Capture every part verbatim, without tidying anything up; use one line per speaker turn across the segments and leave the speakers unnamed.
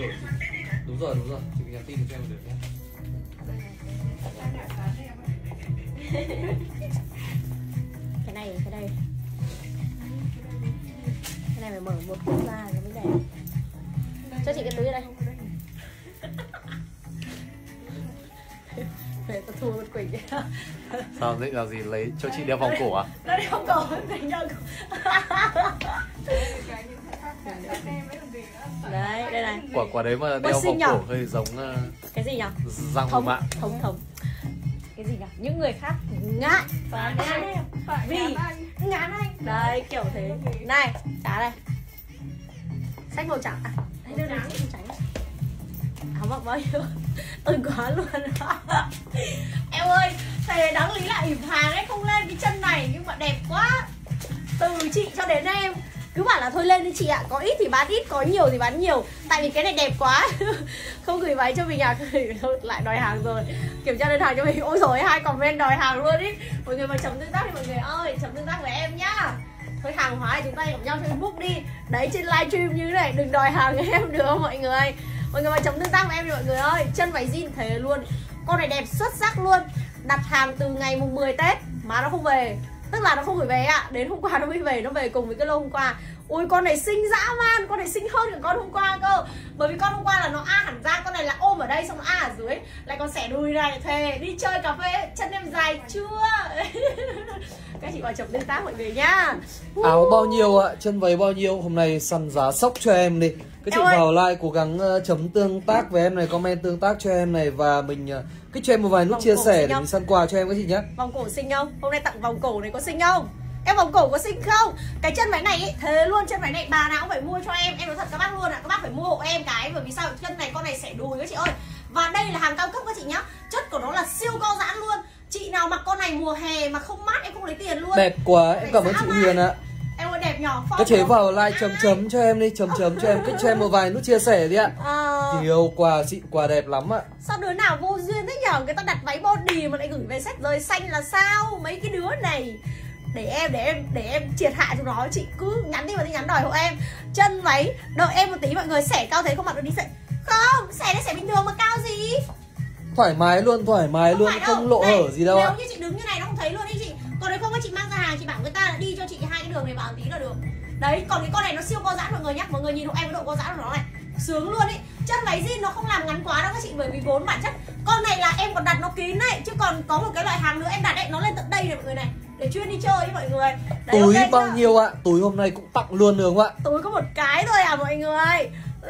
đổi. Đúng rồi, đúng rồi, chị nhắn tin cho em được nhé.
Cái này, cái này Cái này phải mở một cục ra nó mới đẹp. Cho chị cái túi ở đây. Để tôi thua một Quỳnh.
Sao định là gì, lấy cho chị đeo vòng cổ à?
Nó đeo cổ, Quỳnh đeo cổ. Đấy, đây này.
Quả quả đấy mà đeo vòng cổ hơi giống uh,
cái gì nhỉ?
Răng
thống
mạng.
Thống thống. Cái gì nhỉ? Những người khác ngại và ngại vì ngán anh. Đấy, kiểu thế. Này, cá này. Sách màu trắng à? Đây, đây, đây, màu trắng. Áo mặc bao nhiêu? Ưng quá luôn. Em ơi, thầy đáng lý là ỉm hàng ấy, không lên cái chân này nhưng mà đẹp quá. Từ chị cho đến em cứ bảo là thôi lên đi chị ạ, có ít thì bán ít, có nhiều thì bán nhiều. Tại vì cái này đẹp quá. Không gửi váy cho mình à? Lại đòi hàng rồi. Kiểm tra đơn hàng cho mình. Ôi dồi, hai comment đòi hàng luôn ý. Mọi người mà chấm tương tác thì mọi người ơi, chấm tương tác với em nhá. Thôi hàng hóa thì chúng ta gặp nhau trên Facebook đi. Đấy, trên livestream như thế này đừng đòi hàng em được không mọi người. Mọi người mà chấm tương tác với em đi mọi người ơi. Chân váy jean thế luôn. Con này đẹp xuất sắc luôn. Đặt hàng từ ngày mùng mười Tết mà nó không về. Tức là nó không gửi về ạ. À. Đến hôm qua nó mới về, nó về cùng với cái lô hôm qua. Ui con này xinh dã man, con này xinh hơn cả con hôm qua cơ. Bởi vì con hôm qua là nó A hẳn ra, con này là ôm ở đây xong nó A ở dưới. Lại còn xẻ đùi này, thề đi chơi cà phê, chân em dài chưa. Các chị vào chồng tương tác mọi người nhá.
Áo bao nhiêu ạ? Chân váy bao nhiêu? Hôm nay săn giá sốc cho em đi. Các chị vào like cố gắng uh, chấm tương tác với em này, comment tương tác cho em này. Và mình uh, kích cho em một vài nút chia sẻ để mình săn quà cho em các chị nhé.
Vòng cổ xinh không? Hôm nay tặng vòng cổ này có xinh không? Em vòng cổ có xinh không? Cái chân váy này ấy, thế luôn, chân váy này bà nào cũng phải mua cho em. Em nói thật các bác luôn ạ, à. Các bác phải mua hộ em cái. Bởi vì sao? Chân này con này xẻ đùi các chị ơi. Và đây là hàng cao cấp các chị nhá. Chất của nó là siêu co giãn luôn. Chị nào mặc con này mùa hè mà không mát em không lấy tiền luôn.
Đẹp quá, em cảm ơn chị Huyền ạ.
Em ơi đẹp nhỏ.
Các chế vào like chấm chấm cho em đi, chấm chấm cho em, kích cho em một vài nút chia sẻ đi ạ. À... Nhiều quà xịn, quà đẹp lắm ạ.
Sao đứa nào vô duyên thế nhở? Người ta đặt váy body mà lại gửi về set rời xanh là sao? Mấy cái đứa này. Để em, để em, để em triệt hạ cho nó. Chị cứ nhắn đi vào tin nhắn đòi hộ em. Chân váy, đợi em một tí mọi người. Xẻ cao thế không mặc được đi xẻ. Không, xẻ đấy xẻ bình thường mà cao gì.
Thoải mái luôn, thoải mái không luôn, không lộ này, hở gì đâu
nếu
ạ.
Nếu như chị đứng như này nó không thấy luôn đi chị. Còn nếu không các chị mang ra hàng, chị bảo người ta là đi cho chị hai cái đường này vào tí là được. Đấy, còn cái con này nó siêu co giãn mọi người nhá. Mọi người nhìn hộ em cái độ co giãn của nó này. Sướng luôn ý. Chân váy jean nó không làm ngắn quá đâu các chị. Bởi vì vốn bản chất con này là em còn đặt nó kín đấy. Chứ còn có một cái loại hàng nữa em đặt ấy, nó lên tận đây này mọi người này. Để chuyên đi chơi ấy mọi người. Đấy,
túi
okay
bao nhiêu ạ? Túi hôm nay cũng tặng luôn được không ạ?
Túi có một cái thôi à mọi người.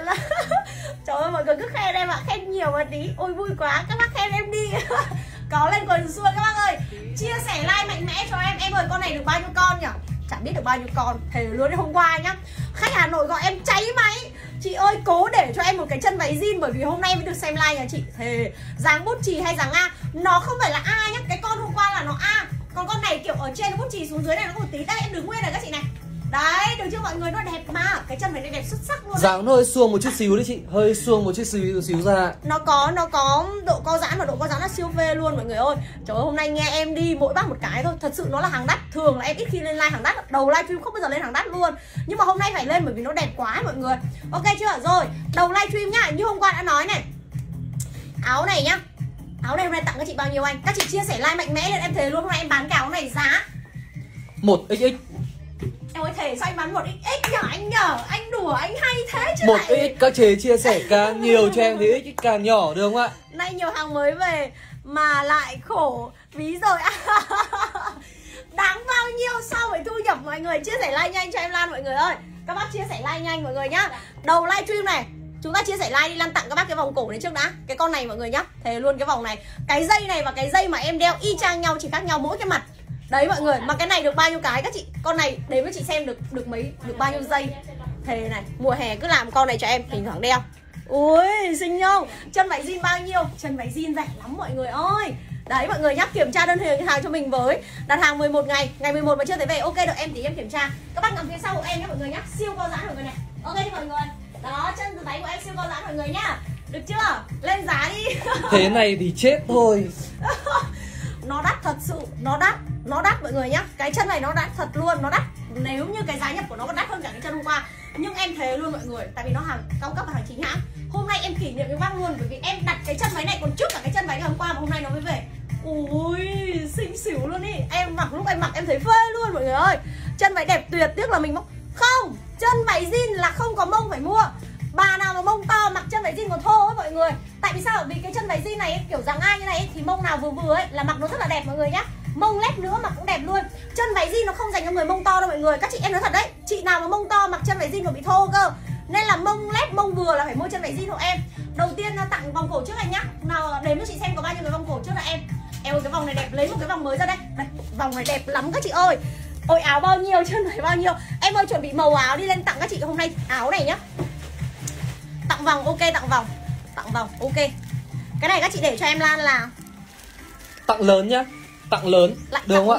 Trời ơi mọi người cứ khen em ạ, khen nhiều một tí. Ôi vui quá, các bác khen em đi. Có lên quần xuôi các bác ơi. Chia sẻ like mạnh mẽ cho em. Em ơi con này được bao nhiêu con nhỉ? Chẳng biết được bao nhiêu con. Thề luôn đấy, hôm qua nhá, khách Hà Nội gọi em cháy máy. Chị ơi cố để cho em một cái chân váy jean. Bởi vì hôm nay mới được xem like nhà chị. Thề dáng bút chì hay dáng A. Nó không phải là A nhá. Cái con hôm qua là nó A. Còn con này kiểu ở trên nó bút chì xuống dưới này nó có một tí. Đây em đứng nguyên này các chị này. Đấy, được chưa mọi người, nó đẹp mà. Cái chân váy này đẹp xuất sắc luôn.
Dáng nó hơi xuông một chút xíu đấy chị. Hơi xuông một chút xíu, xíu ra.
Nó có, nó có độ co giãn và độ co giãn là siêu phê luôn mọi người ơi. Trời ơi hôm nay nghe em đi mỗi bác một cái thôi. Thật sự nó là hàng đắt. Thường là em ít khi lên live hàng đắt. Đầu livestream không bao giờ lên hàng đắt luôn. Nhưng mà hôm nay phải lên bởi vì nó đẹp quá mọi người. Ok chưa? Rồi, đầu livestream nhá. Như hôm qua đã nói này. Áo này nhá. Áo này hôm nay tặng các chị bao nhiêu anh? Các chị chia sẻ like mạnh mẽ lên, em thề luôn hôm nay em bán cái áo này giá
một x x.
Em ơi thề sao anh bán một x x nhở anh nhở? Anh đùa anh hay thế chứ
một
lại.
x các chế chia sẻ càng nhiều cho em thì x càng nhỏ được không ạ?
Nay nhiều hàng mới về mà lại khổ ví rồi. Đáng bao nhiêu so với thu nhập mọi người. Chia sẻ like nhanh cho em Lan mọi người ơi. Các bác chia sẻ like nhanh mọi người nhá. Đầu livestream này chúng ta chia sẻ like đi, Lan tặng các bác cái vòng cổ này trước đã. Cái con này mọi người nhá. Thề luôn cái vòng này. Cái dây này và cái dây mà em đeo y chang nhau, chỉ khác nhau mỗi cái mặt. Đấy mọi người, mà cái này được bao nhiêu cái các chị? Con này đếm với chị xem được được mấy, được bao nhiêu giây. Thề này, mùa hè cứ làm con này cho em, thỉnh thoảng đeo. Ui, xinh không? Chân váy jean bao nhiêu? Chân váy jean rẻ lắm mọi người ơi. Đấy mọi người nhá, kiểm tra đơn hàng cho mình với. Đặt hàng mười một ngày, ngày mười một mà chưa thấy về. Ok đợi em tí em kiểm tra. Các bác nằm phía sau của em nhé mọi người nhá. Siêu co giãn mọi người này. Ok đi mọi người. Đó, chân váy của em siêu co giãn mọi người nhá. Được chưa? Lên giá đi.
Thế này thì chết thôi.
Nó đắt thật sự, nó đắt, nó đắt mọi người nhá. Cái chân này nó đắt thật luôn, nó đắt nếu như cái giá nhập của nó còn đắt hơn cả cái chân hôm qua. Nhưng em thề luôn mọi người, tại vì nó hàng cao cấp và hàng chính hãng. Hôm nay em kỷ niệm cái bác luôn, bởi vì em đặt cái chân váy này còn trước cả cái chân váy ngày hôm qua mà hôm nay nó mới về. Ui, xinh xỉu luôn ý. Em mặc lúc em mặc em thấy phê luôn mọi người ơi. Chân váy đẹp tuyệt, tiếc là mình mong không, chân váy jean là không có mông phải mua. Bà nào mà mông to mặc chân váy jean còn thô ấy mọi người. Tại vì sao? Vì cái chân váy jean này ấy, kiểu dáng ai như này ấy, thì mông nào vừa vừa ấy là mặc nó rất là đẹp mọi người nhá. Mông lép nữa mặc cũng đẹp luôn. Chân váy jean nó không dành cho người mông to đâu mọi người. Các chị em nói thật đấy, chị nào mà mông to mặc chân váy jean còn bị thô cơ. Nên là mông lép mông vừa là phải mua chân váy jean hộ em. Đầu tiên là tặng vòng cổ trước anh nhá. Nào đếm cho chị xem có bao nhiêu cái vòng cổ trước là em. Em ơi cái vòng này đẹp, lấy một cái vòng mới ra đây. Đây, vòng này đẹp lắm các chị ơi. Ôi áo bao nhiêu, chân váy bao nhiêu. Em ơi chuẩn bị màu áo đi lên tặng các chị hôm nay áo này nhá. Tặng vòng, ok tặng vòng. Tặng vòng, ok. Cái này các chị để cho em Lan là
tặng lớn nhá. Tặng lớn, lại được không ạ?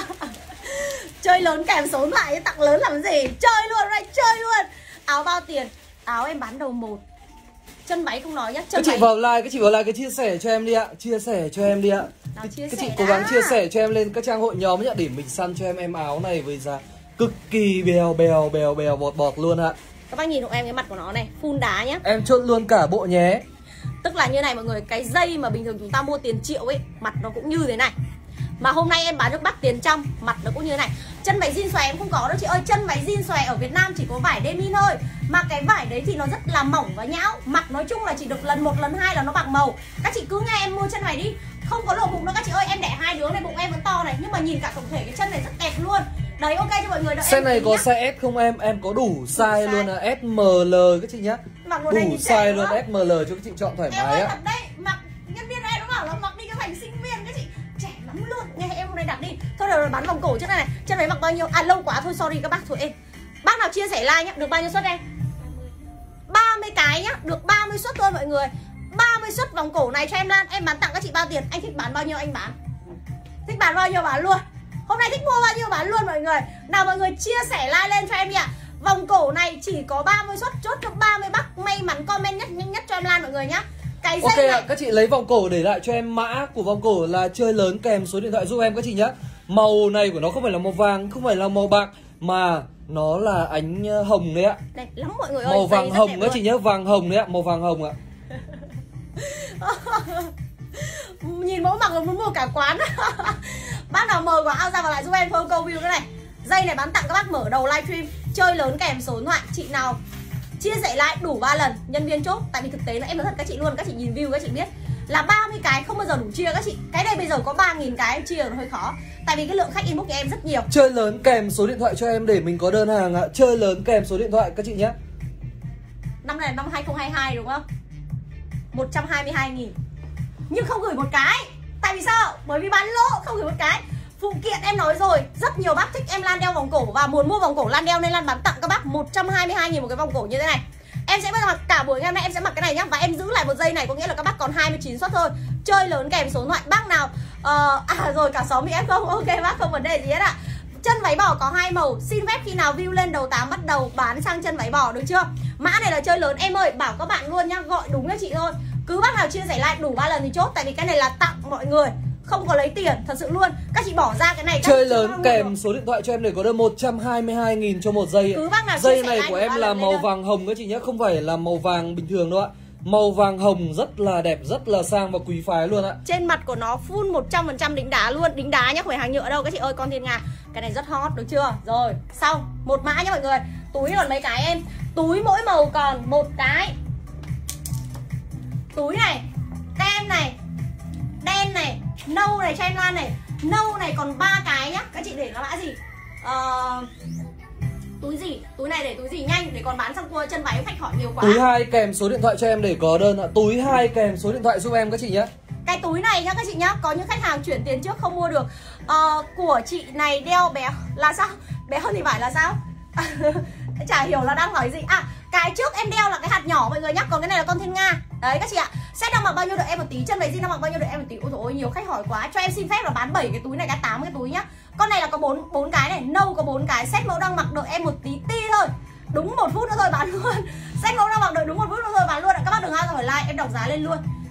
Chơi lớn kèm số điện thoại, tặng lớn làm gì? Chơi luôn đây, chơi luôn. Áo bao tiền? Áo em bán đầu một. Chân váy không nói nhá. Chân
các chị
váy...
vào like, các chị vào like cái chia sẻ cho em đi ạ. Chia sẻ cho em đi ạ.
Nào, chia
các
sẻ
chị cố gắng chia sẻ cho em lên các trang hội nhóm nhá, để mình săn cho em em áo này với giá cực kỳ bèo bèo bèo bèo bọt bọt luôn ạ.
Các bác nhìn hộ em cái mặt của nó này, full đá nhá.
Em chốt luôn cả bộ nhé.
Tức là như này mọi người, cái dây mà bình thường chúng ta mua tiền triệu ấy, mặt nó cũng như thế này. Mà hôm nay em bán cho bác tiền trăm, mặt nó cũng như thế này. Chân váy jean xòe em không có đâu chị ơi. Chân váy jean xòe ở Việt Nam chỉ có vải denim thôi. Mà cái vải đấy thì nó rất là mỏng và nhão. Mặc nói chung là chỉ được lần một lần hai là nó bạc màu. Các chị cứ nghe em mua chân này đi. Không có lộ bụng đâu các chị ơi. Em đẻ hai đứa này bụng em vẫn to này. Nhưng mà nhìn cả tổng thể cái chân này rất đẹp luôn. Đấy ok cho mọi người.
Size này có size S không em? Em có đủ size, size luôn là S M L các chị nhá. Đủ size luôn S M L cho các chị chọn thoải
em
mái
ơi,
á.
Đây, mặc nhân viên em nó bảo là mặc đi cái thành sinh viên các chị. Trẻ lắm luôn. Nghe em hôm nay đặt đi. Thôi rồi bán vòng cổ trước này này. Chân này mặc bao nhiêu? À lâu quá thôi sorry các bác thôi em. Bác nào chia sẻ like nhá, được bao nhiêu suất em? ba mươi cái nhá, được ba mươi suất thôi mọi người. ba mươi suất vòng cổ này cho em Lan, em bán tặng các chị bao tiền? Anh thích bán bao nhiêu anh bán. Thích bán bao nhiêu bán luôn. Hôm nay thích mua bao nhiêu bán luôn mọi người. Nào mọi người chia sẻ like lên cho em đi ạ. Vòng cổ này chỉ có ba mươi suất, chốt cho ba mươi bác may mắn comment nhất nhanh nhất cho em Lan mọi người nhá. Cái dây
ok
này...
ạ, các chị lấy vòng cổ để lại cho em mã của vòng cổ là chơi lớn kèm số điện thoại giúp em các chị nhá. Màu này của nó không phải là màu vàng, không phải là màu bạc, mà nó là ánh hồng đấy ạ.
Đẹp lắm mọi người ơi.
Màu vàng hồng các chị nhớ, vàng hồng đấy ạ, màu vàng hồng ạ.
Nhìn mẫu mặc rồi muốn mua cả quán. Bác nào mời quả ao ra vào lại giúp em thôi câu view cái này. Dây này bán tặng các bác mở đầu livestream. Chơi lớn kèm số điện thoại. Chị nào chia sẻ like đủ ba lần nhân viên chốt. Tại vì thực tế là em nói thật các chị luôn, các chị nhìn view các chị biết là ba mươi cái không bao giờ đủ chia các chị. Cái này bây giờ có ba nghìn cái em chia nó hơi khó. Tại vì cái lượng khách inbox của em rất nhiều.
Chơi lớn kèm số điện thoại cho em để mình có đơn hàng ạ. Chơi lớn kèm số điện thoại các chị nhé.
Năm này năm hai không hai hai đúng không? một trăm hai mươi hai nghìn. Nhưng không gửi một cái. Tại vì sao? Bởi vì bán lỗ không gửi một cái. Phụ kiện em nói rồi, rất nhiều bác thích em Lan đeo vòng cổ và muốn mua vòng cổ Lan đeo nên Lan bán tặng các bác một trăm hai mươi hai nghìn một cái vòng cổ như thế này. Em sẽ mặc cả buổi ngày hôm nay em sẽ mặc cái này nhá. Và em giữ lại một dây này, có nghĩa là các bác còn hai mươi chín suất thôi. Chơi lớn kèm số điện thoại. Bác nào uh, à rồi cả xóm bị ép không? Ok bác không vấn đề gì hết ạ. Chân váy bò có hai màu. Xin phép khi nào view lên đầu tám bắt đầu bán sang chân váy bò được chưa? Mã này là chơi lớn. Em ơi bảo các bạn luôn nhá, gọi đúng cho chị thôi. Cứ bác nào chia sẻ like đủ ba lần thì chốt. Tại vì cái này là tặng mọi người, không có lấy tiền, thật sự luôn. Các chị bỏ ra cái này
chơi lớn kèm số điện thoại cho em để có đơn một trăm hai mươi hai nghìn cho một dây.
Cứ bác nào
dây này của em là màu vàng hồng các chị nhé, không phải là màu vàng bình thường đâu ạ. Màu vàng hồng rất là đẹp, rất là sang và quý phái luôn ạ.
Trên mặt của nó full một trăm phần trăm đính đá luôn. Đính đá nhá, không phải hàng nhựa đâu các chị ơi. Con thiên nga, cái này rất hot được chưa? Rồi, xong, một mã nhá mọi người. Túi còn mấy cái em. Túi mỗi màu còn một cái. Túi này, tem này, đen này, nâu này cho em Lan này. Nâu này còn ba cái nhá. Các chị để nó mã gì? Ờ... Túi gì? Túi này để túi gì nhanh để còn bán sang cua chân váy khách hỏi nhiều quá.
Túi hai kèm số điện thoại cho em để có đơn ạ. Túi hai kèm số điện thoại giúp em các chị nhé.
Cái túi này nhá các chị nhá, có những khách hàng chuyển tiền trước không mua được. Ờ, của chị này đeo béo là sao? Béo thì phải là sao? Chả hiểu là đang nói gì. À, cái trước em đeo là cái hạt nhỏ mọi người nhá, còn cái này là con thiên nga. Đấy các chị ạ. Set đang mặc bao nhiêu được em một tí, chân váy jean đang mặc bao nhiêu được em một tí. Ôi dồi ôi, nhiều khách hỏi quá. Cho em xin phép là bán bảy cái túi này, cái tám cái túi nhá. Con này là có bốn bốn cái này, nâu có bốn cái, set mẫu đang mặc đợi em một tí ti thôi. Đúng một phút nữa thôi bán luôn. Set mẫu đang mặc đợi đúng một phút nữa thôi bán luôn. Các bác đừng ai hỏi like, em đọc giá lên luôn.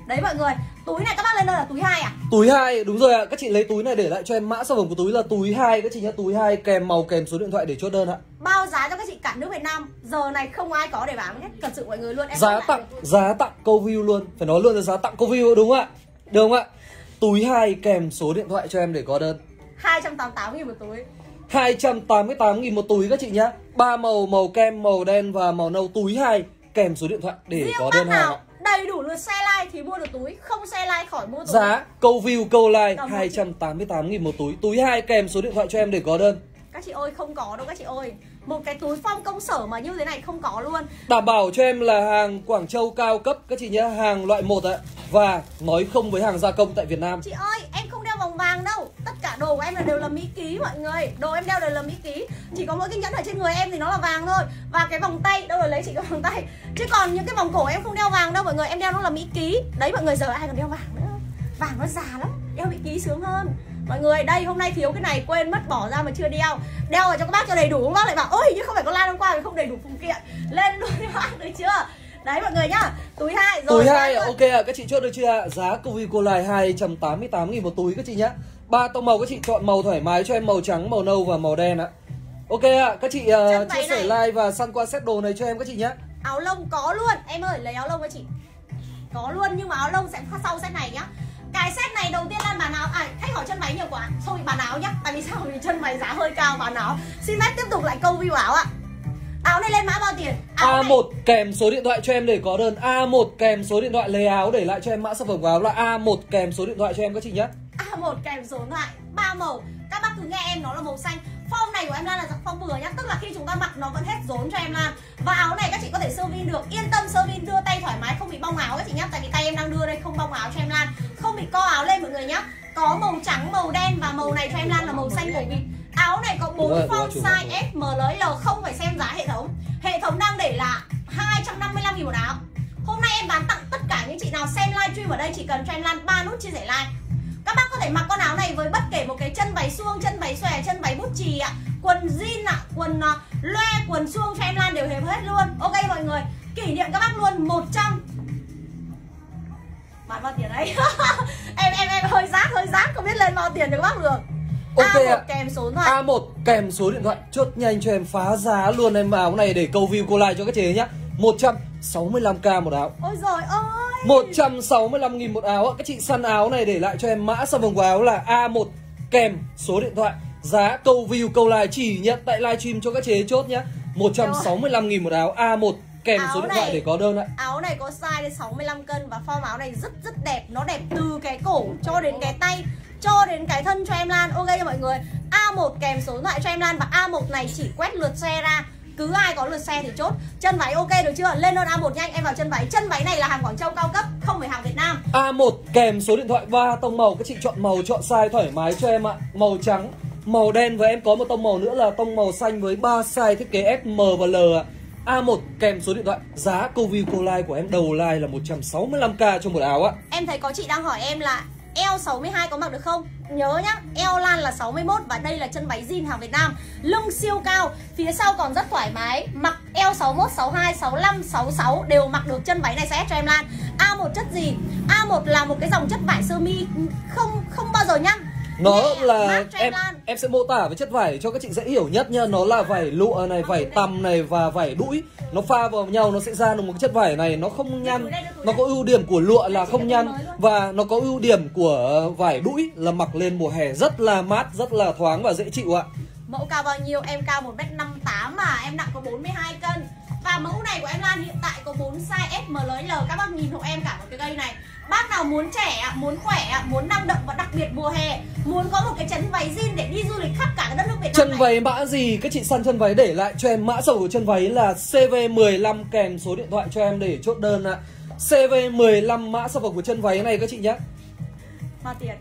Đấy mọi người, túi này các bác lên đây là túi hai à?
Túi hai, đúng rồi ạ. Các chị lấy túi này để lại cho em mã sản phẩm của túi là túi hai các chị nhé, túi hai kèm màu kèm số điện thoại để chốt đơn ạ.
Bao giá cho các chị cả nước Việt Nam. Giờ này không ai có để bán hết, thật sự mọi người luôn. Em
giá tặng, giá tặng câu view luôn. Phải nói luôn là giá tặng câu view đúng không ạ? Được không ạ? Túi hai kèm số điện thoại cho em để có đơn.
hai trăm tám mươi tám nghìn một túi.
hai trăm tám mươi tám nghìn một túi các chị nhé. Ba màu, màu kem, màu đen và màu nâu, túi hai kèm số điện thoại để
riêng
có đơn hàng ạ.
Đầy đủ lượt share like thì mua được túi, không share like khỏi mua túi.
Giá câu view câu like hai trăm tám mươi tám nghìn một túi, túi hai kèm số điện thoại cho em để có đơn.
Các chị ơi không có đâu các chị ơi. Một cái túi form công sở mà như thế này không có luôn.
Đảm bảo cho em là hàng Quảng Châu cao cấp các chị nhé, hàng loại một ạ. Và nói không với hàng gia công tại Việt Nam.
Chị ơi em không đeo vòng vàng đâu. Tất cả đồ của em là đều là Mỹ ký mọi người. Đồ em đeo đều là Mỹ ký. Chỉ có mỗi cái nhẫn ở trên người em thì nó là vàng thôi. Và cái vòng tay, đâu rồi lấy chị cái vòng tay. Chứ còn những cái vòng cổ em không đeo vàng đâu mọi người. Em đeo nó là Mỹ ký. Đấy mọi người, giờ ai còn đeo vàng nữa. Vàng nó già lắm, đeo Mỹ ký sướng hơn. Mọi người, đây hôm nay thiếu cái này quên mất bỏ ra mà chưa đeo. Đeo vào cho các bác cho đầy đủ. Các bác lại bảo ôi nhưng không phải có like hôm qua thì không đầy đủ phụ kiện. Lên luôn các bác, được chưa? Đấy mọi người nhá. Túi hai rồi.
Túi hai ạ, ok ạ, các chị chốt được chưa ạ? Giá câu view câu like hai trăm tám mươi tám nghìn một túi các chị nhé. Ba tông màu các chị chọn màu thoải mái cho em, màu trắng, màu nâu và màu đen ạ. Ok ạ, các chị uh, chia sẻ like và săn qua set đồ này cho em các chị nhé.
Áo lông có luôn, em ơi lấy áo lông các chị. Có luôn nhưng mà áo lông sẽ sau set này nhá. Cái set này đầu tiên là bán áo, à khách hỏi chân váy nhiều quá, thôi bán áo nhá. Tại vì sao? Vì chân váy giá hơi cao bán áo. Xin phép tiếp tục lại câu view áo ạ. Áo này lên mã bao tiền? Áo
A một này kèm số điện thoại cho em để có đơn. A một kèm số điện thoại, lấy áo để lại cho em mã sản phẩm của áo là A một kèm số điện thoại cho em các chị nhé.
A một kèm số điện thoại, ba màu. Các bác cứ nghe em, nó là màu xanh. Form này của em Lan là dạng form vừa nhá, tức là khi chúng ta mặc nó vẫn hết rốn cho em Lan. Và áo này các chị có thể sơ vin được, yên tâm sơ vin, đưa tay thoải mái, không bị bong áo các chị nhá. Tại vì tay em đang đưa đây không bong áo cho em Lan, không bị co áo lên mọi người nhá. Có màu trắng, màu đen và màu này cho em Lan là màu xanh cổ vịt. Áo này có bốn form size S, M, L, không phải xem giá hệ thống. Hệ thống đang để là hai trăm năm mươi lăm nghìn một áo. Hôm nay em bán tặng tất cả những chị nào xem livestream ở đây chỉ cần cho em Lan ba nút chia sẻ like. Các bác có thể mặc con áo này với bất kể một cái chân váy suông, chân váy xòe, chân váy bút chì ạ, quần jean ạ, quần uh, loe, quần suông cho em Lan đều hợp hết luôn. Ok mọi người, kỷ niệm các bác luôn một trăm. Bán bao tiền đấy? em em em hơi rác hơi rác không biết lên bao tiền cho các bác được.
Ok
A một
ạ.
Kèm số điện thoại.
A một kèm số điện thoại, chốt nhanh cho em phá giá luôn em áo này để câu view câu like cho các chế nhá. một trăm sáu mươi lăm k một áo.
Ôi giời ơi.
một trăm sáu mươi lăm nghìn một áo. Các chị săn áo này để lại cho em mã sản phẩm của áo là A một kèm số điện thoại. Giá câu view câu like chỉ nhận tại livestream cho các chế chốt nhá. một trăm sáu mươi lăm nghìn một áo A một kèm áo số điện thoại để có đơn ạ.
Áo này có size đến sáu mươi lăm cân và form áo này rất rất đẹp, nó đẹp từ cái cổ cho đến cái tay, cho đến cái thân cho em Lan. Ok cho mọi người. A một kèm số điện thoại cho em Lan và A một này chỉ quét lượt xe ra. Cứ ai có lượt xe thì chốt. Chân váy ok được chưa? Lên đơn A một nhanh, em vào chân váy. Chân váy này là hàng Quảng Châu cao cấp, không phải hàng Việt Nam.
A một kèm số điện thoại, ba tông màu, các chị chọn màu chọn size thoải mái cho em ạ. Màu trắng, màu đen và em có một tông màu nữa là tông màu xanh với ba size thiết kế S, M và L ạ. A một kèm số điện thoại. Giá câu view câu like của em đầu like là một trăm sáu mươi lăm k cho một áo ạ.
Em thấy có chị đang hỏi em là eo sáu mươi hai có mặc được không? Nhớ nhá, eo Lan là sáu mươi mốt và đây là chân váy jean hàng Việt Nam. Lưng siêu cao, phía sau còn rất thoải mái. Mặc eo sáu mốt, sáu hai, sáu lăm, sáu sáu đều mặc được chân váy này sẽ cho em Lan. A một chất gì? A một là một cái dòng chất vải sơ mi không không bao giờ nhăn.
Nó
Nè,
là em
em
em sẽ mô tả với chất vải để cho các chị dễ hiểu nhất nha. Nó là vải lụa này, vải tằm này và vải đũi. Nó pha vào nhau nó sẽ ra được một cái chất vải này nó không nhăn. Nó có ưu điểm của lụa là không nhăn và nó có ưu điểm của vải đũi là mặc lên mùa hè rất là mát, rất là thoáng và dễ chịu ạ.
Mẫu cao bao nhiêu? Em cao một mét năm mươi tám mà em nặng có bốn mươi hai cân. Và mẫu này của em Lan hiện tại có bốn size S, M, L. Các bác nhìn hộ em cả một cái cây này. Bác nào muốn trẻ, muốn khỏe, muốn năng động và đặc biệt mùa hè, muốn có một cái chân váy jean để đi du lịch khắp cả cái đất nước Việt Nam
Chân
này.
váy mã gì? Các chị săn chân váy để lại cho em mã số của chân váy là C V mười lăm kèm số điện thoại cho em để chốt đơn ạ. C V mười lăm mã sản phẩm của chân váy này các chị nhé.
Bao tiền?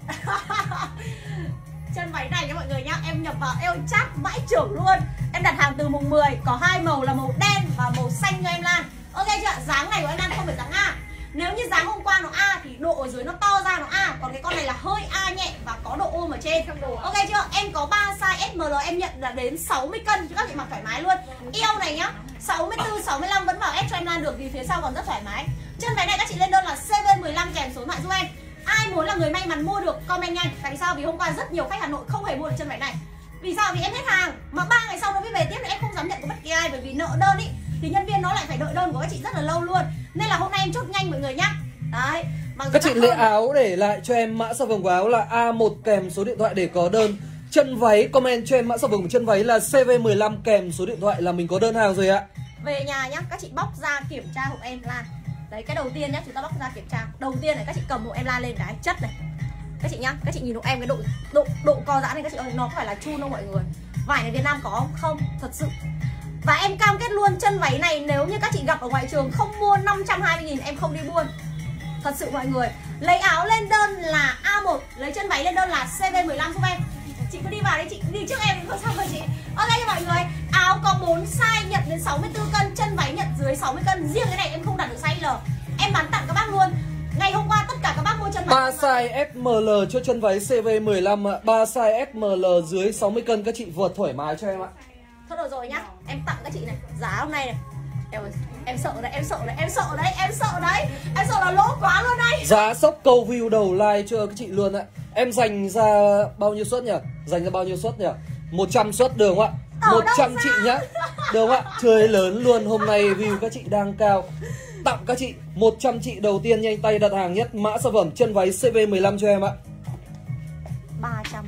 Chân váy này nha mọi người nhá, em nhập vào eo chát vãi trưởng luôn. Em đặt hàng từ mùng mười, có hai màu là màu đen và màu xanh cho em Lan. Ok chưa? Dáng này của em Lan không phải dáng A. Nếu như dáng hôm qua nó A thì độ ở dưới nó to ra nó A, còn cái con này là hơi A nhẹ và có độ ôm ở trên. Ok chưa? Em có ba size S, M, L, em nhận là đến sáu mươi cân cho các chị mặc thoải mái luôn. Eo này nhá, sáu mươi tư, sáu mươi lăm vẫn vào S cho em Lan được vì phía sau còn rất thoải mái. Chân váy này các chị lên đơn là C V mười lăm kèm số điện thoại giúp em. Ai muốn là người may mắn mua được comment nhanh. Tại vì sao? Vì hôm qua rất nhiều khách Hà Nội không hề mua được chân váy này. Vì sao? Vì em hết hàng mà ba ngày sau nó mới về tiếp thì em không dám nhận của bất kỳ ai, bởi vì nợ đơn ý thì nhân viên nó lại phải đợi đơn của các chị rất là lâu luôn. Nên là hôm nay em chốt nhanh mọi người nhá. Đấy.
Các chị lấy áo để lại cho em mã sản phẩm của áo là A một kèm số điện thoại để có đơn. Chân váy comment cho em mã sản phẩm của chân váy là C V mười lăm kèm số điện thoại là mình có đơn hàng rồi ạ.
Về nhà nhá, các chị bóc ra kiểm tra hộ em lan. Đấy, cái đầu tiên nhá, chúng ta bóc ra kiểm tra. Đầu tiên này các chị cầm hộ em lan lên cái chất này. Các chị nhá, các chị nhìn hộ em cái độ độ độ co giãn này các chị ơi, nó có phải là chun không mọi người? Vải này Việt Nam có không? Không, thật sự. Và em cam kết luôn chân váy này nếu như các chị gặp ở ngoại trường không mua năm trăm hai mươi nghìn em không đi buôn. Thật sự mọi người. Lấy áo lên đơn là A một, lấy chân váy lên đơn là C V mười lăm giúp em. Chị cứ đi vào đây, chị đi trước em không sao rồi chị. Ok cho mọi người. Áo có bốn size nhận đến sáu mươi tư cân, chân váy nhận dưới sáu mươi cân. Riêng cái này em không đặt được size L. Em bán tặng các bác luôn. Ngày hôm qua tất cả các bác mua chân váy
ba size S M L cho chân váy C V mười lăm ạ. ba size S M L dưới sáu mươi cân các chị vượt thoải mái cho em ạ.
Thôi được rồi nhá. Em tặng các chị này. Giá hôm nay này. Em em sợ đấy, em sợ đấy, em sợ đấy, em sợ đấy. Em sợ là lỗ quá luôn đây.
Giá sốc câu view đầu like cho các chị luôn ạ. Em dành ra bao nhiêu suất nhỉ? Dành ra bao nhiêu suất nhỉ? một trăm suất được không ạ? một trăm chị nhá. Được không ạ? Chơi lớn luôn, hôm nay view các chị đang cao. Tặng các chị một trăm chị đầu tiên nhanh tay đặt hàng nhất mã sản phẩm chân váy C V mười lăm cho em ạ.
ba trăm.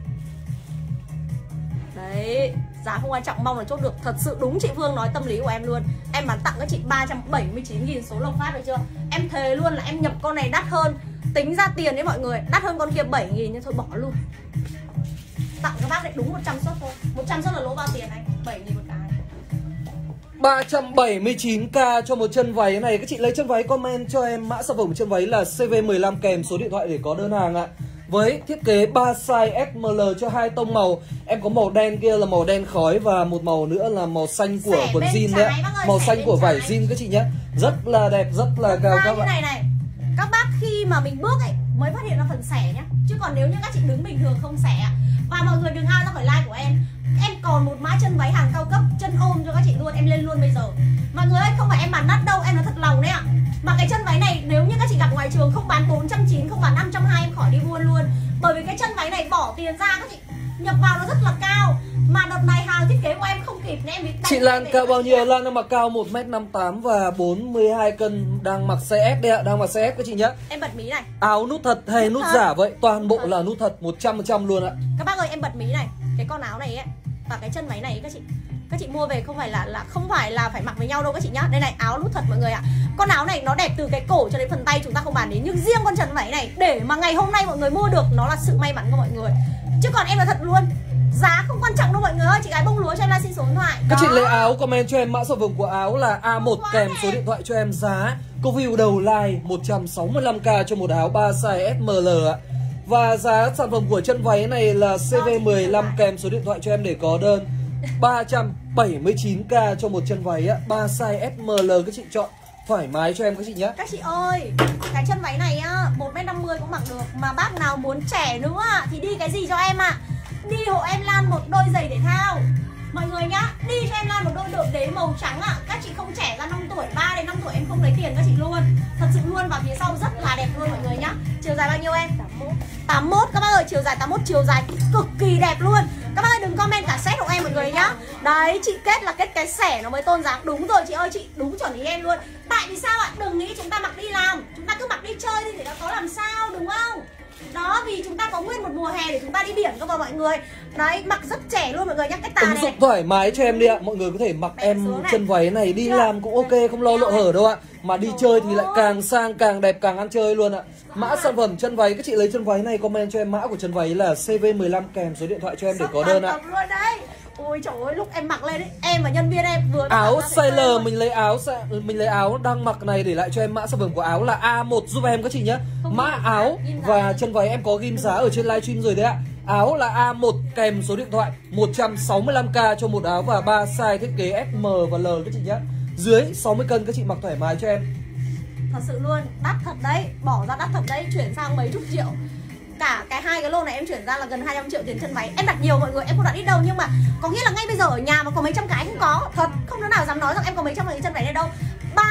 Đấy, giá không quan trọng, mong là chốt được. Thật sự đúng chị Phương nói tâm lý của em luôn. Em bán tặng các chị ba trăm bảy mươi chín nghìn số lộc phát được chưa? Em thề luôn là em nhập con này đắt hơn. Tính ra tiền đấy mọi người, đắt hơn con kia bảy nghìn nhưng thôi bỏ luôn. Tặng các bác lại đúng một trăm suất thôi. một trăm suất là lỗ bao tiền anh? bảy nghìn một cái.
ba trăm bảy mươi chín k cho một chân váy này. Các chị lấy chân váy comment cho em mã sản phẩm chân váy là C V mười lăm kèm số điện thoại để có đơn hàng ạ. Với thiết kế ba size S M L cho hai tông màu. Em có màu đen kia là màu đen khói và một màu nữa là màu xanh của
Xẻ
quần jean đấy. Màu xanh của vải jean các chị nhé. Rất là đẹp, rất là cao các bạn.
Này này, các bác khi mà mình bước ấy mới phát hiện ra phần xẻ nhá. Chứ còn nếu như các chị đứng bình thường không xẻ. Và mọi người đừng ao ra khỏi like của em. Em còn một mã chân váy hàng cao cấp, chân ôm cho các chị luôn, em lên luôn bây giờ. Mọi người ơi, không phải em bán đắt đâu, em nói thật lòng đấy ạ. Mà cái chân váy này nếu như các chị gặp ngoài trường không bán bốn trăm chín mươi, không bán năm trăm hai mươi em khỏi đi buôn luôn. Bởi vì cái chân váy này bỏ tiền ra các chị nhập vào nó rất là cao. Mà đợt này hàng thiết kế của em không kịp nên em bị.
Chị Lan cao bao nhiêu? Lan đang mặc cao một mét năm mươi tám và bốn mươi hai cân, đang mặc size S đấy ạ, đang mặc size S các chị nhé.
Em bật mí này.
Áo nút thật hay nút, nút giả vậy? Toàn bộ
thật.
là nút thật một trăm phần trăm luôn ạ.
Các bác ơi, em bật mí này. Cái con áo này ấy và cái chân váy này ấy, các chị các chị mua về không phải là là không phải là phải mặc với nhau đâu các chị nhá. Đây này, áo nút thật mọi người ạ. Con áo này nó đẹp từ cái cổ cho đến phần tay chúng ta không bàn đến, nhưng riêng con chân váy này để mà ngày hôm nay mọi người mua được nó là sự may mắn của mọi người. Chứ còn em nói thật luôn, giá không quan trọng đâu mọi người ơi. Chị gái bông lúa cho em là xin số điện thoại.
Các chị lấy áo comment cho em mã sản phẩm của áo là A một kèm số điện thoại cho em. Giá câu view đầu like một trăm sáu mươi lăm k cho một áo ba size S M L ạ. Và giá sản phẩm của chân váy này là C V mười lăm kèm số điện thoại cho em để có đơn. Ba trăm bảy mươi chín k cho một chân váy ạ, ba size S M L các chị chọn thoải mái cho em các chị nhé.
Các chị ơi, cái chân váy này á, một mét năm mươi cũng mặc được. Mà bác nào muốn trẻ nữa thì đi cái gì cho em ạ? À? Đi hộ em Lan một đôi giày thể thao. Mọi người nhá, đi cho em Lan một đôi đỡ đế màu trắng ạ. À. Các chị không trẻ ra năm tuổi, ba đến năm tuổi em không lấy tiền các chị luôn. Thật sự luôn, và phía sau rất là đẹp luôn mọi người nhá. Chiều dài bao nhiêu em? tám mươi mốt các bác ơi, chiều dài tám mươi mốt, chiều dài cực kỳ đẹp luôn. Các bác ơi đừng comment cả set hộ em mọi người nhá. Đấy, chị kết là kết cái xẻ nó mới tôn dáng. Đúng rồi chị ơi, chị đúng chuẩn ý em luôn. Tại vì sao ạ? Đừng nghĩ chúng ta mặc đi làm, chúng ta cứ mặc đi chơi đi thì nó có làm sao, đúng không? Đó, vì chúng ta có nguyên một mùa hè để chúng ta đi biển cơ mà mọi người. Đấy, mặc rất trẻ luôn mọi người nhá. Cái tà
ứng
này
dụng thoải mái cho em đi ạ. Mọi người có thể mặc
Bẹp
em
này.
chân váy này đi Chưa? làm cũng ok, không lo lộ hở đâu ạ. Mà đi chơi thì lại càng sang càng đẹp, càng ăn chơi luôn ạ. Mã sản phẩm chân váy, các chị lấy chân váy này comment cho em mã của chân váy là C V mười lăm kèm số điện thoại cho em để có đơn ạ.
Luôn đấy. Ôi trời ơi, lúc em mặc lên ấy, em và nhân viên em vừa
áo size L, mình lấy áo mình lấy áo đang mặc này để lại cho em mã sản phẩm của áo là A một giúp em các chị nhé. Mã áo và chân váy em có ghim giá ở trên livestream rồi đấy ạ. Áo là A một kèm số điện thoại một trăm sáu mươi lăm k cho một áo và ba size thiết kế S M và L các chị nhé. Dưới sáu mươi cân các chị mặc thoải mái cho em.
Thật sự luôn, đắt thật đấy, bỏ ra đắt thật đấy, chuyển sang mấy chục triệu. Cả cái hai cái lô này em chuyển ra là gần hai trăm triệu tiền chân váy. Em đặt nhiều mọi người, em không đặt ít đâu, nhưng mà có nghĩa là ngay bây giờ ở nhà mà có mấy trăm cái không có. Thật, không đứa nào dám nói rằng em có mấy trăm cái chân váy này đâu. Ba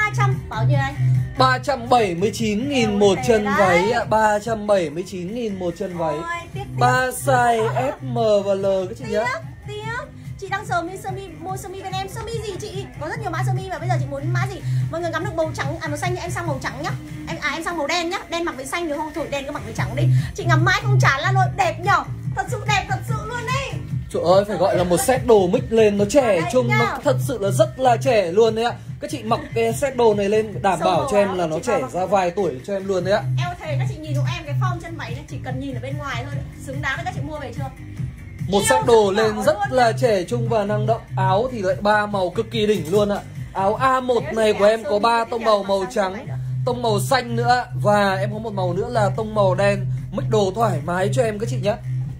ba trăm bao nhiêu này?
ba trăm bảy mươi chín nghìn một chân váy ạ. ba trăm bảy mươi chín nghìn một chân váy. Ba size S, M và L các chị nhá.
Tiếp, tiếp. Chị đang sờ mi sơ mi mua sơ mi bên em. Sơ mi gì chị? Có rất nhiều mã sơ mi mà bây giờ chị muốn mã gì? Mọi người ngắm được màu trắng, à màu xanh thì em sang màu trắng nhá. Em à em sang màu đen nhá. Đen mặc với xanh được không? Thôi đen cứ mặc với trắng đi. Chị ngắm mãi không chán là luôn, đẹp nhở. Thật sự đẹp thật sự luôn đi.
Trời ơi, phải gọi là một set đồ mix lên nó trẻ trung, nó thật sự là rất là trẻ luôn đấy ạ. Các chị mặc cái set đồ này lên đảm bảo cho em là nó trẻ ra vài tuổi cho em luôn đấy ạ.
Eo thề các chị nhìn giúp em cái form chân váy này, chỉ cần nhìn ở bên ngoài thôi, xứng đáng để các chị mua về chưa?
Một set đồ lên rất là trẻ trung và năng động. Áo thì lại ba màu cực kỳ đỉnh luôn ạ. Áo A một này của em có ba tông màu màu trắng, tông màu xanh nữa, và em có một màu nữa là tông màu đen. Mix đồ thoải mái cho em các chị nhé.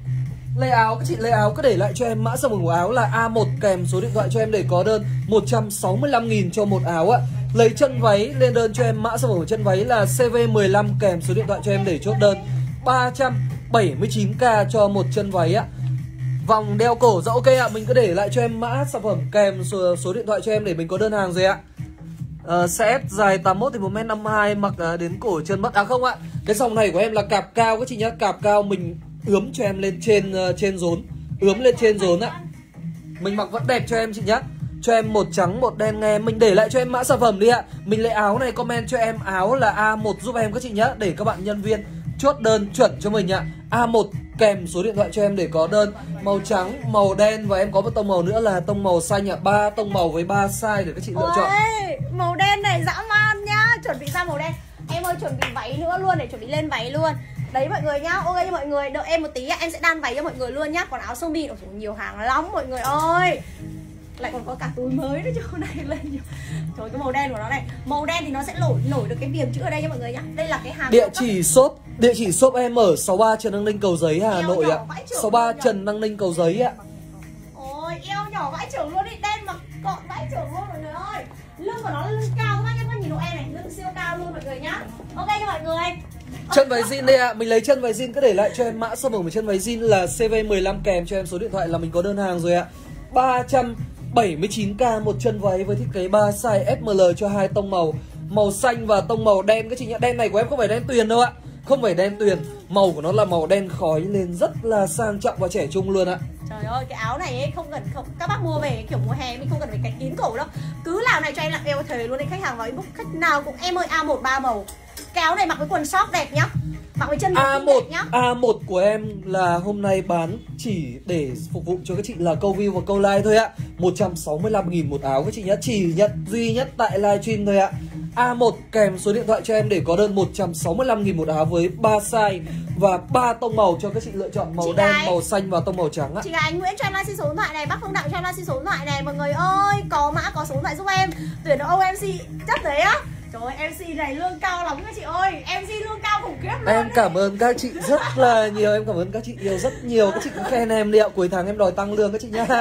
Lấy áo, các chị lấy áo cứ để lại cho em mã sản phẩm của áo là A một kèm số điện thoại cho em để có đơn một trăm sáu mươi lăm nghìn cho một áo ạ. Lấy chân váy lên đơn cho em mã sản phẩm của chân váy là C V mười lăm kèm số điện thoại cho em để chốt đơn ba trăm bảy mươi chín k cho một chân váy ạ. Vòng đeo cổ dạ ok ạ, mình cứ để lại cho em mã sản phẩm kèm số, số điện thoại cho em để mình có đơn hàng rồi ạ. Uh, xê ét dài tám mươi mốt thì một mét năm mươi hai, mặc uh, đến cổ chân mất. À không ạ, cái dòng này của em là cạp cao các chị nhá, cạp cao mình ướm cho em lên trên uh, trên rốn, ướm lên trên rốn ạ. Mình mặc vẫn đẹp cho em chị nhá. Cho em một trắng một đen nghe. Mình để lại cho em mã sản phẩm đi ạ. Mình lấy áo này comment cho em áo là A một giúp em các chị nhá, để các bạn nhân viên chốt đơn chuẩn cho mình ạ. A một kèm số điện thoại cho em để có đơn. Màu trắng, màu đen và em có một tông màu nữa là tông màu xanh ạ. Ba tông màu với ba size để các chị lựa chọn.
Ôi, màu đen này dã man nhá. Chuẩn bị ra màu đen. Em ơi chuẩn bị váy nữa luôn, để chuẩn bị lên váy luôn. Đấy mọi người nhá, ok cho mọi người, đợi em một tí em sẽ đan váy cho mọi người luôn nhá. Còn áo sơ mi nhiều hàng lắm mọi người ơi. Lại còn có cả túi mới nữa chứ, hôm nay lên nhiều. Trời, cái màu đen của nó này, màu đen thì nó sẽ nổi nổi được cái viền chữ ở đây nha mọi người nhá. Đây là cái hàng
địa chỉ shop, địa chỉ shop em ở sáu mươi ba Trần Đăng Ninh Cầu Giấy Hà Nội ạ. sáu mươi ba Trần Đăng Ninh Cầu Giấy ạ.
Ôi eo nhỏ vãi trưởng luôn đi, đen mà gọn vãi trưởng luôn mọi người ơi. Lưng của nó là lưng cao các bác nhá, các bác nhìn độ em này, lưng siêu cao luôn mọi người nhá. Ok cho mọi người.
Chân váy jean đây ạ, à. Mình lấy chân váy jean cứ để lại cho em mã sản phẩm của chân váy jean là C V mười lăm kèm cho em số điện thoại là mình có đơn hàng rồi ạ. ba trăm bảy mươi chín k một chân váy với thiết kế ba size S M L cho hai tông màu, màu xanh và tông màu đen các chị nhá. Đen này của em không phải đen tuyền đâu ạ. Không phải đen tuyền, màu của nó là màu đen khói lên rất là sang trọng và trẻ trung luôn ạ.
Trời ơi, cái áo này ấy, không cần không, các bác mua về kiểu mùa hè mình không cần phải cánh kín cổ đâu. Cứ làm này cho em là eo thề luôn đấy, khách hàng vào inbox khách nào cũng em ơi A một ba màu. Cái áo này mặc với quần short đẹp nhá. Mặc với chân
A một
đẹp nhá.
A một của em là hôm nay bán chỉ để phục vụ cho các chị là câu view và câu like thôi ạ. một trăm sáu mươi lăm nghìn một áo các chị nhá, chỉ nhận duy nhất tại livestream thôi ạ. A một kèm số điện thoại cho em để có đơn một trăm sáu mươi lăm nghìn một áo với ba size và ba tông màu cho các chị lựa chọn, màu chị đen, gái, màu xanh và tông màu trắng ạ.
Chị gái anh Nguyễn cho em like xin số điện thoại này, bác Phương Đặng cho em like xin số điện thoại này mọi người ơi, có mã có số điện thoại giúp em. Tuyển được ô em xê chất đấy á. Trời ơi, em xê này lương cao lắm các chị ơi. em xê lương cao khủng khiếp luôn.
Em cảm ơn các chị rất là nhiều. Em cảm ơn các chị yêu rất nhiều. Các chị cũng khen em đi ạ. Cuối tháng em đòi tăng lương các chị nhá.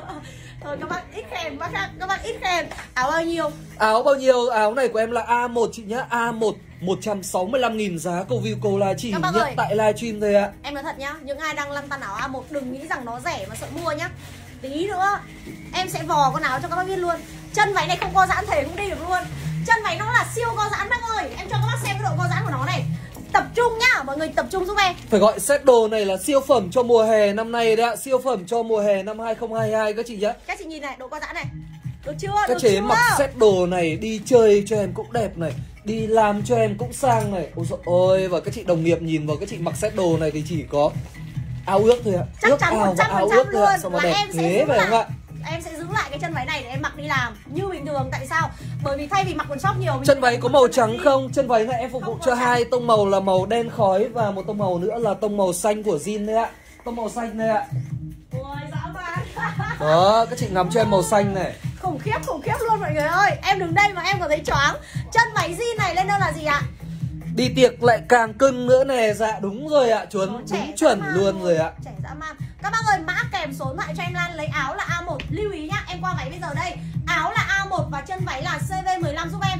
Thôi các bác ít khen, bác khác, các bác ít khen. Áo bao nhiêu?
Áo bao nhiêu? Áo này của em là A một chị nhá. A một một trăm sáu mươi lăm nghìn giá câu view câu like, chỉ nhận ơi, tại livestream thôi ạ.
Em nói thật nhá, những ai đang lăn tăn áo A một đừng nghĩ rằng nó rẻ mà sợ mua nhá. Tí nữa em sẽ vò con áo cho các bác biết luôn. Chân váy này không co giãn thể cũng đi được luôn. Chân váy nó là siêu co giãn bác ơi. Em cho các bác xem cái độ co giãn của nó này. Tập trung nhá, mọi người tập trung giúp em.
Phải gọi set đồ này là siêu phẩm cho mùa hè năm nay đấy ạ. Siêu phẩm cho mùa hè năm hai không hai hai các chị nhá.
Các chị nhìn này, độ co giãn này. Được chưa?
Các chế mặc set đồ này đi chơi cho em cũng đẹp này, đi làm cho em cũng sang này. Ôi dồi ôi, và các chị đồng nghiệp nhìn vào các chị mặc set đồ này thì chỉ có ao ước thôi ạ.
Chắc
ước
chắn một trăm phần trăm luôn.
Sao mà đẹp
em
thế
sẽ
phải không ạ?
Em sẽ giữ lại cái chân váy này để em mặc đi làm như bình thường. Tại sao? Bởi vì thay vì mặc quần short nhiều,
chân váy có màu trắng không? Chân váy này em phục vụ cho hai tông màu là màu đen khói và một tông màu nữa là tông màu xanh của jean đấy ạ. Tông màu xanh đây ạ.
Ôi dã man.
Đó, các chị ngắm cho em màu xanh này.
Khủng khiếp, khủng khiếp luôn mọi người ơi. Em đứng đây mà em còn thấy choáng. Chân váy jean này lên đâu là gì ạ?
Đi tiệc lại càng cưng nữa nè. Dạ đúng rồi ạ, chuẩn, đúng chuẩn luôn rồi ạ.
Trẻ dã man. Các bác ơi, mã kèm số điện thoại cho em Lan lấy áo là A một. Lưu ý nhá, em qua váy bây giờ đây. Áo là A một và chân váy là C V mười lăm giúp em. Có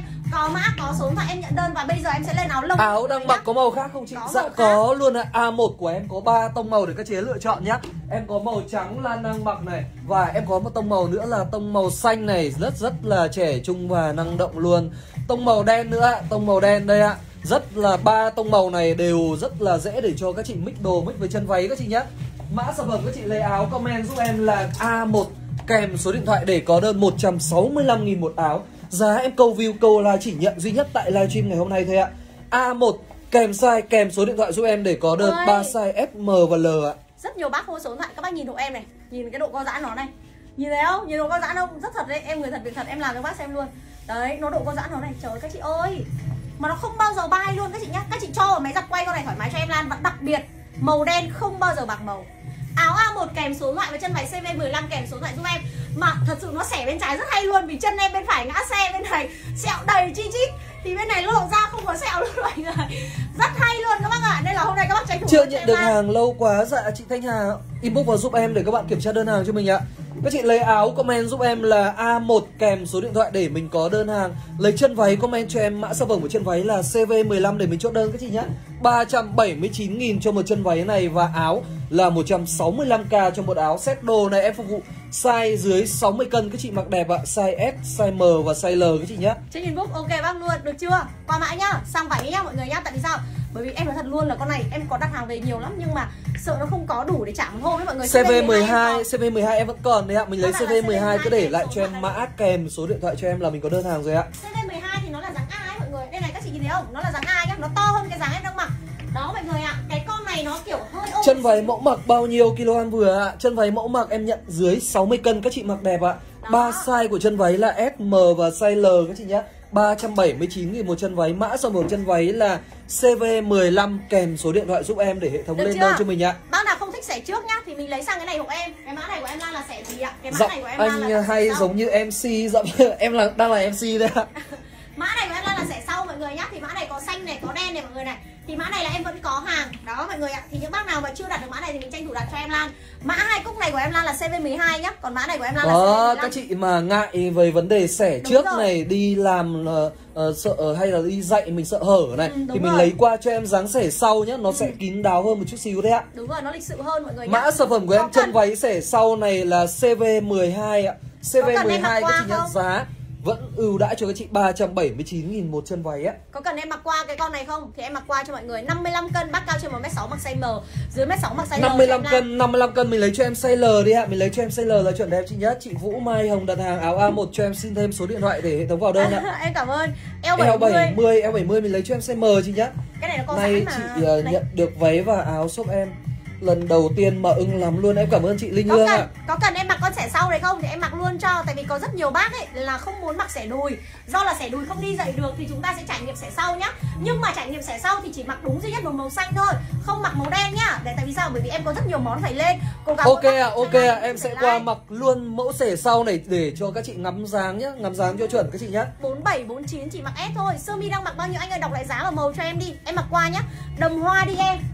có mã, có số điện thoại em nhận đơn và bây giờ em sẽ lên áo lông.
Áo đang mặc có màu khác không chị?
Có
Dạ
có
khác. Luôn ạ. A một của em có ba tông màu để các chế lựa chọn nhá. Em có màu trắng Lan đang mặc này, và em có một tông màu nữa là tông màu xanh này, rất rất là trẻ trung và năng động luôn. Tông màu đen nữa, tông màu đen đây ạ. Rất là ba tông màu này đều rất là dễ để cho các chị mix đồ, mix với chân váy các chị nhé. Mã sản phẩm các chị lấy áo comment giúp em là A một kèm số điện thoại để có đơn một trăm sáu mươi lăm nghìn một áo. Giá em câu view câu like chỉ nhận duy nhất tại livestream ngày hôm nay thôi ạ. A một kèm size kèm số điện thoại giúp em để có đơn ba size S, M và L ạ.
Rất nhiều bác mua số điện thoại, các bác nhìn hộ em này, nhìn cái độ co giãn nó này. Nhìn thấy không? Nhìn độ co giãn không? Rất thật đấy, em người thật việc thật, em làm cho bác xem luôn. Đấy, nó độ co giãn nó này, trời ơi các chị ơi. Mà nó không bao giờ bay luôn các chị nhá. Các chị cho vào máy giặt quay con này thoải mái cho em Lan. Và đặc biệt màu đen không bao giờ bạc màu. Áo A một kèm số điện thoại và chân váy C V mười lăm kèm số điện thoại giúp em. Mà thật sự nó xẻ bên trái rất hay luôn, vì chân em bên phải ngã xe, bên này sẹo đầy chi chít, thì bên này lộ ra không có sẹo luôn mọi người. Rất hay luôn các bác ạ. Nên là hôm nay các bác tranh thủ
chưa nhận được hàng lâu quá. Dạ chị Thanh Hà inbox vào giúp em để các bạn kiểm tra đơn hàng cho mình ạ. Các chị lấy áo comment giúp em là A một kèm số điện thoại để mình có đơn hàng. Lấy chân váy comment cho em mã sản phẩm của chân váy là C V mười lăm để mình chốt đơn các chị nhé. Ba trăm bảy mươi chín nghìn cho một chân váy này, và áo là một trăm sáu mươi lăm k cho một áo. Set đồ này em phục vụ size dưới sáu mươi cân các chị mặc đẹp ạ. Size S, size M và size L các chị nhé.
Trên inbox ok bác luôn, được chưa? Qua mã nhá, sang váy nhá mọi người nhá. Tại vì sao? Bởi vì em nói thật luôn là con này em có đặt hàng về nhiều lắm, nhưng mà sợ nó không có đủ để trả một hôm đấy mọi người.
C V mười hai, C V mười hai em vẫn còn đấy ạ. Mình lấy C V mười hai cứ để lại cho em mã kèm số điện thoại cho em là mình có đơn hàng rồi ạ.
C V mười hai thì nó là dáng A ấy mọi người. Đây này các chị nhìn thấy không? Nó là dáng A nhá, nó to hơn cái dáng em đang mặc. Đó mọi người ạ, cái con này nó kiểu hơi ôm.
Chân váy mẫu mặc bao nhiêu kilo ăn vừa ạ? Chân váy mẫu mặc em nhận dưới sáu mươi cân các chị mặc đẹp ạ. Ba size của chân váy là S, M và size L các chị nhé. Ba trăm bảy mươi chín nghìn một chân váy. Mã sản phẩm chân váy là C V mười lăm kèm số điện thoại giúp em để hệ thống
được
lên
chưa?
đơn cho mình ạ.
Bác nào không thích xẻ trước nhá thì mình lấy sang cái này hộ em. Cái mã này của em Lan là xẻ gì ạ? Cái mã
Giọng
này của em
anh
Lan là
hay
sau.
giống như em xê. Giọng em là đang là em xê đấy ạ.
Mã này của em Lan là xẻ sau mọi người nhá. Thì mã này có xanh này, có đen này mọi người này. Thì mã này là em vẫn có hàng. Đó mọi người ạ. Thì những bác nào mà chưa đặt được mã này thì mình tranh thủ đặt cho em Lan. Mã hai cúc này của em Lan là C V mười hai nhá. Còn mã này của em Lan là C V mười lăm.
Các chị mà ngại về vấn đề xẻ
Đúng
trước
rồi.
này, đi làm uh, uh, sợ uh, hay là đi dạy mình sợ hở này,
ừ,
thì mình
rồi.
lấy qua cho em dáng xẻ sau nhá. Nó ừ. sẽ kín đáo hơn một chút xíu đấy ạ.
Đúng rồi, nó lịch sự hơn mọi người nhá.
Mã sản phẩm của em
Có
chân
cần...
váy xẻ sau này là C V mười hai ạ. C V mười hai các chị nhận giá vẫn ưu đãi cho các chị ba trăm bảy mươi chín nghìn một chân váy á.
Có cần em mặc qua cái con này không? Thì em mặc qua cho mọi người. Năm mươi lăm cân, bác cao trên một mét sáu mặc size M, dưới mét sáu mặc size L.
năm mươi lăm cân, năm mươi lăm cân mình lấy cho em size L đi ạ. Mình lấy cho em size L là chuẩn đẹp chị nhá. Chị Vũ Mai Hồng đặt hàng áo A một cho em, xin thêm số điện thoại để hệ thống vào đơn ạ.
Em cảm ơn. Eo
bảy mươi, eo bảy mươi, eo bảy mươi mình lấy cho em size M chị nhá.
Cái này nó có
Nay
sẵn mà.
chị uh, nhận được váy và áo giúp em lần đầu tiên mà ưng lắm luôn. Em cảm ơn chị Linh Hương ạ.
Có cần em mặc con xẻ sau đấy không thì em mặc luôn cho. Tại vì có rất nhiều bác ấy là không muốn mặc xẻ đùi. Do là xẻ đùi không đi dậy được thì chúng ta sẽ trải nghiệm xẻ sau nhá. Nhưng mà trải nghiệm xẻ sau thì chỉ mặc đúng duy nhất một màu xanh thôi, không mặc màu đen nhá. Để tại vì sao? Bởi vì em có rất nhiều món phải lên. Cố gắng
ok ạ, ok ạ, em sẽ qua mặc luôn mẫu xẻ sau này để cho các chị ngắm dáng nhá, ngắm dáng cho chuẩn các chị nhá.
Bốn bảy, bốn chín chỉ mặc S thôi. Sơ mi đang mặc bao nhiêu anh ơi, đọc lại giá và màu cho em đi. Em mặc qua nhá. Đầm hoa đi em.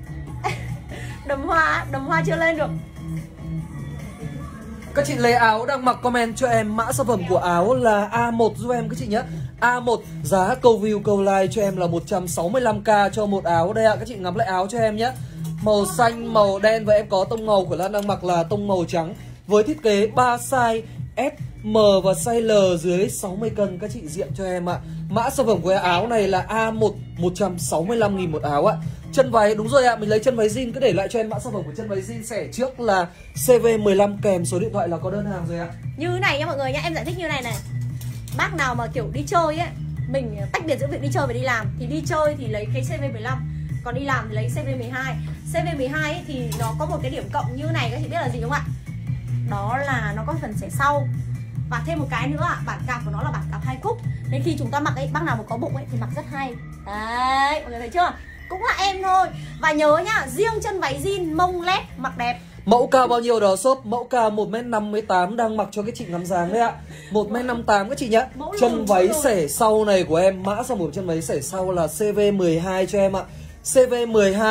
Đầm hoa, đầm hoa chưa lên được.
Các chị lấy áo đang mặc comment cho em mã sản phẩm của áo là A một giúp em các chị nhé. A một giá câu view câu like cho em là một trăm sáu mươi lăm k cho một áo. Đây ạ, các chị ngắm lại áo cho em nhé. Màu xanh, màu đen và em có tông màu của Lan đang mặc là tông màu trắng. Với thiết kế ba size S, M và size L dưới sáu mươi cân các chị diện cho em ạ. Mã sản phẩm của áo này là A một, một trăm sáu mươi lăm nghìn một áo ạ. Chân váy đúng rồi ạ, mình lấy chân váy jean cứ để lại cho em mã sản phẩm của chân váy jean xẻ trước là C V mười lăm kèm số điện thoại là có đơn hàng rồi ạ.
Như thế này nha mọi người nhá, em giải thích như này này. Bác nào mà kiểu đi chơi ấy, mình tách biệt giữa việc đi chơi và đi làm, thì đi chơi thì lấy cái C V mười lăm, còn đi làm thì lấy C V mười hai. C V mười hai ấy thì nó có một cái điểm cộng như này, các chị biết là gì không ạ? Đó là nó có phần xẻ sau. Và thêm một cái nữa ạ, bản cạp của nó là bản cạp hai cúc. Nên khi chúng ta mặc ấy, bác nào mà có bụng ấy thì mặc rất hay. Đấy, mọi người thấy chưa? Cũng là em thôi. Và nhớ nhá, riêng chân váy jean mông lét mặc đẹp.
Mẫu cao bao nhiêu đó shop? Mẫu cao một mét năm mươi tám đang mặc cho các chị ngắm dáng đấy ạ. một mét năm mươi tám các chị nhá. Chân váy xẻ sau này của em, mã sản phẩm chân váy xẻ sau là C V mười hai cho em ạ. C V mười hai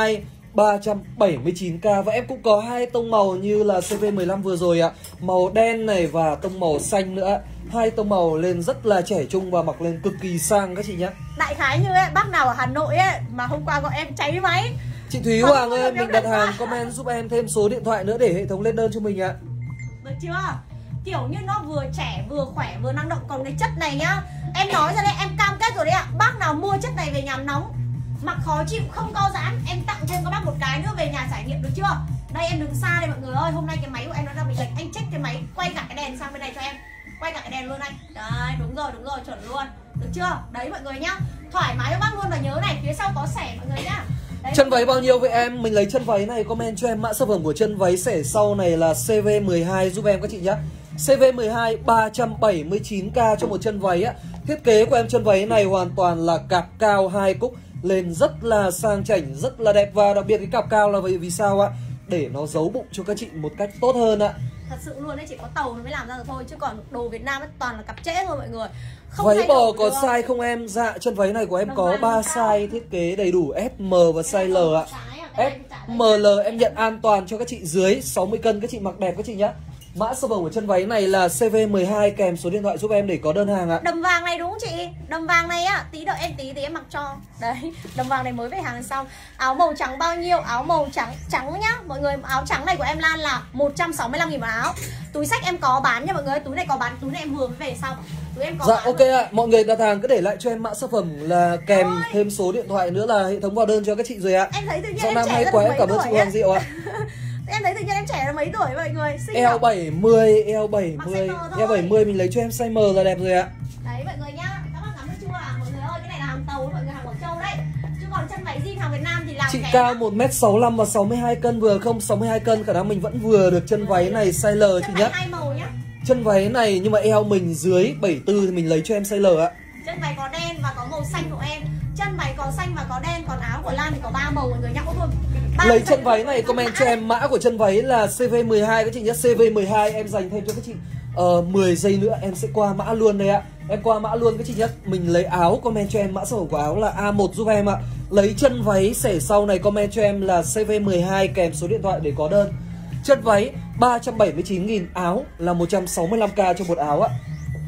ba trăm bảy mươi chín k. Và em cũng có hai tông màu như là C V mười lăm vừa rồi ạ. Màu đen này và tông màu xanh nữa. Hai tông màu lên rất là trẻ trung và mặc lên cực kỳ sang các chị nhé.
Đại khái như ấy, bác nào ở Hà Nội ấy mà hôm qua gọi em cháy máy.
Chị Thúy
Không,
Hoàng
không,
ơi,
không,
mình
không,
đặt
không,
hàng comment giúp em thêm số điện thoại nữa để hệ thống lên đơn cho mình ạ.
Được chưa? Kiểu như nó vừa trẻ, vừa khỏe, vừa năng động. Còn cái chất này nhá, em nói ra đây, em cam kết rồi đấy ạ. Bác nào mua chất này về nhà nóng, mặc khó chịu, không co giãn, em tặng thêm các bác một cái nữa về nhà trải nghiệm, được chưa? Đây em đứng xa đây mọi người ơi. Hôm nay cái máy của em nó đang bị lệch. Anh check cái máy, quay cả cái đèn sang bên này cho em. Quay cả cái đèn luôn anh. Đấy, đúng rồi, đúng rồi, chuẩn luôn. Được chưa? Đấy mọi người nhá. Thoải mái cho bác luôn. Và nhớ này, phía sau có xẻ mọi người nhá. Đấy,
chân váy bao nhiêu với em? Mình lấy chân váy này, comment cho em mã sản phẩm của chân váy xẻ sau này là C V mười hai giúp em các chị nhé. C V mười hai ba trăm bảy mươi chín k cho một chân váy á. Thiết kế của em chân váy này hoàn toàn là cạp cao hai cúc, lên rất là sang chảnh, rất là đẹp. Và đặc biệt cái cạp cao là vì, vì sao ạ? Để nó giấu bụng cho các chị một cách tốt hơn ạ.
Thật sự luôn đấy, chỉ có tàu nó mới làm ra được thôi. Chứ còn đồ Việt Nam ấy toàn là cặp trễ thôi mọi người. Không
váy bò có
được.
size không em? Dạ, chân váy này của em
Đồng
có ba size thiết kế đầy đủ S M và size L ạ. S M L em nhận an toàn cho các chị dưới sáu mươi cân, các chị mặc đẹp các chị nhé. Mã sản phẩm của chân váy này là C V mười hai, kèm số điện thoại giúp em để có đơn hàng ạ.
Đầm vàng này đúng không chị? Đầm vàng này á, tí đợi em tí tí em mặc cho. Đấy, đầm vàng này mới về hàng xong. Áo màu trắng bao nhiêu? Áo màu trắng trắng nhá. Mọi người, áo trắng này của em Lan là một trăm sáu mươi lăm nghìn một áo. Túi xách em có bán nha mọi người, túi này có bán, túi này em vừa mới về xong. Túi em có
dạ
bán
ok ạ, à. Mọi người đặt hàng cứ để lại cho em mã sản phẩm là kèm Ôi. thêm số điện thoại nữa là hệ thống vào đơn cho các chị rồi ạ.
Em thấy tự nhiên
Sau
em
năm
trẻ
hay
rất
quá,
là
em cảm ơn chị Hoàng Diệu ạ.
Em thấy tự nhiên em trẻ là mấy tuổi mọi người, xinh
eo bảy mươi, eo bảy mươi, eo bảy mươi mình lấy cho em size M là đẹp rồi ạ.
Đấy mọi người nhá, các bác cảm ơn chưa ạ? Mọi người ơi, cái này là hàng tàu mọi người, hàng Quảng Châu đấy. Chứ còn chân váy jean hàng Việt Nam thì làm
chị
kém.
cao một mét sáu mươi lăm và sáu mươi hai cân vừa không? Sáu mươi hai cân khả năng mình vẫn vừa được chân váy này size L
chân
chị
váy
nhé.
hai màu nhá.
Chân váy này nhưng mà eo mình dưới bảy mươi tư thì mình lấy cho em size L ạ.
Chân váy có đen và có màu xanh của em. Chân váy có xanh và có đen, còn áo của Lan thì có ba màu mọi người nhắc thôi.
Lấy chân váy này comment cho em mã của chân váy là C V mười hai các chị nhé. C V mười hai em dành thêm cho các chị uh, mười giây nữa em sẽ qua mã luôn đây ạ. Em qua mã luôn các chị nhé. Mình lấy áo, comment cho em mã sản phẩm của áo là A một giúp em ạ. Lấy chân váy xẻ sau này comment cho em là C V mười hai kèm số điện thoại để có đơn. Chân váy ba trăm bảy mươi chín nghìn, áo là một trăm sáu mươi lăm k cho một áo ạ.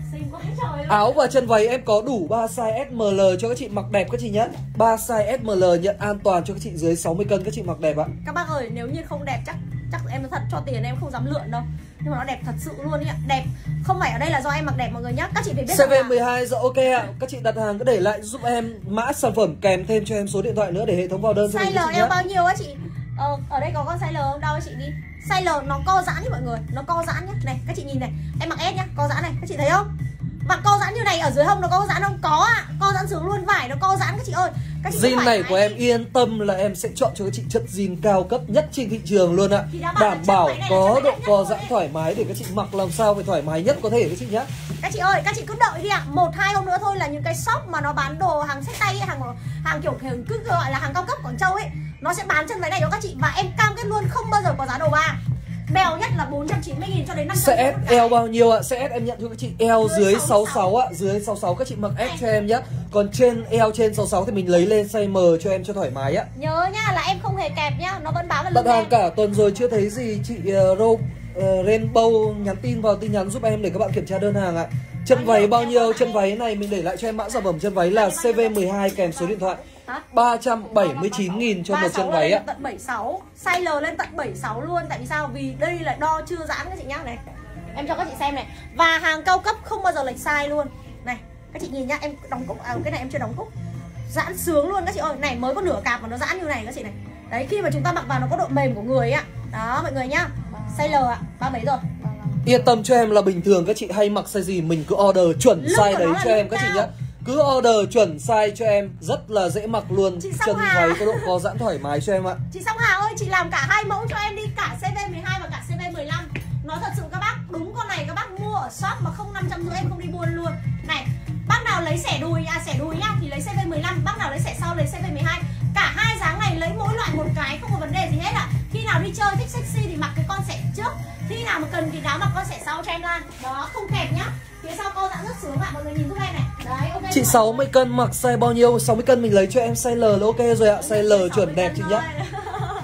Áo và chân váy em có đủ ba size S M L cho các chị mặc đẹp các chị nhé. ba size S M L nhận an toàn cho các chị dưới sáu mươi cân, các chị mặc đẹp ạ.
Các bác ơi, nếu như không đẹp chắc chắc em thật cho tiền em không dám lượn đâu. Nhưng mà nó đẹp thật sự luôn ạ. Đẹp không phải ở đây là do em mặc đẹp mọi người nhé. Các chị phải biết
C V mười hai dạ ok ạ. Các chị đặt hàng cứ để lại giúp em mã sản phẩm kèm thêm cho em số điện thoại nữa để hệ thống vào đơn cho mình.
Size L eo bao nhiêu á chị? Ờ, ở đây có con size L không? Đâu chị đi. Size L nó co giãn nhé mọi người, nó co giãn nhé. Này, các chị nhìn này, em mặc S nhá, co giãn này, các chị thấy không? Mặc co giãn như này ở dưới hông nó có giãn không? Có ạ, à. Co giãn sướng luôn, vải nó co giãn các chị ơi. Các chị
jean này của em yên tâm là em sẽ chọn cho các chị chất jean cao cấp nhất trên thị trường luôn ạ. Đảm bảo có độ co giãn thoải mái để các chị mặc làm sao phải thoải mái nhất có thể các chị nhé.
Các chị ơi, các chị cứ đợi đi ạ. À. Một hai hôm nữa thôi là những cái shop mà nó bán đồ hàng xách tay ấy, hàng hàng kiểu kiểu cứ gọi là hàng cao cấp Quảng Châu ấy, nó sẽ bán chân váy này cho các chị và em cam kết luôn không bao giờ có giá đầu ba. Bèo nhất là bốn trăm chín mươi nghìn cho đến năm trăm.
Size S eo bao nhiêu ạ? Size S em nhận cho các chị eo dưới sáu mươi sáu ạ, dưới sáu mươi sáu các chị mặc S cho em nhé. Còn trên eo trên sáu mươi sáu thì mình lấy lên size M cho em cho thoải mái á.
Nhớ nhá là em không hề kẹp nhá, nó vẫn báo là
đặt hàng cả tuần rồi chưa thấy gì chị uh, Ro, uh, Rainbow nhắn tin vào tin nhắn giúp em để các bạn kiểm tra đơn hàng ạ. Chân váy bao nhiêu? Chân váy này mình để lại cho em mã sản phẩm chân váy là C V mười hai kèm số điện thoại. ba trăm bảy mươi chín nghìn cho một chân váy ạ.
Tận bảy mươi sáu, size L lên tận bảy mươi sáu luôn. Tại vì sao? Vì đây là đo chưa giãn các chị nhá. Này, em cho các chị xem này. Và hàng cao cấp không bao giờ lệch size luôn. Này, các chị nhìn nhá, em đóng cúc, à, cái này em chưa đóng cúc. Giãn sướng luôn các chị ơi. Này mới có nửa cạp mà nó giãn như này các chị này. Đấy, khi mà chúng ta mặc vào nó có độ mềm của người ạ. Đó mọi người nhá. Size L ạ, ba mấy rồi.
Yên tâm cho em là bình thường các chị hay mặc size gì mình cứ order chuẩn size đấy cho em các chị nhá. Cứ order chuẩn size cho em, rất là dễ mặc luôn. Chân váy có độ co giãn thoải mái cho em ạ.
Chị Song Hà ơi, chị làm cả hai mẫu cho em đi, cả C V mười hai và cả C V mười lăm. Nói thật sự các bác, đúng con này các bác mua ở shop mà không năm trăm rưỡi em không đi buôn luôn. Này, bác nào lấy xẻ đùi, à xẻ đùi nhá thì lấy C V mười lăm, bác nào lấy xẻ sau lấy C V mười hai. Cả hai dáng này lấy mỗi loại một cái không có vấn đề gì hết ạ. À. Khi nào đi chơi thích sexy thì mặc cái con xẻ trước, khi nào mà cần thì áo mặc con xẻ sau cho em Lan. Đó, không kẹp nhá. Phía sau co giãn rất sướng ạ, mọi người nhìn giúp em này. Đấy, ok.
Chị sáu mươi cân mặc size bao nhiêu? sáu mươi cân mình lấy cho em size L là ok rồi ạ. Size L chuẩn đẹp chị nhá.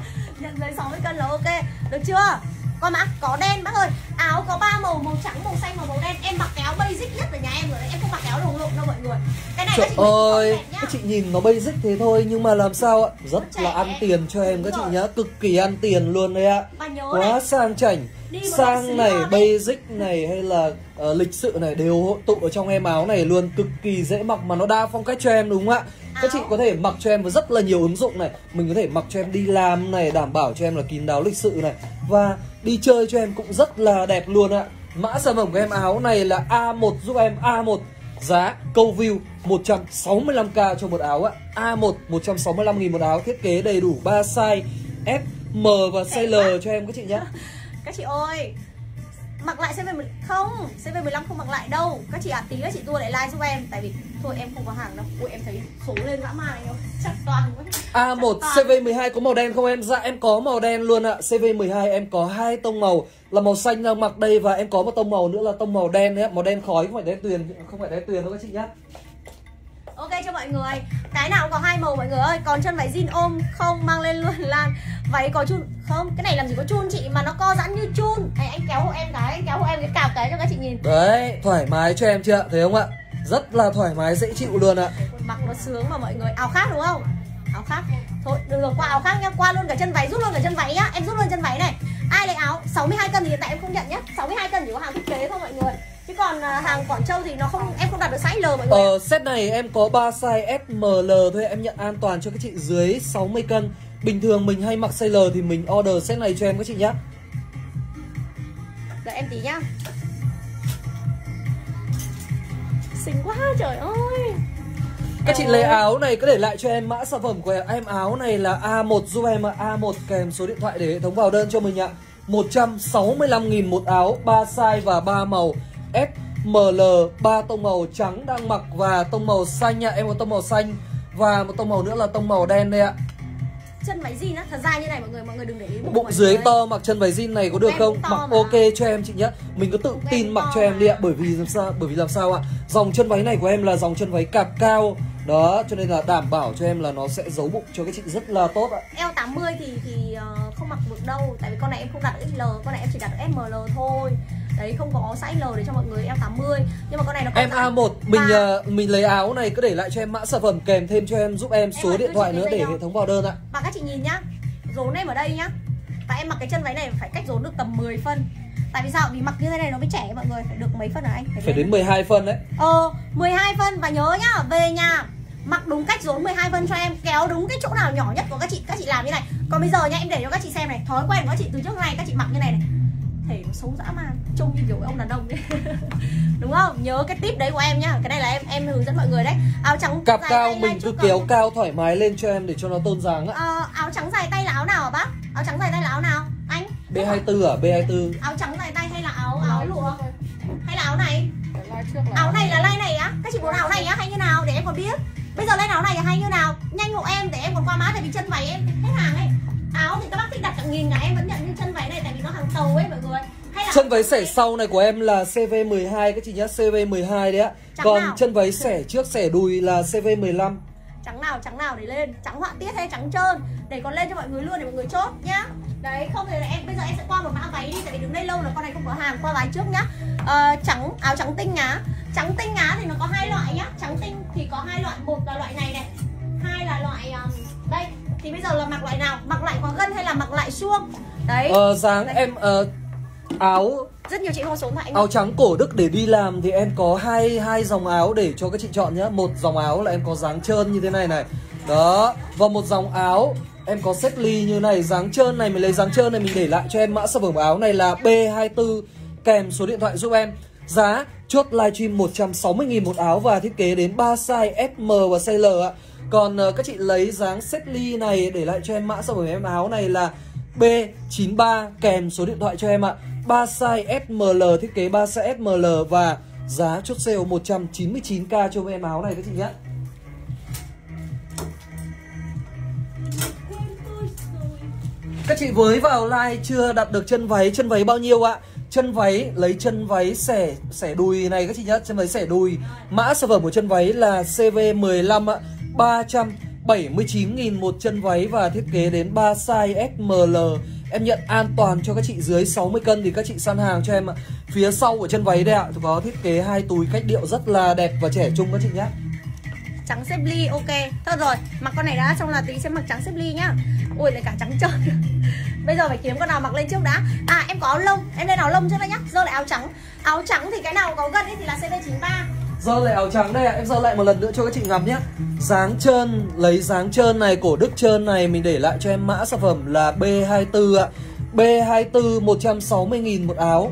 chưa? Con mã có đen bác ơi. Áo có ba màu, màu trắng, màu xanh và màu đen. Em mặc cái áo basic nhất ở nhà em rồi đấy. Em không mặc cái áo đồng lộn đâu mọi người. Cái này
trời
các chị
ơi, các chị nhìn nó basic thế thôi nhưng mà làm sao ạ? Rất
trẻ,
là ăn tiền cho em các chị nhá, cực kỳ ăn tiền luôn đấy ạ. Quá
này,
sang chảnh. Sang này, basic này hay là uh, lịch sự này đều hội tụ ở trong em áo này luôn, cực kỳ dễ mặc mà nó đa phong cách cho em đúng không ạ? Áo. Các chị có thể mặc cho em với rất là nhiều ứng dụng này. Mình có thể mặc cho em đi làm này, đảm bảo cho em là kín đáo lịch sự này. Và đi chơi cho em cũng rất là đẹp luôn ạ. Mã sản phẩm của em áo này là A một giúp em, A một. Giá câu view một trăm sáu mươi lăm k cho một áo ạ. A một một trăm sáu mươi lăm nghìn một áo, thiết kế đầy đủ ba size S, M và size L cho em các chị nhé.
Các chị ơi, mặc lại xê vê mười không, xê vê mười lăm không mặc lại đâu. Các chị à, tí các chị tua lại like giúp em. Tại vì thôi em không có hàng đâu. Ui em thấy số lên dã man không? Chắc toàn
A một xê vê mười hai có màu đen không em? Dạ em có màu đen luôn ạ. xê vê mười hai em có hai tông màu là màu xanh đang mặc đây và em có một tông màu nữa là tông màu đen đấy, màu đen khói không phải đen tuyền, không phải đen tuyền đâu các chị nhá.
Ok cho mọi người. Cái nào cũng có hai màu mọi người ơi. Còn chân váy jean ôm không mang lên luôn Lan. Váy có chun không? Cái này làm gì có chun chị mà nó co giãn như chun. Này, anh kéo hộ em cái, anh kéo hộ em cái cào cái cho các chị nhìn.
Đấy, thoải mái cho em chưa? Thấy không ạ? Rất là thoải mái dễ chịu luôn ạ.
Mặc nó sướng mà mọi người. Áo khác đúng không? Áo khác. Thôi được rồi, qua áo khác nhá, qua luôn cả chân váy, rút luôn cả chân váy nhá. Em rút luôn chân váy này. Ai lấy áo sáu mươi hai cân thì hiện tại em không nhận nhá. sáu mươi hai cân chỉ có hàng thiết kế thôi mọi người. Chứ còn hàng Quảng Châu thì nó không, em không đặt được size L mọi người.
Ờ, set này em có ba size S, M, L thôi, em nhận an toàn cho các chị dưới sáu mươi cân. Bình thường mình hay mặc size L thì mình order set này cho em các chị nhá.
Đợi em tí nhá. Xinh quá trời ơi.
Các chị lấy áo này có để lại cho em mã sản phẩm của em áo này là A một giúp em ạ. A một kèm số điện thoại để hệ thống vào đơn cho mình ạ. Một trăm sáu mươi lăm nghìn một áo, ba size và ba màu S, M, L, ba tông màu trắng đang mặc và tông màu xanh ạ. Em có tông màu xanh và một tông màu nữa là tông màu đen đây ạ.
Chân váy jean á, thật ra như này mọi người, mọi người đừng để ý bụng.
Bụng dưới to mặc chân váy jean này có được em không? Mặc mà. Ok cho em chị nhé. Mình cứ tự bụng tin mặc cho em đi ạ. Bởi vì làm sao? Bởi vì làm sao ạ? Dòng chân váy này của em là dòng chân váy cạp cao. Đó, cho nên là đảm bảo cho em là nó sẽ giấu bụng cho các chị rất là tốt ạ.
Eo tám mươi thì thì uh, không mặc được đâu. Tại vì con này em không đặt được ích lờ, con này em chỉ đặt được S, M, L thôi. Đấy, không có size L để cho mọi người eo tám mươi. Nhưng mà con này nó có
em A một, mình và... uh, mình lấy áo này cứ để lại cho em mã sản phẩm kèm thêm cho em giúp em số em điện thoại nữa để hệ thống vào đơn ạ.
Và các chị nhìn nhá, rốn em ở đây nhá. Và em mặc cái chân váy này phải cách rốn được tầm mười phân. Tại vì sao? Vì mặc như thế này nó mới trẻ mọi người, phải được mấy phân hả anh?
Phải, phải đến mười hai phân đấy.
Ờ, mười hai phân và nhớ nhá, về nhà mặc đúng cách rốn mười hai phân cho em, kéo đúng cái chỗ nào nhỏ nhất của các chị, các chị làm như này. Còn bây giờ nhá, em để cho các chị xem này, thói quen của các chị từ trước nay các chị mặc như này này. Thể nó xấu dã man, trông như kiểu ông đàn ông ấy. Đúng không? Nhớ cái tip đấy của em nhá. Cái này là em em hướng dẫn mọi người đấy. Áo trắng
cạp cao mình cứ kéo không? Cao thoải mái lên cho em để cho nó tôn dáng á.
Ờ, áo trắng dài tay là áo nào hả bác? Áo trắng dài tay là áo nào? Anh?
B hai mươi tư à? B hai mươi tư.
Áo trắng dài tay hay là áo áo lụa? Hay là áo này? Áo này là like này á? Các chị muốn áo này á hay như nào để em còn biết. Bây giờ lên áo này hay như nào? Nhanh hộ em để em còn qua mã, tại vì chân váy em hết hàng ấy. Áo thì các bác thích đặt cả nghìn cả, em vẫn nhận như chân váy này tại vì nó hàng tàu ấy mọi người. Hay là
chân váy xẻ sau này của em là C V mười hai các chị nhá, C V mười hai đấy ạ. Còn nào? Chân váy xẻ trước xẻ đùi là C V mười lăm.
Trắng nào trắng nào để lên, trắng họa tiết hay trắng trơn để còn lên cho mọi người luôn để mọi người chốt nhá. Đấy, không thì là em bây giờ em sẽ qua một mã váy đi, tại vì đứng đây lâu là con này không có hàng, qua váy trước nhá. Ờ, trắng áo trắng tinh nhá. Trắng tinh nhá thì nó có hai loại nhá. Trắng tinh thì có hai loại, một là loại này này, hai là loại um, đây. Thì bây giờ là mặc loại nào? Mặc lại có gân hay là mặc lại suông? Đấy.
Ờ, dáng em uh, áo
rất nhiều chị không số thoại.
Áo trắng cổ Đức để đi làm thì em có hai hai dòng áo để cho các chị chọn nhé. Một dòng áo là em có dáng trơn như thế này này. Đó. Và một dòng áo em có set ly như này, dáng trơn này, mình lấy dáng trơn này mình để lại cho em mã sản phẩm áo này là B hai mươi tư kèm số điện thoại giúp em. Giá chốt livestream một trăm sáu mươi nghìn một áo và thiết kế đến ba size S, M và size L ạ. Còn uh, các chị lấy dáng set ly này để lại cho em mã sản phẩm em áo này là B chín mươi ba kèm số điện thoại cho em ạ. ba size S, M, L, thiết kế ba size S, M, L và giá chốt sale một trăm chín mươi chín k cho em áo này các chị nhé. Các chị mới vào like chưa đặt được chân váy, chân váy bao nhiêu ạ? Chân váy lấy chân váy xẻ xẻ đùi này các chị nhé, chân váy xẻ đùi. Mã sản phẩm của chân váy là C V mười lăm ạ, ba trăm bảy mươi chín nghìn một chân váy và thiết kế đến ba size ét em lờ. Em nhận an toàn cho các chị dưới sáu mươi cân thì các chị săn hàng cho em ạ. Phía sau của chân váy đây ạ, có thiết kế hai túi cách điệu rất là đẹp và trẻ trung các chị nhé.
Trắng xếp ly, ok. Thôi rồi, mặc con này đã, xong là tí sẽ mặc trắng xếp ly nhá. Ui lại cả trắng trơn. Bây giờ phải kiếm con nào mặc lên trước đã. À em có áo lông, em lên áo lông trước đây nhá. Giờ lại áo trắng. Áo trắng thì cái nào có gần ấy thì là xê vê chín ba.
Giờ lại áo trắng đây ạ, em giờ lại một lần nữa cho các chị ngắm nhé. Dáng trơn, lấy dáng trơn này, cổ đức trơn này mình để lại cho em mã sản phẩm là B hai tư ạ. B hai tư một trăm sáu mươi nghìn một áo.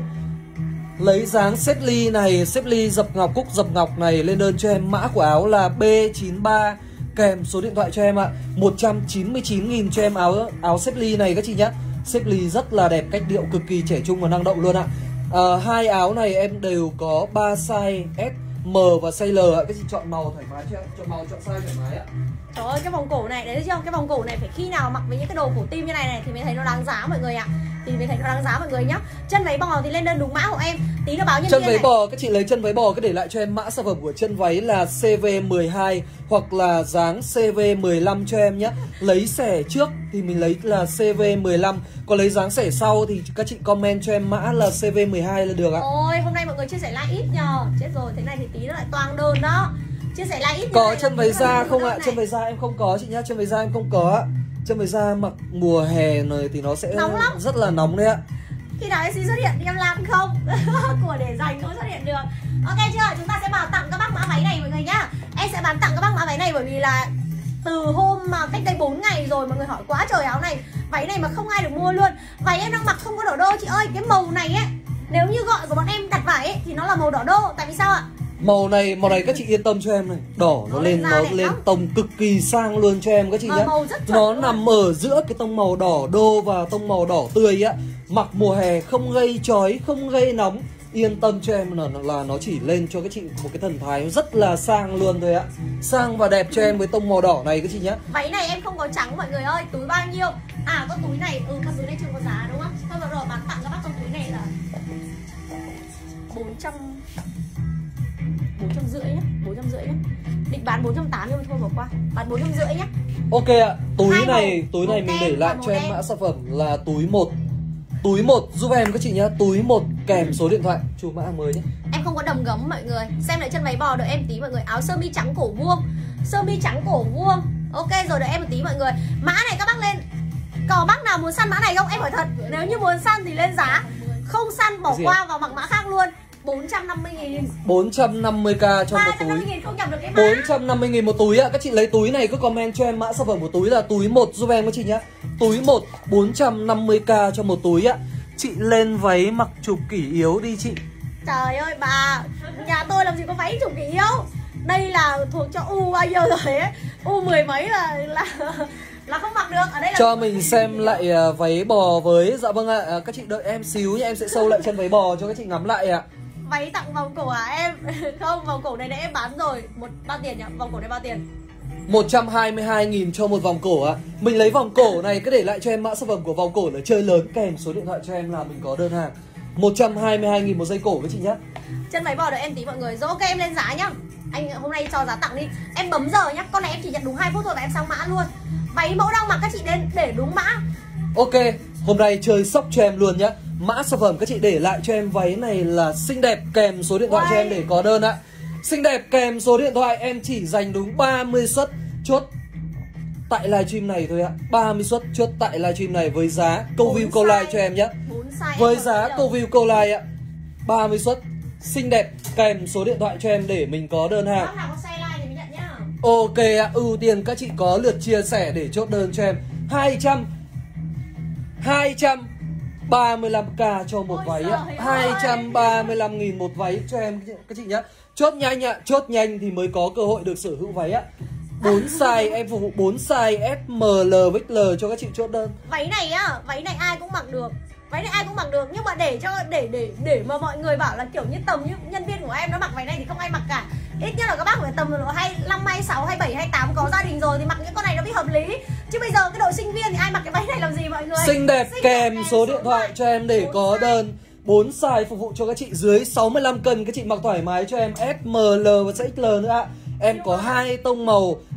Lấy dáng xếp ly này, xếp ly dập ngọc, cúc dập ngọc này lên đơn cho em mã của áo là B chín ba, kèm số điện thoại cho em ạ. Một trăm chín mươi chín nghìn cho em áo áo xếp ly này các chị nhé. Xếp ly rất là đẹp, cách điệu cực kỳ trẻ trung và năng động luôn ạ. à, Hai áo này em đều có ba size S, M và size L ạ. Các chị chọn màu thoải mái cho em, chọn màu chọn size thoải mái ạ.
Trời ơi cái vòng cổ này, đấy chưa? Cái vòng cổ này phải khi nào mặc với những cái đồ cổ tim như này này thì mới thấy nó đáng giá mọi người ạ. Thì mới thấy nó đáng giá mọi người nhá. Chân váy bò thì lên đơn đúng mã của em. Tí nó báo nhân
chân
viên
váy
này.
bò, các chị lấy chân váy bò cứ để lại cho em mã sản phẩm của chân váy là C V mười hai hoặc là dáng C V mười lăm cho em nhé. Lấy xẻ trước thì mình lấy là C V mười lăm, còn lấy dáng xẻ sau thì các chị comment cho em mã là C V mười hai là được ạ.
Ôi hôm nay mọi người chia sẻ like ít nhờ. Chết rồi, thế này thì tí nó lại toang đơn đó. Chia sẻ like ít.
Có chân váy da không ạ? Chân váy da em không có chị nhá, chân váy da em không có ạ. Chân váy da mặc mùa hè này thì nó sẽ rất là nóng đấy ạ.
Khi nào em xin xuất hiện thì em làm không? Của để dành không xuất hiện được. Ok chưa? Chúng ta sẽ bảo tặng các bác mã váy này mọi người nhá. Em sẽ bán tặng các bác mã váy này bởi vì là từ hôm mà cách đây bốn ngày rồi mọi người hỏi quá trời áo này. Váy này mà không ai được mua luôn. Váy em đang mặc không có đỏ đô chị ơi. Cái màu này ấy, nếu như gọi của bọn em đặt vải ấy thì nó là màu đỏ đô. Tại vì sao ạ?
Màu này, màu này các chị yên tâm cho em này. Đỏ nó, nó lên, nó lên tông cực kỳ sang luôn cho em các chị nhé. Nó nằm ở giữa cái tông màu đỏ đô và tông màu đỏ tươi á. Mặc mùa hè không gây chói, không gây nóng. Yên tâm cho em là, là nó chỉ lên cho các chị một cái thần thái rất là sang luôn thôi ạ. Sang và đẹp cho em với tông màu đỏ này các chị nhé.
Váy này em không có trắng mọi người ơi. Túi bao nhiêu? À con túi này, ừ con túi này chưa có giá đúng không? Thôi rồi rồi bán tặng các bác con túi này là bốn trăm bốn trăm rưỡi nhá, bốn trăm rưỡi nhá. Định bán bốn trăm tám nhưng mà thôi bỏ qua. Bán bốn trăm rưỡi nhá.
Ok ạ, túi Hai này, màu, túi này mình để lại cho em mã sản phẩm là túi một. Túi một giúp em các chị nhá, túi một kèm số điện thoại, chú mã mới nhé.
Em không có đầm gấm mọi người. Xem lại chân váy bò đợi em tí mọi người. Áo sơ mi trắng cổ vuông. Sơ mi trắng cổ vuông. Ok rồi đợi em một tí mọi người. Mã này các bác lên. Có bác nào muốn săn mã này không? Em hỏi thật. Nếu như muốn săn thì lên giá. Không săn bỏ qua vào mặc mã khác luôn. bốn trăm năm mươi nghìn.
bốn trăm năm mươi k cho một túi.
Không nhập được cái mã.
bốn trăm năm mươi nghìn một túi ạ. Các chị lấy túi này cứ comment cho em mã sản phẩm của túi là túi một giúp em các chị nhá. Túi một bốn trăm năm mươi k cho một túi ạ. Chị lên váy mặc chụp kỷ yếu đi chị.
Trời ơi bà, nhà tôi làm gì có váy chụp kỷ yếu. Đây là thuộc cho U bao nhiêu rồi ấy. U mười mấy là là là không mặc được. Ở đây là
cho mình xem lại váy bò với. Dạ vâng ạ, các chị đợi em xíu nhé, em sẽ show lại chân váy bò cho các chị ngắm lại ạ.
Váy tặng vòng cổ à em? Không, vòng cổ này để em bán rồi. Một bao tiền nhỉ? Vòng cổ này bao tiền?
một trăm hai mươi hai nghìn cho một vòng cổ ạ. À. Mình lấy vòng cổ này cứ để lại cho em mã sản phẩm của vòng cổ là chơi lớn kèm số điện thoại cho em là mình có đơn hàng. một trăm hai mươi hai nghìn một dây cổ với chị nhé.
Chân váy bò đợi em tí mọi người. Rồi ok em lên giá nhá. Anh hôm nay cho giá tặng đi. Em bấm giờ nhá. Con này em chỉ nhận đúng hai phút thôi và em sang mã luôn. Váy mẫu đang mặc các chị đến để đúng mã.
Ok, hôm nay chơi sốc cho em luôn nhá. Mã sản phẩm các chị để lại cho em váy này là xinh đẹp kèm số điện thoại Uầy. cho em để có đơn ạ. Xinh đẹp kèm số điện thoại em chỉ dành đúng ba mươi suất chốt tại livestream này thôi ạ. ba mươi suất chốt tại livestream này với giá câu view câu like cho em nhé. Với giá câu view câu like ạ. ba mươi suất xinh đẹp kèm số điện thoại cho em để mình có đơn hàng. Ok ạ, ưu tiên các chị có lượt chia sẻ để chốt đơn cho em. hai trăm hai trăm ba mươi lăm k cho một Ôi váy ạ. hai trăm ba mươi lăm nghìn một váy cho em các chị nhé. Chốt nhanh ạ, chốt nhanh thì mới có cơ hội được sở hữu váy ạ. bốn size, em phục vụ bốn size S, M, L, ích lờ cho các chị chốt đơn.
Váy này á, váy này ai cũng mặc được. Váy này ai cũng mặc được nhưng mà để cho để để để mà mọi người bảo là kiểu như tầm như nhân viên của em nó mặc váy này thì không ai mặc cả. Ít nhất là các bác phải tầm độ hai mươi lăm, hai mươi sáu, hai mươi bảy, hai mươi tám có gia đình rồi thì mặc những con này nó mới hợp lý. Chứ bây giờ cái đội sinh viên thì ai mặc cái váy này làm gì mọi người?
Xinh đẹp Xinh kèm đẹp, số điện thoại cho em để có đơn. bốn size phục vụ cho các chị dưới sáu mươi lăm cân, các chị mặc thoải mái cho em S, M, L và ích lờ nữa ạ. Em có hai tông màu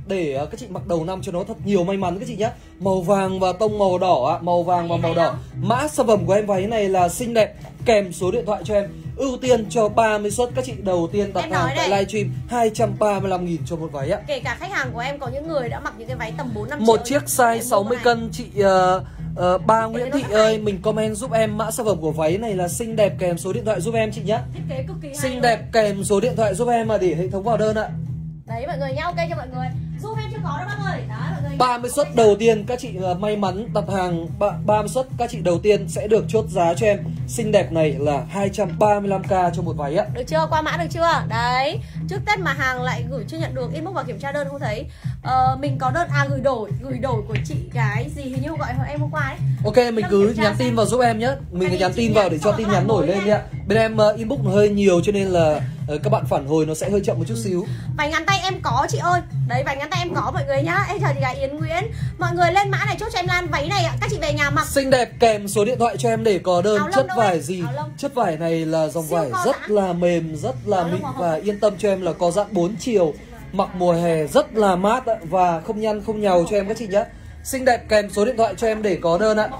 để uh, các chị mặc đầu năm cho nó thật nhiều may mắn các chị nhé. Màu vàng và tông màu đỏ ạ, màu vàng và màu đỏ. Mã sản phẩm của em váy này là xinh đẹp, kèm số điện thoại cho em. Ưu tiên cho ba mươi suất các chị đầu tiên đặt hàng tại livestream, hai trăm ba mươi lăm nghìn cho một váy ạ.
Kể cả khách hàng của em có những người đã mặc những cái váy tầm bốn năm triệu.
Một chiếc size sáu mươi cân chị uh, uh, Ba Nguyễn Thị ơi, mình comment giúp em mã sản phẩm của váy này là xinh đẹp kèm số điện thoại giúp em chị nhé.
Thiết kế cực kỳ hay.
Xinh đẹp kèm số điện thoại giúp em mà để hệ thống vào đơn ạ.
Đấy mọi người nhá, ok cho mọi người. Giúp em chưa có đâu bác ơi. Đó mọi người.
ba mươi suất đầu tiên các chị uh, may mắn đặt hàng ba mươi suất các chị đầu tiên sẽ được chốt giá cho em xinh đẹp này là hai trăm ba mươi lăm k cho một váy ạ.
Được chưa? Qua mã được chưa? Đấy. Trước Tết mà hàng lại gửi chưa nhận được, inbox vào kiểm tra đơn không thấy. Ờ, mình có đơn à gửi đổi, gửi đổi của chị cái gì hình như gọi em hôm qua ấy.
Ok, mình cứ nhắn tin vào giúp em nhé. Mình cứ nhắn tin vào để cho tin nhắn nổi lên đi ạ. Bên em uh, inbox nó hơi nhiều cho nên là uh, các bạn phản hồi nó sẽ hơi chậm một chút xíu.
Váy ngắn tay em có chị ơi. Đấy, váy ngắn tay em có mọi người nhá. Em chào chị gái Yến Nguyễn. Mọi người lên mã này chốt cho em Lan váy này ạ. Các chị về nhà mặc.
Xinh đẹp kèm số điện thoại cho em để có đơn. Chất vải gì? Chất vải này là dòng vải rất giãn, là mềm, rất là mịn và yên tâm cho em là có dạng bốn chiều. Mặc mùa hè rất là mát ạ, và không nhăn không nhàu cho em các chị nhé. Xinh đẹp kèm số điện thoại cho em để có đơn ạ.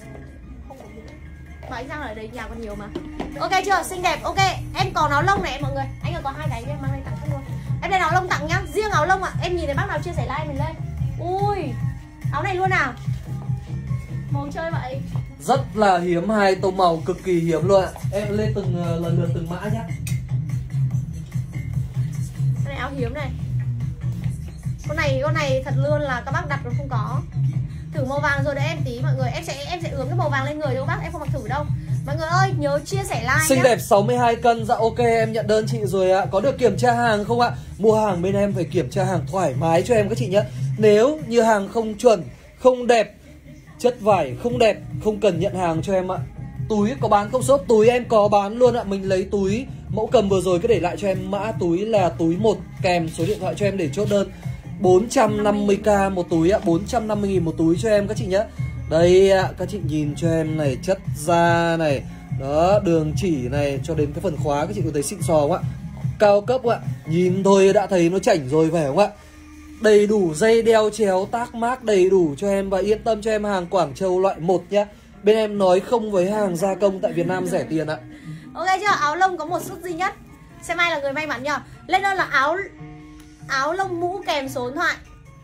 Váy răng ở đây nhà còn nhiều mà. Ok chưa? Xinh đẹp. Ok, em có áo lông này mọi người. Anh có hai cái em mang đây tặng không luôn. Em lên áo lông tặng nhá. Riêng áo lông ạ. À. Em nhìn thấy bác nào chia sẻ like mình lên. Ui, áo này luôn nào. Màu chơi vậy.
Rất là hiếm, hai tông màu cực kỳ hiếm luôn ạ. Em lên từng uh, lần lượt từng mã nhé.
Cái này áo hiếm này. Con này con này thật luôn là các bác đặt nó không có. Thử màu vàng rồi đấy em tí mọi người. Em sẽ em sẽ ướm cái màu vàng lên người cho các bác. Em không mặc thử đâu. Mọi người ơi nhớ chia sẻ like.
Xinh
nhá.
đẹp sáu mươi hai cân. Dạ ok, em nhận đơn chị rồi ạ. Có được kiểm tra hàng không ạ? Mua hàng bên em phải kiểm tra hàng thoải mái cho em các chị nhé. Nếu như hàng không chuẩn, không đẹp, chất vải không đẹp, không cần nhận hàng cho em ạ. Túi có bán không shop? Túi em có bán luôn ạ. Mình lấy túi mẫu cầm vừa rồi cứ để lại cho em mã túi là túi một kèm số điện thoại cho em để chốt đơn. Bốn trăm năm mươi k một túi ạ, bốn trăm năm mươi nghìn một túi cho em các chị nhé. Đây ạ, các chị nhìn cho em này, chất da này, đó, đường chỉ này, cho đến cái phần khóa các chị có thấy xịn sò không ạ? Cao cấp ạ, nhìn thôi đã thấy nó chảnh rồi phải không ạ? Đầy đủ dây đeo chéo, tác mác đầy đủ cho em và yên tâm cho em hàng Quảng Châu loại một nhá. Bên em nói không với hàng gia công tại Việt Nam rẻ tiền ạ.
Ok chưa? Áo lông có một suất duy nhất. Xem ai là người may mắn nhờ. Lên đơn là áo áo lông mũ kèm số điện thoại.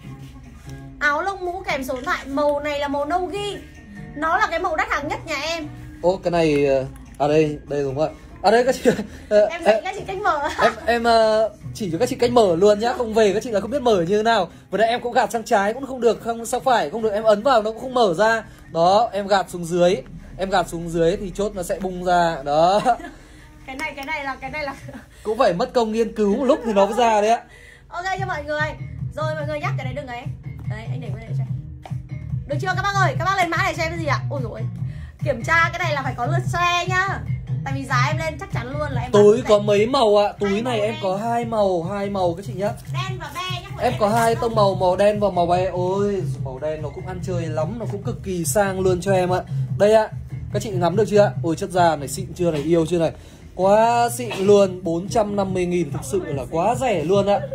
Áo lông mũ kèm số điện thoại. Màu này là màu nâu ghi. Nó là cái màu đắt hàng nhất nhà em.
Ô cái này à đây, đây đúng không ạ? À đây các chị uh,
em dạy các chị cách mở.
Em em uh, chỉ cho các chị cách mở luôn nhá, không về các chị là không biết mở như thế nào. Vừa nãy em cũng gạt sang trái cũng không được, không sang phải không được, em ấn vào nó cũng không mở ra. Đó, em gạt xuống dưới. Em gạt xuống dưới thì chốt nó sẽ bung ra. Đó.
Cái này cái này là cái này là
cũng phải mất công nghiên cứu một lúc thì nó mới ra đấy ạ.
Ok cho mọi người. Rồi mọi người nhắc cái đấy đừng ấy. Đấy anh để cái này cho em. Được chưa các bác ơi? Các bác lên mã này cho em cái gì ạ? Ôi dồi, kiểm tra cái này là phải có lượt share nhá. Tại vì giá em lên chắc chắn luôn là em.
Túi có mấy màu ạ? À? Túi này em đen. Có hai màu, hai màu các chị nhá.
Đen và be nhá.
Em có hai tông màu, màu đen và màu be. Ôi, màu đen nó cũng ăn chơi lắm, nó cũng cực kỳ sang luôn cho em ạ. Đây ạ. Các chị ngắm được chưa ạ? Ôi chất da này xịn chưa này, yêu chưa này. Quá xịn luôn, bốn trăm năm mươi nghìn thực sự là quá rẻ luôn ạ.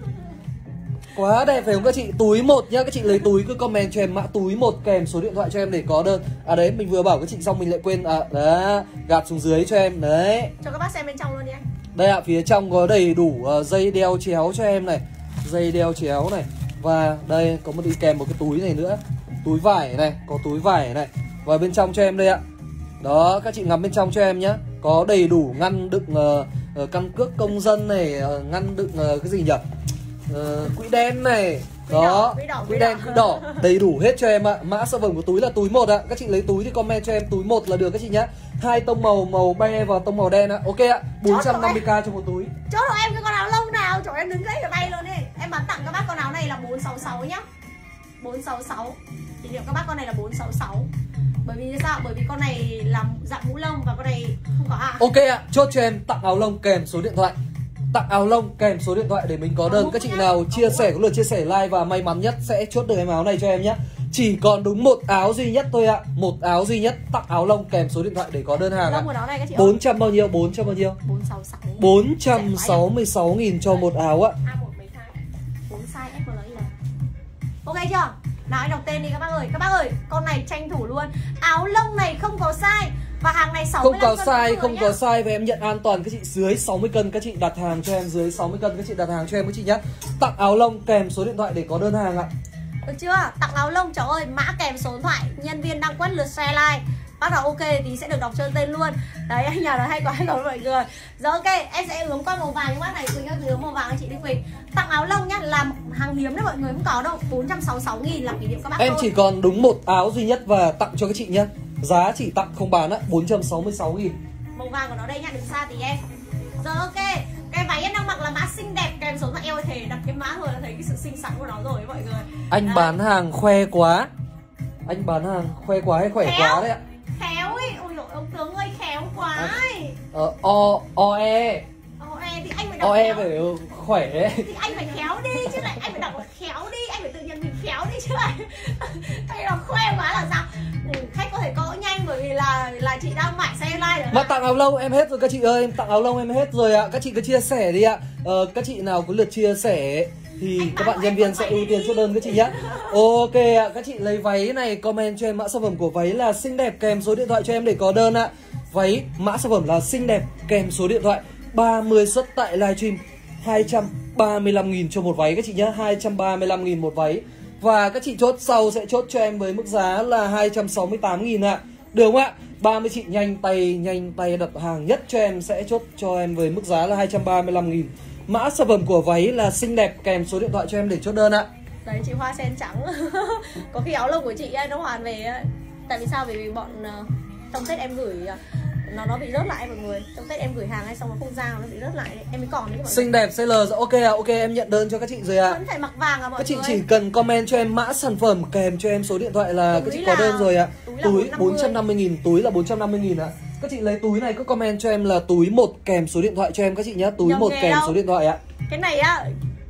Quá đẹp phải không các chị? Túi một nhá, các chị lấy túi cứ comment cho em mã túi một kèm số điện thoại cho em để có đơn. À đấy, mình vừa bảo các chị xong mình lại quên. À đó, gạt xuống dưới cho em đấy.
Cho các bác xem bên trong luôn nhé.
Đây ạ, phía trong có đầy đủ uh, dây đeo chéo cho em này. Dây đeo chéo này. Và đây có một đi kèm một cái túi này nữa. Túi vải này, có túi vải này. Và bên trong cho em đây ạ. Đó, các chị ngắm bên trong cho em nhé. Có đầy đủ ngăn đựng uh, uh, căn cước công dân này, uh, ngăn đựng uh, cái gì nhỉ? Uh, quỹ đen này.
Quỹ
đó,
đỏ, quỹ, đỏ,
quỹ đen, quỹ đỏ. Đầy đủ hết cho em ạ. Mã sản phẩm của túi là túi một ạ. Các chị lấy túi thì comment cho em túi một là được các chị nhé. Hai tông màu, màu be và tông màu đen ạ. Ok ạ, bốn trăm năm mươi k cho một túi.
Chốt hộ em cái con áo lông nào, chỗ em đứng dậy rồi bay luôn đi. Em bán tặng các bác con áo này là bốn sáu sáu nhá. bốn sáu sáu. Kỷ niệm các bác con này là bốn sáu sáu. Bởi vì sao? Bởi vì con này là dạng mũ lông và con này không có ạ.
Ok ạ, chốt cho em tặng áo lông kèm số điện thoại. Tặng áo lông kèm số điện thoại để mình có đơn. Các chị nào chia sẻ có lượt chia sẻ like và may mắn nhất sẽ chốt được em áo này cho em nhé. Chỉ còn đúng một áo duy nhất thôi ạ. Một áo duy nhất, tặng áo lông kèm số điện thoại để có đơn hàng ạ. bốn trăm bao nhiêu? bốn trăm bao nhiêu? bốn trăm sáu mươi sáu nghìn cho một áo ạ.
A một mấy size? bốn size ét em lờ. Ok chưa? Nào anh đọc tên đi các bác ơi. Các bác ơi, con này tranh thủ luôn. Áo lông này không có size. Và hàng này sáu mươi lăm
không
cân.
có size, không nhá. có size và em nhận an toàn các chị dưới sáu mươi cân, các chị đặt hàng cho em dưới sáu mươi cân, các chị đặt hàng cho em các chị nhé. Tặng áo lông kèm số điện thoại để có đơn hàng ạ.
Được chưa? Tặng áo lông trời ơi, mã kèm số điện thoại, nhân viên đang quét lượt share like. Bác nào ok thì sẽ được đọc chân tên luôn. Đấy, anh nhà nó hay quá rồi mọi người. Rồi ok, em sẽ hướng qua màu vàng những bác này. Quỳnh ơi, hướng màu vàng anh chị đi Quỳnh. Tặng áo lông nhá, làm hàng hiếm đấy mọi người, không có đâu. Bốn trăm sáu mươi sáu nghìn là kỷ niệm các bác. Em
thôi. Chỉ còn đúng một áo duy nhất và tặng cho các chị nhé. Giá chỉ tặng không bán á, bốn trăm sáu mươi sáu nghìn.
Màu vàng của nó đây nhá, đừng xa tí em. Rồi ok, cái váy em đang mặc là mã xinh đẹp kèm số điện thoại eo thể, đặt cái mã thôi là thấy cái sự xinh xắn của nó rồi mọi người.
Anh đấy. Bán hàng khoe quá. Anh bán hàng khoe quá hay khỏe
khéo,
quá đấy ạ?
Khéo ấy, ôi dồi, ông tướng ơi khéo quá ấy.
Ờ, o, o e.
O e thì anh phải đọc
O e phải khỏe ấy.
Thì anh phải khéo đi chứ lại, anh phải đọc là khéo đi, anh phải tự nhận mình khéo đi chứ lại. Hay là khoe quá là sao? Ừ, khách có thể cõ nhanh bởi vì là là chị đang mãi xe like rồi.
Mà tặng áo lông em hết rồi các chị ơi, em tặng áo lông em hết rồi ạ. Các chị cứ chia sẻ đi ạ. Ờ, các chị nào có lượt chia sẻ thì anh các bạn nhân viên sẽ ưu tiên chốt đơn các chị nhé. Ok ạ, các chị lấy váy này comment cho em mã sản phẩm của váy là xinh đẹp kèm số điện thoại cho em để có đơn ạ. Váy mã sản phẩm là xinh đẹp kèm số điện thoại, ba mươi suất tại livestream, hai trăm ba mươi lăm nghìn cho một váy các chị nhé, hai trăm ba mươi lăm nghìn một váy. Và các chị chốt sau sẽ chốt cho em với mức giá là hai trăm sáu mươi tám nghìn ạ. Được không ạ? ba mươi chị nhanh tay nhanh tay đặt hàng nhất cho em sẽ chốt cho em với mức giá là hai trăm ba mươi lăm nghìn. Mã sản phẩm của váy là xinh đẹp kèm số điện thoại cho em để chốt đơn ạ.
Đấy chị hoa sen trắng. Có khi áo lông của chị ấy, nó hoàn về. Tại vì sao? Bởi vì bọn uh, trong Tết em gửi uh, nó nó bị rớt lại mọi người. Trong Tết em gửi hàng hay xong nó không giao, nó bị rớt lại đấy. Em mới còn đấy mọi người.
Xinh đẹp xê lờ. Ok ạ, ok em nhận đơn cho các chị rồi ạ.
Vẫn phải mặc vàng à mọi
các chị
người.
Các chị chỉ cần comment cho em mã sản phẩm kèm cho em số điện thoại là túi các chị là, có đơn rồi ạ. Túi, túi bốn trăm năm mươi nghìn, túi là bốn trăm năm mươi nghìn ạ. Các chị lấy túi này cứ comment cho em là túi một kèm số điện thoại cho em các chị nhé. Túi Nhầm một kèm đâu. Số điện thoại ạ.
Cái này á,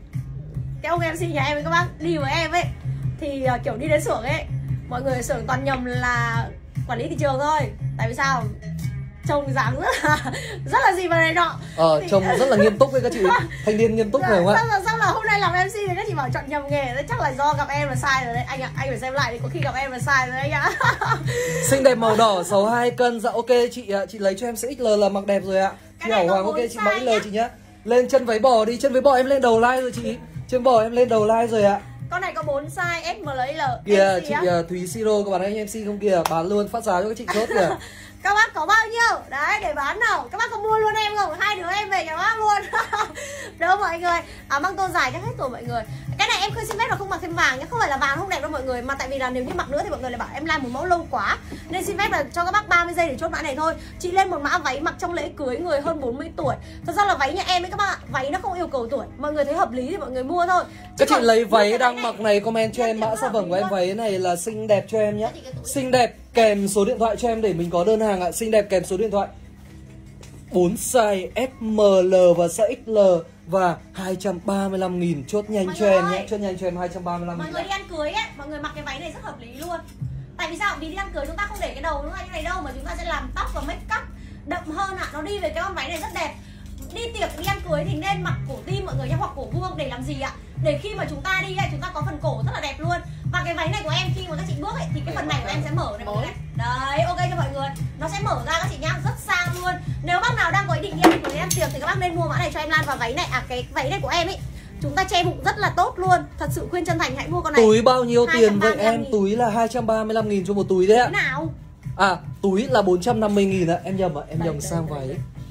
cái ông em xê nhà em với các bác đi với em ấy thì uh, kiểu đi đến xưởng ấy, mọi người ở xưởng toàn nhầm là quản lý thị trường thôi. Tại vì sao? Trông dáng rất là rất là gì vào này nọ.
Ờ, thì... trông rất là nghiêm túc với các chị. Thanh niên nghiêm túc phải không ạ?
Sao là, sao là hôm nay làm em xê thì các chị bảo chọn nhầm nghề. Chắc là do gặp em là sai rồi đấy. Anh ạ, anh phải xem lại đi, có khi gặp em là sai rồi đấy anh ạ.
Xinh đẹp màu đỏ, sáu mươi hai cân. Dạ ok chị ạ, chị lấy cho em size ích lờ là mặc đẹp rồi ạ. Chị Hảo Hoàng ok chị mặc ích lờ chị nhá. Lên chân váy bò đi, chân váy bò em lên đầu like rồi chị. Chân bò em lên đầu like rồi ạ.
Con này có bốn size ét em lờ.
Kìa chị uh, Thúy Siro có bán anh em xê không kìa, bán luôn phát giá cho các chị chốt kìa.
Các bác có bao nhiêu? Đấy, để bán nào. Các bác có mua luôn em không? Hai đứa em về nhà bác luôn. Đúng không mọi người? À, mang tô dài chắc hết rồi mọi người. Cái này em khơi xin phép là không mặc thêm vàng nhé. Không phải là vàng không đẹp đâu mọi người. Mà tại vì là nếu như mặc nữa thì mọi người lại bảo em làm một mẫu lâu quá. Nên xin phép là cho các bác ba mươi giây để chốt mã này thôi. Chị lên một mã váy mặc trong lễ cưới người hơn bốn mươi tuổi. Thật ra là váy nhà em ấy các bạn, váy nó không yêu cầu tuổi. Mọi người thấy hợp lý thì mọi người mua thôi.
Các chị lấy váy đang mặc này comment cho em mã sản phẩm của em. Váy này là xinh đẹp cho em nhé. Xinh đẹp kèm số điện thoại cho em để mình có đơn hàng ạ. Xinh đẹp kèm số điện thoại, bốn size ét em lờ và size ích lờ và hai trăm ba mươi lăm nghìn. Chốt nhanh mọi cho em nhé, chốt nhanh cho em hai trăm ba mươi lăm nghìn.
Mọi người đi ăn cưới ấy, mọi người mặc cái váy này rất hợp lý luôn. Tại vì sao? Vì đi ăn cưới chúng ta không để cái đầu nó như này đâu, mà chúng ta sẽ làm tóc và make up đậm hơn ạ. Nó đi về cái con váy này rất đẹp. Đi tiệc đi ăn cưới thì nên mặc cổ tim mọi người nhé, hoặc cổ vuông để làm gì ạ? Để khi mà chúng ta đi ấy, chúng ta có phần cổ rất là đẹp luôn. Và cái váy này của em khi mà các chị bước ấy, thì cái phần này của em sẽ mở này mọi người này. Đấy, ok cho mọi người. Nó sẽ mở ra các chị nhá, rất sang luôn. Nếu bác nào đang có ý định đi ăn cưới ăn tiệc thì các bác nên mua mã này cho em Lan. Và váy này, à cái váy này của em ấy, chúng ta che bụng rất là tốt luôn. Thật sự khuyên chân thành hãy mua con này.
Túi bao nhiêu tiền vậy em? Túi là hai trăm ba mươi lăm nghìn cho một túi đấy ạ.
Túi nào?
À, túi là bốn trăm năm mươi nghìn ạ. Em nhầm ạ, em nhầm sang váy.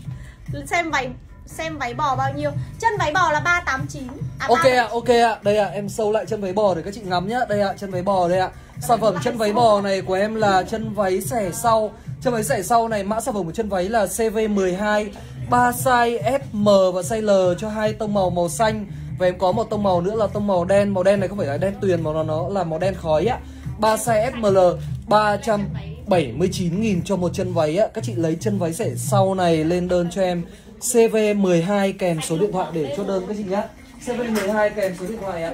Xem váy xem váy bò bao nhiêu. Chân váy bò là ba tám chín. À,
ok ạ, à, ok ạ. À. Đây ạ, à, em sâu lại chân váy bò để các chị ngắm nhá. Đây ạ, à, chân váy bò đây ạ. À. Sản phẩm chân váy bò này của em là chân váy xẻ sau. Chân váy xẻ sau này mã sản phẩm của chân váy là xê vê mười hai, ba size ét em và size L cho hai tông màu màu xanh. Và em có một tông màu nữa là tông màu đen. Màu đen này không phải là đen tuyền mà nó, nó là màu đen khói ạ. ba size ét em lờ, ba trăm bảy mươi chín nghìn cho một chân váy ạ. Các chị lấy chân váy xẻ sau này lên đơn cho em xê vê mười hai kèm số điện thoại để chốt đơn các chị nhá. xê vê mười hai kèm số điện thoại ạ.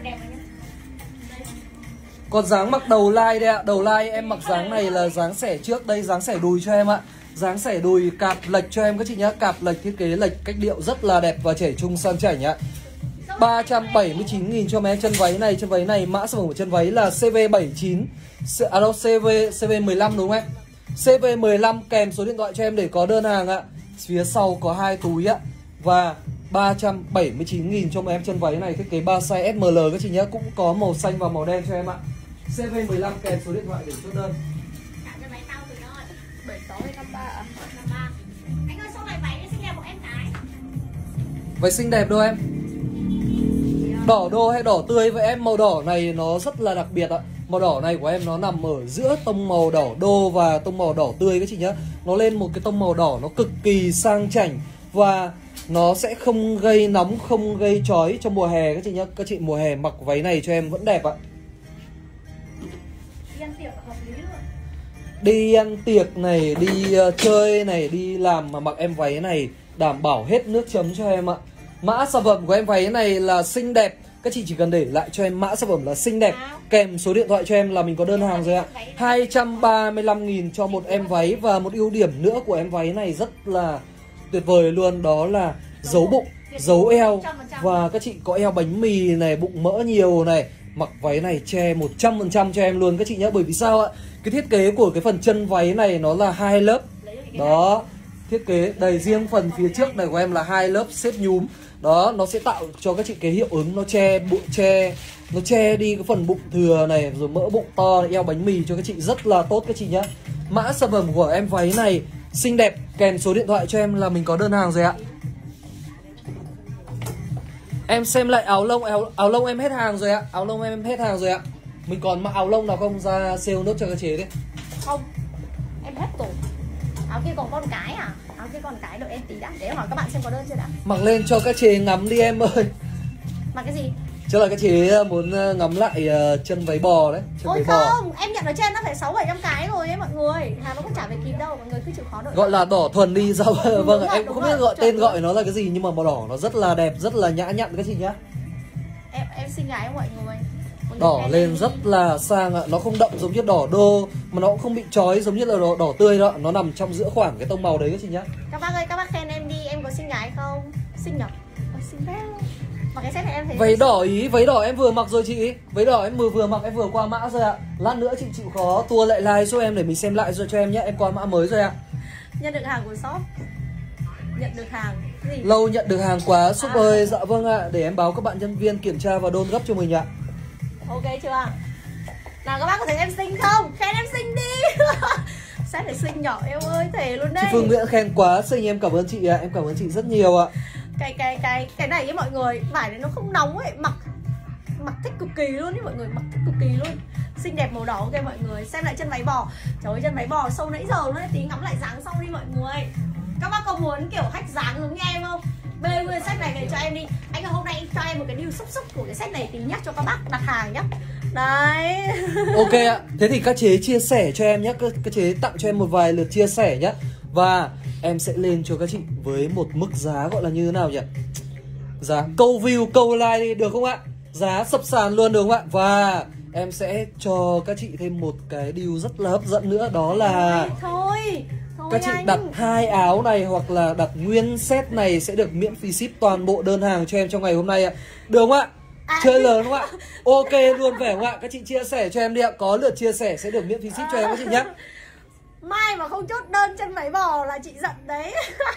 Còn dáng mặc đầu like đây ạ. Đầu like em mặc dáng này là dáng xẻ trước. Đây dáng xẻ đùi cho em ạ. Dáng xẻ đùi cạp lệch cho em các chị nhá. Cạp lệch thiết kế lệch cách điệu rất là đẹp và trẻ trung sang chảnh ạ. ba trăm bảy mươi chín nghìn cho mấy em chân váy này. Chân váy này mã sản phẩm của chân váy là C V bảy mươi chín, à đâu, C V C V mười lăm đúng không em? C V mười lăm kèm số điện thoại cho em để có đơn hàng ạ. Phía sau có hai túi ạ. Và ba trăm bảy mươi chín nghìn cho mấy em chân váy này, thiết kế ba size S M L các chị nhé. Cũng có màu xanh và màu đen cho em ạ. C V mười lăm kèm số điện thoại để chốt đơn.
bảy sáu hay năm ba ạ? năm ba. Anh ơi, sau này váy xinh đẹp của em cái.
Váy xinh đẹp đâu em? Đỏ đô hay đỏ tươi với em? Màu đỏ này nó rất là đặc biệt ạ. Màu đỏ này của em nó nằm ở giữa tông màu đỏ đô và tông màu đỏ tươi các chị nhé. Nó lên một cái tông màu đỏ nó cực kỳ sang chảnh và nó sẽ không gây nóng, không gây chói trong mùa hè các chị nhé. Các chị mùa hè mặc váy này cho em vẫn đẹp ạ.
Đi ăn tiệc hợp lý luôn.
Đi ăn tiệc này, đi uh, chơi này, đi làm mà mặc em váy này đảm bảo hết nước chấm cho em ạ. Mã sản phẩm của em váy này là xinh đẹp. Các chị chỉ cần để lại cho em mã sản phẩm là xinh đẹp kèm số điện thoại cho em là mình có đơn hàng rồi ạ. Hai trăm ba mươi lăm nghìn cho một em váy. Và một ưu điểm nữa của em váy này rất là tuyệt vời luôn, đó là giấu bụng, giấu eo. Và các chị có eo bánh mì này, bụng mỡ nhiều này, mặc váy này che một trăm phần trăm cho em luôn các chị nhé. Bởi vì sao ạ? Cái thiết kế của cái phần chân váy này nó là hai lớp. Đó, thiết kế đầy riêng phần phía trước này của em là hai lớp xếp nhúm. Đó, nó sẽ tạo cho các chị cái hiệu ứng nó che bụng, che nó che đi cái phần bụng thừa này, rồi mỡ bụng to, eo bánh mì cho các chị rất là tốt các chị nhé. Mã sản phẩm của em váy này xinh đẹp kèm số điện thoại cho em là mình có đơn hàng rồi ạ. Em xem lại áo lông, áo, áo lông em hết hàng rồi ạ. Áo lông em hết hàng rồi ạ. Mình còn mặc áo lông nào không, ra sale nốt cho các chế đi.
Không, em hết rồi. Áo kia còn con cái à? Áo kia còn cái, đợi em tí đã, để em hỏi các bạn xem có đơn chưa đã.
Mặc lên cho các chế ngắm đi em ơi.
Mặc cái gì?
Chắc là các chế muốn ngắm lại uh, chân váy bò đấy. Chân
Ôi
váy
không,
bò.
em nhận ở trên nó phải sáu bảy trăm cái rồi ấy mọi người. Hàng nó cũng chả về kịp đâu, mọi người cứ chịu khó đợi.
Gọi là đỏ thuần đi sao?
Ừ,
vâng
rồi,
em cũng không biết gọi tên gọi nó là cái gì, nhưng mà màu đỏ nó rất là đẹp, rất là nhã nhặn các chị nhá.
Em em xinh gái mọi người.
Đỏ lên rất là sang ạ. Nó không đậm giống như đỏ đô, mà nó cũng không bị chói giống như là đỏ, đỏ tươi đó. Nó nằm trong giữa khoảng cái tông màu đấy các chị nhá.
Các bác ơi, các bác khen em đi, em có xinh gái không? Xinh nhở? Ờ, xinh thế luôn. Mà cái set này em thấy
váy đỏ ý, váy đỏ em vừa mặc rồi chị. Váy đỏ em vừa vừa mặc, em vừa qua mã rồi ạ. Lát nữa chị chịu khó tua lại like giúp em để mình xem lại rồi cho em nhé. Em qua mã mới rồi ạ.
Nhận được hàng của shop. Nhận được hàng gì?
Lâu nhận được hàng quá shop
à.
ơi. Dạ vâng ạ, để em báo các bạn nhân viên kiểm tra và đôn gấp cho mình ạ.
Ok chưa? Nào các bác có thấy em xinh không? Khen em xinh đi. Set này xinh nhỏ em ơi, thể luôn đấy.
Chị Phương Nguyễn khen quá xinh, em cảm ơn chị ạ. Em cảm ơn chị rất nhiều ạ.
Cái cái cái cái này với mọi người, vải này nó không nóng ấy, mặc mặc thích cực kỳ luôn ý mọi người, mặc thích cực kỳ luôn. Xinh đẹp màu đỏ. Ok mọi người, xem lại chân váy bò. Trời ơi, chân váy bò sâu nãy giờ luôn đấy, tí ngắm lại dáng sau đi mọi người. Các bác có muốn kiểu khách dáng giống như em không? Bê nguyên set này về cho em đi. Anh ơi, hôm nay anh cho em một cái deal xúc xúc của cái set này tí nhắc cho các bác đặt hàng nhá. Đấy.
Ok ạ. Thế thì các chế chia sẻ cho em nhé. Các, các chế tặng cho em một vài lượt chia sẻ nhé. Và em sẽ lên cho các chị với một mức giá gọi là như thế nào nhỉ? Giá câu view, câu like đi, được không ạ? Giá sập sàn luôn được không ạ? Và em sẽ cho các chị thêm một cái deal rất là hấp dẫn nữa. Đó là
Thôi, thôi
các chị
anh.
đặt hai áo này hoặc là đặt nguyên set này sẽ được miễn phí ship toàn bộ đơn hàng cho em trong ngày hôm nay ạ. Được không ạ? À, chơi lớn không ạ? Ok luôn vẻ không ạ? Các chị chia sẻ cho em đi ạ. Có lượt chia sẻ sẽ được miễn phí ship cho em các chị nhé.
Mai mà không chốt đơn chân váy bò là chị giận đấy.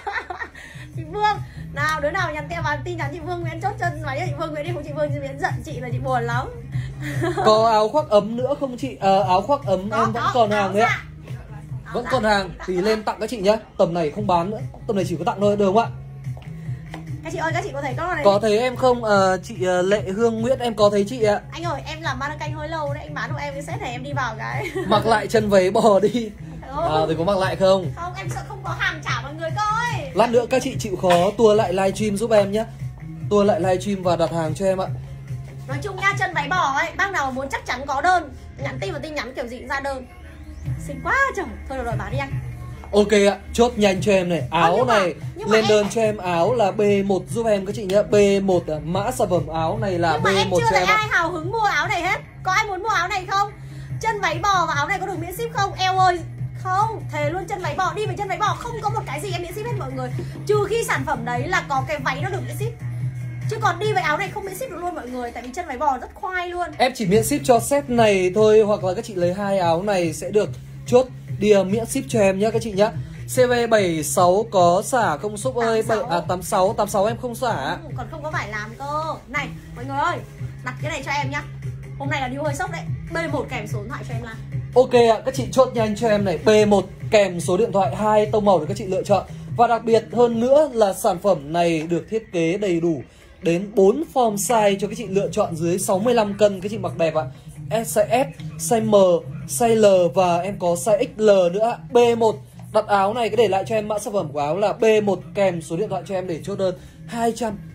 Chị Vương, nào đứa nào nhắn tin vào tin nhắn chị Vương Nguyễn chốt chân váy cho chị Vương Nguyễn đi, không chị Vương Nguyễn giận chị là chị buồn lắm.
Có áo khoác ấm nữa không chị? À, áo khoác ấm có, em vẫn có, còn hàng đấy ạ. Vẫn còn hàng thì lên tặng các chị nhé. Tầm này không bán nữa, tầm này chỉ có tặng thôi, được không ạ?
Các chị ơi, các chị có thấy con này?
Có thấy em không? À, chị uh, Lệ Hương Nguyễn em có thấy chị ạ.
Anh ơi, em làm ban canh hơi lâu đấy, anh bán của em cái set này em đi vào cái.
Mặc lại chân váy bò đi. À, thì có mặc lại không?
Không, em sợ không có hàng trả mọi người coi.
Lát nữa các chị chịu khó tua lại livestream giúp em nhé. Tua lại livestream và đặt hàng cho em ạ.
Nói chung nha, chân váy bò ấy, bác nào muốn chắc chắn có đơn, nhắn tin vào tin nhắn kiểu gì cũng ra đơn. Xinh quá trời. Thôi được rồi, bán đi anh.
Ok ạ, chốt nhanh cho em này. Áo à, mà, này lên đơn em... cho em áo là B một giúp em các chị nhé. B một mã sản phẩm áo này là
nhưng
B một cho em.
Nhưng mà em chưa thấy ai hào hứng mua áo này hết. Có ai muốn mua áo này không? Chân váy bò và áo này có được miễn ship không? Eo ơi, không, thề luôn, chân váy bò, đi với chân váy bò không có một cái gì em miễn ship hết mọi người. Trừ khi sản phẩm đấy là có cái váy nó được miễn ship. Chứ còn đi với áo này không miễn ship được luôn mọi người. Tại vì chân váy bò rất khoai luôn.
Em chỉ miễn ship cho set này thôi. Hoặc là các chị lấy hai áo này sẽ được chốt đìa miễn ship cho em nhá các chị nhá. xê vê bảy sáu có xả không Shop ơi? bảy, à, tám sáu, tám sáu em không xả.
Ừ, còn không có phải làm cơ. Này mọi người ơi, đặt cái này cho em nhá. Hôm nay là deal hơi sốc đấy. B một kèm số điện thoại cho em là.
Ok ạ, à, các chị chốt nhanh cho em này. B một kèm số điện thoại, hai tông màu để các chị lựa chọn. Và đặc biệt hơn nữa là sản phẩm này được thiết kế đầy đủ đến bốn form size cho các chị lựa chọn dưới sáu mươi lăm cân. Các chị mặc đẹp ạ. À. Size S, size M, size L và em có size ích lờ nữa. B một đặt áo này, cái để lại cho em mã sản phẩm của áo là B một kèm số điện thoại cho em để chốt đơn. Hai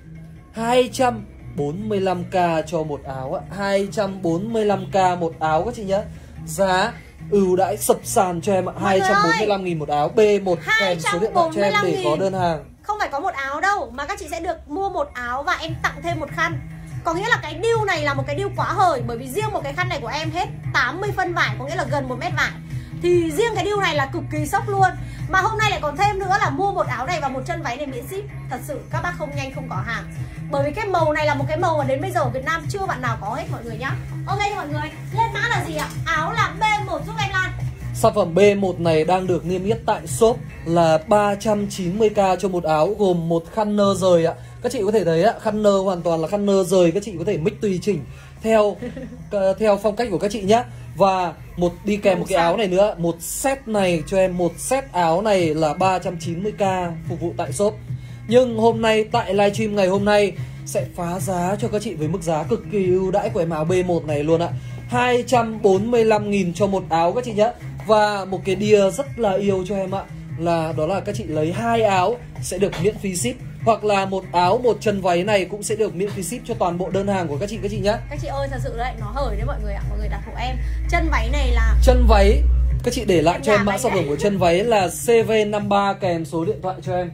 trăm bốn mươi lăm k cho một áo ạ. hai trăm bốn mươi lăm k một áo các chị nhé. Giá ưu đãi sập sàn cho em ạ. Hai trăm bốn mươi lăm nghìn một áo. B một kèm số điện thoại cho em để có đơn hàng.
Không phải có một áo đâu, mà các chị sẽ được mua một áo và em tặng thêm một khăn. Có nghĩa là cái deal này là một cái deal quá hời. Bởi vì riêng một cái khăn này của em hết tám mươi phân vải, có nghĩa là gần một mét vải. Thì riêng cái deal này là cực kỳ sốc luôn. Mà hôm nay lại còn thêm nữa là mua một áo này và một chân váy này miễn ship. Thật sự các bác không nhanh không có hàng. Bởi vì cái màu này là một cái màu mà đến bây giờ ở Việt Nam chưa bạn nào có hết mọi người nhá. Ok mọi người, lên mã là gì ạ? Áo là B một giúp em Lan.
Sản phẩm B một này đang được niêm yết tại shop là ba trăm chín mươi k cho một áo, gồm một khăn nơ rời ạ. Các chị có thể thấy ạ, khăn nơ hoàn toàn là khăn nơ rời, các chị có thể mix tùy chỉnh theo theo phong cách của các chị nhá. Và một đi kèm một cái áo này nữa, một set này cho em, một set áo này là ba trăm chín mươi k phục vụ tại shop. Nhưng hôm nay tại livestream ngày hôm nay sẽ phá giá cho các chị với mức giá cực kỳ ưu đãi của em áo B một này luôn ạ. Hai trăm bốn mươi lăm nghìn cho một áo các chị nhé. Và một cái đìa rất là yêu cho em ạ, là đó là các chị lấy hai áo sẽ được miễn phí ship. Hoặc là một áo một chân váy này cũng sẽ được miễn phí ship cho toàn bộ đơn hàng của các chị các chị nhé.
Các chị ơi thật sự đấy, nó hời đấy mọi người ạ. Mọi người đặt hộ em. Chân váy này là
chân váy, các chị để lại cho em mã sản phẩm của chân váy là C V năm ba kèm số điện thoại cho em.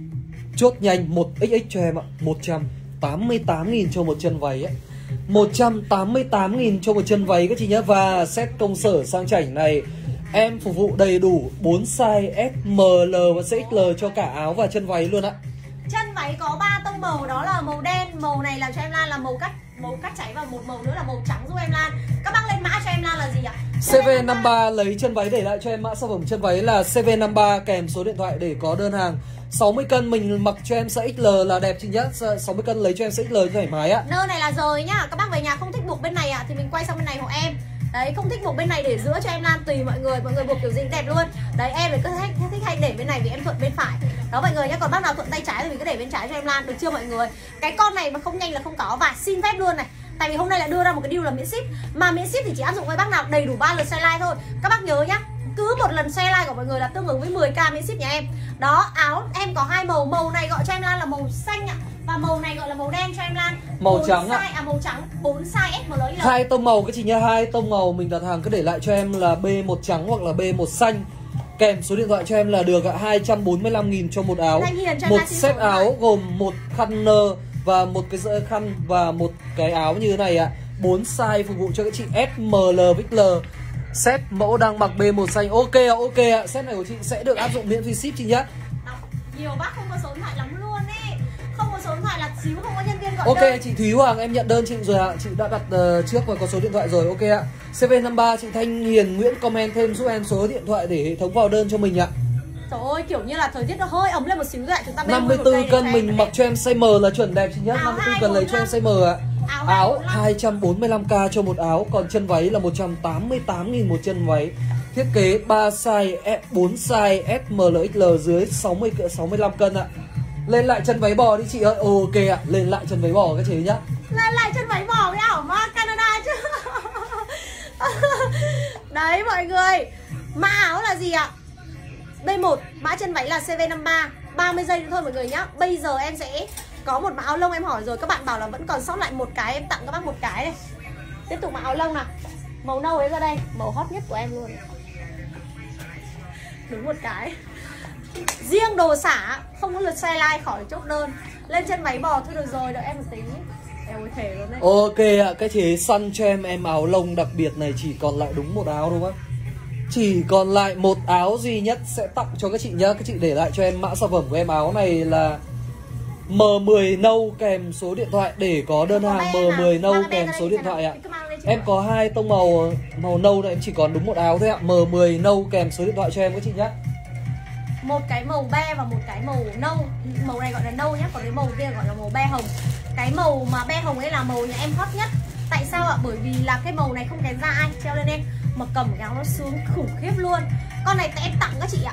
Chốt nhanh một x x cho em ạ. Một trăm tám mươi tám nghìn cho một chân váy ấy. Một trăm tám mươi tám nghìn cho một chân váy các chị nhé. Và set công sở sang chảnh này em phục vụ đầy đủ bốn size S, M, L và size ích lờ cho cả áo và chân váy luôn ạ.
Chân váy có ba tông màu, đó là màu đen, màu này là cho em Lan là màu cắt màu cắt cháy, và một màu nữa là màu trắng giúp em Lan. Các bác lên mã cho em Lan là gì ạ?
C V năm ba lấy chân váy để lại cho em mã sản phẩm chân váy là C V năm ba kèm số điện thoại để có đơn hàng. Sáu mươi cân mình mặc cho em size ích lờ là đẹp chị nhá. Sáu mươi cân lấy cho em size ích lờ thoải mái á.
Nơ này là rời nhá. Các bác về nhà không thích buộc bên này ạ thì mình quay sang bên này hộ em. Đấy, không thích buộc bên này để giữa cho em Lan, tùy mọi người, mọi người buộc kiểu gì đẹp luôn. Đấy, em phải cứ thích, thích hay để bên này vì em thuận bên phải. Đó mọi người nhé, còn bác nào thuận tay trái thì mình cứ để bên trái cho em Lan, được chưa mọi người? Cái con này mà không nhanh là không có. Và xin phép luôn này, tại vì hôm nay là đưa ra một cái deal là miễn ship. Mà miễn ship thì chỉ áp dụng với bác nào đầy đủ ba lần share like thôi. Các bác nhớ nhá, cứ một lần share like của mọi người là tương ứng với mười k miễn ship nhà em. Đó, áo em có hai màu, màu này gọi cho em Lan là màu xanh ạ, và màu này gọi là màu đen cho em Lan.
Màu trắng ạ.
À, màu trắng, bốn size S, M, L, L.
Hai tông màu các chị nha, hai tông màu mình đặt hàng cứ để lại cho em là B một trắng hoặc là B một xanh. Kèm số điện thoại cho em là được ạ. Hai trăm bốn mươi lăm nghìn cho một áo. Một set áo gồm một khăn nơ và một cái khăn và một cái áo như thế này ạ. Bốn size phục vụ cho các chị S, M, L, ích lờ. Set mẫu đang mặc B một xanh. Ok ạ, ok ạ. Set này của chị sẽ được áp dụng miễn phí ship chị nhé.
Nhiều bác không có số điện thoại lắm luôn ấy. Không có số điện thoại là xíu không có nhân viên gọi
Ok
đơn.
chị Thúy Hoàng em nhận đơn chị rồi ạ. Chị đã đặt uh, trước và có số điện thoại rồi. Ok ạ. C V năm ba chị Thanh Hiền Nguyễn comment thêm giúp em số điện thoại để hệ thống vào đơn cho mình ạ.
Trời ơi, kiểu như là thời tiết nó hơi ấm lên một xíu lại chúng ta
năm mươi tư cân mình mặc cho em size M là chuẩn đẹp chị nhé. năm mươi tư cân lấy cho em size M ạ. Áo, áo hai trăm bốn mươi lăm k cho một áo, còn chân váy là một trăm tám mươi tám nghìn một chân váy. Thiết kế ba size, bốn size S, M, L, ích lờ dưới sáu mươi, sáu mươi lăm cân ạ. Lên lại chân váy bò đi chị ơi. Ok ạ, lên lại chân váy bò các chị nhá.
Lên lại chân váy bò với ảo ma Canada chứ. Đấy mọi người, mã áo là gì ạ? B một, mã chân váy là C V năm ba. ba mươi giây nữa thôi mọi người nhá. Bây giờ em sẽ có một mã áo lông em hỏi rồi, các bạn bảo là vẫn còn sót lại một cái, em tặng các bác một cái này. Tiếp tục mã áo lông nào. Màu nâu ấy ra đây, màu hot nhất của em luôn. Đúng một cái. Riêng đồ xả không có lượt share like khỏi chốt đơn. Lên chân váy bò thôi được rồi, đợi em một tí. Em ơi thể luôn đấy.
Ok ạ, cái chế săn cho em em áo lông đặc biệt này chỉ còn lại đúng một áo đúng không? Chỉ còn lại một áo duy nhất sẽ tặng cho các chị nhá. Các chị để lại cho em mã sản phẩm của em áo này là M mười nâu kèm số điện thoại để có đơn hàng M mười nâu kèm số điện thoại ạ. Em có hai tông màu màu nâu này, em chỉ còn đúng một áo thôi ạ. M mười nâu kèm số điện thoại cho em các chị nhé.
Một cái màu be và một cái màu nâu. Màu này gọi là nâu nhé, còn cái màu kia gọi là màu be hồng. Cái màu mà be hồng ấy là màu nhà em hot nhất. Tại sao ạ? Bởi vì là cái màu này không kén da ai, treo lên em mà cầm cái áo nó sướng khủng khiếp luôn. Con này em tặng các chị ạ.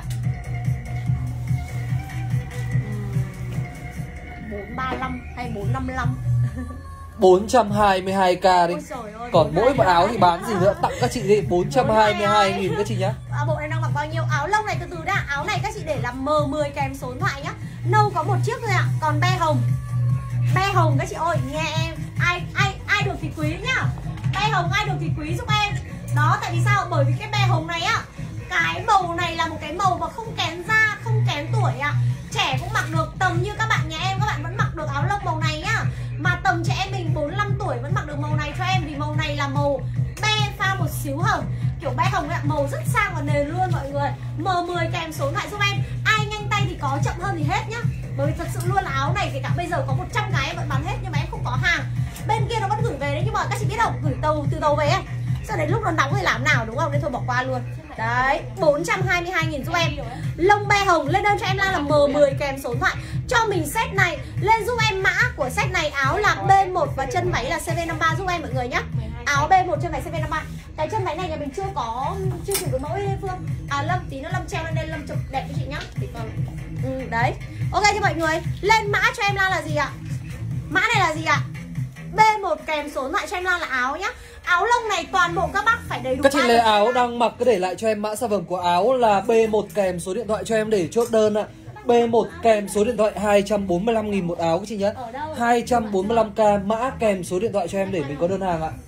Bốn ba lăm hay bốn năm lăm.
Bốn trăm hai mươi hai k đi. Ôi, còn mỗi một áo thì bán gì nữa, tặng các chị đi. Bốn trăm hai mươi hai nghìn các chị nhá.
À, bộ này đang mặc bao nhiêu? Áo lông này từ từ đã. Áo này các chị để là M mười kèm số điện thoại nhá. Nâu có một chiếc thôi ạ. Còn be hồng, be hồng các chị ơi, nghe em. Ai ai ai được thì quý nhá. Be hồng ai được thì quý giúp em. Đó, tại vì sao? Bởi vì cái be hồng này á, cái màu này là một cái màu mà không kén da, không kén tuổi ạ. Trẻ cũng mặc được, tầm như các bạn nhà em, các bạn vẫn mặc được áo lông màu này nhá. Mà tầm trẻ em mình bốn mươi lăm tuổi vẫn mặc được màu này cho em. Vì màu này là màu be pha một xíu hồng. Kiểu be hồng ấy, màu rất sang và nền luôn mọi người. M mười kèm số điện thoại giúp em. Ai nhanh tay thì có, chậm hơn thì hết nhá. Bởi vì thật sự luôn là áo này kể cả bây giờ có một trăm cái em vẫn bán hết, nhưng mà em không có hàng. Bên kia nó vẫn gửi về đấy, nhưng mà các chị biết không, gửi tàu từ tàu về ấy. Sau đến lúc nó nóng thì làm nào đúng không? Nên thôi bỏ qua luôn. Đấy, bốn trăm hai mươi hai nghìn giúp em. Lông be hồng, lên đơn cho em là M mười kèm số điện thoại. Cho mình set này, lên giúp em mã của set này. Áo là B một và chân váy là C V năm ba giúp em mọi người nhá. Áo B một chân váy C V năm ba. Cái chân váy này nhà mình chưa có, chưa thử được mẫu ấy Phương. À Lâm, tí nữa Lâm treo lên đây, Lâm chụp đẹp cho chị nhá. Ừ, đấy. Ok cho mọi người, lên mã cho em là là gì ạ? Mã này là gì ạ? B một kèm số điện thoại cho em là là áo nhá. Áo lông này toàn bộ các bác phải đầy đủ.
Các chị lấy áo đang mặc cứ để lại cho em mã sản phẩm của áo là B một kèm số điện thoại cho em để chốt đơn ạ. B một kèm số điện thoại hai trăm bốn mươi lăm nghìn một áo các chị nhé. Hai trăm bốn mươi lăm k mã kèm số điện thoại cho em để mình có đơn hàng ạ.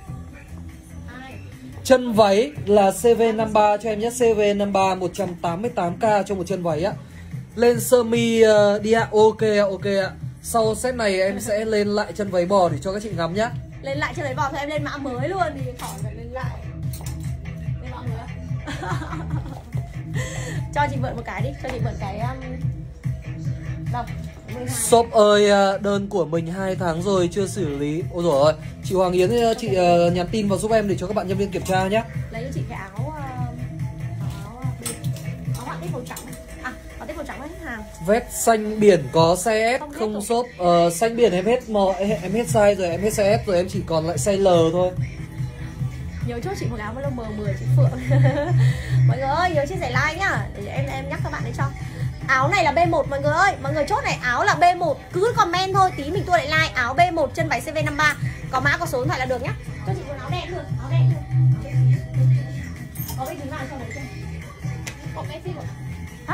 Chân váy là C V năm ba cho em nhé. C V năm ba một trăm tám mươi tám k cho một chân váy ạ. Lên sơ mi uh, đi ạ. Ok ok ạ. Sau set này em sẽ lên lại chân váy bò để cho các chị ngắm nhá.
Lên lại chân váy bò thôi, em lên mã mới luôn thì khỏi phải lên lại. Lên mã mới. Cho chị mượn một cái đi, cho chị mượn cái um... đâu?
Shop ơi, đơn của mình hai tháng rồi chưa xử lý. Ôi dồi ôi, chị Hoàng Yến chị uh, nhắn tin vào giúp em để cho các bạn nhân viên kiểm tra nhé.
Lấy cho chị cái áo uh, áo áo họa tiết màu trắng. À, họa tiết màu trắng hết hàng.
Vest xanh biển có size S không, không shop. Uh, xanh biển em hết màu, em hết size rồi, em hết size S rồi, em chỉ còn lại size L thôi.
Nhớ chốt chị một áo với M mười chị Phượng. Mọi người ơi, nhớ chia sẻ like nhá, để em em nhắc các bạn đấy cho. Áo này là B một mọi người ơi. Mọi người chốt này, áo là B một. Cứ comment thôi, tí mình tua lại like. Áo B một, chân váy C V năm ba. Có mã có số điện thoại là được nhá. Cho chị quần áo đen luôn. Áo đen luôn. Có cái thứ nào cho đấy chưa? Có cái gì không? Hả?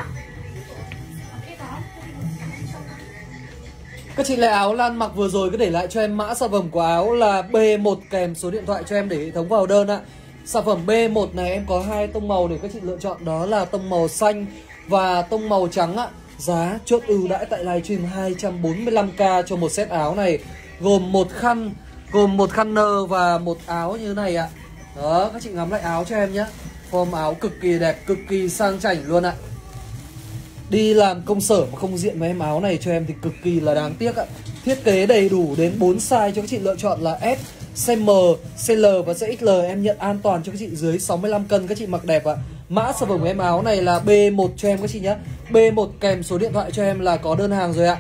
Các chị lấy áo Lan mặc vừa rồi cứ để lại cho em mã sản phẩm của áo là B một kèm số điện thoại cho em để hệ thống vào đơn ạ. Sản phẩm B một này em có hai tông màu để các chị lựa chọn, đó là tông màu xanh và tông màu trắng ạ. Giá chốt ưu đãi tại livestream hai trăm bốn mươi lăm k cho một set áo này, gồm một khăn, gồm một khăn nơ và một áo như thế này ạ. Đó, các chị ngắm lại áo cho em nhé. Form áo cực kỳ đẹp, cực kỳ sang chảnh luôn ạ. Đi làm công sở mà không diện với em áo này cho em thì cực kỳ là đáng tiếc ạ. Thiết kế đầy đủ đến bốn size cho các chị lựa chọn là S, size M, size L và size X L. Em nhận an toàn cho các chị dưới sáu mươi lăm cân, các chị mặc đẹp ạ. Mã sản phẩm của em áo này là B một cho em các chị nhé. B một kèm số điện thoại cho em là có đơn hàng rồi ạ.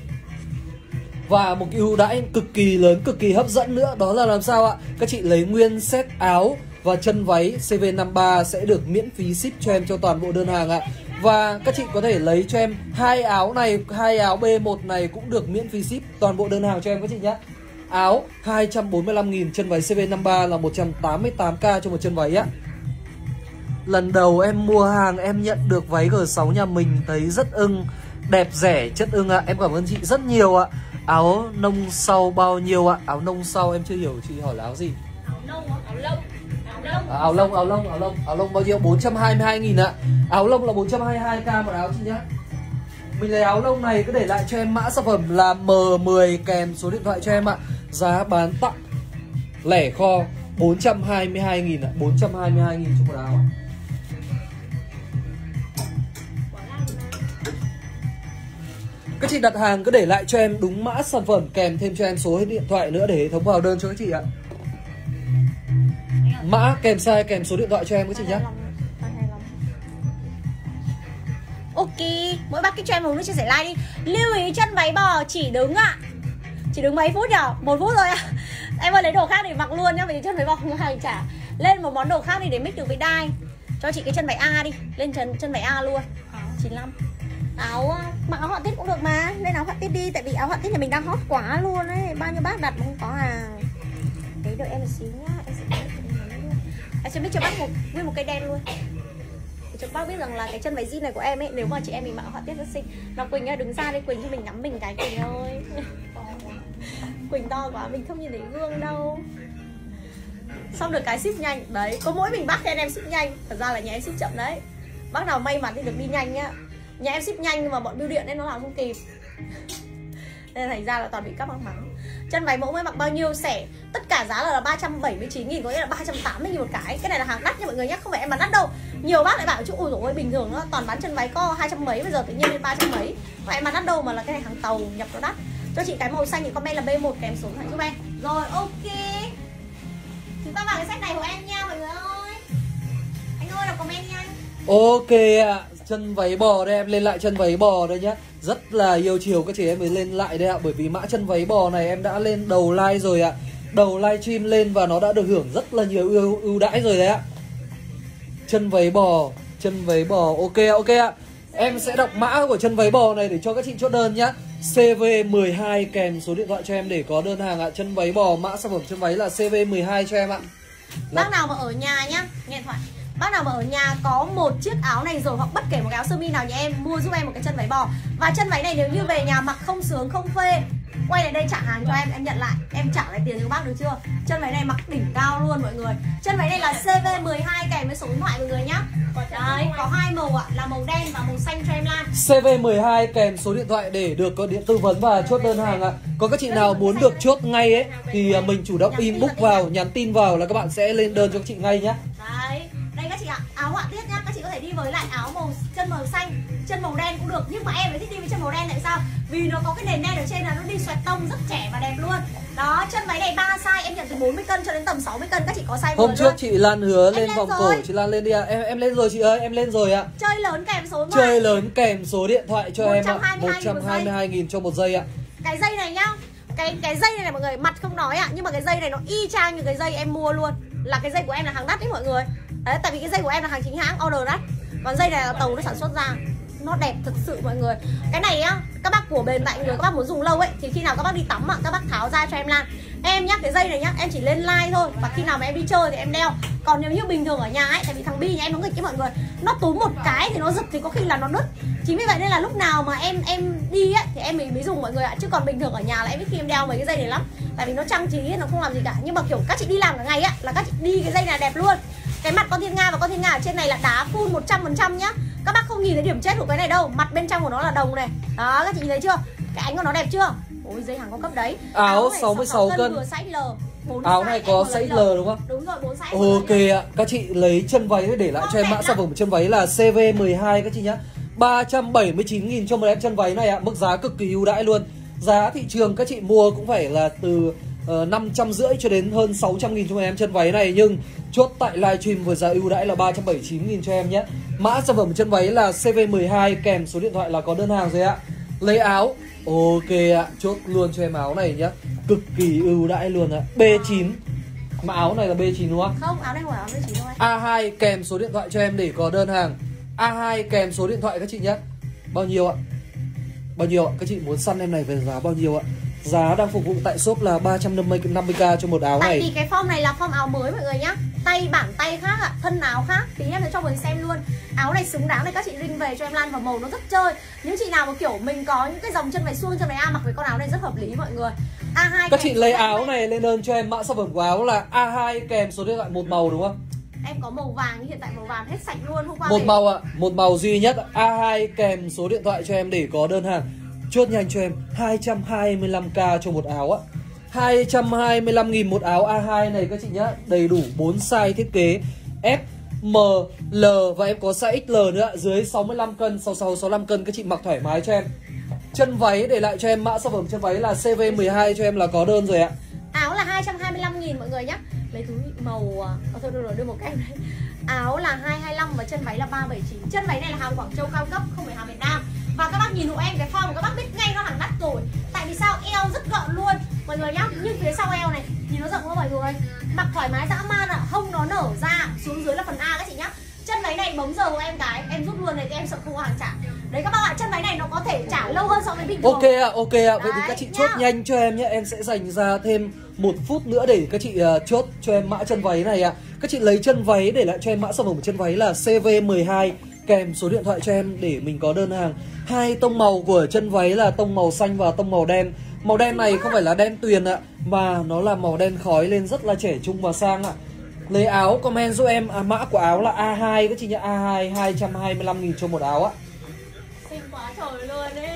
Và một ưu đãi cực kỳ lớn, cực kỳ hấp dẫn nữa, đó là làm sao ạ? Các chị lấy nguyên set áo và chân váy C V năm ba sẽ được miễn phí ship cho em cho toàn bộ đơn hàng ạ. Và các chị có thể lấy cho em hai áo này, hai áo B một này cũng được miễn phí ship toàn bộ đơn hàng cho em các chị nhé. Áo hai trăm bốn mươi lăm nghìn, chân váy C V năm ba là một trăm tám mươi tám k cho một chân váy á. Lần đầu em mua hàng em nhận được váy G sáu nhà mình thấy rất ưng, đẹp rẻ chất ưng ạ. Em cảm ơn chị rất nhiều ạ. Áo nông sau bao nhiêu ạ? Áo nông sau em chưa hiểu chị hỏi là áo gì?
Áo nông, áo lông.
À, áo lông, áo lông, áo lông, áo lông bao nhiêu? bốn trăm hai mươi hai nghìn ạ. Áo lông là bốn trăm hai mươi hai k một áo chị nhá. Mình lấy áo lông này cứ để lại cho em mã sản phẩm là M mười kèm số điện thoại cho em ạ. Giá bán tặng lẻ kho bốn trăm hai mươi hai nghìn ạ, bốn trăm hai mươi hai nghìn cho một áo. Các chị đặt hàng cứ để lại cho em đúng mã sản phẩm, kèm thêm cho em số điện thoại nữa để hệ thống vào đơn cho các chị ạ. Mã kèm size kèm số điện thoại cho em các chị nhé.
Ok, mỗi bác kích cho em một nút chia sẻ like đi. Lưu ý chân váy bò chỉ đứng ạ, chỉ đứng mấy phút nhở? Một phút thôi ạ. Em ơi lấy đồ khác để mặc luôn nhá, vì chân váy bò không có hàng trả. Lên một món đồ khác đi để mix được với đai. Cho chị cái chân váy A đi, lên chân chân váy A luôn. chín mươi lăm. Áo mặc áo họa tiết cũng được mà, lên áo họa tiết đi, tại vì áo họa tiết nhà mình đang hot quá luôn đấy, bao nhiêu bác đặt mà không có hàng. Đấy đợi em một xíu nhá, em sẽ em sẽ biết cho bác một nguyên một cây đen luôn. Để cho bác biết rằng là cái chân váy jean này của em ấy, nếu mà chị em mình mặc áo họa tiết rất xinh. Nào Quỳnh ơi đứng ra đây Quỳnh cho mình ngắm mình cái Quỳnh ơi. Quỳnh to quá mình không nhìn thấy gương đâu. Xong được cái ship nhanh, đấy có mỗi mình bác khen em ship nhanh, thật ra là nhà em ship chậm đấy. Bác nào may mắn thì được đi nhanh nhá. Nhà em ship nhanh nhưng mà bọn bưu điện nên nó làm không kịp. Nên thành ra là toàn bị các bác mắng. Chân váy mẫu mới mặc bao nhiêu sẻ? Tất cả giá là ba trăm bảy mươi chín nghìn, có nghĩa là ba trăm tám mươi nghìn một cái. Cái này là hàng đắt nha mọi người nhé, không phải em bán đắt đâu. Nhiều bác lại bảo chứ ôi dồi ôi bình thường nó toàn bán chân váy có hai trăm mấy, bây giờ tự nhiên lên ba trăm mấy. Mà em bán đắt đâu mà là cái này hàng tàu nhập nó đắt. Cho chị cái màu xanh thì comment là B một kèm số điện thoại giúp em. Rồi ok. Chúng ta vào cái set này của em nha mọi người ơi. Anh ơi đọc comment nhanh.
Ok ạ, à. Chân váy bò đây, em lên lại chân váy bò đây nhá. Rất là yêu chiều các chị em mới lên lại đây ạ. Bởi vì mã chân váy bò này em đã lên đầu like rồi ạ. Đầu livestream lên và nó đã được hưởng rất là nhiều ưu, ưu đãi rồi đấy ạ. Chân váy bò, chân váy bò, ok ok ạ. Em sẽ đọc mã của chân váy bò này để cho các chị chốt đơn nhá. C V mười hai kèm số điện thoại cho em để có đơn hàng ạ. Chân váy bò, mã sản phẩm chân váy là C V mười hai cho em ạ.
Bác nào mà ở nhà nhá, nghe điện thoại. Bác nào mà ở nhà có một chiếc áo này rồi, hoặc bất kể một cái áo sơ mi nào nhà em, mua giúp em một cái chân váy bò. Và chân váy này nếu như về nhà mặc không sướng không phê, quay lại đây trả hàng cho em, em nhận lại, em trả lại tiền cho bác được chưa? Chân váy này mặc đỉnh cao luôn mọi người. Chân váy này là C V mười hai kèm với số điện thoại mọi người nhá. Đấy, có hai màu ạ, là màu đen và màu xanh cho em Lan.
C V mười hai kèm số điện thoại để được có điện tư vấn và chốt đơn hàng ạ. Có các chị nào muốn được chốt ngay ấy thì mình chủ động inbox vào, nhắn tin vào là các bạn sẽ lên đơn cho các chị ngay nhá.
Đấy. Đây các chị ạ, áo họa tiết nhá, các chị có thể đi với lại áo màu chân màu xanh, chân màu đen cũng được, nhưng mà em lại thích đi với chân màu đen tại sao? Vì nó có cái nền đen ở trên là nó đi xoẹt tông rất trẻ và đẹp luôn. Đó, chân váy này ba size, em nhận từ bốn mươi cân cho đến tầm sáu mươi cân, các chị có size
hôm trước
luôn.
Chị Lan hứa lên, lên vòng
rồi.
cổ, chị Lan lên đi ạ. À. Em em lên rồi chị ơi, em lên rồi ạ. À.
Chơi lớn kèm số điện thoại.
Chơi lớn kèm số điện thoại cho em ạ. một trăm hai mươi hai nghìn cho một giây ạ.
Cái dây này nhá. Cái cái dây này này mọi người, mặt không nói ạ, nhưng mà cái dây này nó y chang như cái dây em mua luôn. Là cái dây của em là hàng đắt đấy mọi người. Đấy, tại vì cái dây của em là hàng chính hãng, order đắt. Còn dây này là tàu nó sản xuất ra. Nó đẹp thật sự mọi người. Cái này á, các bác của bền tại người, các bác muốn dùng lâu ấy thì khi nào các bác đi tắm ạ, các bác tháo ra cho em Lan. Em nhắc cái dây này nhá, em chỉ lên like thôi. Và khi nào mà em đi chơi thì em đeo. Còn nếu như bình thường ở nhà ấy, tại vì thằng Bi nhà em nó nghịch với mọi người, nó túm một cái thì nó giật thì có khi là nó đứt. Chính vì vậy nên là lúc nào mà em em đi ấy thì em mình mới dùng mọi người ạ. Chứ còn bình thường ở nhà là em ít khi em đeo mấy cái dây này lắm. Tại vì nó trang trí nó không làm gì cả. Nhưng mà kiểu các chị đi làm cả ngày á là các chị đi cái dây này đẹp luôn. Cái mặt con thiên nga và con thiên nga ở trên này là đá full một trăm phần trăm nhá. Các bác không nhìn thấy điểm chết của cái này đâu. Mặt bên trong của nó là đồng này. Đó, các chị nhìn thấy chưa? Cái ánh của nó đẹp chưa? Ôi, dây hàng cao cấp đấy.
Áo sáu mươi sáu cân.
Vừa size L.
Áo này có size L đúng không?
Đúng rồi, bốn size.
Ok ạ. Các chị lấy chân váy để lại cho em mã sản phẩm chân váy là C V mười hai các chị nhá. ba trăm bảy mươi chín nghìn cho một em chân váy này ạ. Mức giá cực kỳ ưu đãi luôn. Giá thị trường các chị mua cũng phải là từ uh, năm trăm rưỡi cho đến hơn sáu trăm nghìn cho một em chân váy này. Nhưng chốt tại livestream với giá ưu đãi là ba trăm bảy mươi chín nghìn cho em nhé. Mã sản phẩm chân váy là C V mười hai kèm số điện thoại là có đơn hàng rồi ạ. Lấy áo. Ok ạ, chốt luôn cho em áo này nhá. Cực kỳ ưu đãi luôn ạ. B chín. Mà áo này là B chín đúng không?
Không, áo này không phải áo B chín đâu anh.
A hai kèm số điện thoại cho em để có đơn hàng. A hai kèm số điện thoại các chị nhé. Bao nhiêu ạ? Bao nhiêu ạ? Các chị muốn săn em này về giá bao nhiêu ạ? Giá đang phục vụ tại shop là ba trăm năm mươi k cho một áo
tại
này.
Tại vì cái form này là form áo mới mọi người nhá. Tay bản tay khác ạ, thân áo khác. Thì em sẽ cho mình xem luôn. Áo này xứng đáng để các chị ring về cho em Lan và màu nó rất chơi. Những chị nào mà kiểu mình có những cái dòng chân váy suông, chân váy A mặc với con áo này rất hợp lý mọi người. A hai
các chị lấy áo này lên đơn cho em mã sản phẩm của áo là A hai kèm số điện thoại một màu đúng không?
Em có màu vàng, hiện tại màu vàng hết sạch luôn. Hôm qua
một
về...
màu ạ, một màu duy nhất. A hai kèm số điện thoại cho em để có đơn hàng. Chốt nhanh cho em hai trăm hai mươi lăm k cho một áo ạ. hai trăm hai mươi lăm nghìn một áo A hai này các chị nhá. Đầy đủ bốn size thiết kế F, M, L và em có size X L nữa. Dưới sáu mươi lăm cân, sáu mươi sáu, sáu mươi lăm cân các chị mặc thoải mái cho em. Chân váy để lại cho em mã sản phẩm chân váy là C V mười hai cho em là có đơn rồi ạ.
Áo là hai trăm hai mươi lăm nghìn mọi người nhé. Lấy túi màu à, thôi được rồi, đưa một cái này. Áo là hai trăm hai mươi lăm và chân váy là ba trăm bảy mươi chín. Chân váy này là hàng Quảng Châu cao cấp, không phải hàng Việt Nam. Và các bác nhìn hộ em cái form các bác biết ngay nó hàng đắt rồi. Tại vì sao? Eo rất gọn luôn mọi người nhá. Nhưng phía sau eo này nhìn nó rộng không mọi người. Mặc thoải mái dã man ạ, à. Hông nó nở ra, xuống dưới là phần A các chị nhá. Chân váy này bấm giờ hộ em cái, em rút luôn này thì em sợ không có hàng trả. Đấy các bác ạ, chân váy này nó có thể trả lâu hơn so với bình thường.
Ok ạ, ok ạ. Vậy thì các chị chốt nhanh cho em nhé. Em sẽ dành ra thêm một phút nữa để các chị uh, chốt cho em mã chân váy này ạ. Các chị lấy chân váy để lại cho em mã sản phẩm của chân váy là C V mười hai kèm số điện thoại cho em để mình có đơn hàng. Hai tông màu của chân váy là tông màu xanh và tông màu đen. Màu đen này không phải là đen tuyền ạ, mà nó là màu đen khói lên rất là trẻ trung và sang ạ. Lấy áo comment giúp em, à, mã của áo là A hai các chị nhé, A hai hai trăm hai mươi lăm nghìn cho một áo ạ.
Xinh quá trời luôn đấy.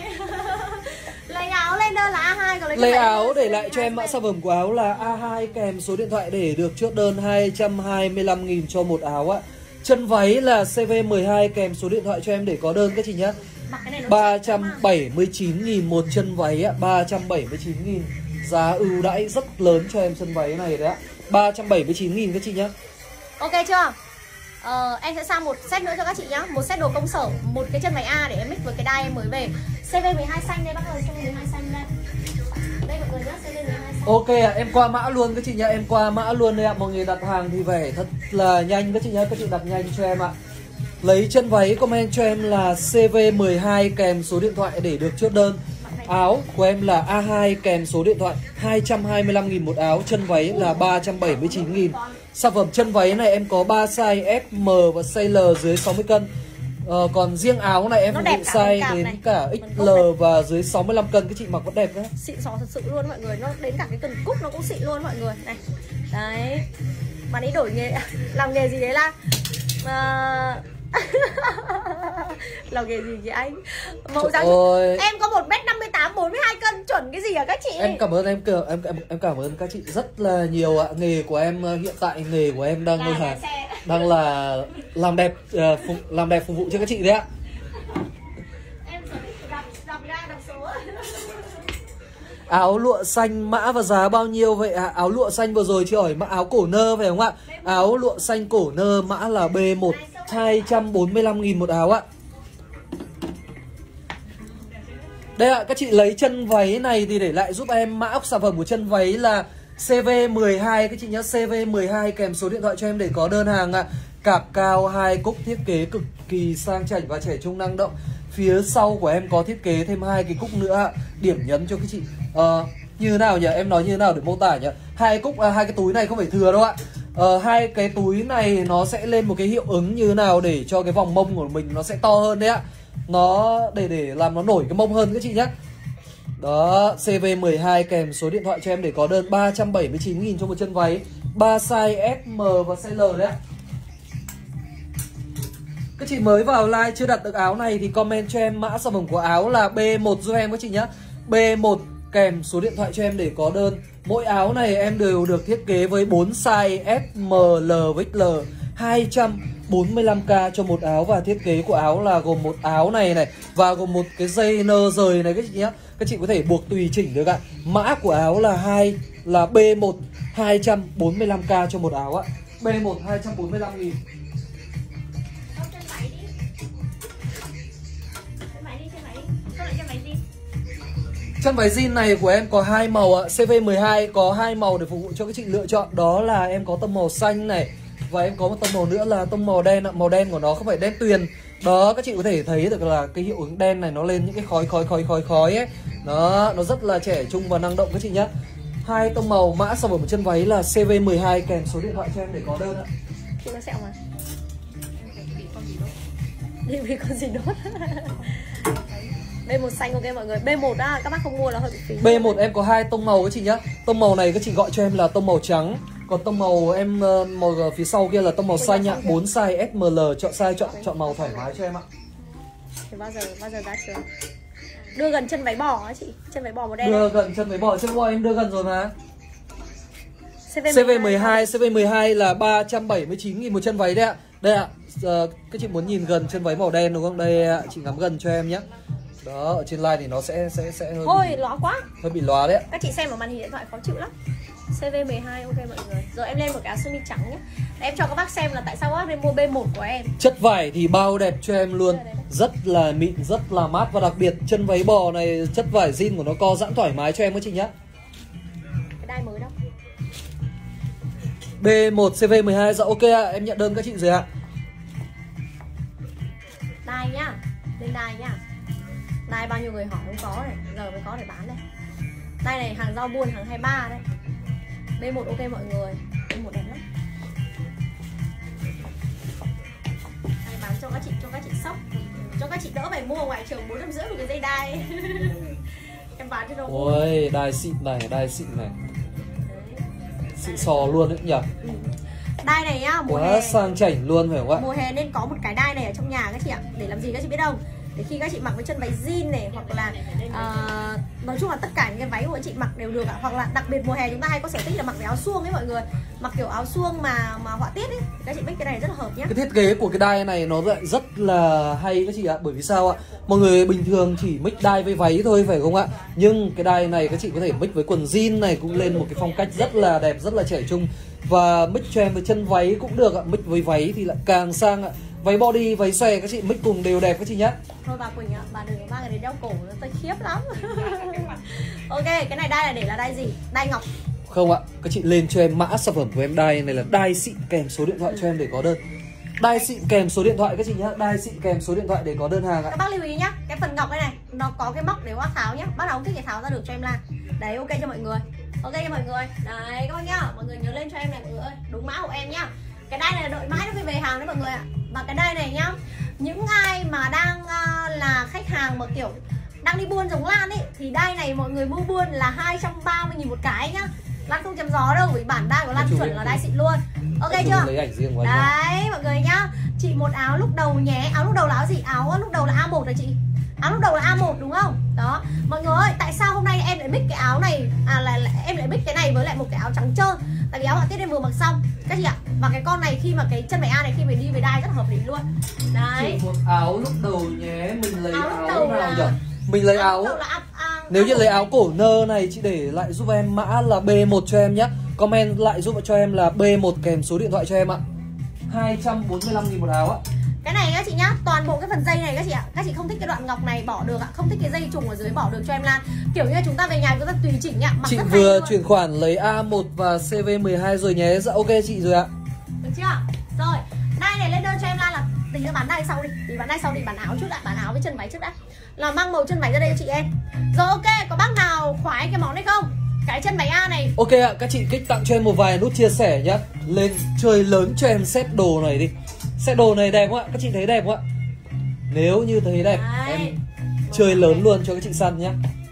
Lấy áo lên đơn là A hai, còn lấy,
lấy áo để lại cho em mã sản phẩm của áo là A hai kèm số điện thoại để được chốt đơn hai trăm hai mươi lăm nghìn cho một áo ạ. Chân váy là C V mười hai kèm số điện thoại cho em để có đơn các chị nhé. ba trăm bảy mươi chín nghìn một chân váy ạ, ba trăm bảy mươi chín nghìn. Giá ưu đãi rất lớn cho em chân váy này đấy ạ. ba trăm bảy mươi chín nghìn các chị nhé.
Ok chưa? Ờ, em sẽ sang một set nữa cho các chị nhá. Một set đồ công sở, một cái chân váy A để em mix với cái đai em mới về. C V mười hai xanh đây bác ơi, C V mười hai xanh đây. Đây mọi người nhá, C V mười hai xanh.
Ok ạ, à, em qua mã luôn các chị nhá, em qua mã luôn đây ạ. Mọi người đặt hàng thì phải thật là nhanh các chị nhá, các chị đặt nhanh cho em ạ. Lấy chân váy comment cho em là C V mười hai kèm số điện thoại để được chốt đơn. Áo của em là A hai kèm số điện thoại hai trăm hai mươi lăm nghìn một áo. Chân váy là ba trăm bảy mươi chín nghìn. Sản phẩm chân váy này em có ba size S, M và size L dưới sáu mươi cân. Ờ, còn riêng áo này em phục vụ size đến này. Cả X L và dưới sáu mươi lăm cân. Các chị mặc vẫn đẹp đấy.
Xịn xò thật sự luôn mọi người. Nó đến cả cái cần cúc nó cũng xịn luôn mọi người. Này. Đấy. Bạn ấy đổi nghề. Làm nghề gì đấy là à... làm nghề gì vậy anh? Mẫu dáng em có một mét năm mươi tám, bốn mươi hai cân, chuẩn cái gì hả các chị?
Em cảm ơn em em em em cảm ơn các chị rất là nhiều ạ. Nghề của em hiện tại nghề của em đang là, là đang là làm đẹp uh, phục, làm đẹp phục vụ cho các chị đấy ạ.
Em đọc đọc ra đọc số.
Áo lụa xanh mã và giá bao nhiêu vậy ạ? À? Áo lụa xanh vừa rồi chị hỏi mã áo cổ nơ phải không ạ? Áo lụa xanh cổ nơ mã là B một, hai trăm bốn mươi lăm nghìn một áo ạ. Đây ạ, các chị lấy chân váy này thì để lại giúp em mã sản phẩm của chân váy là C V mười hai các chị nhé, C V mười hai kèm số điện thoại cho em để có đơn hàng ạ. Cạp cao hai cúc thiết kế cực kỳ sang chảnh và trẻ trung năng động. Phía sau của em có thiết kế thêm hai cái cúc nữa, điểm nhấn cho các chị. Ờ, như thế nào nhỉ? Em nói như thế nào để mô tả nhỉ? Hai cúc à, hai cái túi này không phải thừa đâu ạ. Ờ, hai cái túi này nó sẽ lên một cái hiệu ứng như thế nào để cho cái vòng mông của mình nó sẽ to hơn đấy ạ. Nó để để làm nó nổi cái mông hơn các chị nhé. Đó, C V mười hai kèm số điện thoại cho em để có đơn ba trăm bảy mươi chín nghìn cho một chân váy. Ba size S, M và size L đấy ạ. Các chị mới vào like chưa đặt được áo này thì comment cho em mã sản phẩm của áo là B một giúp em các chị nhé. B một kèm số điện thoại cho em để có đơn. Mỗi áo này em đều được thiết kế với bốn size S, M, L với L, hai trăm bốn mươi lăm k cho một áo. Và thiết kế của áo là gồm một áo này này và gồm một cái dây nơ rời này các chị nhé. Các chị có thể buộc tùy chỉnh được ạ. Mã của áo là hai là B một, hai trăm bốn mươi lăm k cho một áo ạ. B một hai trăm bốn mươi lăm nghìn. Chân váy jean này của em có hai màu ạ. C V mười hai có hai màu để phục vụ cho các chị lựa chọn. Đó là em có tông màu xanh này và em có một tông màu nữa là tông màu đen ạ. Màu đen của nó không phải đen tuyền. Đó, các chị có thể thấy được là cái hiệu ứng đen này nó lên những cái khói khói khói khói khói ấy. Đó, nó rất là trẻ trung và năng động các chị nhé. Hai tông màu mã sản phẩm của chân váy là C V mười hai kèm số điện thoại cho em để có đơn ạ.
Chị có sẹo mà. Đi vì con gì đốt. B một xanh ok mọi người. B một á, các bác không mua là hơi bị phí.
B một em có hai tông màu các chị nhá. Tông màu này các chị gọi cho em là tông màu trắng. Còn tông màu em màu phía sau kia là tông màu xanh ạ. bốn size S, M, L, chọn size chọn chọn màu thoải mái cho em ạ.
Thì bao giờ bao giờ ra trường. Đưa gần chân váy bò á chị, chân váy bò màu đen.
Đưa gần chân váy bò, chân váy bò em đưa gần rồi mà. C V mười hai, C V mười hai là ba trăm bảy mươi chín nghìn một chân váy đấy ạ. Đây ạ. À, các chị muốn nhìn gần chân váy màu đen đúng không? Đây ạ, chị ngắm gần cho em nhé. Đó, ở trên live thì nó sẽ sẽ sẽ hơi
Thôi
bị,
lóa quá.
hơi bị lóa đấy.
Các chị xem vào màn hình điện thoại khó chịu lắm. xê vê mười hai ok mọi người. Rồi em lên một cái áo sơ mi trắng nhé. Em cho các bác xem là tại sao các bác nên mua B một của em.
Chất vải thì bao đẹp cho em luôn. Rất là mịn, rất là mát. Và đặc biệt chân váy bò này chất vải jean của nó co giãn thoải mái cho em các chị nhá.
Cái đai mới đâu?
B một xê vê mười hai dạ ok ạ, à, em nhận đơn các chị rồi ạ. À.
Đai nhá, lên đai nhá. Đai bao nhiêu người hỏi không có này, giờ mới có để bán đây. Đai này hàng rau buôn, hàng hai mươi ba đấy. B một ok mọi người, B một đẹp lắm. Đây bán cho các chị, cho các chị sốc, cho các chị đỡ phải mua ngoài trường bốn trăm rưỡi một cái dây đai. Em bán cho nó vui.
Ôi, đai xịn này, đai xịn này. Xịn sò luôn đấy nhỉ.
Ừ. Đai này nhá, mùa
quá
hè
sang chảnh luôn phải không ạ?
Mùa hè nên có một cái đai này ở trong nhà các chị ạ. Để làm gì các chị biết không? Để khi các chị mặc với chân váy jean này, hoặc là uh, nói chung là tất cả những cái váy của chị mặc đều được ạ. Hoặc là đặc biệt mùa hè chúng ta hay có sở thích là mặc với áo suông ấy mọi người. Mặc kiểu áo suông mà mà họa tiết ấy, các chị biết cái này rất là hợp nhé.
Cái thiết kế của cái đai này nó lại rất là hay các chị ạ. Bởi vì sao ạ? Mọi người bình thường chỉ mix đai với váy thôi phải không ạ? Nhưng cái đai này các chị có thể mix với quần jean này, cũng lên một cái phong cách rất là đẹp, rất là trẻ trung. Và mix cho em với chân váy cũng được ạ. Mix với váy thì lại càng sang ạ. Váy body, váy xòe các chị mix cùng đều đẹp các chị nhé.
Thôi bà Quỳnh ạ, bà đừng có mang cái đấy đeo cổ, nó tôi khiếp lắm. Ok, cái này đai là để là đai gì? Đai ngọc.
Không ạ, các chị lên cho em mã sản phẩm của em. Đai này là đai xịn kèm số điện thoại cho em để có đơn. Đai xịn kèm số điện thoại các chị nhá. Đai xịn kèm số điện thoại để có đơn hàng ạ.
Các bác lưu ý nhá, cái phần ngọc đây này nó có cái móc để bác tháo nhá. Bác nào không thích thì tháo ra được cho em là. Đấy, ok cho mọi người. Ok cho mọi người. Đấy các bác nhá, mọi người nhớ lên cho em này mọi người ơi. Đúng mã của em nhá. Cái đai này là đợi mãi nó mới về hàng đấy mọi người ạ. Và cái đai này nhá, những ai mà đang uh, là khách hàng mà kiểu đang đi buôn giống Lan ấy thì đai này mọi người mua buôn là hai trăm ba mươi nghìn một cái nhá. Lan không chém gió đâu, vì bản đai của Lan chuẩn là đai xịn luôn. Ok chưa?
Lấy ảnh riêng vào
đấy mọi người nhá. Chị một áo lúc đầu nhé. Áo lúc đầu là áo gì? Áo lúc đầu là A một này chị. Áo lúc đầu là A một đúng không? Đó. Mọi người ơi, tại sao hôm nay em lại mix cái áo này à là, là em lại mix cái này với lại một cái áo trắng trơn? Tại vì áo họa tiết em vừa mặc xong các chị ạ. Và cái con này khi mà cái chân váy A này khi mình đi với đai rất hợp lý luôn. Đấy.
Chỉ một áo lúc đầu nhé. Mình lấy
áo,
áo,
áo
nào
là...
nhỉ? Mình lấy áo,
áo là, à,
nếu như lấy áo cổ nơ này chị để lại giúp em mã là B một cho em nhé. Comment lại giúp cho em là B một kèm số điện thoại cho em ạ. Hai trăm bốn mươi lăm nghìn một áo ạ.
Cái này các chị nhá, toàn bộ cái phần dây này các chị ạ. Các chị không thích cái đoạn ngọc này bỏ được ạ. Không thích cái dây trùng ở dưới bỏ được cho em Lan. Kiểu như chúng ta về nhà chúng ta tùy chỉnh ạ.
Chị vừa chuyển khoản lấy A một và C V mười hai rồi nhé. Dạ ok chị rồi ạ.
Được chưa? Rồi, đai này lên đơn cho em Lan là tính ra bán đai sau đi. Thì bán đai sau đi, bán áo trước đã, bán áo với chân váy trước đã. Là mang màu chân váy ra đây cho chị em. Rồi ok, có bác nào khoái cái món này không? Cái chân váy A này.
Ok ạ, các chị kích tặng cho em một vài nút chia sẻ nhá. Lên chơi lớn cho em set đồ này đi. Set đồ này đẹp không ạ? Các chị thấy đẹp không ạ? Nếu như thấy đẹp, đấy, em chơi lớn luôn cho các chị săn nhá.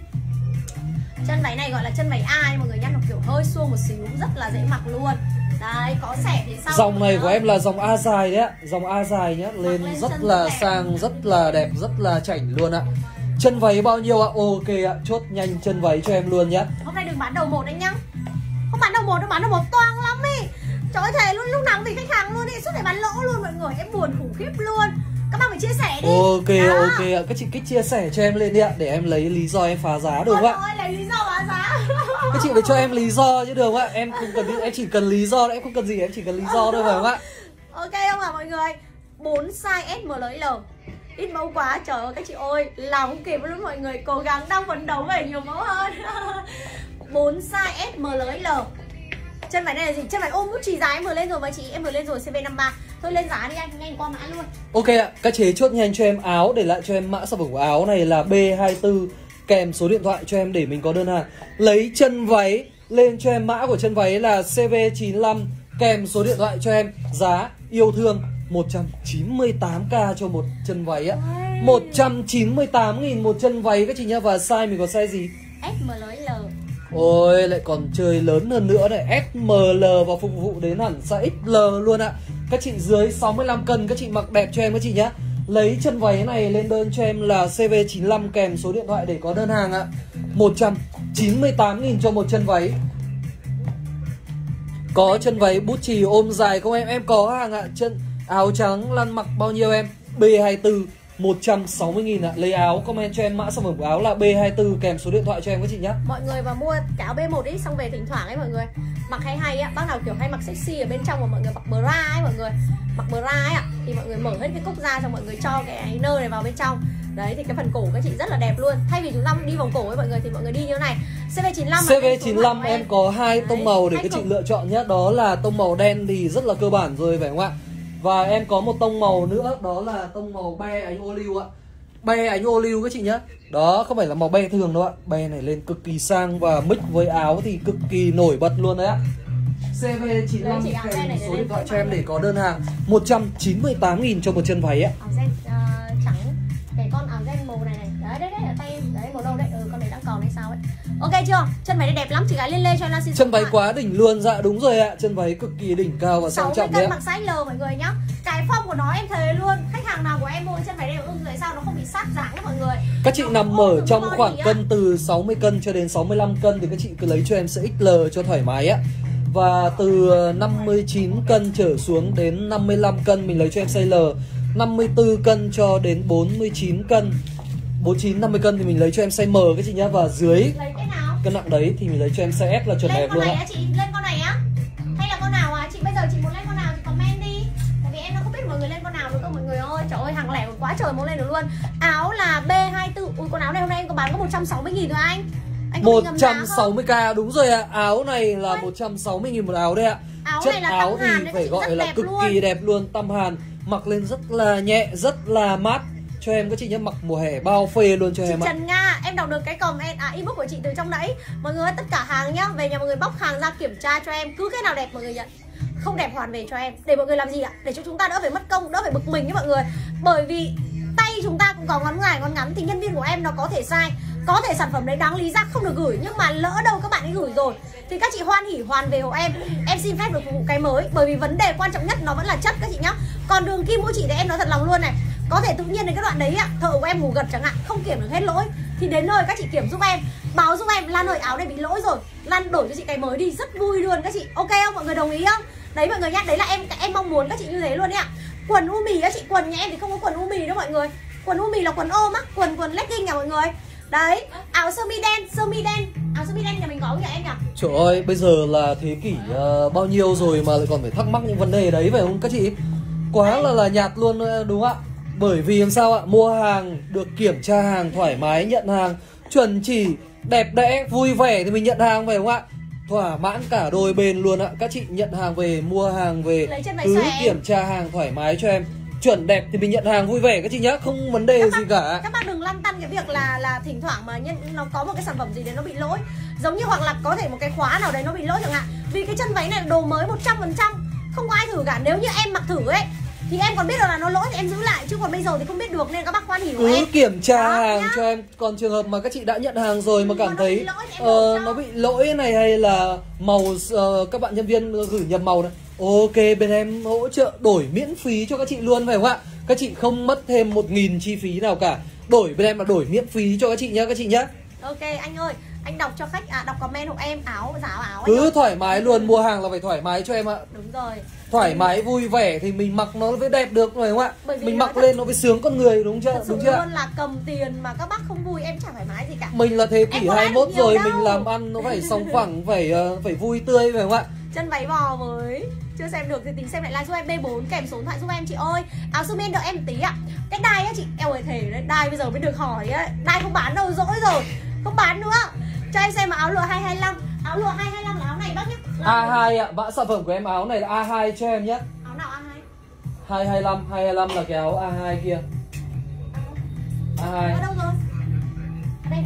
Chân váy này gọi là chân váy A mọi người nhá, nó kiểu hơi suông một xíu, rất là dễ mặc luôn. Đấy, có xẻ phía sau.
Dòng này của em là dòng A dài đấy ạ. Dòng A dài nhá, lên, lên rất là sang, rất là đẹp, rất là chảnh luôn ạ. Chân váy bao nhiêu ạ? Ok ạ, chốt nhanh chân váy cho em luôn nhá.
Hôm nay đừng bán đầu một anh nhá. Không bán đầu một, nó bán đầu một toang lắm ý. Trời ơi thề luôn, lúc nào cũng vì khách hàng luôn ý. Suốt ngày bán lỗ luôn mọi người, em buồn khủng khiếp luôn. Các bác phải chia sẻ đi.
Ok đó. Ok ạ, các chị kích chia sẻ cho em lên đi ạ. Để em lấy lý do em phá giá được không ạ?
Ôi, lấy lý do phá giá.
Các chị phải cho em lý do chứ được không ạ? Em không cần, em chỉ cần lý do, em không cần gì, em chỉ cần lý do thôi phải không ạ?
Ok không ạ mọi người? Bốn size S, M, L, L. Ít mẫu quá, trời ơi các chị ơi, làm không kịp luôn mọi người, cố gắng đang phấn đấu về nhiều mẫu hơn. Bốn size S, M, L, L. Chân váy này là gì? Chân váy ôm bút chì dài em vừa lên rồi mấy chị, em vừa lên rồi C V năm mươi ba. Thôi lên giá đi anh, nhanh qua mã luôn.
Ok ạ, các chế chốt nhanh cho em áo, để lại cho em mã sản phẩm của áo này là B hai tư kèm số điện thoại cho em để mình có đơn hàng. Lấy chân váy, lên cho em mã của chân váy là C V chín lăm kèm số điện thoại cho em. Giá yêu thương một trăm chín mươi tám k cho một chân váy ạ. một trăm chín mươi tám nghìn một chân váy các chị nhá. Và size mình có size gì?
S, M, L, L.
Ôi lại còn chơi lớn hơn nữa này, S, M, L và phục vụ đến hẳn size X L luôn ạ. Các chị dưới sáu mươi lăm cân các chị mặc đẹp cho em các chị nhá. Lấy chân váy này lên đơn cho em là C V chín lăm kèm số điện thoại để có đơn hàng ạ. một trăm chín mươi tám nghìn cho một chân váy. Có chân váy bút chì ôm dài không em? Em có hàng ạ. Chân áo trắng Lan mặc bao nhiêu em? B hai tư một trăm sáu mươi nghìn ạ. Lấy áo comment cho em mã sản phẩm của áo là B hai tư kèm số điện thoại cho em các chị nhá.
Mọi người mà mua cái áo B một ấy xong về thỉnh thoảng ấy mọi người mặc hay hay á, bác nào kiểu hay mặc sexy ở bên trong mà mọi người mặc bra ấy mọi người, mặc bra ấy ạ, thì mọi người mở hết cái cúc ra xong mọi người cho cái nơ này vào bên trong. Đấy thì cái phần cổ các chị rất là đẹp luôn. Thay vì chúng ta đi vòng cổ với mọi người thì mọi người đi như thế này. C V chín lăm
C V chín lăm em có hai tông màu để các chị lựa chọn nhé. Đó là tông màu đen thì rất là cơ bản rồi phải không ạ? Và em có một tông màu nữa, đó là tông màu be ánh ô liu ạ. Be ánh ô liu các chị nhé. Đó không phải là màu be thường đâu ạ. Be này lên cực kỳ sang và mix với áo thì cực kỳ nổi bật luôn đấy ạ. C V chín lăm kèm số điện thoại cho em để có đơn hàng. Một trăm chín mươi tám nghìn cho một chân váy ạ.
Áo ren uh, trắng, cái con áo ren màu này này. Đấy đấy đấy ở tay đấy màu đâu đấy, ừ, con này đang còn hay sao ấy. Ok chưa? Chân váy này đẹp lắm, chị gái lên lên cho em là xin.
Chân váy quá đỉnh luôn, dạ đúng rồi ạ. Chân váy cực kỳ đỉnh cao và sang trọng đấy ạ.
mặc size L mọi người nhá. Cái form của nó em thấy luôn, khách hàng nào của em mua chân váy đều ưng rồi sao nó không bị sát dáng đấy mọi người.
Các chị nằm ở trong khoảng cân từ sáu mươi cân cho đến sáu mươi lăm cân thì các chị cứ lấy cho em size X L cho thoải mái á. Và từ năm mươi chín cân trở xuống đến năm mươi lăm cân mình lấy cho em size L. năm mươi tư cân cho đến bốn mươi chín cân, bốn mươi chín năm mươi cân thì mình lấy cho em size M các chị nhá. Và dưới cân nặng đấy thì mình lấy cho em size S là chuẩn đẹp luôn ạ.
Chị lên con này á hay là con nào à? Chị bây giờ chị muốn lên con nào thì comment đi. Tại vì em nó không biết mọi người lên con nào được không mọi người ơi. Trời ơi hàng lẻ còn quá trời muốn lên được luôn. Áo là B hai tư. Ui con áo này hôm nay em có bán có một trăm sáu mươi nghìn thôi anh.
một trăm sáu mươi k đúng rồi ạ. Áo này là một trăm sáu mươi nghìn một áo đây ạ.
Áo
chất
này là
áo thì
hàn
phải gọi là cực luôn. Kỳ đẹp luôn, tăm hàn, mặc lên rất là nhẹ, rất là mát cho em các chị nhé, mặc mùa hè bao phê luôn cho
chị
em ạ.
Trần Nga, em đọc được cái comment à, inbox của chị từ trong đấy. Mọi người tất cả hàng nhá, về nhà mọi người bóc hàng ra kiểm tra cho em, cứ cái nào đẹp mọi người nhận, không đẹp hoàn về cho em. Để mọi người làm gì ạ? Để cho chúng ta đỡ phải mất công, đỡ phải bực mình nhé mọi người. Bởi vì tay chúng ta cũng có ngón dài ngón ngắn thì nhân viên của em nó có thể sai, có thể sản phẩm đấy đáng lý ra không được gửi, nhưng mà lỡ đâu các bạn ấy gửi rồi thì các chị hoan hỉ hoàn về hộ em. Em xin phép được phục vụ cái mới, bởi vì vấn đề quan trọng nhất nó vẫn là chất các chị nhá. Còn đường kim của chị thì em nói thật lòng luôn này, có thể tự nhiên đến cái đoạn đấy ạ, thợ của em ngủ gật chẳng hạn, không kiểm được hết lỗi thì đến nơi các chị kiểm giúp em, báo giúp em Lan ơi áo này bị lỗi rồi, Lan đổi cho chị cái mới đi, rất vui luôn các chị. Ok không mọi người, đồng ý không? Đấy mọi người nhá, đấy là em em mong muốn các chị như thế luôn đấy ạ. Quần u mì các chị, quần nhà em thì không có quần u mì đâu mọi người. Quần u mì là quần ôm á, quần quần legging nha mọi người. Đấy, áo sơ mi đen, sơ mi đen, áo sơ mi đen nhà mình có không nhỉ em nhỉ?
Trời ơi, bây giờ là thế kỷ uh, bao nhiêu rồi mà lại còn phải thắc mắc những vấn đề đấy phải không các chị? Quá là là nhạt luôn đúng không ạ? Bởi vì làm sao ạ? Mua hàng được kiểm tra hàng thoải mái, nhận hàng chuẩn chỉ, đẹp đẽ, vui vẻ thì mình nhận hàng phải không ạ? Thỏa mãn cả đôi bên luôn ạ. Các chị nhận hàng về, mua hàng về, cứ kiểm tra hàng thoải mái cho em, chuẩn đẹp thì mình nhận hàng vui vẻ các chị nhá, không vấn đề
các
gì
bác,
cả.
Các bác đừng lăn tăn cái việc là là thỉnh thoảng mà nhân nó có một cái sản phẩm gì đấy nó bị lỗi, giống như hoặc là có thể một cái khóa nào đấy nó bị lỗi chẳng hạn. Vì cái chân váy này là đồ mới một trăm phần trăm, không có ai thử cả. Nếu như em mặc thử ấy thì em còn biết được là nó lỗi thì em giữ lại, chứ còn bây giờ thì không biết được, nên các bác khoan hỉ của
cứ
em.
kiểm tra
đó,
hàng
nhá.
cho em. Còn trường hợp mà các chị đã nhận hàng rồi mà
ừ,
cảm thấy
nó bị,
uh, nó bị lỗi này hay là màu uh, các bạn nhân viên gửi nhầm màu này, ok bên em hỗ trợ đổi miễn phí cho các chị luôn phải không ạ? Các chị không mất thêm một nghìn chi phí nào cả, đổi bên em là đổi miễn phí cho các chị nhá các chị nhá.
Ok anh ơi, anh đọc cho khách à, đọc comment hộ em áo giá áo
cứ thoải mái luôn, mua hàng là phải thoải mái cho em ạ.
Đúng rồi,
thoải mái vui vẻ thì mình mặc nó mới đẹp được phải không ạ? Mình mặc lên nó mới sướng con người đúng chưa?
Thật sự
đúng chưa?
luôn là cầm tiền mà các bác không vui em chẳng thoải mái gì cả.
Mình là thế kỷ hai mươi mốt rồi,
đâu.
mình làm ăn nó phải sòng phẳng, phải uh, phải vui tươi phải không ạ?
Chân váy bò mới chưa xem được thì tính xem lại like giúp em B bốn kèm số điện thoại giúp em chị ơi. Áo sơ mi đợi em tí ạ. Cái đai á chị, eo ơi thể đấy, đai bây giờ mới được hỏi á, đai không bán đâu, dỗi rồi, không bán nữa. Cho em xem mà áo lụa hai hai lăm, áo lụa hai hai lăm là áo này bác nhá.
A hai ạ, mã sản phẩm của em áo này là A hai cho em nhé.
Áo nào A hai?
hai hai lăm, hai hai lăm là cái áo A hai kia. A hai.
Ở đâu rồi? Ở đây.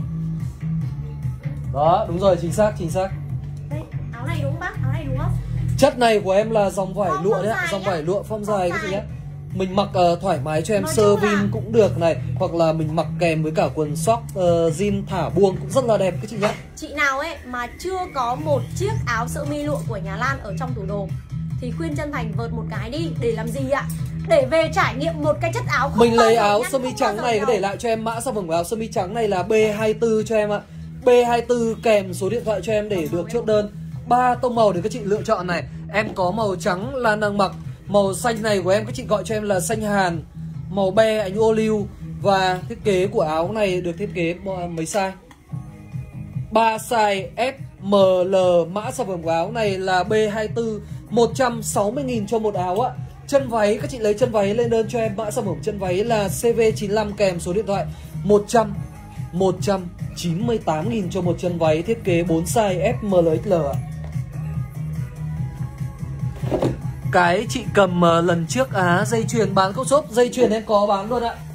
Đó, đúng rồi, chính xác, chính xác.
Đây, áo này đúng không bác? Áo này đúng không?
Chất này của em là dòng vải
Phong
lụa đấy ạ, dòng
nhá.
vải lụa phong dài các chị
dài.
nhé. Mình mặc uh, thoải mái cho em,
nói
sơ vin
là...
cũng được này, hoặc là mình mặc kèm với cả quần sóc uh, jean thả buông cũng rất là đẹp các chị nhé.
Chị nào ấy mà chưa có một chiếc áo sơ mi lụa của nhà Lan ở trong tủ đồ thì khuyên chân thành vợt một cái đi. Để làm gì ạ? Để về trải nghiệm một cái chất áo không.
Mình lấy áo sơ mi trắng này có để lại cho em mã sản phẩm của áo sơ mi trắng này là B hai tư cho em ạ. B hai tư kèm số điện thoại cho em để được chốt đơn. Ba tông màu để các chị lựa chọn này. Em có màu trắng Lan đang mặc, màu xanh này của em các chị gọi cho em là xanh hàn, màu be ánh ô liu. Và thiết kế của áo này được thiết kế mấy size? ba size S, M, L. Mã sản phẩm của áo này là B hai tư, một trăm sáu mươi nghìn cho một áo ạ. Chân váy, các chị lấy chân váy lên đơn cho em. Mã sản phẩm chân váy là C V chín lăm kèm số điện thoại một trăm, một trăm chín mươi tám nghìn cho một chân váy. Thiết kế bốn size S, M, L, X L ạ. Cái chị cầm uh, lần trước á, dây chuyền bán câu shop. Dây chuyền em có bán luôn ạ.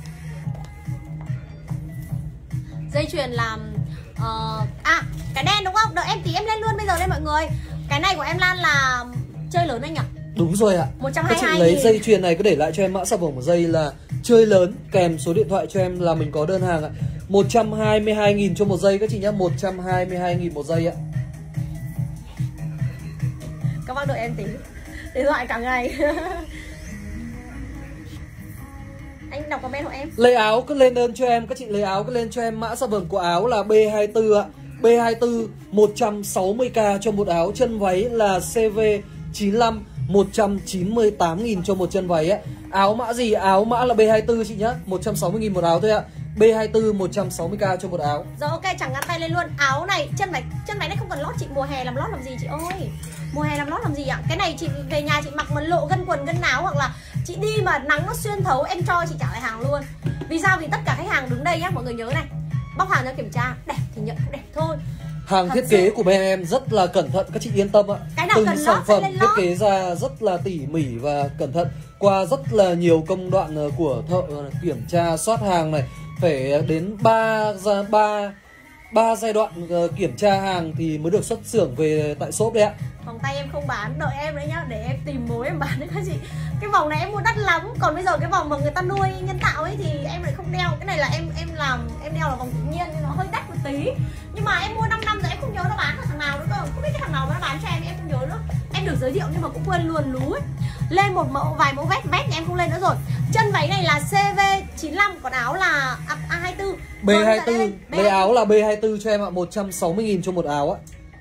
Dây chuyền là uh, à, cái đen đúng không? Đợi em tí em lên luôn bây giờ đây mọi người. Cái này của em Lan là chơi lớn anh nhỉ?
Đúng rồi ạ.
một trăm hai mươi hai.
Các chị lấy nghìn. Dây chuyền này cứ để lại cho em mã sản phẩm của dây là chơi lớn kèm số điện thoại cho em là mình có đơn hàng ạ. một trăm hai mươi hai nghìn cho một dây các chị nhá, một trăm hai mươi hai nghìn một dây ạ.
Các bác đợi em tí. Điện thoại cả ngày. Anh đọc comment hộ em.
Lấy áo cứ lên đơn cho em, các chị lấy áo cứ lên cho em. Mã sản phẩm của áo là B hai tư ạ. B hai tư một trăm sáu mươi k cho một áo. Chân váy là C V chín lăm, một trăm chín mươi tám nghìn cho một chân váy ạ. Áo mã gì? Áo mã là B hai tư chị nhá, một trăm sáu mươi nghìn một áo thôi ạ. B hai tư một trăm sáu mươi k cho một áo.
Rồi ok, chẳng ngắn tay lên luôn. Áo này, chân váy, chân váy này không cần lót chị, mùa hè làm lót làm gì chị ơi. Mùa hè làm lót làm gì ạ? Cái này chị về nhà chị mặc mà lộ gân quần gân áo, hoặc là chị đi mà nắng nó xuyên thấu em cho chị trả lại hàng luôn. Vì sao? Vì tất cả khách hàng đứng đây nhá, mọi người nhớ này. Bóc hàng cho kiểm tra, đẹp thì nhận, đẹp thôi.
Hàng
Thật
thiết
sự.
kế của bên em rất là cẩn thận, các chị yên tâm ạ.
Cái nào
Từng
cần
sản
lót
phẩm
lên
thiết
lót.
kế ra rất là tỉ mỉ và cẩn thận, qua rất là nhiều công đoạn của thợ kiểm tra soát hàng này, phải đến ba ra ba ba giai đoạn kiểm tra hàng thì mới được xuất xưởng về tại shop đấy ạ.
Vòng tay em không bán, đợi em đấy nhá, để em tìm mối em bán đấy các chị. Cái vòng này em mua đắt lắm, còn bây giờ cái vòng mà người ta nuôi nhân tạo ấy thì em lại không đeo. Cái này là em em làm em đeo là vòng tự nhiên nên nó hơi đắt một tí. Nhưng mà em mua năm năm rồi em không nhớ nó bán cho thằng nào nữa cơ, không biết cái thằng nào mà nó bán cho em em không nhớ nữa. Em được giới thiệu nhưng mà cũng quên luôn lú ấy. Lên một mẫu vài mẫu vest vest em không lên nữa rồi. Chân váy này là C V chín lăm, còn áo là A hai tư.
B hai tư, lấy áo là B hai tư cho em ạ, một trăm sáu mươi nghìn cho một áo ạ.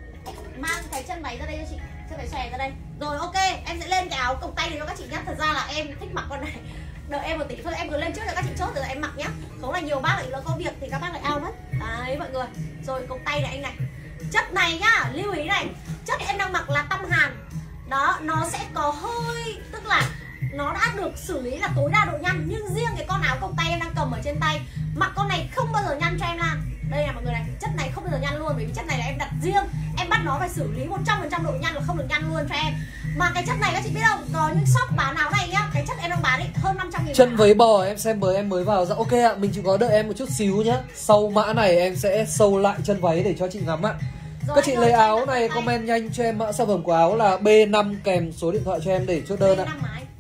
Mang cái chân váy ra đây cho chị, chân váy xòe ra đây. Rồi ok, em sẽ lên cái áo cộc tay này cho các chị nhé. Thật ra là em thích mặc con này. Đợi em một tí thôi, em cứ lên trước cho các chị chốt rồi em mặc nhá. Không là nhiều bác lại nó có việc thì các bác lại ao mất. Đấy mọi người. Rồi cộc tay này anh này. Chất này nhá, lưu ý này. Chất em đang mặc là tăm hàn. Đó, nó sẽ có hơi, tức là nó đã được xử lý là tối đa độ nhăn. Nhưng riêng cái con áo cộc tay em đang cầm ở trên tay, mặc con này không bao giờ nhăn cho em Lan. Đây là mọi người này, chất này không bao giờ nhăn luôn. Bởi vì chất này là em đặt riêng, em bắt nó phải xử lý một trăm phần trăm độ nhăn là không được nhăn luôn cho em. Mà cái chất này các chị biết không, có những shop bán áo này nhá, cái chất em đang bán ấy hơn năm trăm nghìn.
Chân váy bò em xem mới em mới vào. Dạ ok ạ, mình chỉ có đợi em một chút xíu nhá. Sau mã này em sẽ sâu lại chân váy để cho chị ngắm ạ. Rồi, các chị lấy áo này comment nhanh cho em mã sản phẩm của áo là B năm kèm số điện thoại cho em để chốt đơn ạ.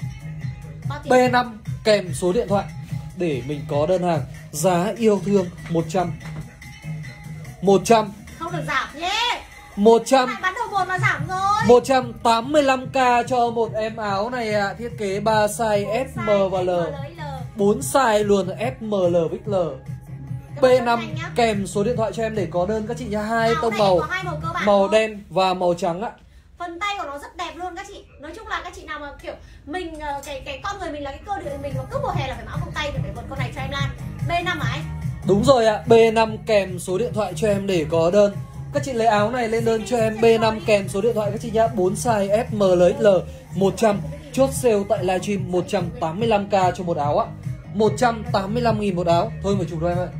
B năm kèm số điện thoại để mình có đơn hàng. Giá yêu thương một trăm. một trăm.
Không được giảm nhé.
một trăm.
Bán đầu một mà giảm rồi.
một trăm tám mươi lăm k cho một em áo này ạ. À. Thiết kế ba size S, M và L. bốn size luôn S, M, L, X L. B năm kèm số điện thoại cho em để có đơn các chị nhá. Hai tông màu, màu, màu đen và màu trắng ạ.
Phần tay của nó rất đẹp luôn các chị. Nói chung là các chị nào mà kiểu mình cái cái con người mình là cái cơ địa mình mà cứ mùa hè là phải mặc cộc tay thì phải vượt con này cho em Lan. B năm hả anh?
Đúng rồi ạ, B năm kèm số điện thoại cho em để có đơn. Các chị lấy áo này lên đơn cho em B năm kèm số điện thoại các chị nhá. bốn size S, M, L, X L. một trăm. Chốt sale tại livestream một trăm tám mươi lăm k cho một áo ạ. một trăm tám mươi lăm nghìn một áo. Thôi mà chụp cho em ạ.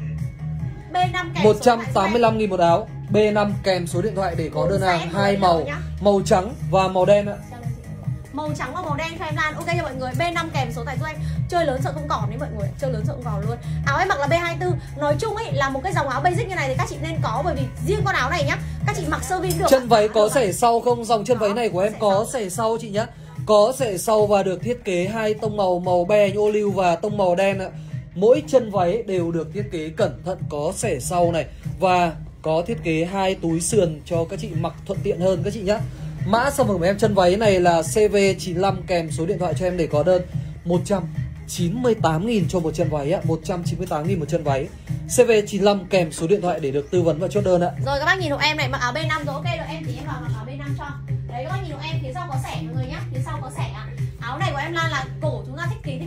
B năm kèm
một trăm tám mươi lăm nghìn một áo. B năm kèm số điện thoại để có đơn hàng. Hai màu, màu trắng và màu đen ạ.
Màu trắng và màu đen cho em Lan. Ok cho mọi người. B năm kèm số tài giúp anh. Chơi lớn sợ không còn đấy mọi người. Chơi lớn sợ không còn luôn. Áo em mặc là B hai tư. Nói chung ấy là một cái dòng áo basic như này thì các chị nên có. Bởi vì riêng con áo này nhá, các chị mặc sơ vi được.
Chân váy có xẻ sau không? Dòng chân váy này của em có xẻ sau chị nhá. Có xẻ sau và được thiết kế hai tông màu, màu be ô liu và tông màu đen ạ. Mỗi chân váy đều được thiết kế cẩn thận, có xẻ sau này và có thiết kế hai túi sườn cho các chị mặc thuận tiện hơn các chị nhá. Mã sản phẩm của em chân váy này là C V chín lăm kèm số điện thoại cho em để có đơn. Một trăm chín mươi tám nghìn cho một chân váy ạ. Một trăm chín mươi tám nghìn một chân váy. C V chín lăm kèm số điện thoại để được tư vấn và chốt đơn ạ.
Rồi các bác nhìn hộ em này, mặc áo B năm rồi. Ok rồi em thì em vào mặc áo B năm cho. Đấy các bác nhìn hộ em, phía sau có xẻ mọi người nhá. Phía sau có xẻ ạ. Áo này của em Lan là cổ chúng ta thích ký thích ký nhá, thích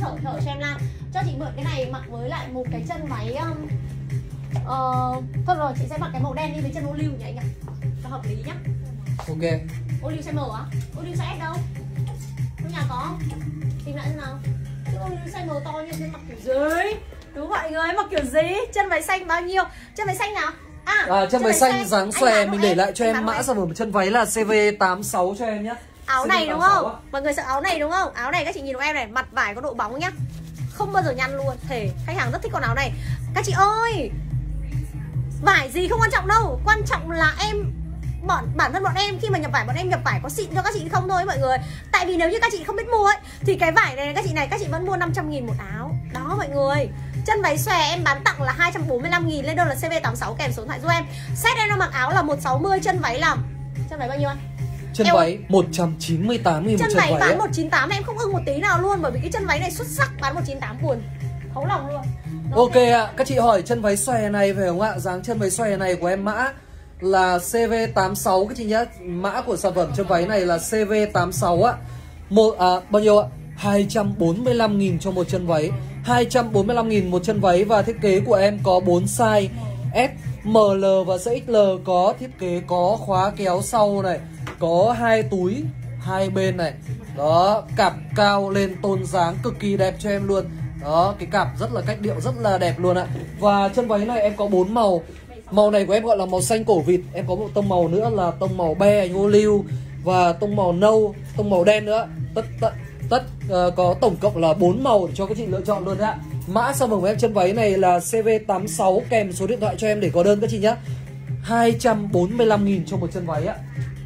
thở thở cho em Lan. Cho chị mượn cái này mặc với lại một cái chân váy um, uh, thôi rồi chị sẽ mặc cái màu đen đi với chân ô liu nhỉ anh ạ. Cho hợp lý nhá.
Ok.
Ô liu size M á? Ô liu size S đâu? Trong nhà có không? Tìm lại thế nào? Chứ ô liu size M to như thế mặc kiểu gì? Đúng mọi người, mặc kiểu gì? Chân váy xanh bao nhiêu? Chân váy xanh nào? À,
à chân váy xanh dáng xòe mình để
em.
lại cho
Anh
em mã sản phẩm chân váy là C V tám sáu cho em nhé.
Áo này đúng không? Mọi người sợ áo này đúng không? Áo này các chị nhìn của em này, mặt vải có độ bóng nhá. Không bao giờ nhăn luôn, thề. Khách hàng rất thích con áo này. Các chị ơi, vải gì không quan trọng đâu, quan trọng là em bọn bản thân bọn em khi mà nhập vải, bọn em nhập vải có xịn cho các chị không thôi mọi người. Tại vì nếu như các chị không biết mua ấy thì cái vải này các chị này các chị vẫn mua năm trăm nghìn một áo. Đó mọi người. Chân váy xòe em bán tặng là hai trăm bốn mươi lăm nghìn, lên đơn là C V tám sáu kèm số điện thoại giúp em. Set em đang mặc áo là một sáu mươi, chân váy là chân váy bao nhiêu anh?
Chân Eo... váy một trăm chín mươi tám nghìn một chân, chân váy. Chân váy
bán một trăm chín mươi tám em không ưng một tí nào luôn, bởi vì cái chân váy này xuất sắc, bán một trăm chín mươi tám buồn. Thấu lòng luôn. Đó,
ok ạ, à, các chị hỏi chân váy xòe này phải không ạ? Dáng chân váy xòe này của em mã là C V tám sáu các chị nhé. Mã của sản phẩm chân váy này là C V tám sáu ạ. Một à, bao nhiêu ạ? hai trăm bốn mươi lăm nghìn cho một chân váy. hai trăm bốn mươi lăm nghìn một chân váy. Và thiết kế của em có bốn size S, M, L và C X L. Có thiết kế có khóa kéo sau này, có hai túi hai bên này. Đó, cạp cao lên tôn dáng cực kỳ đẹp cho em luôn. Đó, cái cạp rất là cách điệu, rất là đẹp luôn ạ. Và chân váy này em có bốn màu. Màu này của em gọi là màu xanh cổ vịt. Em có một tông màu nữa là tông màu be anh ô liu. Và tông màu nâu, tông màu đen nữa. Tất tất tất uh, có tổng cộng là bốn màu để cho các chị lựa chọn luôn ạ. Mã sản phẩm của em chân váy này là C V tám sáu kèm số điện thoại cho em để có đơn các chị nhé. hai trăm bốn mươi lăm nghìn cho một chân váy ạ.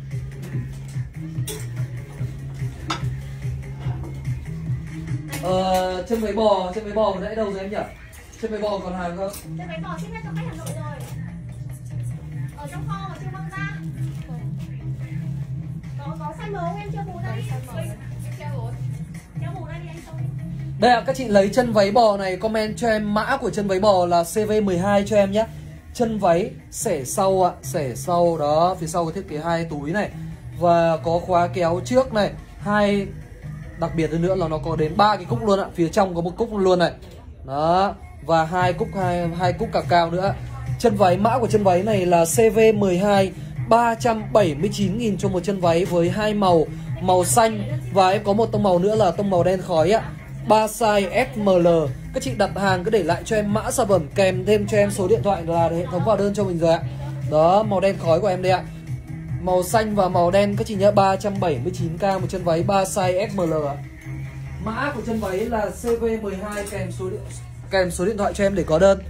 Ờ, chân váy bò, chân váy bò nãy đâu rồi em nhỉ? Chân váy bò còn hàng không?
Chân váy bò ship hết cho khách Hà Nội rồi. Ở trong kho mà chưa mang ra. Có có size M không em chưa bù ra đi. Kéo bù ra đi anh xong đi.
Đây ạ, các chị lấy chân váy bò này comment cho em mã của chân váy bò là C V mười hai cho em nhé. Chân váy xẻ sau ạ, xẻ sau đó, phía sau có thiết kế hai túi này và có khóa kéo trước này, hai đặc biệt hơn nữa là nó có đến ba cái cúc luôn ạ, phía trong có một cúc luôn này. Đó, và hai cúc hai hai cúc cà cao nữa. Chân váy mã của chân váy này là C V mười hai, ba trăm bảy mươi chín nghìn cho một chân váy với hai màu, màu xanh và em có một tông màu nữa là tông màu đen khói ạ. ba size S, M, L. Các chị đặt hàng cứ để lại cho em mã sản phẩm kèm thêm cho em số điện thoại là hệ thống vào đơn cho mình rồi ạ. Đó, màu đen khói của em đây ạ. Màu xanh và màu đen các chị nhớ, ba trăm bảy mươi chín k một chân váy ba size S, M, L ạ. Mã của chân váy là C V mười hai kèm số điện kèm số điện thoại cho em để có đơn.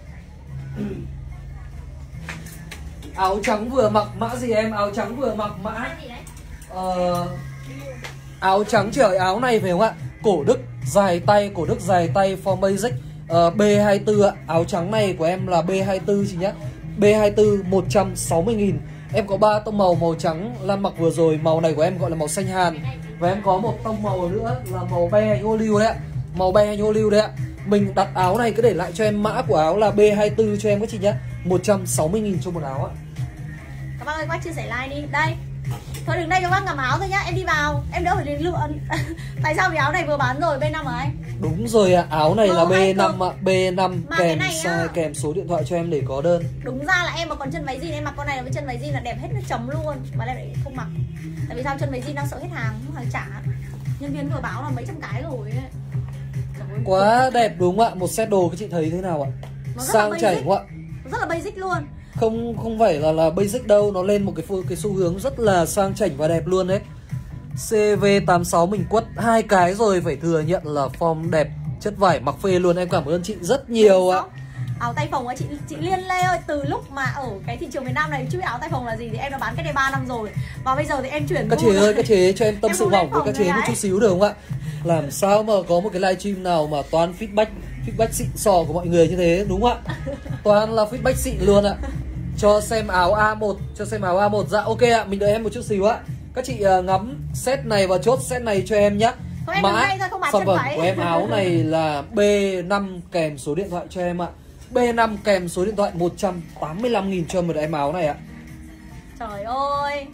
Áo trắng vừa mặc mã gì em? Áo trắng vừa mặc mã ờ, áo trắng trời, áo này phải không ạ? Cổ Đức dài tay, cổ Đức dài tay form basic uh, B hai mươi tư ạ. Áo trắng này của em là B hai mươi tư chị nhé. B hai mươi tư một trăm sáu mươi nghìn. Em có ba tông màu, màu trắng Lan mặc vừa rồi, màu này của em gọi là màu xanh hàn. Và em có một tông màu nữa là màu be anh ô liu đấy ạ. Màu be anh ô liu đấy ạ. Mình đặt áo này cứ để lại cho em mã của áo là B hai mươi tư cho em các chị nhé. một trăm sáu mươi nghìn cho một áo ạ.
Các bác ơi, các bác chia sẻ like đi. Đây. Thôi đứng đây cho bác cầm áo thôi nhá, em đi vào, em đỡ phải đến lựa. Tại sao vì áo này vừa bán rồi, B năm hả anh?
Đúng rồi ạ, à, áo này là B năm ạ, à. B năm kèm size kèm số điện thoại cho em để có đơn.
Đúng ra là em mà còn chân váy jean, em mặc con này với chân váy jean là đẹp hết nó chấm luôn. Mà em lại không mặc. Tại vì sao chân váy jean đang sợ hết hàng, không hàng trả. Nhân viên vừa báo là mấy trăm cái rồi ấy.
Quá đẹp đúng không ạ? Một set đồ các chị thấy thế nào ạ? Sang chảnh không ạ?
Rất là basic luôn.
Không không phải là là basic đâu, nó lên một cái cái xu hướng rất là sang chảnh và đẹp luôn đấy. C V tám sáu mình quất hai cái rồi, phải thừa nhận là form đẹp, chất vải mặc phê luôn. Em cảm ơn chị rất nhiều ạ.
Áo tay phồng á chị chị Liên Lê ơi, từ lúc mà ở cái thị trường miền Nam này chưa biết áo tay phồng là gì thì em đã bán cái này ba năm rồi. Và bây giờ thì em chuyển.
Các chị ơi, các chị cho em tâm sự mỏng với các chị một chút xíu được không ạ? Làm sao mà có một cái livestream nào mà toàn feedback feedback xịn sò của mọi người như thế đúng không ạ? Toàn là feedback xịn luôn ạ. Cho xem áo A một, cho xem áo A một. Dạ ok ạ, mình đợi em một chút xíu ạ. Các chị uh, ngắm set này và chốt set này cho em nhé. Mã sản phẩm của em áo này là B năm kèm số điện thoại cho em ạ. B năm kèm số điện thoại một trăm tám mươi lăm nghìn cho một em áo này ạ.
Trời ơi,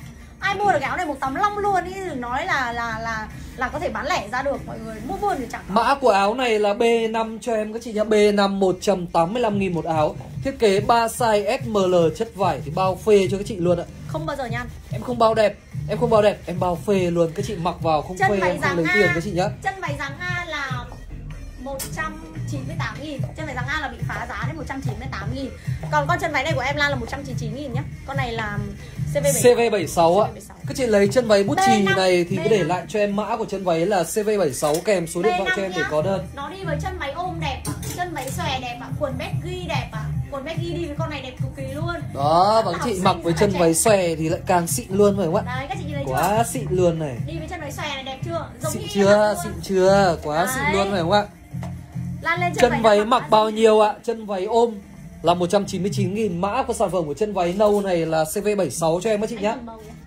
Ai mua được cái áo này một tám lăm luôn ý, đừng nói là là là là có thể bán lẻ ra được mọi người, mua buôn thì chẳng có.
Mã của áo này là B năm cho em các chị nhá, B năm một trăm tám mươi lăm nghìn một áo. Thiết kế ba size S M L, chất vải thì bao phê cho các chị luôn ạ.
Không bao giờ nhăn.
Em không bao đẹp, em không bao đẹp, em bao phê luôn. Các chị mặc vào không
chân
phê em không lấy A, tiền các chị nhá.
Chân váy dáng A là một trăm chín mươi tám nghìn. Chân váy dáng A là bị phá giá đến một trăm chín mươi tám nghìn. Còn con chân váy này của em Lan là một trăm chín mươi chín nghìn nhá. Con này là C V bảy mươi sáu ạ.
Các chị lấy chân váy bút chì này thì cứ để lại cho em mã của chân váy là C V bảy mươi sáu kèm số điện thoại cho em để có đơn.
Nó đi với chân váy ôm đẹp ạ, chân váy xòe đẹp ạ, quần baggy đẹp ạ. Quần baggy đi với con này đẹp cực kỳ luôn.
Đó, và các chị mặc với chân váy xòe thì lại càng xịn luôn phải không ạ?
Đấy, các chị nhìn thấy
quá
chưa?
Xịn luôn này.
Đi với chân váy xòe này đẹp chưa? Giống
xịn chưa? Xịn chưa? Quá đấy. Xịn luôn phải không ạ?
Lan lên chân,
chân
váy,
váy mặc bao nhiêu ạ? Chân váy ôm là một trăm chín mươi chín nghìn. Mã của sản phẩm của chân váy nâu này là C V bảy mươi sáu cho em các chị nhé.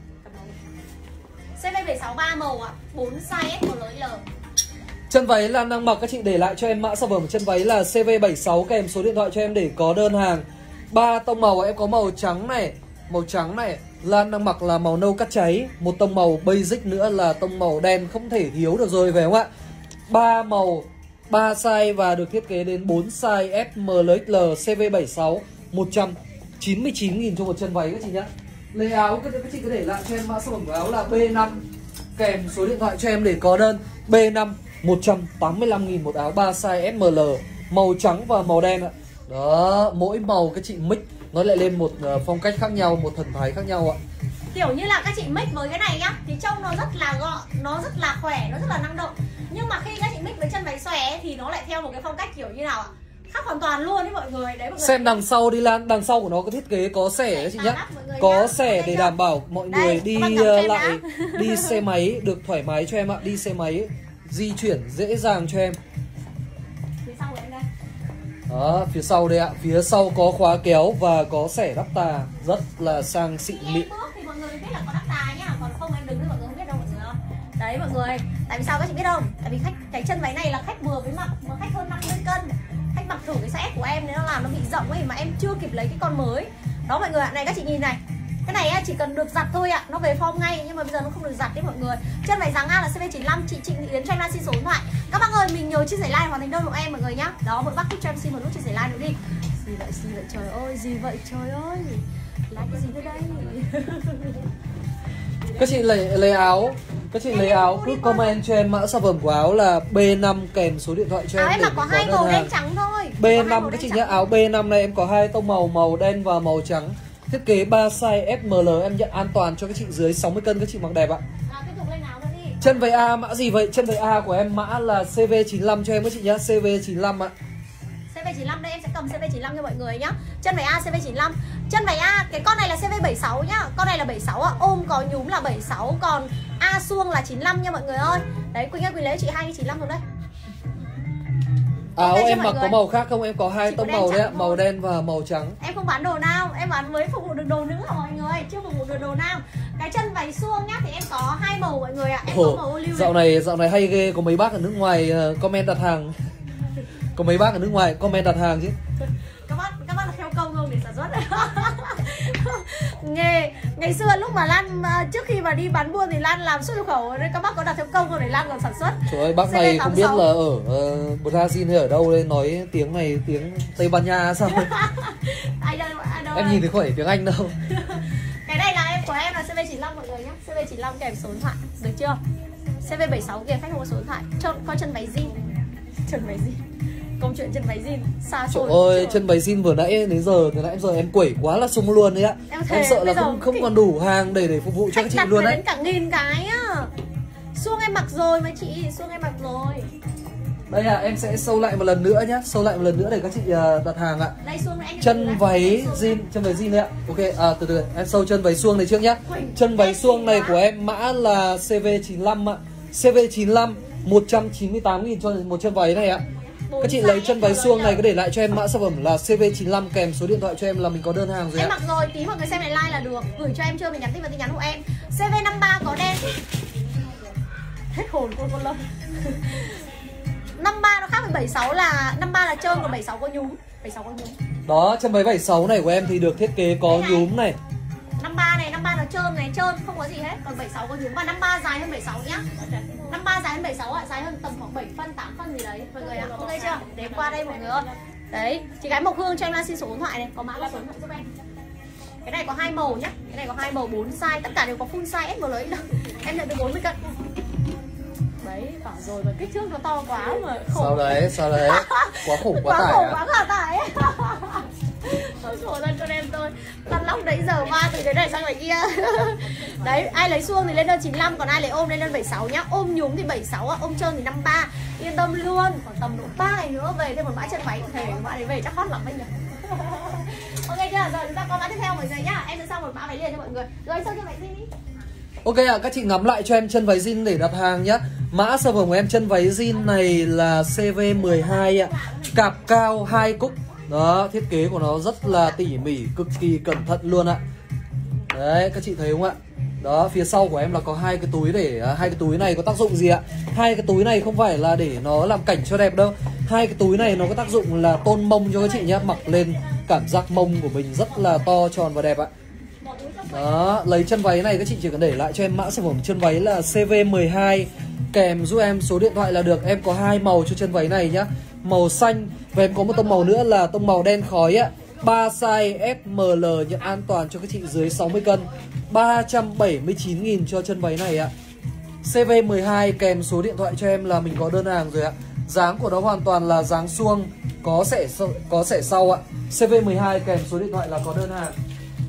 C V bảy mươi sáu ba màu ạ, bốn size S, M, L.
Chân váy Lan đang mặc các chị để lại cho em mã sản phẩm của chân váy là C V bảy mươi sáu kèm số điện thoại cho em để có đơn hàng. Ba tông màu em có màu trắng này, màu trắng này, Lan đang mặc là màu nâu cắt cháy, một tông màu basic nữa là tông màu đen không thể thiếu được rồi phải không ạ? Ba màu, ba size và được thiết kế đến bốn size S, M, L, C V bảy mươi sáu, một trăm chín mươi chín nghìn cho một chân váy các chị nhé. Lấy áo các chị cứ để lại cho em mã sản phẩm của áo là B năm kèm số điện thoại cho em để có đơn. B năm một trăm tám mươi lăm nghìn một áo ba size S, M, L, màu trắng và màu đen ạ. Đó, mỗi màu các chị mix nó lại lên một phong cách khác nhau, một thần thái khác nhau ạ.
Kiểu như là các chị mix với cái này nhá thì trông nó rất là gọn, nó rất là khỏe, nó rất là năng động. Nhưng mà khi các chị mix với chân váy xòe ấy, thì nó lại theo một cái phong cách kiểu như nào ạ? Khác hoàn toàn luôn đấy mọi người. Đấy mọi người.
Xem đằng sau đi Lan, đằng sau của nó có thiết kế có xẻ các chị nhé. Có xẻ để đảm bảo mọi người đây, đi lại đi xe máy được thoải mái cho em ạ, đi xe máy di chuyển dễ dàng cho em.
Phía sau của em đây.
Đó, phía sau đây ạ, phía sau có khóa kéo và có xẻ đắp tà, rất là sang xịn mịn.
Thì mọi người biết là có đắp tà nhá, còn không em đứng đấy mọi người không biết đâu mọi người ơi. Đấy mọi người, tại vì sao các chị biết không? Tại vì khách cái chân váy này là khách vừa với mặc, mà khách hơn năm mươi cân. Khách mặc thử cái size của em nên nó làm nó bị rộng ấy mà em chưa kịp lấy cái con mới. Đó mọi người ạ, này các chị nhìn này. Cái này chỉ cần được giặt thôi ạ, nó về form ngay nhưng mà bây giờ nó không được giặt đấy mọi người. Chân váy dáng A là C V chín mươi lăm, chị Trịnh Thị Yến cho em lại xin số điện thoại. Các bác ơi, mình nhớ chia sẻ like hoàn thành đơn của em mọi người nhá. Đó, một bác thích cho em xin một nút chia sẻ like nữa đi. Gì vậy, gì vậy trời ơi, gì vậy trời ơi. Like cái gì nữa đây?
Các chị lấy lấy áo, các chị lấy áo cứ comment cho em mã sản phẩm của áo là B năm kèm số điện thoại cho em.
Áo em mặc có hai màu đen trắng thôi.
B năm các chị nhé, áo B năm này em có hai tông màu, màu đen và màu trắng. Thiết kế ba size S, M, L, em nhận an toàn cho các chị dưới sáu mươi cân các chị mặc đẹp ạ.
À, tiếp tục lên áo nữa đi.
Chân váy A mã gì vậy? Chân váy A của em mã là C V chín mươi lăm cho em các chị nhé, C V chín mươi lăm ạ.
C V chín mươi lăm đây, em sẽ cầm C V chín mươi lăm cho mọi người nhá. Chân váy A C V chín mươi lăm. Chân váy A, cái con này là C V bảy mươi sáu nhá. Con này là bảy mươi sáu ạ, ôm có nhúm là bảy mươi sáu, còn A suông là chín mươi lăm nha mọi người ơi. Đấy, Quỳnh ơi, Quỳnh lấy chị hai cái chín mươi lăm rồi đây.
Áo em mặc có màu khác không? Em có hai tông màu đấy ạ, màu đen và màu trắng.
Em không bán đồ nam, em bán mới phục vụ được đồ nữ hả mọi người, chưa phục vụ được đồ nam. Cái chân váy suông nhá thì em có hai màu mọi người ạ. Em
Ồ,
có màu ô liu.
Dạo này dạo này hay ghê, có mấy bác ở nước ngoài uh, comment đặt hàng. Có mấy bác ở nước ngoài comment đặt hàng chứ.
Các bác các bác là theo công không để sản xuất. Nghề ngày xưa lúc mà Lan trước khi mà đi bán buôn thì Lan làm xuất nhập khẩu nên các bác có đặt theo công không để Lan còn sản xuất.
Trời ơi, bác này không biết là ở uh, Brazil hay ở đâu đây, nói tiếng này tiếng Tây Ban Nha sao?
Ai đâu, ai đâu
em nhìn thấy không phải tiếng Anh đâu.
Cái này là em của em là C V chín mươi lăm mọi người nhé, C V chín mươi lăm kèm số điện thoại, được chưa? C V bảy mươi sáu kìa, khách không có số điện thoại. Cho coi chân váy jean, chân váy jean. Câu chuyện chân váy jean xa xôi.
Trời ơi, chân váy jean vừa nãy đến giờ từ nãy giờ em quẩy quá là sung luôn đấy ạ. Em, em sợ là không không còn đủ hàng để để phục vụ cho các chị luôn đấy.
Đến cả nghìn cái á. Suông em mặc rồi mà chị, suông em mặc rồi.
Đây à, em sẽ sâu lại một lần nữa nhá, sâu lại một lần nữa để các chị uh, đặt hàng ạ.
Đây, suông này,
chân váy jean, chân váy jean đấy ạ. Ok, à từ từ em sâu chân váy suông này trước nhá. Chân váy suông này của em mã là C V chín mươi lăm ạ. C V chín mươi lăm một trăm chín mươi tám nghìn cho một chân váy này ạ. Các chị lấy chân váy suông này có để lại cho em mã sản phẩm là C V chín mươi lăm kèm số điện thoại cho em là mình có đơn hàng rồi ạ.
Em mặc rồi, tí mọi người xem lại like là được. Gửi cho em chưa, mình nhắn tin vào tin nhắn của em. C V năm mươi ba có đen. Hết hồn con con Lâm. năm mươi ba nó khác với bảy mươi sáu là năm mươi ba là trơn, còn bảy mươi sáu có nhúm. bảy mươi sáu có nhúm.
Đó, chân váy bảy mươi sáu này của em thì được thiết kế có nhúm này.
năm mươi ba này, năm mươi ba là trơn này, trơn không có gì hết. Còn bảy mươi sáu có nhúng và năm mươi ba dài hơn bảy mươi sáu nhá. năm mươi ba dài hơn bảy mươi sáu ạ, dài hơn tầm khoảng bảy phân, tám phân gì đấy mọi người ạ. Ok chưa? Để em qua đây mọi người ơi. Đấy, chị gái Mộc Hương cho em là xin số điện thoại này, có mã là số điện thoại giúp em. Cái này có hai màu nhá, cái này có hai màu bốn size, tất cả đều có full size ét em lấy đâu. Em nhận được bốn mươi cân. Đấy, bảo rồi mà kích thước nó to quá mà khổ.
Sao đấy, sao đấy? Quá khổ quá,
quá
tải
khổ
à?
quá khổ tải. Thôi khổ thân con em tôi. Lăn lóc đấy giờ qua từ cái này sang cái kia. Đấy, ai lấy suông thì lên đơn chín mươi lăm, còn ai lấy ôm lên đơn bảy mươi sáu nhá. Ôm nhúng thì bảy mươi sáu, ôm trơn thì năm mươi ba. Yên tâm luôn, còn tầm độ ba ngày nữa về thêm một mã chân váy thể các bạn ấy về chắc hot lắm anh nhỉ. Ok chưa? Rồi chúng ta có mã tiếp theo mọi người nhá. Em sẽ sang một mã váy liền cho mọi người. Rồi sao cho váy gì đi.
Ok ạ, à, các chị ngắm lại cho em chân váy jean để đặt hàng nhá. Mã sản phẩm của em chân váy jean này là C V mười hai ạ. Cạp cao hai cúc. Đó, thiết kế của nó rất là tỉ mỉ, cực kỳ cẩn thận luôn ạ. Đấy, các chị thấy không ạ? Đó, phía sau của em là có hai cái túi để hai cái túi này có tác dụng gì ạ? Hai cái túi này không phải là để nó làm cảnh cho đẹp đâu. Hai cái túi này nó có tác dụng là tôn mông cho các chị nhá, mặc lên cảm giác mông của mình rất là to tròn và đẹp ạ. Đó, lấy chân váy này các chị chỉ cần để lại cho em mã sản phẩm chân váy là C V mười hai, kèm giúp em số điện thoại là được. Em có hai màu cho chân váy này nhá, màu xanh và em có một tông màu nữa là tông màu đen khói á. Ba size S M L, nhận an toàn cho các chị dưới sáu mươi cân. Ba trăm bảy mươi chín nghìn cho chân váy này ạ. C V mười hai kèm số điện thoại cho em là mình có đơn hàng rồi ạ. Dáng của nó hoàn toàn là dáng suông, có xẻ có xẻ sau ạ. C V mười hai kèm số điện thoại là có đơn hàng.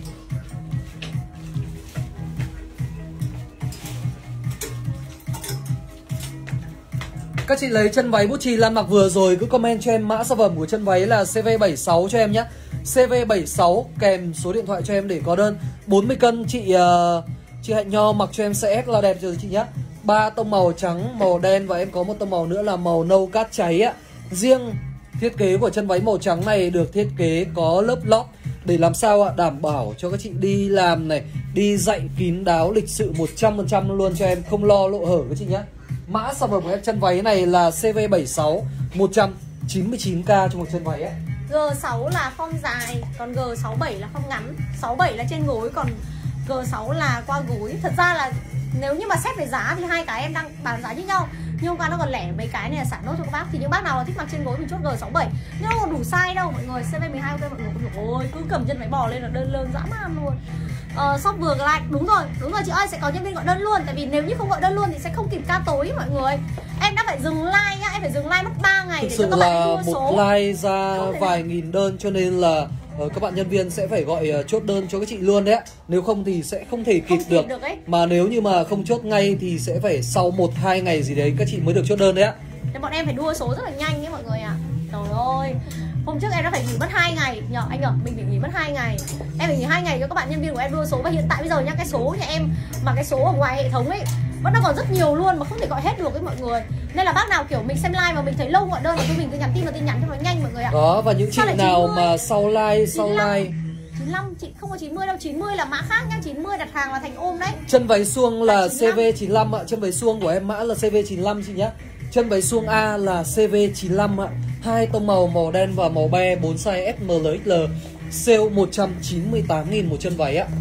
Các chị lấy chân váy bút chì Lan mặc vừa rồi cứ comment cho em mã sản phẩm của chân váy là C V bảy mươi sáu cho em nhé. C V bảy mươi sáu kèm số điện thoại cho em để có đơn. Bốn mươi cân chị uh, chị Hạnh Nho mặc cho em size S là đẹp rồi chị nhé. Ba tông màu trắng, màu đen và em có một tông màu nữa là màu nâu cát cháy ạ. Riêng thiết kế của chân váy màu trắng này được thiết kế có lớp lót để làm sao ạ? Đảm bảo cho các chị đi làm này, đi dạy kín đáo lịch sự một trăm phần trăm luôn cho em, không lo lộ hở các chị nhé. Mã sản phẩm của em chân váy này là C V bảy mươi sáu, một trăm chín mươi chín k cho một chân váy ấy.
G sáu là form dài, còn G sáu mươi bảy là form ngắn. sáu mươi bảy là trên gối, còn G sáu là qua gối. Thật ra là nếu như mà xét về giá thì hai cái em đang bán giá như nhau. Nhưng hôm qua nó còn lẻ mấy cái này là xả nốt cho các bác. Thì những bác nào thích mặc trên gối mình chốt G sáu mươi bảy. Nhưng nó còn đủ size đâu mọi người. C V mười hai ok mọi người. Ôi cứ cầm chân váy bò lên là đơn lơn dã man luôn. Ờ, shop vừa lại, đúng rồi, đúng rồi chị ơi, sẽ có nhân viên gọi đơn luôn. Tại vì nếu như không gọi đơn luôn thì sẽ không kịp ca tối mọi người. Em đã phải dừng like nhá, em phải dừng like mất ba ngày.
Thực
để
sự
cho các bạn
là
mua
một
số.
like ra vài nghìn đơn cho nên là uh, các bạn nhân viên sẽ phải gọi uh, chốt đơn cho các chị luôn đấy ạ. Nếu không thì sẽ không thể kịp, không kịp được, được mà nếu như mà không chốt ngay thì sẽ phải sau một hai ngày gì đấy các chị mới được chốt đơn đấy ạ.
Nên bọn em phải đua số rất là nhanh nhé mọi người ạ. À. Trời ơi, hôm trước em đã phải nghỉ mất hai ngày nhờ anh ạ, mình phải nghỉ mất hai ngày. Em phải nghỉ hai ngày cho các bạn nhân viên của em đua số. Và hiện tại bây giờ nhá, cái số nhà em mà cái số ở ngoài hệ thống ấy vẫn đang còn rất nhiều luôn mà không thể gọi hết được với mọi người. Nên là bác nào kiểu mình xem live mà mình thấy lâu gọi đơn thì mình cứ nhắn tin vào tin nhắn cho nó nhanh mọi người ạ.
Đó, và những chị nào mà sau like sau like
chín mươi lăm, chị không có chín mươi đâu, chín mươi là mã khác nhá, chín mươi đặt hàng là thành ôm đấy.
Chân váy suông là C V chín mươi lăm ạ, chân váy suông của em mã là C V chín mươi lăm chị nhá. Chân váy suông A là C V chín mươi lăm ạ. Hai tông màu, màu đen và màu be, bốn size S M L X L. Sale một trăm chín mươi tám nghìn một chân váy ạ.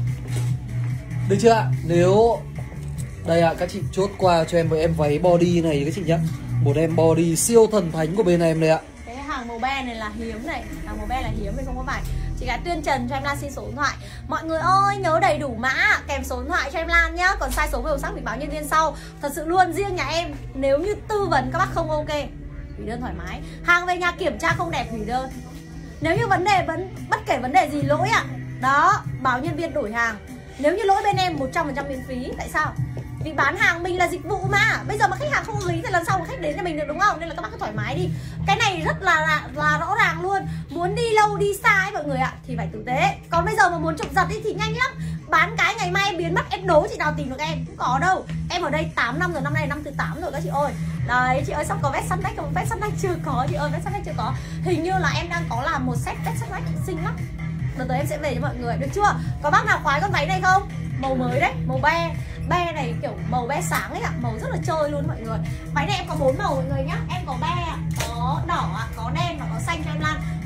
Được chưa ạ? Nếu đây ạ, các chị chốt qua cho em với em váy body này các chị nhá. Một em body siêu thần thánh của bên em đây ạ.
Cái hàng màu be này là hiếm này, hàng màu be là hiếm, mình không có vải. Chị gái Tuyên Trần cho em Lan xin số điện thoại. Mọi người ơi, nhớ đầy đủ mã kèm số điện thoại cho em Lan nhá. Còn sai số màu sắc mình báo nhân viên sau. Thật sự luôn, riêng nhà em nếu như tư vấn các bác không ok, hủy đơn thoải mái. Hàng về nhà kiểm tra không đẹp hủy đơn. Nếu như vấn đề vẫn bất kể vấn đề gì lỗi ạ, à, đó, báo nhân viên đổi hàng. Nếu như lỗi bên em một trăm phần trăm miễn phí. Tại sao? Vì bán hàng mình là dịch vụ mà. Bây giờ mà khách hàng không lý thì lần sau mà khách đến cho mình được đúng không? Nên là các bác cứ thoải mái đi. Cái này rất là, là là rõ ràng luôn. Muốn đi lâu đi xa ấy mọi người ạ, thì phải tử tế. Còn bây giờ mà muốn chụp giật ấy thì nhanh lắm. Bán cái ngày mai biến mất, em đố chị nào tìm được em. Không có đâu. Em ở đây tám năm rồi, năm nay là năm thứ tám rồi các chị ơi. Đấy, chị ơi sắp có vest sundeck không? Vest sundeck chưa có chị ơi, vest sundeck chưa có. Hình như là em đang có làm một set vest sundeck xinh lắm. Đợt tới em sẽ về cho mọi người, được chưa? Có bác nào khoái con váy này không? Màu mới đấy, màu be. Be này kiểu màu be sáng ấy ạ, màu rất là chơi luôn mọi người. Váy này em có bốn màu mọi người nhá. Em có be, có đỏ, có đen và có xanh cho em Lan.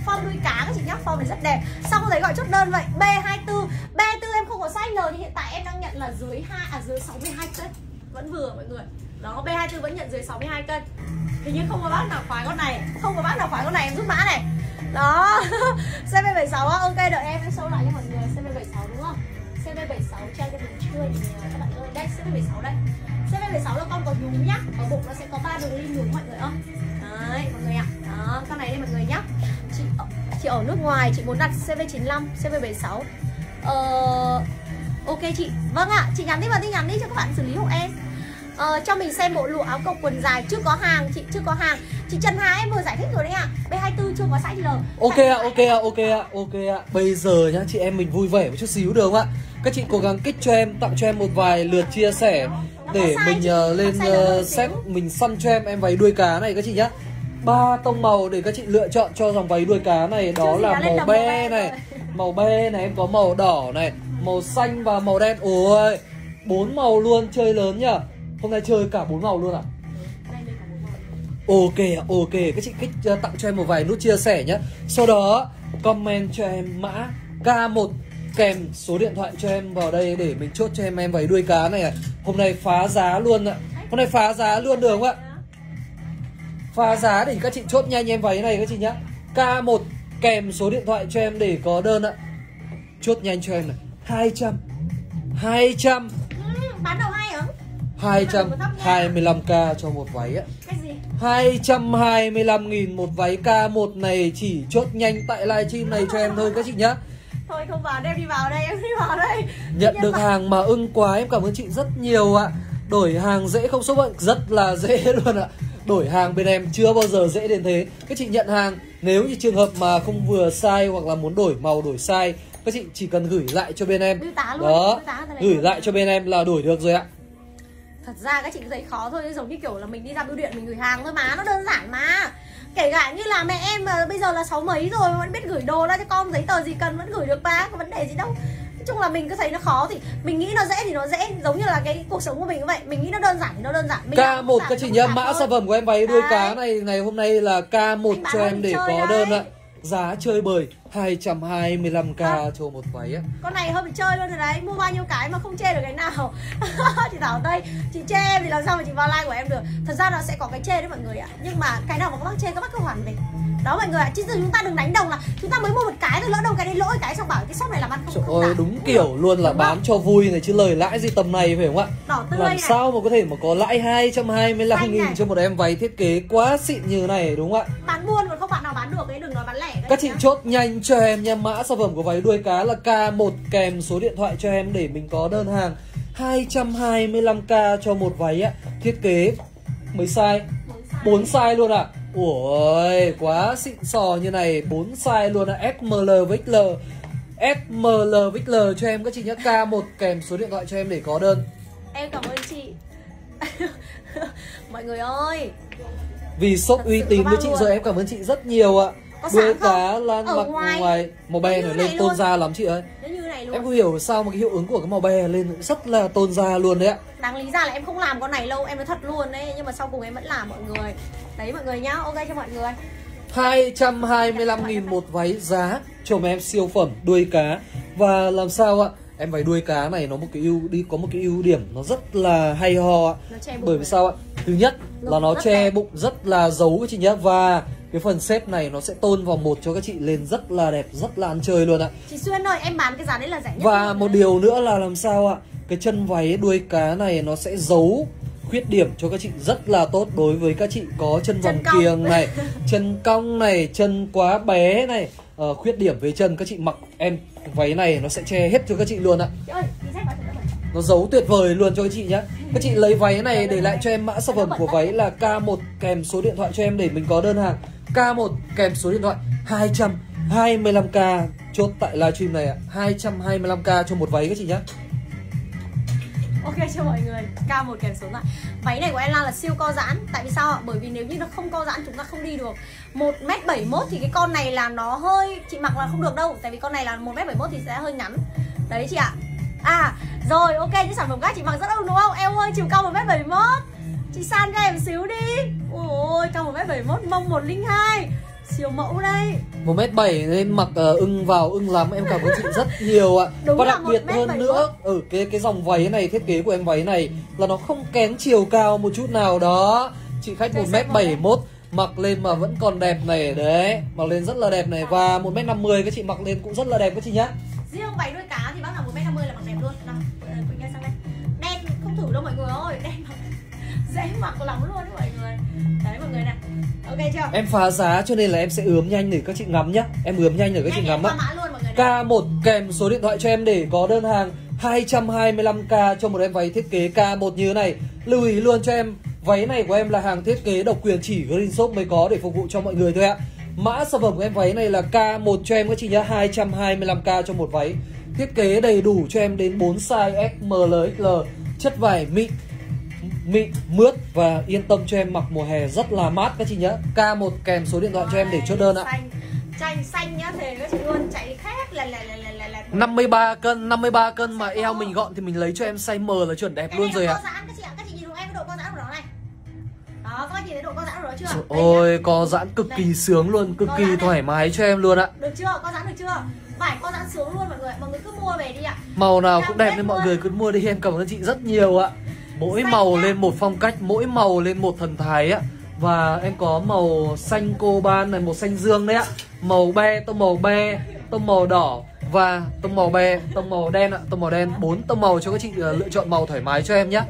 Form đuôi cá các chị nhá, form này rất đẹp. Xong thấy gọi chốt đơn vậy. B hai tư, B hai tư em không có size L thì hiện tại em đang nhận là dưới hai à dưới sáu mươi hai cân. Vẫn vừa mọi người. Đó, B hai tư vẫn nhận dưới sáu mươi hai cân. Hình như không có bác nào khoái con này, không có bác nào khoái con này em rút mã này. Đó. C B bảy sáu ok, đợi em em show lại cho mọi người. C B bảy sáu đúng không? C B bảy sáu cho cho mình chưa thì các bạn ơi. Đây C B bảy sáu đây. C B bảy sáu là con có nhúm nhá. Ở bụng nó sẽ có ba đường ly nhúm mọi người ơi. Đấy, mọi người ạ. À. Đó, con này đây mọi người nhá. Chị chị ở nước ngoài chị muốn đặt C B chín lăm, C B bảy sáu. Ờ ok chị. Vâng ạ, chị nhắn đi vào tin nhắn đi cho các bạn xử lý hộ em. Ờ, cho mình xem bộ lụa áo cộc quần dài, chưa có hàng chị, chưa có hàng. Chị Trần Hà em vừa giải thích rồi đấy ạ. B hai tư chưa có size L.
Ok ạ, ok ạ, ok ạ, ok ạ. Bây giờ nhá, chị em mình vui vẻ một chút xíu được không ạ? Các chị cố gắng kích cho em, tặng cho em một vài lượt chia sẻ để mình uh, lên uh, set mình săn cho em em váy đuôi cá này các chị nhá. Ba tông màu để các chị lựa chọn cho dòng váy đuôi cá này, đó là màu be này, màu be này, em có màu đỏ này, màu xanh và màu đen. Ôi, bốn màu luôn, chơi lớn nhá. Hôm nay chơi cả bốn màu luôn à? Ok, ok, các chị kích uh, tặng cho em một vài nút chia sẻ nhé. Sau đó comment cho em mã K một kèm số điện thoại cho em vào đây để mình chốt cho em em váy đuôi cá này. Hôm nay phá giá luôn ạ. Hôm nay phá giá luôn được không ạ? Phá giá để các chị chốt nhanh em váy này các chị nhé. K một kèm số điện thoại cho em để có đơn ạ. Chốt nhanh cho em này. hai trăm hai trăm
ừ, bán đầu hai hả?
hai trăm hai mươi lăm k cho một váy ạ.
Cái gì?
hai trăm hai mươi lăm nghìn một váy K một này, chỉ chốt nhanh tại livestream này cho em thôi các chị nhá.
Thôi không vào đây, em đi vào đây, em đi vào đây.
Nhận được hàng mà ưng quá, em cảm ơn chị rất nhiều ạ. Đổi hàng dễ không shop ạ? Rất là dễ luôn ạ. Đổi hàng bên em chưa bao giờ dễ đến thế. Các chị nhận hàng, nếu như trường hợp mà không vừa size hoặc là muốn đổi màu, đổi size, các chị chỉ cần gửi lại cho bên em. Đó, gửi lại cho bên em là đổi được rồi ạ.
Thật ra các chị thấy khó thôi, giống như kiểu là mình đi ra bưu điện mình gửi hàng thôi mà, nó đơn giản mà. Kể cả như là mẹ em mà bây giờ là sáu mấy rồi vẫn biết gửi đồ ra cho con, giấy tờ gì cần vẫn gửi được mà, có vấn đề gì đâu. Nói chung là mình cứ thấy nó khó thì mình nghĩ nó dễ thì nó dễ, giống như là cái cuộc sống của mình như vậy, mình nghĩ nó đơn giản thì nó đơn giản. Mình
K một các chị nhá, mã sản phẩm của em váy đuôi cá này ngày hôm nay là K một cho em để có đơn ạ. Giá chơi bời hai trăm hai mươi lăm k à, cho một váy á.
Con này hơi bị chơi luôn rồi đấy, mua bao nhiêu cái mà không chê được cái nào. Chị Thảo đây, chị chê em thì làm sao mà chị vào like của em được. Thật ra là sẽ có cái chê đấy mọi người ạ. Nhưng mà cái nào mà các bác chê các bác cứ hoàn về. Đó mọi người ạ, chứ chúng ta đừng đánh đồng là chúng ta mới mua một cái rồi lỡ đâu cái đấy lỗi cái xong bảo cái shop này làm ăn không.
Trời ơi, đúng kiểu luôn là bán cho vui này chứ lời lãi gì tầm này phải không ạ?
Đỏ tươi
làm
này.
Sao mà có thể mà có lãi hai trăm hai mươi lăm nghìn cho một em váy thiết kế quá xịn như này đúng không ạ?
Bán buôn còn không bạn nào bán được ấy, đừng nói bán lẻ.
Các chị nhá. Chốt nhanh cho em nha, mã sản phẩm của váy đuôi cá là K một kèm số điện thoại cho em để mình có đơn hàng. Hai trăm hai mươi lăm k cho một váy ạ. Thiết kế mấy size? bốn size luôn ạ. À? Ủa quá xịn sò như này, bốn size luôn ạ. À. S M L với X L. S M L với X L cho em các chị nhé. K một kèm số điện thoại cho em để có đơn.
Em cảm ơn chị. Mọi người ơi,
vì shop uy tín với chị luôn. Rồi em cảm ơn chị rất nhiều ạ. Đuôi cá lan mặc ngoài, ngoài màu be này lên tôn luôn. Da lắm chị ơi. Như này luôn. Em có hiểu sao mà cái hiệu ứng của cái màu be lên rất là tôn da luôn đấy ạ.
Đáng lý ra là em không làm con này lâu, em nói thật luôn đấy, nhưng mà sau cùng em vẫn làm mọi người. Đấy mọi người nhá, ok cho mọi người.
hai trăm hai mươi lăm nghìn một váy, giá cho em siêu phẩm đuôi cá. Và làm sao ạ? Em váy đuôi cá này nó một cái ưu đi có một cái ưu điểm nó rất là hay ho ạ. Bởi vì sao ạ? Thứ nhất là nó che bụng rất là giấu các chị nhé. Và cái phần xếp này nó sẽ tôn vào một cho các chị lên rất là đẹp, rất là ăn chơi luôn ạ.
Chị Xuyên ơi, em bán cái giá đấy là rẻ nhất.
Và một điều nữa là làm sao ạ? Cái chân váy đuôi cá này nó sẽ giấu khuyết điểm cho các chị rất là tốt. Đối với các chị có chân vòng kiềng này, chân cong này, chân quá bé này, uh, khuyết điểm về chân, các chị mặc em váy này nó sẽ che hết cho các chị luôn ạ. Nó giấu tuyệt vời luôn cho các chị nhé. Các chị lấy váy này để lại cho em mã sản phẩm của váy là K một kèm số điện thoại cho em để mình có đơn hàng. K một kèm số điện thoại hai trăm hai mươi lăm k chốt tại livestream này ạ. hai trăm hai mươi lăm k cho một váy các chị nhé.
Ok cho mọi người, K một kèm số lại. Váy này của em là siêu co giãn. Tại vì sao ạ? Bởi vì nếu như nó không co giãn chúng ta không đi được. Một mét bảy mươi mốt thì cái con này là nó hơi, chị mặc là không được đâu. Tại vì con này là một mét bảy mươi mốt thì sẽ hơi ngắn. Đấy chị ạ. À rồi ok, những sản phẩm khác chị mặc rất ưng đúng không? Em ơi chiều cao một mét bảy mươi mốt. Chị san cho em xíu đi. Ôi cao một mét bảy mươi mốt, mông một không hai. Siêu mẫu đây.
một mét bảy nên mặc uh, ưng vào ưng lắm, em cảm ơn chị rất nhiều ạ. Và đặc biệt hơn nữa, ở ừ, cái cái dòng váy này, thiết kế của em váy này là nó không kén chiều cao một chút nào đó. Chị khách một mét bảy mươi mốt mặc lên mà vẫn còn đẹp này đấy, mặc lên rất là đẹp này. Và một mét năm mươi các chị mặc lên cũng rất là đẹp các chị nhá.
Riêng váy đuôi cá thì bác nào một mét năm mươi là mặc đẹp luôn. Nào, Quỳnh Nga sang đây. Đen không thử đâu mọi người ơi, đen mặc dễ mặc lắm luôn đấy mọi người. Đấy mọi người này. Ok chưa?
Em phá giá cho nên là em sẽ ướm nhanh để các chị ngắm nhá. Em ướm nhanh để các chị ngắm á. K một kèm số điện thoại cho em để có đơn hàng hai trăm hai mươi lăm k cho một em váy thiết kế K một như thế này. Lưu ý luôn cho em, váy này của em là hàng thiết kế độc quyền chỉ Green Shop mới có để phục vụ cho mọi người thôi ạ. Mã sản phẩm của em váy này là K một cho em các chị nhá, hai trăm hai mươi lăm k cho một váy. Thiết kế đầy đủ cho em đến bốn size S, M, L, X L. Chất vải mịn, mịn, mướt và yên tâm cho em mặc mùa hè rất là mát các chị nhá. K một kèm số điện thoại cho em để chốt đơn ạ.
Xanh, chanh xanh nhá, thề các chị luôn, chạy khác là là là là là, là.
năm mươi ba cân, năm mươi ba cân mà eo mình gọn thì mình lấy cho em size M là chuẩn đẹp
cái
luôn rồi ạ.
Giãn, các chị ạ, các chị nhìn đúng em cái độ co giãn của nó này. Đó, các chị nhìn thấy độ co giãn của nó chưa?
Ôi, co giãn cực đây. Kỳ sướng luôn, cực kỳ thoải mái cho em luôn ạ.
Được chưa? Co giãn được chưa? Vải co giãn sướng luôn mọi người, mọi người cứ mua về đi ạ.
Màu nào cũng đẹp nên mọi người cứ mua đi, em cảm ơn chị rất nhiều ạ. Mỗi xanh màu nhá. Lên một phong cách, mỗi màu lên một thần thái á. Và em có màu xanh coban này, màu xanh dương đấy ạ. Màu be, tông màu be, tông màu đỏ và tông màu be, tông màu đen ạ. Tông màu đen, bốn tông màu cho các chị uh, lựa chọn màu thoải mái cho em nhé.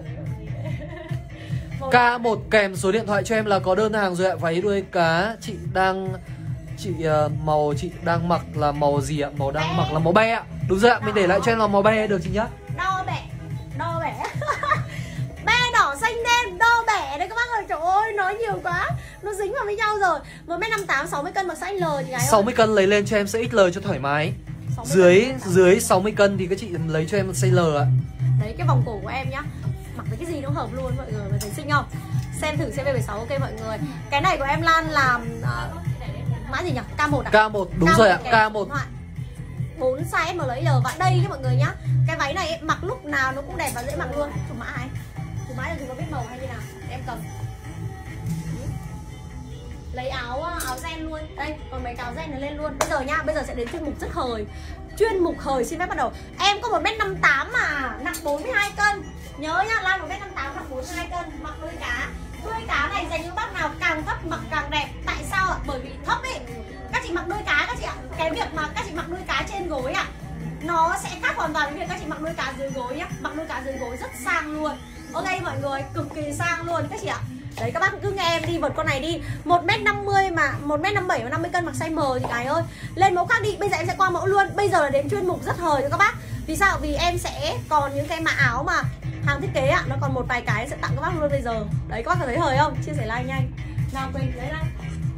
K một kèm số điện thoại cho em là có đơn hàng rồi ạ. Váy đuôi cá chị đang chị uh, màu chị đang mặc là màu gì ạ? Màu đang be. Mặc là màu be ạ. Đúng rồi ạ, mình để lại cho em là màu be được chị nhá.
Đo bẻ, đo bẻ. Be đỏ xanh đen, đo bẻ đấy các bác ơi. Trời ơi, nói nhiều quá, nó dính vào với nhau rồi. một mét năm mươi tám, sáu mươi cân mặc size L thì gái ơi.
sáu mươi cân lấy lên cho em size X L cho thoải mái. Dưới dưới sáu mươi cân thì các chị lấy cho em size L ạ.
Đấy, cái vòng cổ của em nhá, mặc với cái gì nó hợp luôn mọi người, mọi thấy xinh không? Xem thử C V bảy mươi sáu ok mọi người. Cái này của em Lan làm uh, mã gì nhỉ? K một à?
K một, đúng K một rồi ạ, K một.
bốn size M L X L. Và đây nhá mọi người nhá, cái váy này em mặc lúc nào nó cũng đẹp và dễ mặc luôn. Chủ mã hay? Chủ mã là dùng có biết màu hay như nào? Để em cầm. Lấy áo áo ren luôn. Đây, còn mấy áo ren này lên luôn. Bây giờ nhá, bây giờ sẽ đến chuyên mục rất hời. Chuyên mục hời xin phép bắt đầu. Em có một mét năm mươi tám mà nặng bốn mươi hai cân. Nhớ nhá, Lan một mét năm mươi tám nặng bốn mươi hai cân, mặc đuôi cá. Đuôi cá này dành những bác nào càng thấp mặc càng đẹp. Tại sao ạ? Bởi vì thấp ấy, các chị mặc đuôi cá các chị ạ. Cái việc mà các chị mặc đuôi cá trên gối ạ, nó sẽ khác hoàn toàn với việc các chị mặc đuôi cá dưới gối nhá. Mặc đuôi cá dưới gối rất sang luôn. Ok mọi người, cực kỳ sang luôn các chị ạ. Đấy, các bác cứ nghe em đi, vượt con này đi. Một mét năm mươi mà một mét năm mươi bảy và năm mươi cân mặc size M thì cái ơi. Lên mẫu khác đi, bây giờ em sẽ qua mẫu luôn. Bây giờ là đến chuyên mục rất hời cho các bác. Vì sao? Vì em sẽ còn những cái mã áo mà hàng thiết kế ạ, nó còn một vài cái sẽ tặng các bác luôn bây giờ. Đấy, các bác thấy hời không? Chia sẻ like nhanh. Nào Quỳnh, lấy like.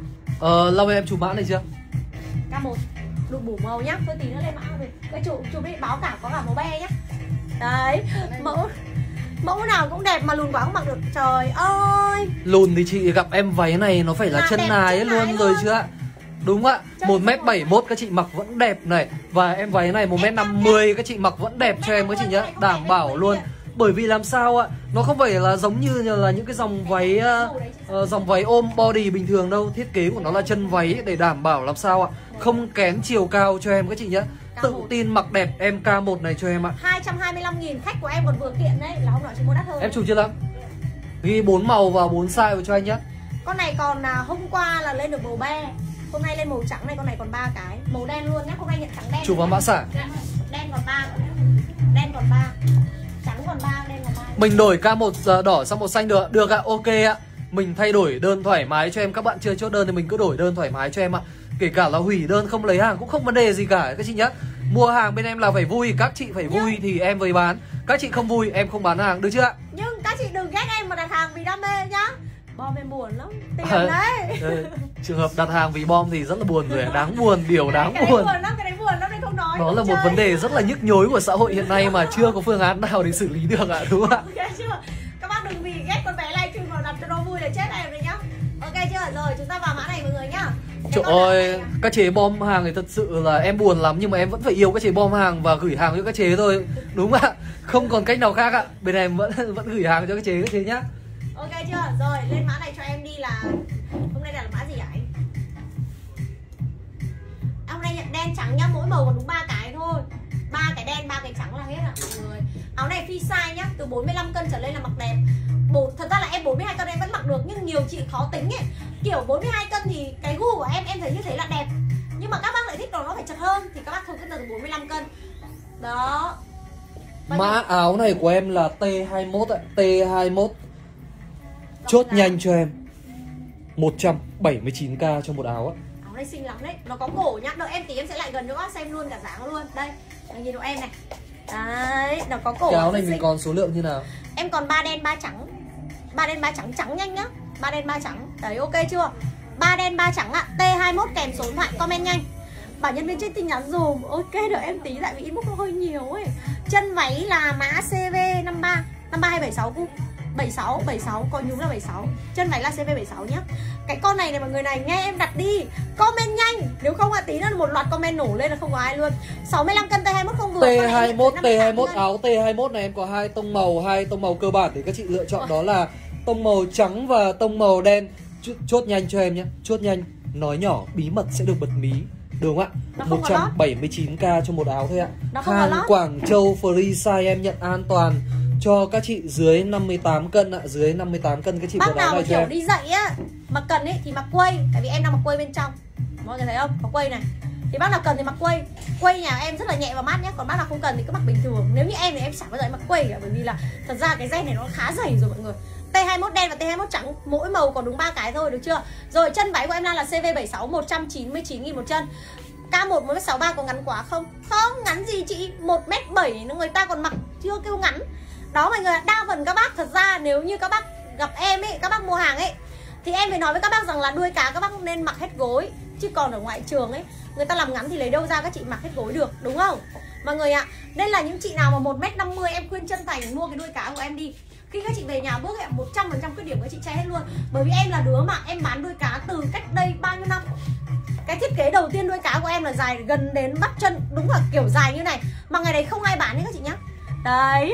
Ờ, lâu em chụp mã này chưa?
K một đủ bù màu nhá, thôi tí nữa lên mã về. Cái chụp chụp đi, báo cả có cả màu be nhá. Đấy, mẫu mẫu nào cũng đẹp mà lùn quá không mặc được. Trời ơi.
Lùn thì chị gặp em váy này nó phải là, là chân nái luôn, luôn rồi chứ ạ. Đúng ạ. một mét bảy mươi mốt các chị mặc vẫn đẹp này. Và em váy này một mét năm mươi các chị mặc vẫn đẹp cho em các chị nhá. Đảm bảo luôn. Bởi vì làm sao ạ? Nó không phải là giống như là những cái dòng váy uh, dòng váy ôm body bình thường đâu. Thiết kế của nó là chân váy để đảm bảo làm sao ạ? Không kén chiều cao cho em các chị nhá. Tự tin mặc đẹp em K một này cho em ạ.
Hai trăm hai mươi lăm nghìn, khách của em còn vừa kiện đấy. Là hôm nọ chị mua đắt hơn.
Em chụp chưa lắm? Ghi bốn màu và bốn size vào cho anh nhá.
Con này còn à, hôm qua là lên được màu be, hôm nay lên màu trắng này, con này còn ba cái. Màu đen luôn nhá, hôm nay nhận trắng đen.
Chụp vào mã sản.
Đen còn ba, đen còn ba, trắng còn ba, đen còn ba.
Mình đổi K một đỏ sang màu xanh được, được ạ, ok ạ. Mình thay đổi đơn thoải mái cho em. Các bạn chưa chốt đơn thì mình cứ đổi đơn thoải mái cho em ạ. Kể cả là hủy đơn không lấy hàng cũng không vấn đề gì cả các chị nhá. Mua hàng bên em là phải vui, các chị phải vui nhưng... thì em mới bán. Các chị không vui em không bán hàng, được chưa ạ?
Nhưng các chị đừng ghét em mà đặt hàng vì đam mê nhá. Bom em buồn lắm, tiền à, đấy.
Trường hợp đặt hàng vì bom thì rất là buồn rồi, đáng buồn, điều đáng
cái
buồn.
Cái đấy buồn lắm, cái đấy buồn lắm nên không nói.
Đó là một
chơi.
Vấn đề rất là nhức nhối của xã hội hiện nay mà chưa có phương án nào để xử lý được ạ, đúng không ạ?
Ok chưa? Các bác đừng vì ghét con bé livestream vào đặt cho nó vui là chết em rồi nhá. Ok chưa? Rồi chúng ta vào mã này mọi người nhá.
Trời ơi, các chế bom hàng thì thật sự là em buồn lắm. Nhưng mà em vẫn phải yêu các chế bom hàng và gửi hàng cho các chế thôi. Đúng ạ, không còn cách nào khác ạ. Bên em vẫn vẫn gửi hàng cho các chế, các chế nhá.
Ok chưa? Rồi, lên mã này cho em đi là... Hôm nay là mã gì hả anh? đen trắng nhá, mỗi màu còn đúng ba cái thôi. Ba cái đen, ba cái trắng là hết ạ mọi người. Áo này phi size nhá, từ bốn mươi lăm cân trở lên là mặc đẹp. Bốn, thật ra là em bốn mươi hai cân em vẫn mặc được, nhưng nhiều chị khó tính ấy. Kiểu bốn mươi hai cân thì cái gu của em em thấy như thế là đẹp. Nhưng mà các bác lại thích đồ nó phải chật hơn thì các bác thôi cứ từ bốn mươi lăm cân. Đó.
Mã áo này của em là T hai mốt ạ, T hai mốt. Chốt là... nhanh cho em một trăm bảy mươi chín k cho một áo ạ.
Áo này xinh lắm đấy, nó có cổ nhá. Đợi em tí em sẽ lại gần cho các bác xem luôn cả dáng luôn. Đây, anh nhìn hộ em này. Đấy, nó có cổ.
Cái áo này mình
xinh.
còn số lượng như nào?
Em còn ba đen ba trắng. Ba đen ba trắng, trắng nhanh nhá. Ba đen ba trắng. Đấy, ok chưa? Ba đen ba trắng ạ. T hai mốt kèm số điện thoại, comment nhanh. Bảo nhân viên trên tin nhắn dùm. Ok, đợi em tí tại vì inbox nó hơi nhiều ấy. Chân váy là mã C V năm ba năm ba hay bảy sáu cu. bảy sáu, bảy sáu, coi nhúng là bảy sáu. Chân váy là C V bảy sáu nhá. Cái con này này mọi người này, nghe em đặt đi. Comment nhanh, nếu không là tí nữa một loạt comment nổ lên là không có ai luôn. sáu mươi lăm cân T hai mốt không vừa.
T hai mốt, T hai mốt áo T hai mốt này em có hai tông màu, hai tông màu cơ bản để các chị lựa chọn. Đó là tông màu trắng và tông màu đen. Ch chốt nhanh cho em nhé, chốt nhanh. Nói nhỏ, bí mật sẽ được bật mí. Đúng không ạ? một trăm bảy mươi chín k cho một áo thôi ạ. Hàng Quảng Châu free size, em nhận an toàn cho các chị dưới năm mươi tám cân ạ. Dưới năm mươi tám cân các chị
bác
có áo này cho em.
Bác nào kiểu đi dạy á mà cần ấy thì mặc quây, tại vì em đang mặc quây bên trong. Mọi người thấy không? Có quây này. Thì bác nào cần thì mặc quây. Quây nhà em rất là nhẹ và mát nhé. Còn bác nào không cần thì cứ mặc bình thường. Nếu như em thì em chẳng bao giờ em mặc quây cả, bởi vì là thật ra cái dây này nó khá dày rồi mọi người. T hai mốt đen và T hai mốt trắng, mỗi màu còn đúng ba cái thôi, được chưa? Rồi chân váy của em đang là C V bảy sáu, một trăm chín mươi chín nghìn một chân. K một một mét sáu ba có ngắn quá không? Không, ngắn gì chị, một mét bảy người ta còn mặc chưa kêu ngắn. Đó mọi người, đa phần các bác thật ra nếu như các bác gặp em ấy, các bác mua hàng ấy thì em phải nói với các bác rằng là đuôi cá các bác nên mặc hết gối. Chứ còn ở ngoại trường ấy, người ta làm ngắn thì lấy đâu ra các chị mặc hết gối được, đúng không? Mọi người ạ, đây là những chị nào mà một mét năm mươi em khuyên chân thành mua cái đuôi cá của em đi. Khi các chị về nhà bước một trăm phần trăm khuyết điểm các chị che hết luôn. Bởi vì em là đứa mà em bán đuôi cá từ cách đây bao nhiêu năm. Cái thiết kế đầu tiên đuôi cá của em là dài gần đến bắp chân, đúng là kiểu dài như này. Mà ngày đấy không ai bán nhé các chị nhá. Đấy,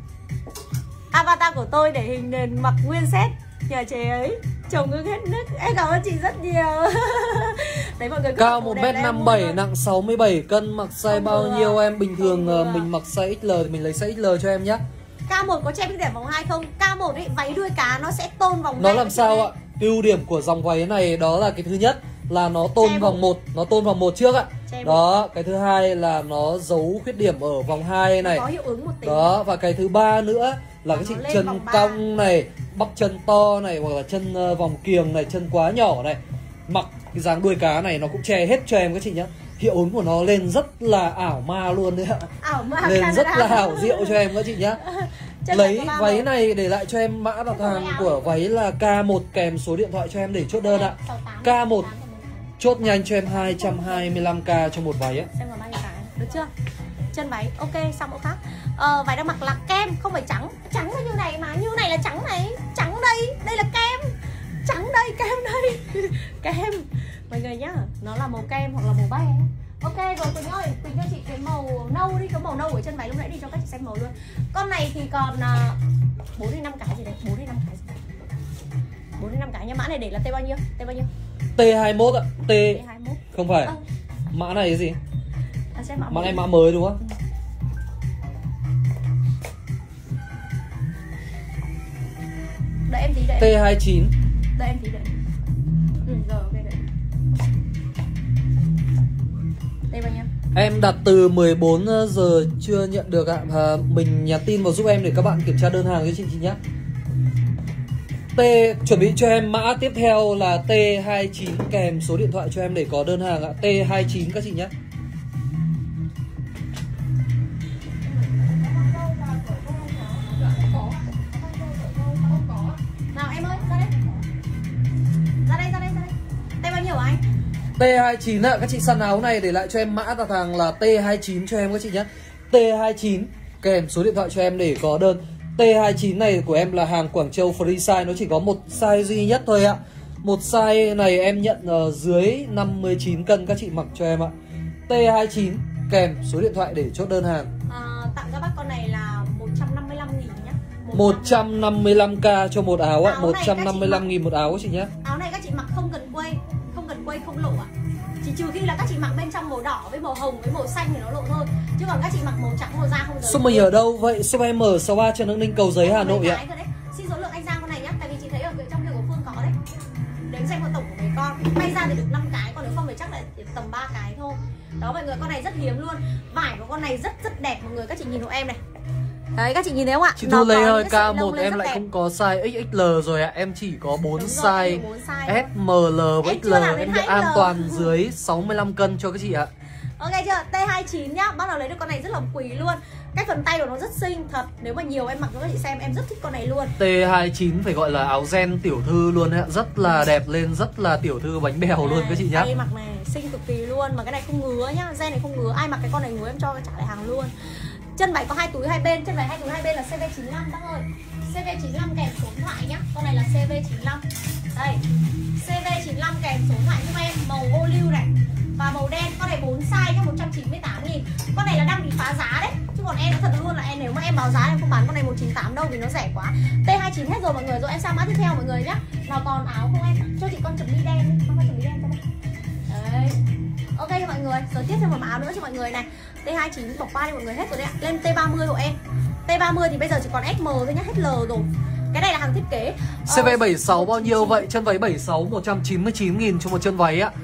avatar của tôi để hình nền mặc nguyên set nhà chế ấy, chồng ngưng hết nước. Em cảm ơn chị rất nhiều. Đấy mọi người,
cao một mét năm mươi bảy, nặng sáu mươi bảy cân, mặc size bao nhiêu em? Bình thường mình mặc size X L thì mình lấy size X L cho em nhé.
K một có che bích điểm vòng hai không? K một ấy, váy đuôi cá nó sẽ tôn vòng hai.
Nó làm sao ạ? Ưu điểm của dòng váy này đó là cái thứ nhất là nó tôn che vòng một, nó tôn vòng một trước ạ. Đó, cái thứ hai là nó giấu khuyết điểm ở vòng hai này.
Có hiệu ứng một tí.
Đó, và cái thứ ba nữa là cái chị chân cong này, bắp chân to này, hoặc là chân uh, vòng kiềng này, chân quá nhỏ này. Mặc cái dáng đuôi cá này nó cũng che hết cho em các chị nhá. Hiệu ứng của nó lên rất là ảo ma luôn đấy ạ.
Ảo ma
lên
Canada.
Rất là ảo diệu cho em các chị nhá. Lấy váy này để lại cho em mã đặt hàng của váy là K một kèm số điện thoại cho em để chốt đơn ạ. K một chốt nhanh cho em hai trăm hai mươi lăm k cho một váy á.
Xem vào bao nhiêu cái, được chưa? Chân váy, ok, sang mẫu khác. Ờ, váy đang mặc là kem, không phải trắng. Trắng là như này mà, như này là trắng này. Trắng đây, đây là kem. Trắng đây, kem đây. Kem. Mọi người nhá, nó là màu kem hoặc là màu bay. Ok rồi Quỳnh ơi, Quỳnh cho chị cái màu nâu đi, cái màu nâu ở chân váy lúc nãy đi cho các chị xem màu luôn. Con này thì còn bốn đến năm cái gì đấy, bốn đến năm cái gì đấy. bốn đến năm cái nha. Mã này để là T bao nhiêu? T bao nhiêu?
T hai mốt ạ. T, T hai mốt. Không phải. À. Mã này cái gì?
À, xem mã,
mã này mã mới đúng không? Ừ.
Đợi em tí đợi.
T hai chín.
Đợi em tí đợi. Ừ rồi ok đợi. T bao nhiêu?
Em đặt từ mười bốn giờ chưa nhận được ạ. À, mình nhắn tin vào giúp em để các bạn kiểm tra đơn hàng cho chị chị nhé. T chuẩn bị cho em mã tiếp theo là T hai chín kèm số điện thoại cho em để có đơn hàng ạ. T hai chín các chị nhé.
Nào em ơi, ra đây. Ra đây, ra đây, ra đây. T bao nhiêu hả anh?
T hai chín ạ, các chị săn áo này để lại cho em mã đặt hàng là T hai chín cho em các chị nhé. T hai chín kèm số điện thoại cho em để có đơn. T hai chín này của em là hàng Quảng Châu free size, nó chỉ có một size duy nhất thôi ạ. Một size này em nhận uh, dưới năm mươi chín cân các chị mặc cho em ạ. T hai chín kèm số điện thoại để chốt đơn hàng.
À, tặng các bác con này là một trăm năm mươi lăm nghìn nhá.
một trăm năm mươi lăm k cho một áo ạ. một trăm năm mươi lăm nghìn một áo các chị nhé.
Áo này các chị mặc không cần quây, không cần quây không lộ ạ. Chỉ trừ khi là các chị mặc bên trong màu đỏ với màu hồng với màu xanh thì nó lộ hơn. Chứ còn các chị mặc màu trắng màu da không giờ.
Shop mình ở đâu vậy? Shop em ở sáu ba Trần Đăng Ninh, Cầu Giấy, Hà Nội ạ.
Xin số lượng anh Giang con này nhá, tại vì chị thấy ở trong kia của Phương có đấy. Đến xem con tổng của mấy con, may ra thì được năm cái, còn nếu không thì chắc là tầm ba cái thôi. Đó mọi người, con này rất hiếm luôn. Vải của con này rất rất đẹp mọi người, các chị nhìn hộ em này. Đấy các chị nhìn thấy không ạ?
Chị Thu Lê ơi, K một em lại đẹp. Không có size ích ích lờ rồi ạ. Em chỉ có bốn size, size S, M, L và ích lờ. Em nhận an toàn dưới sáu mươi lăm cân cho các chị ạ.
Ok chưa? T hai mươi chín nhá, bắt đầu lấy được con này rất là quý luôn. Cái phần tay của nó rất xinh thật. Nếu mà nhiều em mặc cho các chị xem, em rất thích con này luôn.
T hai mươi chín phải gọi là áo gen tiểu thư luôn ạ. Rất là đẹp lên, rất là tiểu thư bánh bèo à, luôn các chị nhá.
Tay mặc này xinh cực kỳ luôn, mà cái này không ngứa nhá, gen này không ngứa. Ai mặc cái con này ngứa em cho trả lại hàng luôn. Chân váy có hai túi hai bên, chân váy hai túi hai bên là C V chín mươi lăm bác ơi. C V chín mươi lăm kèm số điện thoại nhá. Con này là C V chín mươi lăm. Đây. C V chín mươi lăm kèm số điện thoại giúp em, màu ô liu này và màu đen. Con này bốn size nhá, một trăm chín mươi tám nghìn. Con này là đang bị phá giá đấy. Chứ còn em nói thật luôn là em nếu mà em báo giá em không bán con này một trăm chín mươi tám đâu vì nó rẻ quá. T hai mươi chín hết rồi mọi người, rồi em sang mã tiếp theo mọi người nhá. Nào còn áo không em? Cho chị con chấm bi đen đi, con chấm bi đen cho đây. Đấy. Ok cho mọi người, rồi tiếp theo một mã áo nữa cho mọi người này. T hai mươi chín bỏ qua đi mọi người, hết rồi đấy ạ. Lên T ba mươi hộ em. T ba mươi thì bây giờ chỉ còn S M thôi nhá, hết L rồi. Cái này là hàng thiết kế.
C V bảy mươi sáu bao nhiêu vậy? Chân váy bảy mươi sáu một trăm chín mươi chín nghìn cho một chân váy ạ.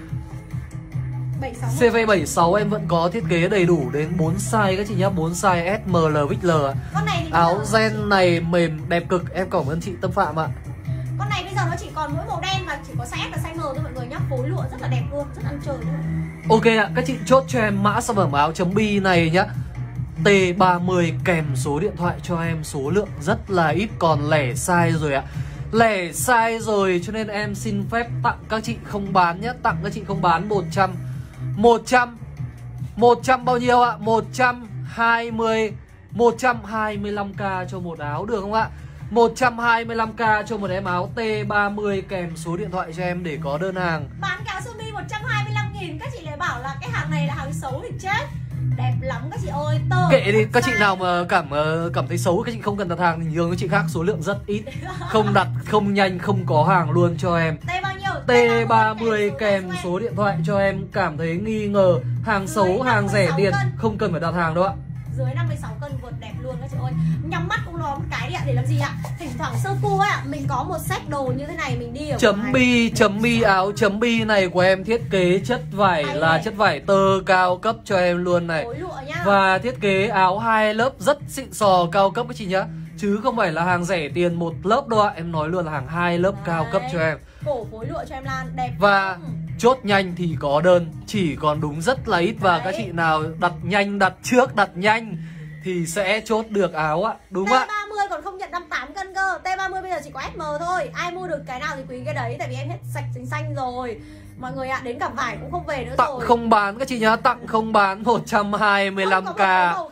C V bảy mươi sáu em vẫn có thiết kế đầy đủ đến bốn size các chị nhá, bốn size S, M, L, ích lờ.
Con này
áo gen này mềm đẹp cực, em cảm ơn chị Tâm Phạm ạ.
Con này bây giờ nó chỉ còn mỗi màu đen và chỉ có size S và size M thôi mọi người nhá. Phối lụa rất là đẹp luôn, rất ăn chơi luôn.
Ok ạ, các chị chốt cho em mã sản phẩm áo chấm bi này nhá. T ba mươi kèm số điện thoại cho em, số lượng rất là ít, còn lẻ size rồi ạ. Lẻ size rồi cho nên em xin phép tặng các chị không bán nhá, tặng các chị không bán một trăm một trăm một trăm bao nhiêu ạ? một trăm hai mươi một trăm hai mươi lăm k cho một áo được không ạ? một trăm hai mươi lăm k cho một em áo T ba mươi kèm số điện thoại cho em để có đơn hàng.
Bán cái áo sơ mi một trăm hai mươi lăm nghìn, các chị lại bảo là cái hàng này là hàng xấu thì chết. Đẹp lắm các chị ơi, tơ.
Kệ đi, các chị nào mà cảm cảm thấy xấu các chị không cần đặt hàng thì nhường các chị khác, số lượng rất ít. Không đặt, không nhanh, không có hàng luôn cho em.
T bao nhiêu?
T ba mươi kèm số điện thoại cho em, cảm thấy nghi ngờ hàng xấu, hàng rẻ tiền, không cần phải đặt hàng đâu ạ.
Dưới năm mươi sáu cân vượt đẹp luôn các chị ơi. Nhắm mắt cũng lo một cái đi ạ, để làm gì ạ? Thỉnh thoảng sơ cu ạ, mình có một set đồ như thế này mình đi ở
chấm bi, chấm bi áo chấm bi này của em thiết kế chất vải Đấy là này. Chất vải tơ cao cấp cho em luôn này. Và thiết kế áo hai lớp rất xịn sò cao cấp các chị nhá. Chứ không phải là hàng rẻ tiền một lớp đâu ạ. Em nói luôn là hàng hai lớp Đấy. Cao cấp cho em.
Cổ phối lụa cho em Lan đẹp.
Và chốt nhanh thì có đơn, chỉ còn đúng rất là ít. Và Đấy. Các chị nào đặt nhanh, đặt trước, đặt nhanh thì sẽ chốt được áo ạ. Đúng ạ.
T ba mươi còn không nhận năm mươi tám cân cơ. T ba mươi bây giờ chỉ có S M thôi. Ai mua được cái nào thì quý cái đấy. Tại vì em hết sạch xanh xanh rồi mọi người ạ. Đến cả vải cũng không về nữa
tặng
rồi.
Tặng không bán các chị nhá. Tặng không bán một trăm hai mươi lăm k.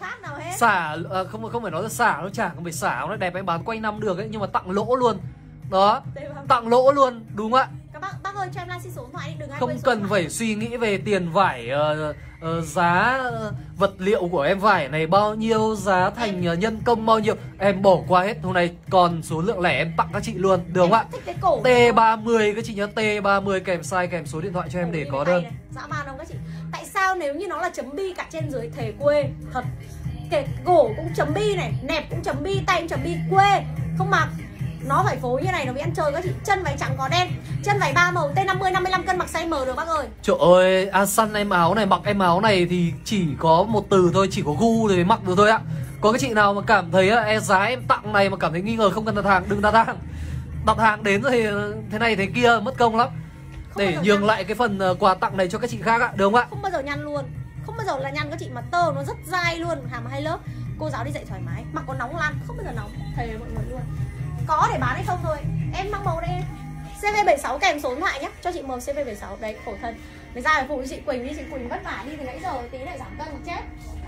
Xả, à, không không phải nói là xả, nó chả không phải xả. Nó đẹp em bán quanh năm được ấy. Nhưng mà tặng lỗ luôn. Đó, tặng lỗ luôn, đúng ạ.
Các bác, bác ơi cho em Lan xin số điện thoại đi, đừng ai
không cần phải suy nghĩ về tiền vải, uh, uh, giá uh, vật liệu của em vải này bao nhiêu, giá thành em... uh, nhân công bao nhiêu. Em bỏ qua hết, hôm nay còn số lượng lẻ em tặng các chị luôn, được không ạ? T ba mươi các chị nhớ, T ba mươi kèm size kèm số điện thoại cho em để có đơn.
Dã man không các chị? Tại sao nếu như nó là chấm bi cả trên dưới thề quê thật. Kể gỗ cũng chấm bi này, nẹp cũng chấm bi, tay cũng chấm bi, quê không mặc. Nó phải phối như này nó mới ăn chơi các chị. Chân váy trắng có đen, chân váy ba màu, T năm mươi năm mươi lăm cân mặc size M được bác ơi.
Trời ơi, à, săn em áo này, mặc em áo này thì chỉ có một từ thôi, chỉ có gu thì mặc được thôi ạ. Có cái chị nào mà cảm thấy e, giá em tặng này mà cảm thấy nghi ngờ không cần đặt hàng, đừng đặt hàng. Đặt hàng đến rồi thì thế này thế kia mất công lắm. Không để nhường nhăn. Lại cái phần uh, quà tặng này cho các chị khác ạ, được không ạ?
Không bao giờ nhăn luôn, không bao giờ là nhăn các chị, mà tơ nó rất dai luôn, hàm hai lớp. Cô giáo đi dạy thoải mái, mặc có nóng lan, không bao giờ nóng, thề mọi người luôn. Có để bán hay không thôi. Em mang màu đây em. C V bảy mươi sáu kèm số điện thoại nhá. Cho chị màu C V bảy mươi sáu. Đấy, khổ thân. Để ra phải phụ chị Quỳnh đi. Chị Quỳnh vất vả đi từ nãy giờ. Tí lại giảm cân chết.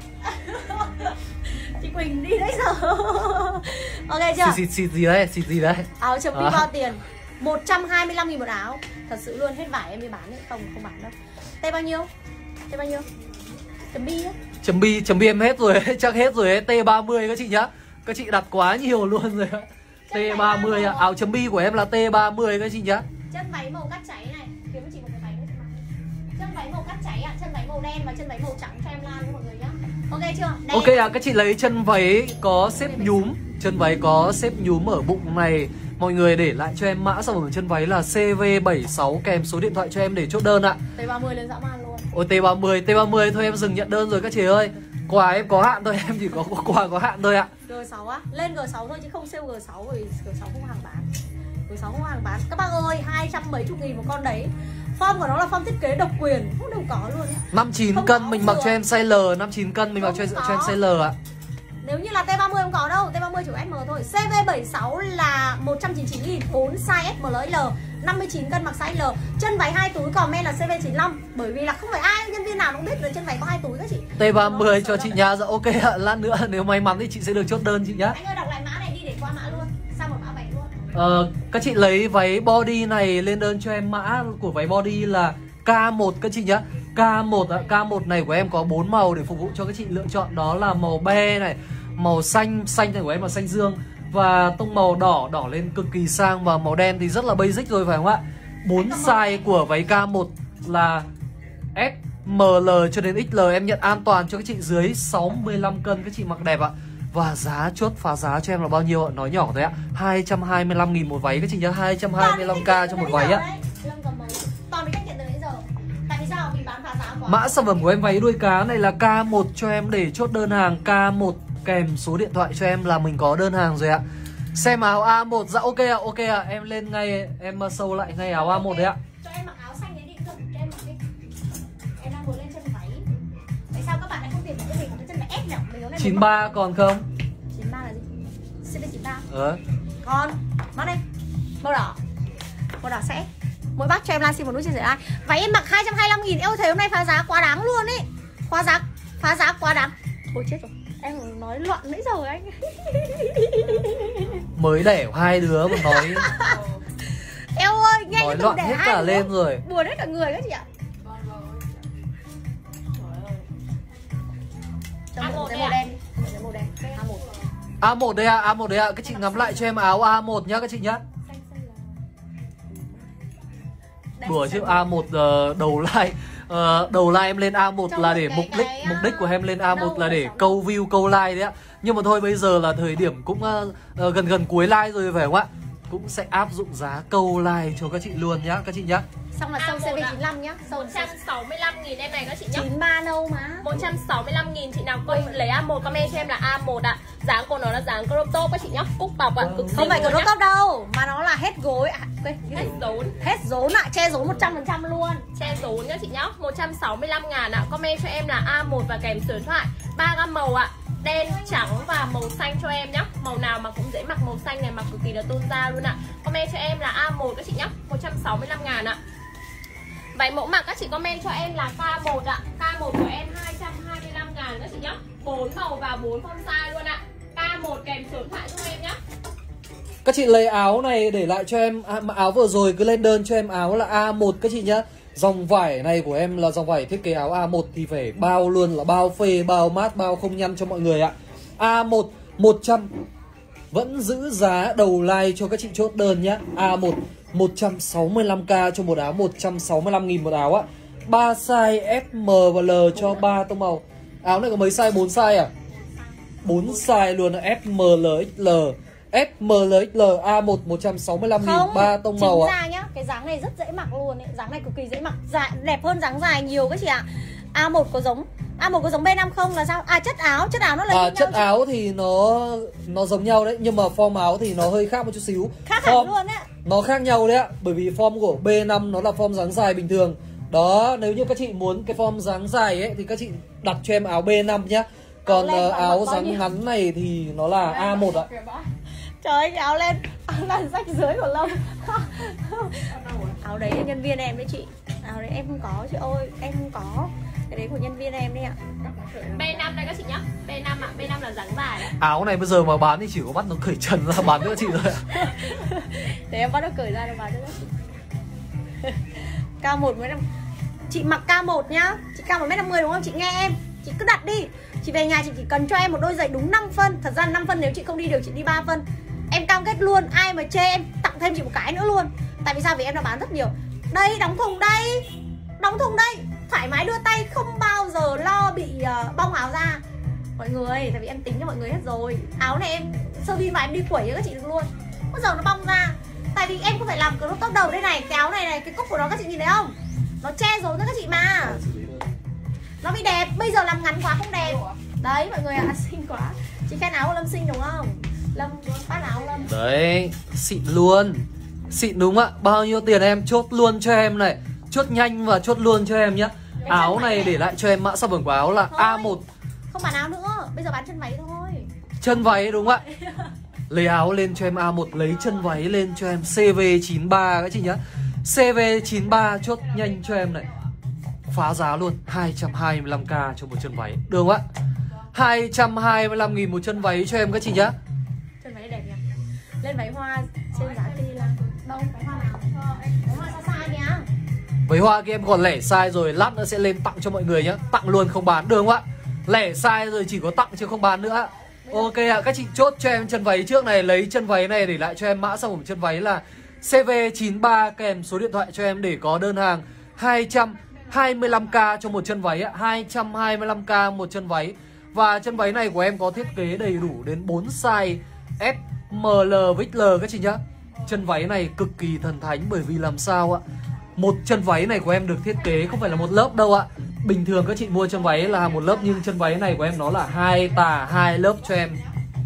Chị Quỳnh đi nãy giờ. Ok chưa?
Xịt xịt gì đấy? Xịt gì đấy?
Áo chấm bi bao tiền? một trăm hai mươi lăm nghìn một áo. Thật sự luôn, hết vải em đi bán ấy. Không, không bán đâu. T bao nhiêu? T bao nhiêu? Chấm bi á.
Chấm bi, chấm bi em hết rồi ấy. Chắc hết rồi ấy. T ba mươi các chị nhá. Các chị đặt quá nhiều luôn rồi. T ba mươi à, áo chấm bi của em là T ba mươi các chị nhá.
Chân váy màu cắt cháy này, kiếm cho chị một cái váy nữa chị mặc. Chân váy màu cắt cháy ạ, chân váy đen và chân váy màu trắng cho em Lan với mọi người nhá. Ok chưa? Đây.
Ok à, các chị lấy chân váy có xếp nhúm, chân váy có xếp nhúm ở bụng này. Mọi người để lại cho em mã sản phẩm chân váy là C V bảy sáu kèm số điện thoại cho em để chốt đơn ạ.
T ba mươi lên dã man luôn.
Ôi T ba mươi, T ba mươi thôi em dừng nhận đơn rồi các chị ơi. Quà em có hạn thôi, em chỉ có quà có hạn thôi ạ.
G sáu á, lên G sáu thôi chứ không sale G sáu vì G sáu không hàng bán. G sáu không hàng bán. Các bác ơi, hai trăm mấy chục nghìn một con đấy. Form của nó là form thiết kế độc quyền, không đâu có luôn ấy.
năm chín cân mình mặc cho em size L, năm chín cân mình mặc cho, cho em size L ạ.
Nếu như là T ba mươi không có đâu, T ba mươi chỉ có S M thôi. C V bảy sáu là một trăm chín mươi chín nghìn, bốn size S M L L, năm mươi chín cân mặc size L. Chân váy hai túi comment là C V chín lăm, bởi vì là không phải ai nhân viên nào cũng biết là chân váy có hai túi các chị.
T ba mươi cho chị nha. Dạ ok ạ, lát nữa nếu may mắn thì chị sẽ được chốt đơn chị nhá.
Anh ơi đọc lại mã này đi để qua mã luôn. Sao một mã váy luôn.
Ờ, các chị lấy váy body này lên đơn cho em, mã của váy body là K một các chị nhá. K một ạ, K một này của em có bốn màu để phục vụ cho các chị lựa chọn, đó là màu be này, màu xanh, xanh này của em là xanh dương, và tông màu đỏ, đỏ lên cực kỳ sang, và màu đen thì rất là basic rồi phải không ạ? Bốn size của váy K một là S, M L cho đến X L, em nhận an toàn cho các chị dưới sáu mươi lăm cân, các chị mặc đẹp ạ. Và giá chốt phá giá cho em là bao nhiêu ạ? Nói nhỏ thôi ạ, hai trăm hai mươi lăm nghìn một váy các chị nhá, hai trăm hai mươi lăm k cho một váy ạ. Mã sản phẩm của em váy đuôi cá này là K một cho em để chốt đơn hàng, K một kèm số điện thoại cho em là mình có đơn hàng rồi ạ. Xem áo A một, dạ ok ạ, ok ạ, em lên ngay, em sâu lại ngay áo A một đấy ạ.
Cho em mặc áo xanh đấy đi, cho em mặc đi. Em đang ngồi lên chân váy. Tại sao các bạn lại không tìm được cho mình cái chân váy S nhỉ?
chín ba còn không?
chín ba là gì? C V chín ba.
Ờ.
Còn, mắt đây. Màu đỏ. Màu đỏ sẽ. Mỗi bác cho em livestream một nút chia sẻ like. Váy em mặc hai trăm hai mươi lăm nghìn, em thấy hôm nay phá giá quá đáng luôn ấy. Phá giá, phá giá quá đáng. Thôi chết rồi, em nói loạn nãy giờ anh.
Mới đẻ hai đứa mà nói.
Eo ơi, nhanh
nói loạn hết cả lên rồi.
Buồn hết cả người các chị ạ. A một cái màu đen đi, cái màu đen, A một.
A một đây ạ, A một đây ạ, các chị ngắm lại cho em áo A một nhá các chị nhá. Đùa chứ A một uh, đầu like uh, đầu like em lên A một trong là để mục đích cái, mục đích của em lên A một là để câu view câu like đấy ạ. Nhưng mà thôi bây giờ là thời điểm cũng uh, uh, gần gần cuối like rồi phải không ạ? Cũng sẽ áp dụng giá câu like cho các chị luôn nhá các chị nhá.
Xong là sâu C V chín lăm nhá.
một trăm sáu mươi lăm nghìn em này các chị nhá.
chín ba nâu má.
một trăm sáu mươi lăm nghìn chị nào coi lấy A một comment cho em là A một ạ. Dáng của nó là dáng crop top các chị nhá. Cúc bọc ạ, cực
không phải crop top đâu, mà nó là hết gối ạ. À,
hết rốn.
Hết rốn ạ, che rốn một trăm phần trăm luôn.
Che rốn nhá chị nhá. một trăm sáu mươi lăm ngàn ạ. Comment cho em là A một và kèm số điện thoại. ba gam màu ạ. Đen, trắng và màu xanh cho em nhá. Màu nào mà cũng dễ mặc, màu xanh này mặc cực kỳ là tôn da luôn ạ. Comment cho em là A một các chị nhá. một trăm sáu mươi lăm ngàn ạ. Váy mẫu mặc các chị comment cho em là K một ạ. K một của em hai trăm hai mươi lăm ngàn các chị nhá. bốn màu và bốn form size luôn ạ. K một kèm số điện thoại cho em nhá.
Các chị lấy áo này để lại cho em, à, áo vừa rồi cứ lên đơn cho em áo là A một các chị nhá. Dòng vải này của em là dòng vải thiết kế áo A một thì phải bao luôn, là bao phê, bao mát, bao không nhăn cho mọi người ạ. A một một trăm vẫn giữ giá đầu like cho các chị chốt đơn nhá. A một một trăm sáu mươi lăm k cho một áo, một trăm sáu mươi lăm nghìn một áo á. ba size S, M và L cho ba tông màu. Áo này có mấy size? bốn size à? bốn size luôn, S, M, L, X L. S, M, L, X L, A một một trăm sáu mươi lăm nghìn, ba tông màu ạ.
Ra nhá, cái dáng này rất dễ mặc luôn ấy, dáng này cực kỳ dễ mặc, dạ, đẹp hơn dáng dài nhiều các chị ạ. A một có giống A một có giống B năm không là sao? À chất áo, chất áo nó là
à, chất nhau áo thì nó nó giống nhau đấy, nhưng mà form áo thì nó hơi khác một chút xíu.
Khác hẳn luôn đấy.
Nó khác nhau đấy ạ, bởi vì form của B năm nó là form dáng dài bình thường. Đó, nếu như các chị muốn cái form dáng dài ấy thì các chị đặt cho em áo B năm nhá. Còn áo, uh, áo dáng ngắn này thì nó là A một ạ.
Trời ơi, cái áo lên, áo lên rách dưới của Lâm. Áo đấy nhân viên em đấy chị. Áo đấy em không có chị ơi, em không có. Cái đấy của nhân viên em đấy ạ.
B năm đây các chị nhá. B năm ạ, B năm là dáng dài đấy.
Áo này bây giờ mà bán thì chỉ có bắt nó cởi trần ra bán nữa chị thôi ạ.
Để em bắt nó cởi ra để bán nữa chị. K một mới năm. Chị mặc K một nhá. Chị cao một mét năm mươi đúng không? Chị nghe em. Chị cứ đặt đi. Chị về nhà chị chỉ cần cho em một đôi giày đúng năm phân. Thật ra năm phân nếu chị không đi được chị đi ba phân. Em cam kết luôn, ai mà chê em tặng thêm chị một cái nữa luôn. Tại vì sao? Vì em đã bán rất nhiều. Đây, đóng thùng đây. Đóng thùng đây. thoải mái đưa tay, không bao giờ lo bị uh, bong áo ra mọi người, tại vì em tính cho mọi người hết rồi. Áo này em sơ vi mà em đi quẩy với các chị được luôn, bao giờ nó bong ra. Tại vì em không phải làm crop top đầu đây này, cái áo này này, cái cúc của nó các chị nhìn thấy không, nó che giấu cho các chị mà, nó bị đẹp. Bây giờ làm ngắn quá không đẹp. Đấy mọi người ạ, à, xinh quá. Chị khen áo của Lâm xinh đúng không? Lâm phát áo Lâm.
Đấy, xịn luôn. Xịn đúng ạ. Bao nhiêu tiền em chốt luôn cho em này. Chốt nhanh và chốt luôn cho em nhá. Cái áo này, này để lại cho em mã sản phẩm của áo là thôi, A một.
Không bán áo nữa, bây giờ bán chân váy thôi.
Chân váy đúng không ạ? Lấy áo lên cho em A một, lấy chân váy lên cho em C V chín ba các chị nhá. C V chín ba chốt nhanh cho em này. Phá giá luôn, hai trăm hai mươi lăm k cho một chân váy. Được không ạ? hai trăm hai mươi lăm nghìn một chân váy cho em các chị nhá.
Chân váy đẹp nhỉ. Lên váy hoa trên giá kia là đâu váy hoa nào? Váy hoa sao sai nhá.
Váy hoa kia em còn lẻ size rồi, lát nữa sẽ lên tặng cho mọi người nhá. Tặng luôn không bán, được không ạ? Lẻ size rồi chỉ có tặng chứ không bán nữa. Ok ạ, à, các chị chốt cho em chân váy trước này, lấy chân váy này để lại cho em mã sản phẩm chân váy là C V chín ba kèm số điện thoại cho em để có đơn hàng hai trăm hai mươi lăm k cho một chân váy ạ, hai trăm hai mươi lăm k một chân váy. Và chân váy này của em có thiết kế đầy đủ đến bốn size S, M, L, ích lờ các chị nhá. Chân váy này cực kỳ thần thánh bởi vì làm sao ạ? Một chân váy này của em được thiết kế không phải là một lớp đâu ạ. Bình thường các chị mua chân váy là một lớp, nhưng chân váy này của em nó là hai tà hai lớp cho em.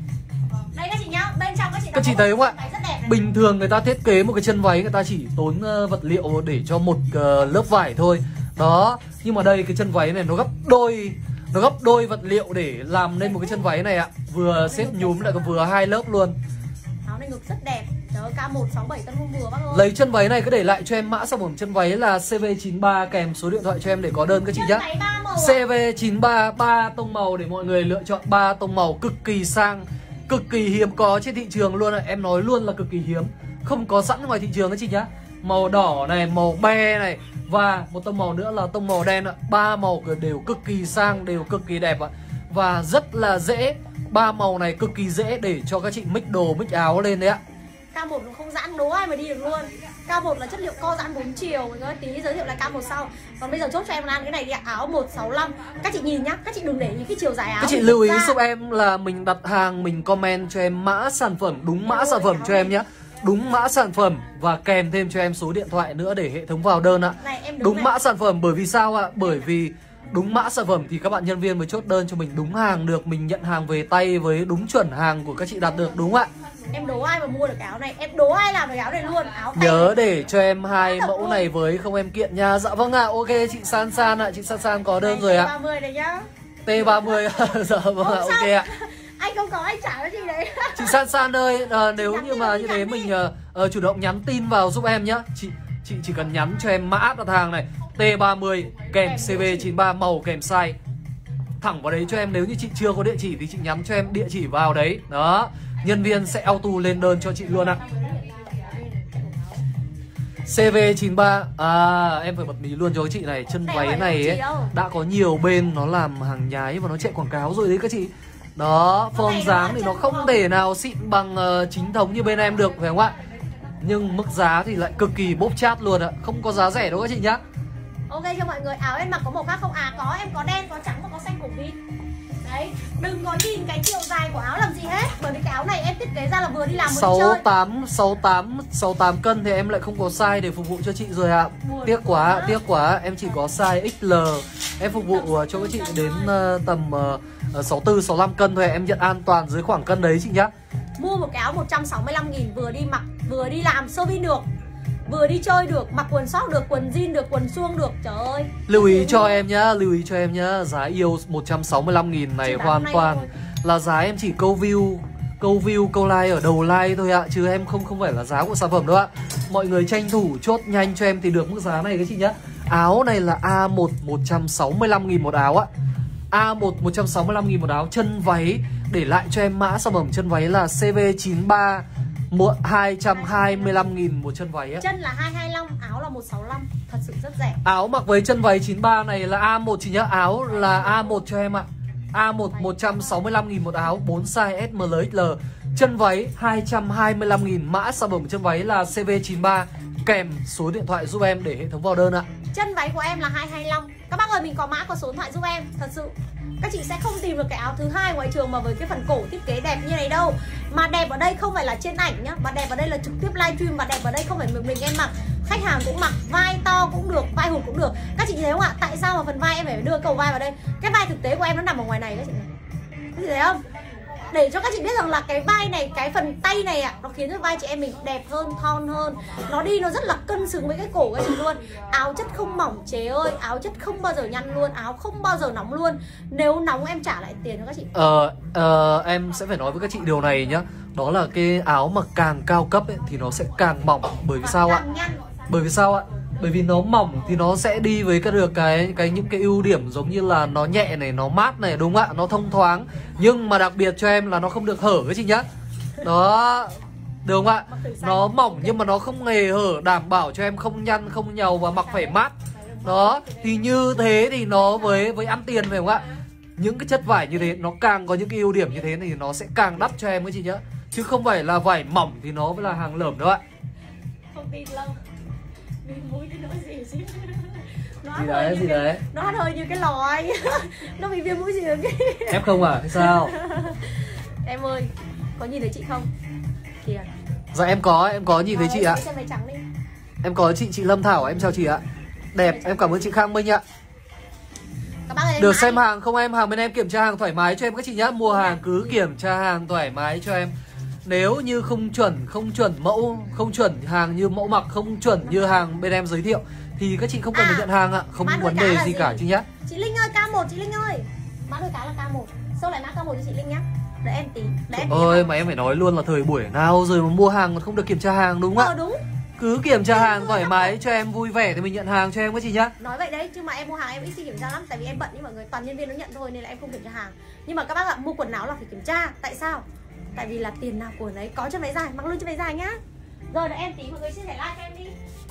Đây các chị nhá, bên trong các chị,
các chị thấy không ạ? Bình thường người ta thiết kế một cái chân váy người ta chỉ tốn uh, vật liệu để cho một uh, lớp vải thôi. Đó, nhưng mà đây cái chân váy này nó gấp đôi, nó gấp đôi vật liệu để làm nên một cái chân váy này ạ. Vừa xếp nhúm lại còn vừa hai lớp luôn.
Áo này ngực rất đẹp. Trời ơi, K một sáu bảy tân hôn vừa bác ơi.
Lấy chân váy này cứ để lại cho em mã sản phẩm chân váy là C V chín ba kèm số điện thoại cho em để có đơn các chị nhá. C V chín ba, ba tông màu để mọi người lựa chọn, ba tông màu cực kỳ sang, cực kỳ hiếm có trên thị trường luôn ạ. Em nói luôn là cực kỳ hiếm, không có sẵn ngoài thị trường các chị nhá. Màu đỏ này, màu be này và một tông màu nữa là tông màu đen ạ. Ba màu đều cực kỳ sang, đều cực kỳ đẹp ạ. Và rất là dễ, ba màu này cực kỳ dễ để cho các chị mix đồ, mix áo lên đấy ạ.
K một nó không giãn, đố ai mà đi được luôn. K một là chất liệu co giãn bốn chiều. Mọi người tí giới thiệu lại K một sau. Còn bây giờ chốt cho em ăn cái này đi ạ. Áo một sáu lăm. Các chị nhìn nhá, các chị đừng để ý cái chiều dài áo.
Các chị lưu ý giúp em là mình đặt hàng, mình comment cho em mã sản phẩm, đúng mã sản phẩm cho em nhá. Đúng mã sản phẩm và kèm thêm cho em số điện thoại nữa để hệ thống vào đơn ạ. Đúng mã sản phẩm bởi vì sao ạ? Bởi vì đúng mã sản phẩm thì các bạn nhân viên mới chốt đơn cho mình đúng hàng được, mình nhận hàng về tay với đúng chuẩn hàng của các chị đặt được, đúng không ạ?
Em đố ai mà mua được cái áo này, em đố ai làm được áo này luôn. Áo
nhớ để cho em hai mẫu luôn này với không em kiện nha. Dạ vâng ạ, à, ok chị San San ạ, à. Chị San San có đơn này, rồi ạ.
T ba mươi này nhá.
T ba mươi. Dạ vâng ạ, à, ok ạ.
Anh không có anh trả cái gì đấy.
Chị San San ơi, à, nếu như mà như thế mình uh, uh, chủ động nhắn tin vào giúp em nhá. Chị chị chỉ cần nhắn cho em mã đặt hàng này T ba mươi kèm C V chín ba màu kèm size thẳng vào đấy cho em. Nếu như chị chưa có địa chỉ thì chị nhắn cho em địa chỉ vào đấy. Đó, nhân viên sẽ auto lên đơn cho chị luôn ạ. C V chín ba. À, em phải bật mí luôn cho chị này. Chân váy này ấy, đã có nhiều bên nó làm hàng nhái và nó chạy quảng cáo rồi đấy các chị. Đó, form dáng thì nó không thể nào xịn bằng uh, chính thống như bên em được, phải không ạ? Nhưng mức giá thì lại cực kỳ bốc chát luôn ạ. Không có giá rẻ đâu các chị nhá.
Ok cho mọi người, áo em mặc có màu khác không? À có, em có đen, có trắng và có xanh cổ vít. Đấy, đừng có nhìn cái chiều dài của áo làm gì hết. Bởi vì cái áo này em thiết kế ra là vừa đi làm vừa đi chơi.
sáu tám, sáu tám cân thì em lại không có size để phục vụ cho chị rồi ạ. Tiếc quá, quá, tiếc quá. Em chỉ có size ích lờ. Em phục vụ cho các chị đến uh, tầm uh, sáu tư, sáu lăm cân thôi. Em nhận an toàn dưới khoảng cân đấy chị nhá.
Mua một cái áo một trăm sáu mươi lăm nghìn vừa đi mặc, vừa đi làm sơ vi được, vừa đi chơi được, mặc quần sóc được, quần jean được, quần suông được. Trời ơi.
Lưu ý cho em nhá, lưu ý cho em nhá. Giá yêu một trăm sáu mươi lăm nghìn này hoàn toàn thôi. Là giá em chỉ câu view, câu view, câu like ở đầu like thôi ạ. Chứ em không không phải là giá của sản phẩm đâu ạ. Mọi người tranh thủ chốt nhanh cho em thì được mức giá này các chị nhá. Áo này là A một một trăm sáu mươi lăm nghìn một áo ạ. A một một trăm sáu mươi lăm nghìn một áo. Chân váy để lại cho em mã sản phẩm chân váy là C V chín ba hai trăm hai mươi lăm nghìn một chân váy á.
Chân là hai hai lăm, áo là một sáu lăm, thật sự rất rẻ.
Áo mặc với chân váy chín ba này là A một chị nhá, áo là A một cho em ạ. A một một trăm sáu mươi lăm nghìn một áo, bốn size S, M, L, ích lờ. Chân váy hai trăm hai mươi lăm nghìn, mã sản phẩm chân váy là C V chín ba kèm số điện thoại giúp em để hệ thống vào đơn ạ.
chân váy của em là hai hai lăm. Các bác ơi, mình có mã có số điện thoại giúp em. Thật sự các chị sẽ không tìm được cái áo thứ hai ngoài trường mà với cái phần cổ thiết kế đẹp như này đâu. Mà đẹp ở đây không phải là trên ảnh nhá, mà đẹp ở đây là trực tiếp livestream. Mà đẹp ở đây không phải một mình em mặc, khách hàng cũng mặc, vai to cũng được, vai hụt cũng được. Các chị thấy không ạ? Tại sao mà phần vai em phải đưa cầu vai vào đây? Cái vai thực tế của em nó nằm ở ngoài này các chị này. Các chị thấy không? Để cho các chị biết rằng là cái vai này, cái phần tay này ạ, à, nó khiến cho vai chị em mình đẹp hơn, thon hơn. Nó đi nó rất là cân xứng với cái cổ các chị luôn. Áo chất không mỏng chế ơi, áo chất không bao giờ nhăn luôn, áo không bao giờ nóng luôn. Nếu nóng em trả lại tiền cho các chị.
Ờ, ờ em sẽ phải nói với các chị điều này nhá. Đó là cái áo mà càng cao cấp ấy, thì nó sẽ càng mỏng. Bởi vì sao ạ? Bởi vì sao ạ? Bởi vì nó mỏng thì nó sẽ đi với cái được cái cái những cái ưu điểm giống như là nó nhẹ này, nó mát này, đúng không ạ? Nó thông thoáng. Nhưng mà đặc biệt cho em là nó không được hở các chị nhá. Đó, được không ạ? Nó mỏng nhưng mà nó không hề hở, đảm bảo cho em không nhăn, không nhàu và mặc phải mát. Đó, thì như thế thì nó với với ăn tiền phải không ạ? Những cái chất vải như thế nó càng có những cái ưu điểm như thế thì nó sẽ càng đắt cho em các chị nhá. Chứ không phải là vải mỏng thì nó mới là hàng lởm đâu ạ.
Không tin lâu. Mũi cái nỗi gì chứ? Nó
gì đấy, gì
cái,
đấy?
Nó hơi như cái lòi. Nó bị viêm mũi gì rồi cái.
Em không à? Hay sao?
Em ơi, có nhìn thấy chị không? Kìa.
Dạ em có, em có nhìn thấy chị ạ.
Trắng đi.
Em có chị, chị Lâm Thảo, em chào chị ạ. Đẹp, em cảm ơn chị Khang Minh ạ. Được xem đi. Hàng không em? Hàng bên em kiểm tra hàng thoải mái cho em các chị nhá. Mua hàng cứ kiểm tra hàng thoải mái cho em. Nếu như không chuẩn, không chuẩn mẫu, không chuẩn hàng như mẫu mặc, không chuẩn như hàng bên em giới thiệu thì các chị không cần phải à, nhận hàng ạ. Không vấn đề gì, gì cả chị nhá.
Chị Linh ơi, K một, chị Linh ơi. Mã đôi cá là K một. Sâu lại mã K một cho chị Linh nhá. Đợi em tí. Đợi em tí.
Ơi mà em phải nói luôn là thời buổi nào rồi mà mua hàng mà không được kiểm tra hàng, đúng không ạ?
Ờ đúng.
Cứ kiểm tra hàng thoải mái cho em vui vẻ thì mình nhận hàng cho em các chị nhá.
Nói vậy đấy, chứ mà em mua hàng em ít khi kiểm tra lắm. Tại vì em bận nhưng mọi người toàn nhân viên nó nhận thôi nên là em không kiểm tra hàng. Nhưng mà các bác ạ, mua quần áo là phải kiểm tra. Tại sao? Tại vì là tiền nào của đấy, có chân váy dài, mặc luôn chân váy dài nhá. Rồi đợi em tí, mọi người chia sẻ like cho em đi.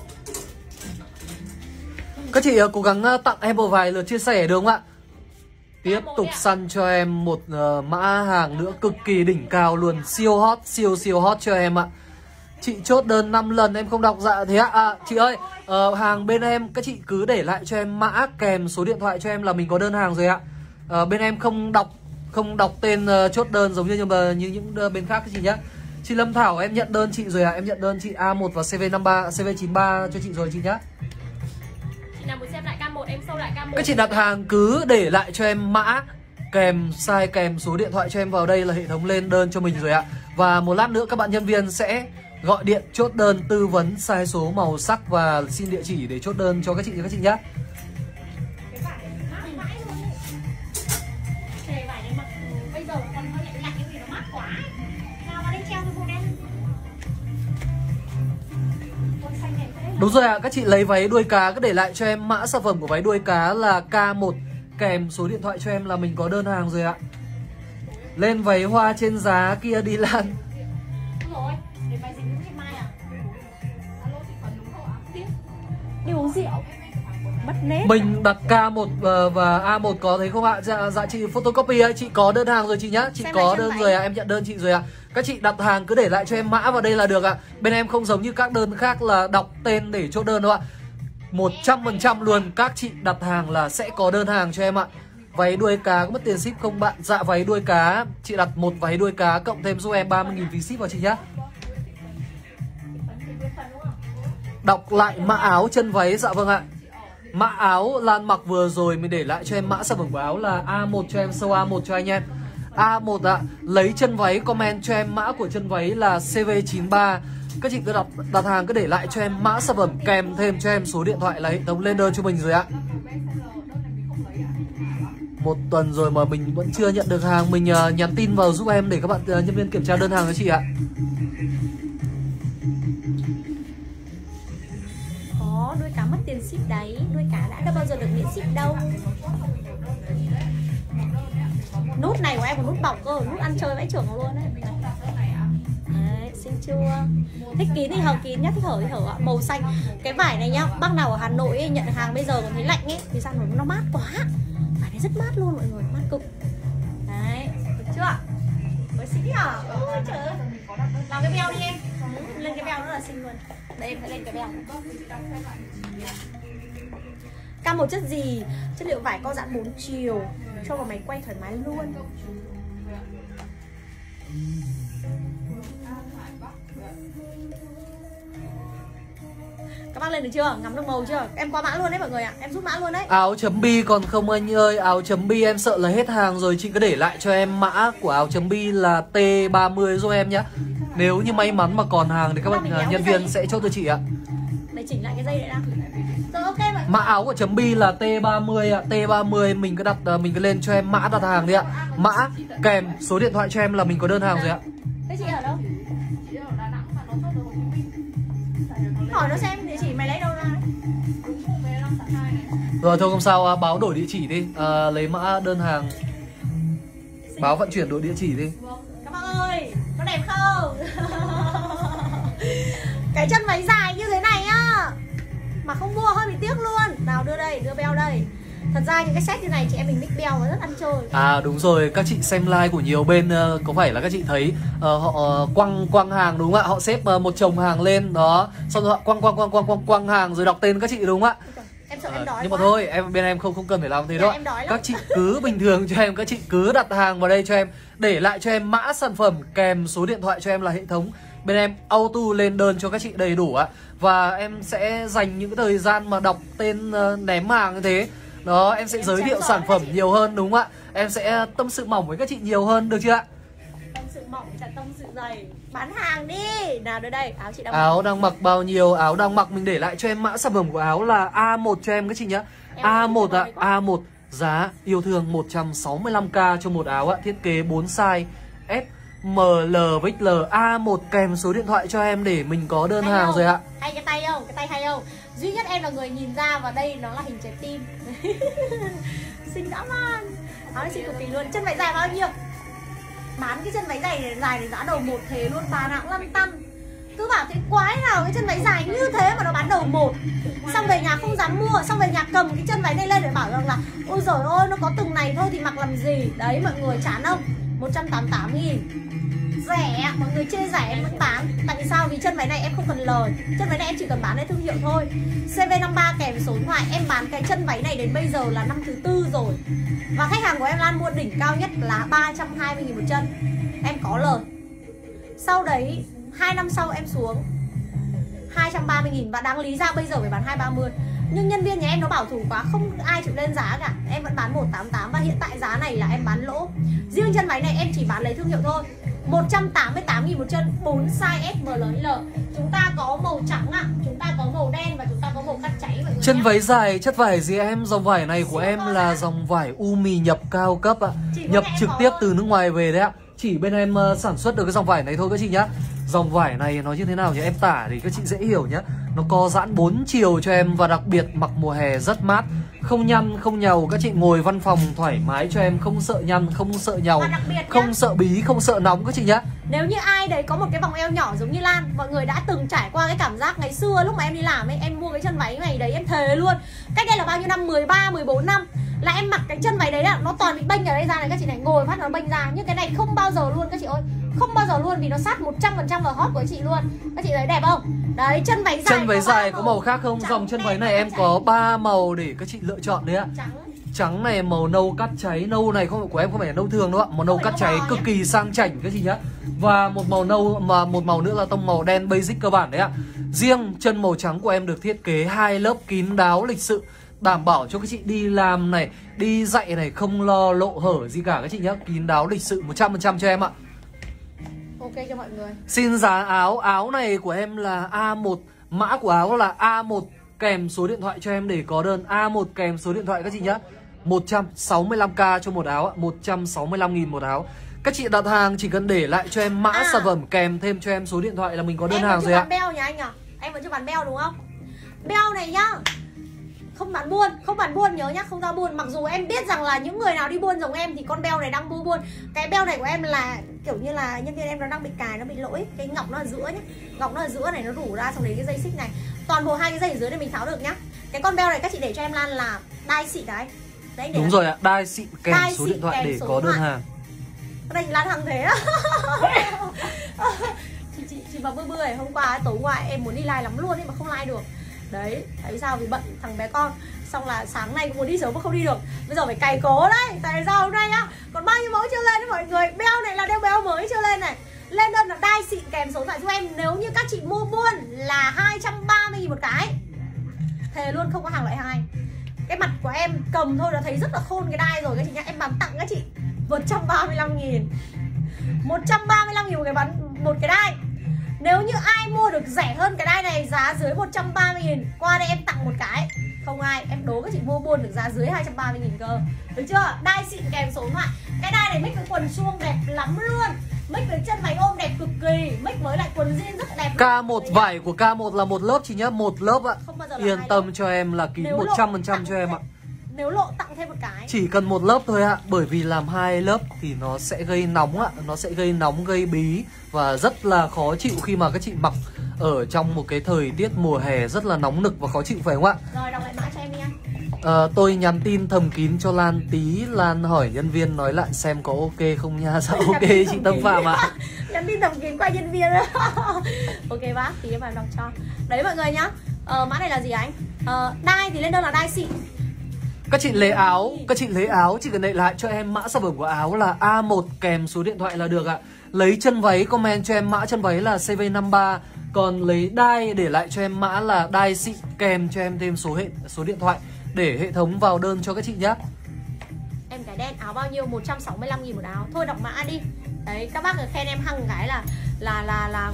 Các chị cố gắng tặng em một vài lượt chia sẻ được không ạ? Tiếp tục săn cho em một uh, mã hàng nữa cực kỳ đỉnh cao luôn. Siêu hot, siêu siêu hot cho em ạ. Chị chốt đơn năm lần em không đọc dạ thế ạ. À, chị ơi, uh, hàng bên em các chị cứ để lại cho em mã kèm số điện thoại cho em là mình có đơn hàng rồi ạ. uh, Bên em không đọc không đọc tên uh, chốt đơn giống như, như, như những uh, bên khác các chị nhá. Chị Lâm Thảo em nhận đơn chị rồi ạ. À. Em nhận đơn chị A một và C V năm ba, C V chín ba cho chị rồi chị nhá.
Chị nào muốn xem lại K một em show lại K một.
Các chị đặt hàng cứ để lại cho em mã kèm size kèm số điện thoại cho em vào đây là hệ thống lên đơn cho mình rồi ạ. Và một lát nữa các bạn nhân viên sẽ gọi điện chốt đơn, tư vấn size số, màu sắc và xin địa chỉ để chốt đơn cho các chị các chị nhé. Đúng rồi ạ, à, các chị lấy váy đuôi cá cứ để lại cho em mã sản phẩm của váy đuôi cá là K một kèm số điện thoại cho em là mình có đơn hàng rồi ạ. Lên váy hoa trên giá kia đi Lan.
Đi uống rượu. Mất nét.
Mình đặt K một và, và A một có thấy không ạ? Dạ, dạ chị photocopy ấy, chị có đơn hàng rồi chị nhá. Chị xem có đơn rồi ạ, à, em nhận đơn chị rồi ạ. À. Các chị đặt hàng cứ để lại cho em mã vào đây là được ạ. À. Bên em không giống như các đơn khác là đọc tên để chốt đơn đâu ạ. một trăm phần trăm luôn các chị đặt hàng là sẽ có đơn hàng cho em ạ. Váy đuôi cá có mất tiền ship không bạn? Dạ váy đuôi cá, chị đặt một váy đuôi cá cộng thêm giúp em ba mươi nghìn phí ship vào chị nhá. Đọc lại mã áo chân váy, dạ vâng ạ. Mã áo Lan mặc vừa rồi mình để lại cho em mã sản phẩm của áo là A một cho em, sâu A một cho anh em. A một ạ, lấy chân váy comment cho em mã của chân váy là C V chín ba. Các chị cứ đặt, đặt hàng cứ để lại cho em mã sản phẩm kèm thêm cho em số điện thoại là hệ thống lên đơn cho mình rồi ạ. Một tuần rồi mà mình vẫn chưa nhận được hàng, mình uh, nhắn tin vào giúp em để các bạn uh, nhân viên kiểm tra đơn hàng cho chị ạ.
Có, đuôi cá mất tiền ship đấy, đuôi cá đã đâu bao giờ được miễn ship đâu. Nút này của em còn nút bọc cơ, nút ăn chơi vãi trưởng luôn đấy. Đấy, xinh chưa? Thích kín thì hở kín nhá, thích hở thì hở ạ. Màu xanh, cái vải này nhá, bác nào ở Hà Nội ấy, nhận hàng bây giờ còn thấy lạnh ấy thì sao nó mát quá. Vải này rất mát luôn mọi người, mát cực. Đấy, được chưa? Mới xinh à? Ôi trời ơi. Làm cái beo đi em. Lên cái beo nữa là xinh luôn. Đây em sẽ lên cái beo. Cam một chất gì? Chất liệu vải co giãn bốn chiều, cho vào máy quay thoải mái luôn. Các bác lên được chưa? Ngắm được màu chưa? Em qua mã luôn đấy mọi người ạ, à. Em rút mã luôn đấy.
Áo chấm bi còn không anh ơi. Áo chấm bi em sợ là hết hàng rồi. Chị cứ để lại cho em mã của áo chấm bi là T ba mươi giúp em nhé. Nếu như may mắn mà còn hàng thì các bạn nhân viên sẽ chốt cho chị ạ.
Để chỉnh lại cái dây đấy đã. Rồi ok mọi.
Mã áo của chấm bi là T ba mươi ạ. T ba mươi mình cứ đặt mình cứ lên cho em mã đặt hàng đi ạ. Mã kèm số điện thoại cho em là mình có đơn hàng rồi ạ.
Thế chị ở đâu? Chị ở Đà Nẵng mà nó có đồ Hồ Chí Minh. Hỏi nó xem địa chỉ mày lấy đâu ra.
Rồi thôi không sao, báo đổi địa chỉ đi, à, lấy mã đơn hàng, báo vận chuyển đổi địa chỉ đi.
Các bác ơi, có đẹp không? Cái chân váy dài như thế này á, mà không mua hơi bị tiếc luôn. Nào đưa đây, đưa beo đây. Thật ra những cái set như này chị em mình mix beo và rất ăn chơi.
À đúng rồi, các chị xem live của nhiều bên uh, có phải là các chị thấy uh, họ uh, quăng quăng hàng đúng không ạ? Họ xếp uh, một chồng hàng lên đó, xong rồi họ quăng quăng quăng quăng quăng quăng hàng rồi đọc tên các chị đúng không ạ?
Em sợ em đói.
Nhưng
quá.
mà thôi, em bên em không không cần phải làm thế đâu.
Dạ,
các chị cứ bình thường cho em, các chị cứ đặt hàng vào đây cho em, để lại cho em mã sản phẩm kèm số điện thoại cho em là hệ thống bên em auto lên đơn cho các chị đầy đủ ạ. Và em sẽ dành những cái thời gian mà đọc tên uh, ném hàng như thế. Đó, em sẽ em giới thiệu sản phẩm nhiều hơn đúng không ạ? Em sẽ tâm sự mỏng với các chị nhiều hơn, được chưa ạ?
Tâm sự mỏng và tâm sự dày. Bán hàng đi. Nào đưa đây, áo chị đang
Áo
mặc.
đang mặc bao nhiêu? Áo đang mặc mình để lại cho em mã sản phẩm của áo là A một cho em các chị nhá. A một ạ, à, A một giá yêu thương một trăm sáu mươi lăm k cho một áo ạ, thiết kế bốn size S, M, L với L. A một kèm số điện thoại cho em để mình có đơn
hay
hàng
không?
rồi ạ.
Hay cái tay không? Cái tay hay không? Duy nhất em là người nhìn ra và đây nó là hình trái tim. Xinh dã man. Áo này xinh cực kỳ luôn. Chân váy dài bao nhiêu? Bán cái chân váy dài này, dài này giá đầu một thế luôn, bà nào cũng lăn tăn. Cứ bảo thế quái nào cái chân váy dài như thế mà nó bán đầu một. Xong về nhà không dám mua, xong về nhà cầm cái chân váy này lên để bảo rằng là ôi giời ơi nó có từng này thôi thì mặc làm gì. Đấy mọi người chán không? một trăm tám mươi tám nghìn. Rẻ, mọi người chê rẻ em vẫn bán. Tại vì sao? Vì chân váy này em không cần lời. Chân váy này em chỉ cần bán lấy thương hiệu thôi. C V năm ba kèm số điện thoại. Em bán cái chân váy này đến bây giờ là năm thứ tư rồi. Và khách hàng của em Lan mua đỉnh cao nhất là ba trăm hai mươi nghìn một chân. Em có lời. Sau đấy hai năm sau em xuống hai trăm ba mươi nghìn. Và đáng lý ra bây giờ phải bán hai trăm ba mươi. Nhưng nhân viên nhà em nó bảo thủ quá, không ai chịu lên giá cả. Em vẫn bán một trăm tám mươi tám. Và hiện tại giá này là em bán lỗ. Riêng chân váy này em chỉ bán lấy thương hiệu thôi, một trăm tám mươi tám nghìn một chân, bốn size S, M, L, L. Chúng ta có màu trắng ạ, à, chúng ta có màu đen và chúng ta có màu cắt cháy mọi người.
Chân nhé. Váy dài chất vải gì em? Dòng vải này của em là dòng vải Umi nhập cao cấp ạ. Nhập trực tiếp từ nước ngoài về đấy ạ. Chỉ bên em uh, sản xuất được cái dòng vải này thôi các chị nhá. Dòng vải này nó như thế nào nhỉ? Em tả thì các chị dễ hiểu nhá. Nó co giãn bốn chiều cho em và đặc biệt mặc mùa hè rất mát. Không nhăn, không nhàu, các chị ngồi văn phòng thoải mái cho em, không sợ nhăn, không sợ nhàu, không sợ bí, không sợ nóng các chị nhá.
Nếu như ai đấy có một cái vòng eo nhỏ giống như Lan, mọi người đã từng trải qua cái cảm giác ngày xưa lúc mà em đi làm ấy, em mua cái chân váy này đấy em thề luôn. Cách đây là bao nhiêu năm, mười ba, mười bốn năm là em mặc cái chân váy đấy là nó toàn bị bênh ở đây ra này các chị này, ngồi phát nó bênh ra. Nhưng cái này không bao giờ luôn các chị ơi, không bao giờ luôn, vì nó sát một trăm phần trăm vào hot của chị luôn. Các chị thấy đẹp không? Đấy, chân váy dài.
Chân váy dài có màu khác không? Dòng chân váy này em có ba màu để các chị lựa chọn đấy ạ.
Trắng.
Trắng này, màu nâu cắt cháy. Nâu này không của em không phải là nâu thường đâu ạ. Màu nâu cắt cháy cực kỳ sang chảnh các chị nhá. Và một màu nâu mà một màu nữa là tông màu đen basic cơ bản đấy ạ. Riêng chân màu trắng của em được thiết kế hai lớp kín đáo lịch sự, đảm bảo cho các chị đi làm này, đi dạy này không lo lộ hở gì cả các chị nhá. Kín đáo lịch sự một trăm phần trăm cho em ạ.
Ok cho mọi người.
Xin giá áo. Áo này của em là A một. Mã của áo là A một kèm số điện thoại cho em để có đơn. A một kèm số điện thoại các chị nhá. một trăm sáu mươi lăm k cho một áo, một trăm sáu mươi lăm nghìn một áo. Các chị đặt hàng chỉ cần để lại cho em mã à. sản phẩm kèm thêm cho em số điện thoại là mình có đơn
em
hàng rồi ạ.
Em vẫn chưa bán beo nhá anh à? Em vẫn chưa bán beo đúng không? Beo này nhá, không bán buôn, không bán buôn nhớ nhá, không ra buôn. Mặc dù em biết rằng là những người nào đi buôn giống em thì con beo này đang mua buôn. Cái beo này của em là kiểu như là nhân viên em nó đang bị cài, nó bị lỗi. Cái ngọc nó ở giữa nhá, ngọc nó ở giữa này nó rủ ra, xong đấy cái dây xích này. Toàn bộ hai cái dây ở dưới này mình tháo được nhá. Cái con beo này các chị để cho em Lan là đai xịn đấy. Đấy để
đúng rồi ạ, đai xịn kèm
đai
số
xịn
điện thoại để
số
có đơn
thoại.
hàng.
Cái này Lan hàng thế á. chị, chị, chị vào bươi bươi hôm qua tối ngoài em muốn đi live lắm luôn ấy mà không live được. Đấy, tại vì sao? Vì bận thằng bé con. Xong là sáng nay muốn đi sớm mà không đi được. Bây giờ phải cày cố đấy. Tại sao hôm nay á, còn bao nhiêu mẫu chưa lên đấy mọi người. Beo này là đeo beo mới chưa lên này. Lên đơn là đai xịn kèm số điện thoại giúp em. Nếu như các chị mua buôn là hai trăm ba mươi nghìn một cái. Thề luôn không có hàng loại hai. Cái mặt của em cầm thôi đã thấy rất là khôn cái đai rồi các chị nhá. Em bán tặng các chị một trăm ba mươi lăm nghìn. một trăm ba mươi lăm nghìn một cái bán một cái đai. Nếu như ai mua được rẻ hơn cái đai này, giá dưới một trăm ba mươi nghìn, qua đây em tặng một cái. Không ai, em đố các chị mua buôn được giá dưới hai trăm ba mươi nghìn cơ. Được chưa? Đai xịn kèm số điện thoại. Cái đai này mix với quần suông đẹp lắm luôn. Mix với chân váy ôm đẹp cực kỳ. Mix với lại quần jean rất đẹp.
K một vải của K một là một lớp chị nhá, một lớp ạ. Yên tâm cho em là kín một trăm phần trăm cho em ạ.
Nếu lộ tặng thêm một cái.
Chỉ cần một lớp thôi ạ. Bởi vì làm hai lớp thì nó sẽ gây nóng ạ. Nó sẽ gây nóng, gây bí. Và rất là khó chịu khi mà các chị mặc ở trong một cái thời tiết mùa hè rất là nóng nực và khó chịu phải không ạ?
Rồi đọc lại mã cho em đi anh.
À, tôi nhắn tin thầm kín cho Lan tí. Lan hỏi nhân viên nói lại xem có ok không nha. Dạ ok chị Tâm Phạm ạ. À.
Nhắn tin thầm kín qua nhân viên. Ok bác, tí em vào đọc cho. Đấy mọi người nhá. Ờ, mã này là gì anh? Ờ, đai thì lên đơn là đai xịn.
Các chị lấy áo, các chị lấy áo chỉ cần đậy lại cho em mã sản phẩm của áo là A một kèm số điện thoại là được ạ. Lấy chân váy comment cho em mã chân váy là C V năm ba. Còn lấy đai để lại cho em mã là đai xịn kèm cho em thêm số hệ số điện thoại để hệ thống vào đơn cho các chị nhé.
Em cái đen áo bao nhiêu? một trăm sáu mươi lăm nghìn một áo. Thôi đọc mã đi. Đấy, các bác khen em hăng cái là là là là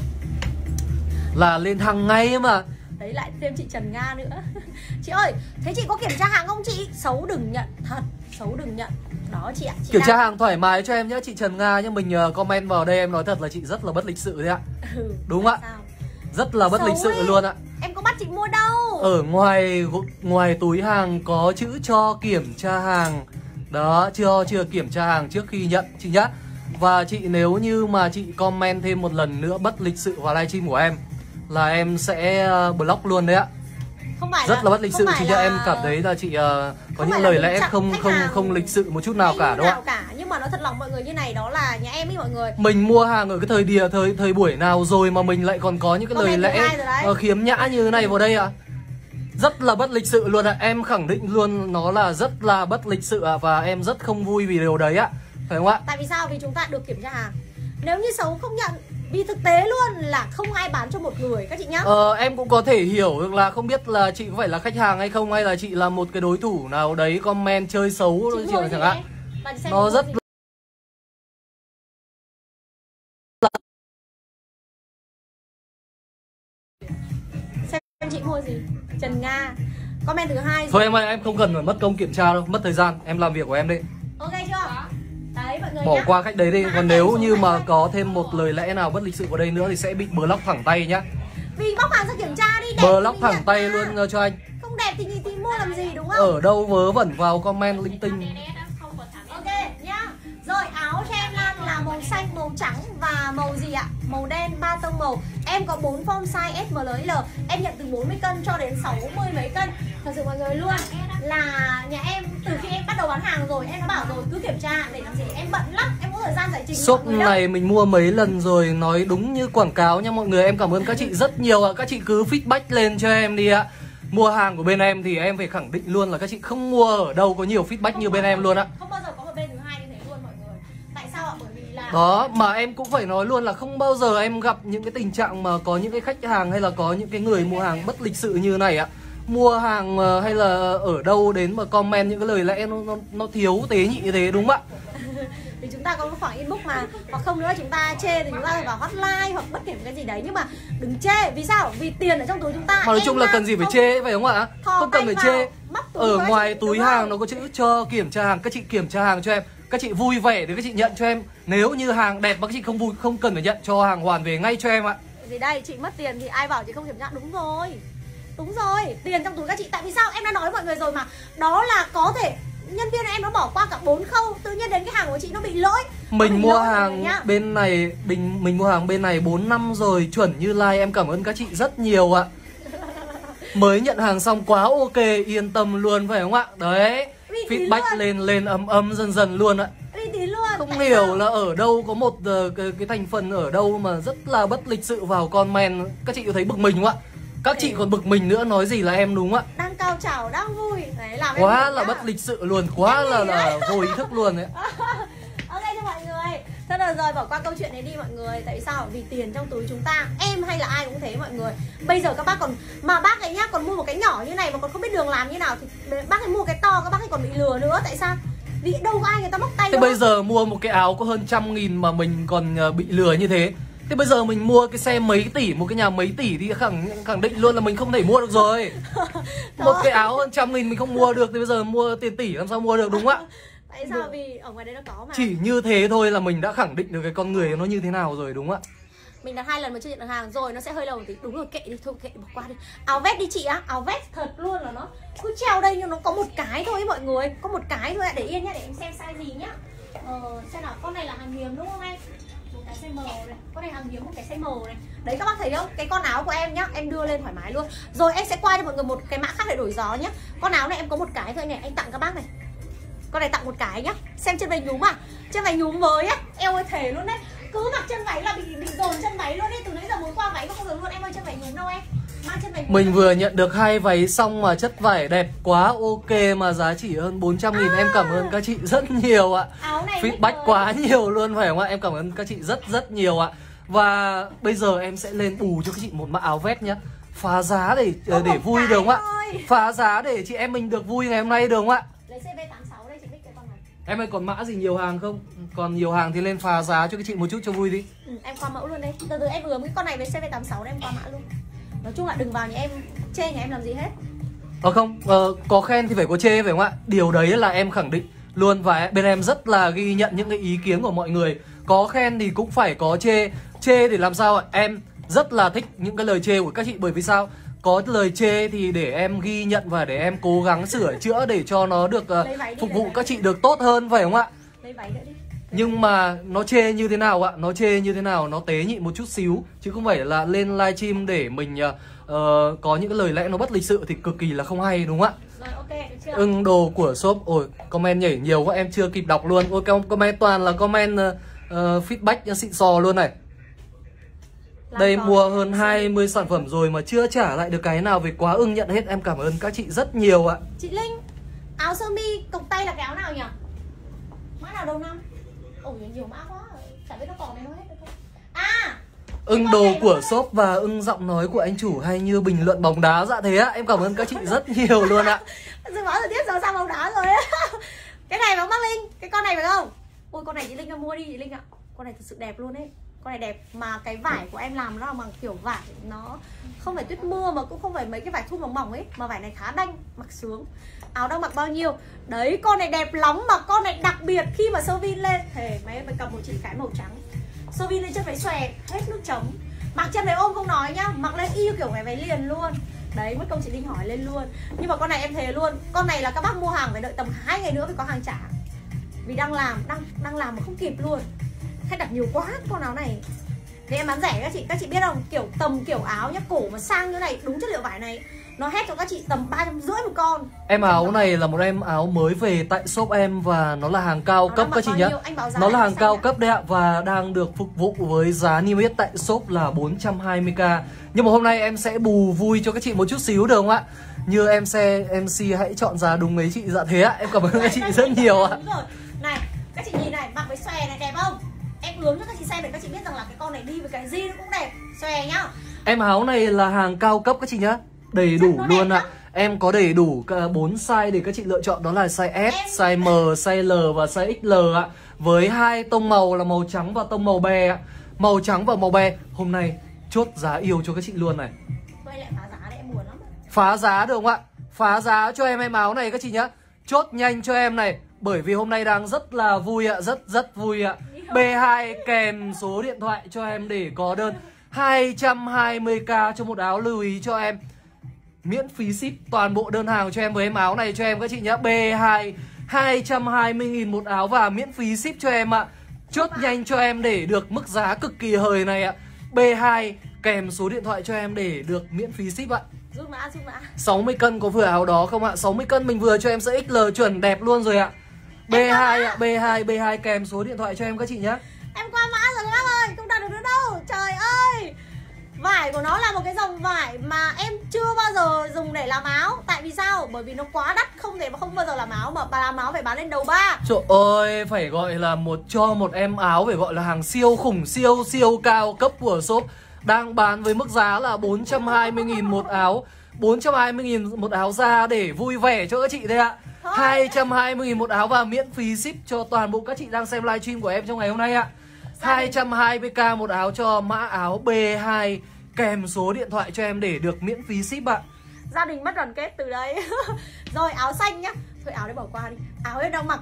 là lên hăng ngay mà.
Đấy lại thêm chị Trần Nga nữa. Chị ơi, thế chị có kiểm tra hàng không chị? Xấu đừng nhận, thật, xấu đừng nhận. Đó chị ạ. Chị
Kiểm
đang...
tra hàng thoải mái cho em nhé chị Trần Nga nhé. Mình uh, comment vào đây em nói thật là chị rất là bất lịch sự đấy ạ.
Ừ,
đúng ạ.
sao?
Rất là bất xấu lịch sự ấy. Luôn ạ.
Em có bắt chị mua đâu.
Ở ngoài ngoài túi hàng có chữ cho kiểm tra hàng. Đó, chưa chưa kiểm tra hàng trước khi nhận chị nhá. Và chị nếu như mà chị comment thêm một lần nữa bất lịch sự vào livestream của em là em sẽ block luôn đấy ạ.
Không phải
rất
là,
là bất lịch sự chị cho
là...
em cảm thấy là chị uh, có những lời lẽ không không
hàng...
không lịch sự một chút nào cả đúng không
ạ? Nhưng mà nó thật lòng mọi người như này, đó là nhà em ý mọi người.
Mình mua hàng ở cái thời địa thời thời buổi nào rồi mà mình lại còn có những cái lời lẽ uh, khiếm nhã như thế này vào đây ạ. À? Rất là bất lịch sự luôn ạ. À. Em khẳng định luôn nó là rất là bất lịch sự ạ. À. Và em rất không vui vì điều đấy ạ. À. Phải không ạ?
Tại vì sao? Vì chúng ta được kiểm tra hàng. Nếu như xấu không nhận. Vì thực tế luôn là không ai bán cho một người các chị nhá.
Ờ, em cũng có thể hiểu được là không biết là chị có phải là khách hàng hay không, hay là chị là một cái đối thủ nào đấy comment chơi xấu chị chẳng hạn. Nó rất là...
Xem chị mua gì? Trần Nga. Comment thứ hai.
Thôi em ơi, em không cần phải mất công kiểm tra đâu, mất thời gian, em làm việc của em đi.
Ok chưa? Đấy, mọi người
bỏ
nhá.
qua khách đấy đi. Còn nếu như mà có thêm một lời lẽ nào bất lịch sự vào đây nữa thì sẽ bị block thẳng tay nhá.
Vì bóc hàng ra kiểm tra đi.
Block thẳng tay luôn cho anh.
Không đẹp thì thì mua làm gì đúng không?
Ở đâu vớ vẩn vào comment linh tinh.
Ok nhá. Rồi áo cho em Lan là màu xanh, màu trắng và màu gì ạ? Màu đen, ba tông màu. Em có bốn form size S, M, L, L. Em nhận từ bốn mươi cân cho đến sáu mươi mấy cân. Thật sự mọi người luôn là nhà em từ khi em bắt đầu bán hàng rồi em đã bảo rồi cứ kiểm tra để làm gì, em bận lắm, em có thời gian giải trình.
Shop này mình mua mấy lần rồi, nói đúng như quảng cáo nha mọi người. Em cảm ơn các chị rất nhiều ạ. Các chị cứ feedback lên cho em đi ạ. Mua hàng của bên em thì em phải khẳng định luôn là các chị không mua ở đâu có nhiều feedback như bên em luôn ạ.
Không bao giờ có một bên thứ hai như thế luôn mọi người. Tại sao ạ? Bởi vì là
đó mà em cũng phải nói luôn là không bao giờ em gặp những cái tình trạng mà có những cái khách hàng hay là có những cái người mua hàng bất lịch sự như này ạ. Mua hàng hay là ở đâu đến mà comment những cái lời lẽ nó nó, nó thiếu tế nhị như thế đúng không ạ?
Thì chúng ta có một khoảng inbox mà, hoặc không nữa chúng ta chê thì chúng ta vào hotline hoặc bất kể một cái gì đấy, nhưng mà đừng chê. Vì sao? Vì tiền ở trong túi chúng ta.
Mà nói chung là cần gì phải chê phải không ạ? Không cần phải chê. Ở ngoài túi hàng nó có chữ cho kiểm tra hàng, các chị kiểm tra hàng cho em. Các chị vui vẻ thì các chị nhận cho em. Nếu như hàng đẹp mà các chị không vui, không cần phải nhận, cho hàng hoàn về ngay cho em ạ.
Vì đây chị mất tiền thì ai bảo chị không kiểm tra. Đúng rồi. Đúng rồi, tiền trong túi các chị. Tại vì sao? Em đã nói với mọi người rồi mà. Đó là có thể nhân viên em nó bỏ qua cả bốn khâu, tự nhiên đến cái hàng của chị nó bị lỗi.
Mình
bị
mua
lỗi
hàng bên này mình mình mua hàng bên này bốn năm rồi, chuẩn như like. Em cảm ơn các chị rất nhiều ạ. Mới nhận hàng xong quá ok, yên tâm luôn phải không ạ? Đấy, feedback lên lên ấm ấm dần dần luôn ạ. Không Tại hiểu sao? Là ở đâu có một uh, cái, cái thành phần ở đâu mà rất là bất lịch sự vào comment. Các chị có thấy bực mình không ạ? Các chị còn bực mình nữa, nói gì là em đúng ạ.
Đang cao trào, đang vui. Đấy, làm
quá
em
là bất lịch sự luôn, quá là là vô ý thức luôn đấy.
Ok cho mọi người. Thôi được rồi, bỏ qua câu chuyện này đi mọi người. Tại sao? Vì tiền trong túi chúng ta, em hay là ai cũng thế mọi người. Bây giờ các bác còn, mà bác ấy nhá, còn mua một cái nhỏ như này mà còn không biết đường làm như nào thì bác ấy mua cái to, các bác ấy còn bị lừa nữa. Tại sao? Vì đâu có ai người ta móc tay.
Thế bây giờ mua một cái áo có hơn trăm nghìn mà mình còn bị lừa như thế. Thế bây giờ mình mua cái xe mấy tỷ, một cái nhà mấy tỷ thì khẳng khẳng định luôn là mình không thể mua được rồi. Một cái áo hơn trăm nghìn mình không mua được thì bây giờ mua tiền tỷ làm sao mua được, đúng không ạ?
Tại sao? Vì ở ngoài đấy nó có mà.
Chỉ như thế thôi là mình đã khẳng định được cái con người nó như thế nào rồi, đúng không ạ?
Mình đặt hai lần mà chưa nhận được hàng rồi, nó sẽ hơi lâu một tí. Đúng rồi, kệ đi, thôi kệ, bỏ qua đi. Áo vest đi chị á, áo vest thật luôn là nó cứ treo đây nhưng nó có một cái thôi ấy, mọi người. Có một cái thôi ạ, để yên nhá, để em xem size gì nhá. Ờ, xem nào, con này là hàng hiếm đúng không em? Một cái size M này, con này hàng hiếm, một cái size M này. Đấy các bác thấy không? Cái con áo của em nhá, em đưa lên thoải mái luôn. Rồi em sẽ qua cho mọi người một cái mã khác để đổi gió nhá. Con áo này em có một cái thôi này, anh tặng các bác này. Con này tặng một cái nhá. Xem chân váy nhúm à? Chân váy nhúm mới á, eo ơi thề luôn đấy. Cứ mặc chân váy là bị bị dồn chân váy luôn đi, từ nãy giờ muốn qua váy mà không được luôn em ơi, chân váy nhúm đâu em. Mang chân váy nhúm.
Mình vừa nhận được hai váy xong mà chất vải đẹp quá ok mà giá chỉ hơn bốn trăm nghìn. À. Em cảm ơn các chị rất nhiều ạ.
Áo này
feedback quá nhiều luôn phải không ạ? Em cảm ơn các chị rất rất nhiều ạ. Và bây giờ em sẽ lên bù cho các chị một mã áo vest nhá. Phá giá để Có để vui được không ạ? Phá giá để chị em mình được vui ngày hôm nay được không ạ?
Lấy C V tám sáu đây chị biết cái con này.
Em ơi còn mã gì nhiều hàng không? Còn nhiều hàng thì lên phá giá cho các chị một chút cho vui đi.
Ừ, em qua mẫu luôn đây. Từ từ em vừa cái con này với C V tám sáu đây em qua mã luôn. Nói chung là đừng vào nhà em chê nhà em làm gì hết.
Ờ không, ờ, có khen thì phải có chê phải không ạ? Điều đấy là em khẳng định luôn và bên em rất là ghi nhận những cái ý kiến của mọi người. Có khen thì cũng phải có chê. Chê thì làm sao ạ? Em rất là thích những cái lời chê của các chị, bởi vì sao? Có lời chê thì để em ghi nhận và để em cố gắng sửa chữa để cho nó được uh, đi, phục vụ các chị được tốt hơn phải không ạ?
Lấy váy nữa đi.
Nhưng mà nó chê như thế nào ạ? Nó chê như thế nào? Nó tế nhị một chút xíu, chứ không phải là lên livestream để mình uh, uh, có những cái lời lẽ nó bất lịch sự thì cực kỳ là không hay, đúng không ạ?
Rồi ok, được chưa?
Ưng đồ của shop. Ôi comment nhảy nhiều quá em chưa kịp đọc luôn. Ôi comment toàn là comment uh, uh, feedback xịn sò luôn này. Đây mua hơn hai mươi sản phẩm rồi mà chưa trả lại được cái nào về quá ưng nhận hết. Em cảm ơn các chị rất nhiều ạ.
Chị Linh, áo sơ mi cộc tay là cái áo nào nhỉ? Mã nào đầu năm? Ồ nhiều mã quá, chả biết nó còn này nó hết được không? À,
ưng đồ của shop và ưng giọng nói của anh chủ hay như bình luận bóng đá. Dạ thế ạ, em cảm ơn các chị rất nhiều luôn ạ.
Dự báo thời tiết giờ sang bóng đá rồi á. Cái này phải không bác Linh? Cái con này phải không? Ôi con này chị Linh em mua đi chị Linh ạ. Con này thật sự đẹp luôn đấy. Con này đẹp mà cái vải của em làm nó là bằng kiểu vải nó không phải tuyết mưa mà cũng không phải mấy cái vải thun mỏng mỏng ấy, mà vải này khá đanh, mặc sướng. Áo đang mặc bao nhiêu? Đấy con này đẹp lắm mà con này đặc biệt khi mà sơ vin lên. Thề mấy em phải cầm một chị cái màu trắng. Sơ vin lên chân váy xòe hết nước chấm. Mặc chân váy ôm không nói nhá, mặc lên y kiểu cái váy liền luôn. Đấy mất công chị Linh hỏi lên luôn. Nhưng mà con này em thề luôn, con này là các bác mua hàng phải đợi tầm hai ngày nữa mới có hàng trả. Vì đang làm, đang đang làm mà không kịp luôn. Khách đặt nhiều quá con áo này. Thì em bán rẻ các chị, các chị biết không? Kiểu tầm kiểu áo nhá, cổ mà sang như này, đúng chất liệu vải này nó hết cho các chị tầm ba trăm rưỡi một con.
Em áo này là một em áo mới về tại shop em và nó là hàng cao
nó
cấp các chị nhé. Nó là hàng cao cấp đấy ạ và đang được phục vụ với giá niêm yết tại shop là bốn trăm hai mươi k. Nhưng mà hôm nay em sẽ bù vui cho các chị một chút xíu được không ạ? Như em xe em xê hãy chọn giá đúng mấy chị. Dạ thế ạ, em cảm ơn các chị rất nhiều ạ.
Này, các chị nhìn này, mặc với xòe này đẹp không? Em ướm cho các chị xem để các chị biết rằng là cái con này đi với cái gì nó cũng đẹp. Xòe nhá.
Em áo này là hàng cao cấp các chị nhá. Đầy đủ luôn ạ. Em có đầy đủ bốn size để các chị lựa chọn, đó là size S, em... size M, size L và size ích lờ ạ. Với hai tông màu là màu trắng và tông màu be ạ. Màu trắng và màu be. Hôm nay chốt giá yêu cho các chị luôn này.
Quay lại phá giá đấy em buồn lắm.
Phá giá được không ạ? Phá giá cho em em áo này các chị nhá. Chốt nhanh cho em này. Bởi vì hôm nay đang rất là vui ạ, rất rất vui ạ. B hai kèm số điện thoại cho em để có đơn hai trăm hai mươi k cho một áo, lưu ý cho em. Miễn phí ship toàn bộ đơn hàng cho em với em áo này cho em các chị nhá. B hai hai trăm hai mươi nghìn một áo và miễn phí ship cho em ạ. Chốt nhanh cho em để được mức giá cực kỳ hời này ạ. B hai kèm số điện thoại cho em để được miễn phí ship ạ.
Rút mã, rút mã.
sáu mươi cân có vừa áo đó không ạ? sáu mươi cân mình vừa cho em size ích lờ chuẩn đẹp luôn rồi ạ. B hai ạ, B hai, B hai kèm số điện thoại cho em các chị nhé.
Em qua mã rồi các bác ơi, không đạt được nữa đâu. Trời ơi. Vải của nó là một cái dòng vải mà em chưa bao giờ dùng để làm áo. Tại vì sao? Bởi vì nó quá đắt, không thể mà không bao giờ làm áo, mà làm áo phải bán lên đầu ba.
Trời ơi, phải gọi là một cho một em áo phải gọi là hàng siêu khủng, siêu siêu cao cấp của shop. Đang bán với mức giá là bốn trăm hai mươi nghìn một áo. bốn trăm hai mươi nghìn một áo ra để vui vẻ cho các chị đây ạ. hai trăm hai mươi nghìn một áo và miễn phí ship cho toàn bộ các chị đang xem livestream của em trong ngày hôm nay ạ. hai trăm hai mươi k một áo cho mã áo B hai, kèm số điện thoại cho em để được miễn phí ship ạ.
Gia đình mất đoàn kết từ đấy. Rồi áo xanh nhá. Thôi áo đấy bỏ qua đi. Áo em đang mặc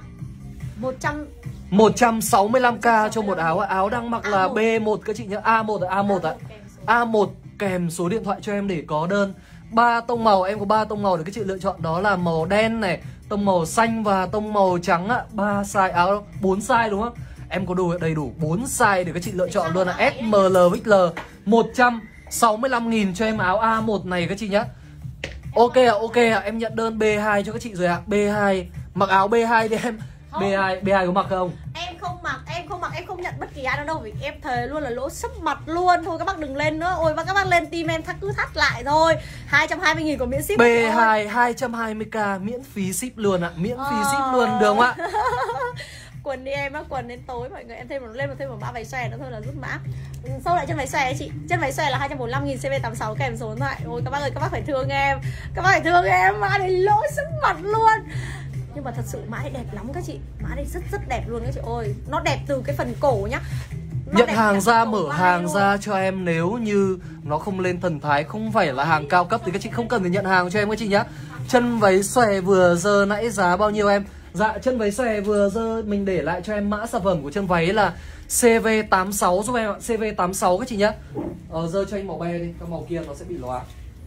một trăm sáu mươi lăm k cho một áo. Áo đang mặc là B một các chị nhá. A một A một ạ. A một kèm số điện thoại cho em để có đơn. Ba tông màu, em có ba tông màu để các chị lựa chọn, đó là màu đen này, tông màu xanh và tông màu trắng ạ. Ba size áo, bốn size đúng không? Em có đủ đầy đủ bốn size để các chị lựa chọn luôn là S, M, L, ích lờ. một trăm sáu mươi lăm nghìn cho em áo A một này các chị nhá. Ok ạ, ok ạ, em nhận đơn B hai cho các chị rồi ạ. B hai, mặc áo B hai đi em. B hai, B hai có mặc không?
Em không mặc, em không mặc, em không nhận bất kỳ ai đâu đâu. Vì em thề luôn là lỗ sấp mặt luôn. Thôi các bác đừng lên nữa. Ôi các bác lên team em thắt cứ thắt lại thôi. hai trăm hai mươi nghìn của miễn ship.
B hai, hai trăm hai mươi k miễn phí ship luôn ạ. Miễn phí ship luôn, được không ạ?
Quần đi em á, quần đến tối mọi người. Em thêm một lên một thêm một mã váy xòe nữa thôi là rút mã. Sau lại chân váy xòe chị. Chân váy xòe là hai trăm bốn mươi lăm nghìn, C V tám mươi sáu kèm số điện thoại. Ôi các bác ơi, các bác phải thương em. Các bác phải thương em, mã này lỗ sấp mặt luôn. Nhưng mà thật sự mã này đẹp lắm các chị. Mã này rất rất đẹp luôn các chị ơi. Nó đẹp từ cái phần cổ nhá. Nó
nhận hàng ra, mở hàng ra cho em. Nếu như nó không lên thần thái, không phải là hàng cao cấp thì các chị không cần phải nhận hàng cho em các chị nhá. Chân váy xòe vừa giờ nãy giá bao nhiêu em? Dạ chân váy xòe vừa giờ mình để lại cho em mã sản phẩm của chân váy là C V tám mươi sáu giúp em ạ. C V tám mươi sáu các chị nhá. Ờ giờ cho anh màu be đi, các màu kia nó sẽ bị lóa.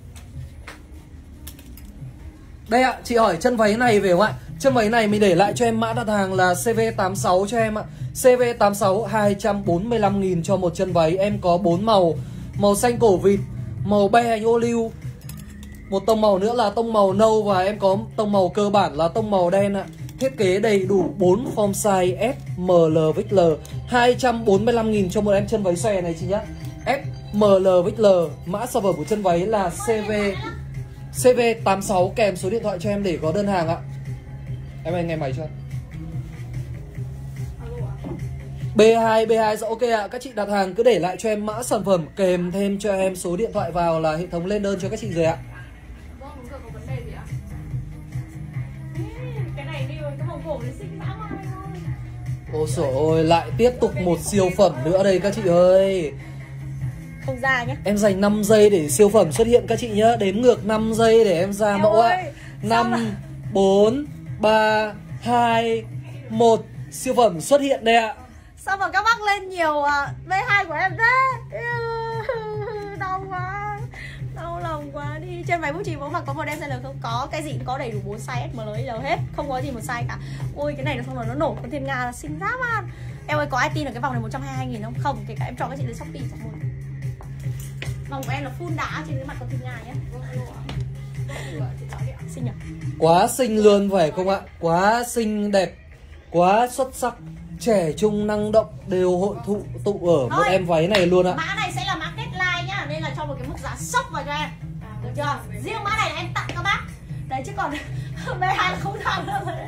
Đây ạ, chị hỏi chân váy này về không ạ? Chân váy này mình để lại cho em mã đặt hàng là C V tám mươi sáu cho em ạ. C V tám mươi sáu hai trăm bốn mươi lăm nghìn cho một chân váy. Em có bốn màu. Màu xanh cổ vịt, màu be hành ô liu, một tông màu nữa là tông màu nâu, và em có tông màu cơ bản là tông màu đen ạ. Thiết kế đầy đủ bốn form size S, M, L, ích lờ. hai trăm bốn mươi lăm nghìn cho một em chân váy xòe này chị nhá. S, M, L, ích lờ. Mã sản phẩm của chân váy là C V C V tám mươi sáu kèm số điện thoại cho em để có đơn hàng ạ. Em ơi nghe máy chưa? B hai, B hai ok ạ. Các chị đặt hàng cứ để lại cho em mã sản phẩm kèm thêm cho em số điện thoại vào là hệ thống lên đơn cho các chị rồi ạ.
Vâng, đúng rồi, có vấn đề gì ạ? Cái này đi rồi, cái màu cổ này xinh dã man thôi.
Ôi dồi ôi, lại tiếp tục một siêu phẩm nữa đây các chị ơi.
Không ra nhá.
Em dành năm giây để siêu phẩm xuất hiện các chị nhá. Đếm ngược năm giây để em ra em mẫu ạ. năm, bốn, ba, hai, một. Siêu phẩm xuất hiện đây ạ.
Sao mà các bác lên nhiều uh, B hai của em thế? Đau quá. Đau lòng quá đi. Trên váy bút chì có mặc có màu đen size L không? Có, cái gì cũng có đầy đủ bốn size S, M, L, L hết. Không có gì một size cả. Ôi cái này nó xong rồi nó nổ con thiên nga là xinh dã man. Em ơi có ai tin là cái vòng này một trăm hai mươi hai nghìn không? Không, kể cả em cho các chị lên Shopee chẳng mua. Vòng của em là full đá trên cái mặt con thiên nga nhé. Xinh nhỉ?
Quá xinh luôn phải không ạ? Quá xinh đẹp, quá xuất sắc, trẻ trung năng động đều hội thụ tụ ở một em váy này luôn ạ.
Mã này sẽ là mã kết line nhá, nên là cho một cái mức giá sốc vào cho em. Được chưa? Riêng mã này là em tặng các bác. Đấy chứ còn B hai là không tặng đâu rồi.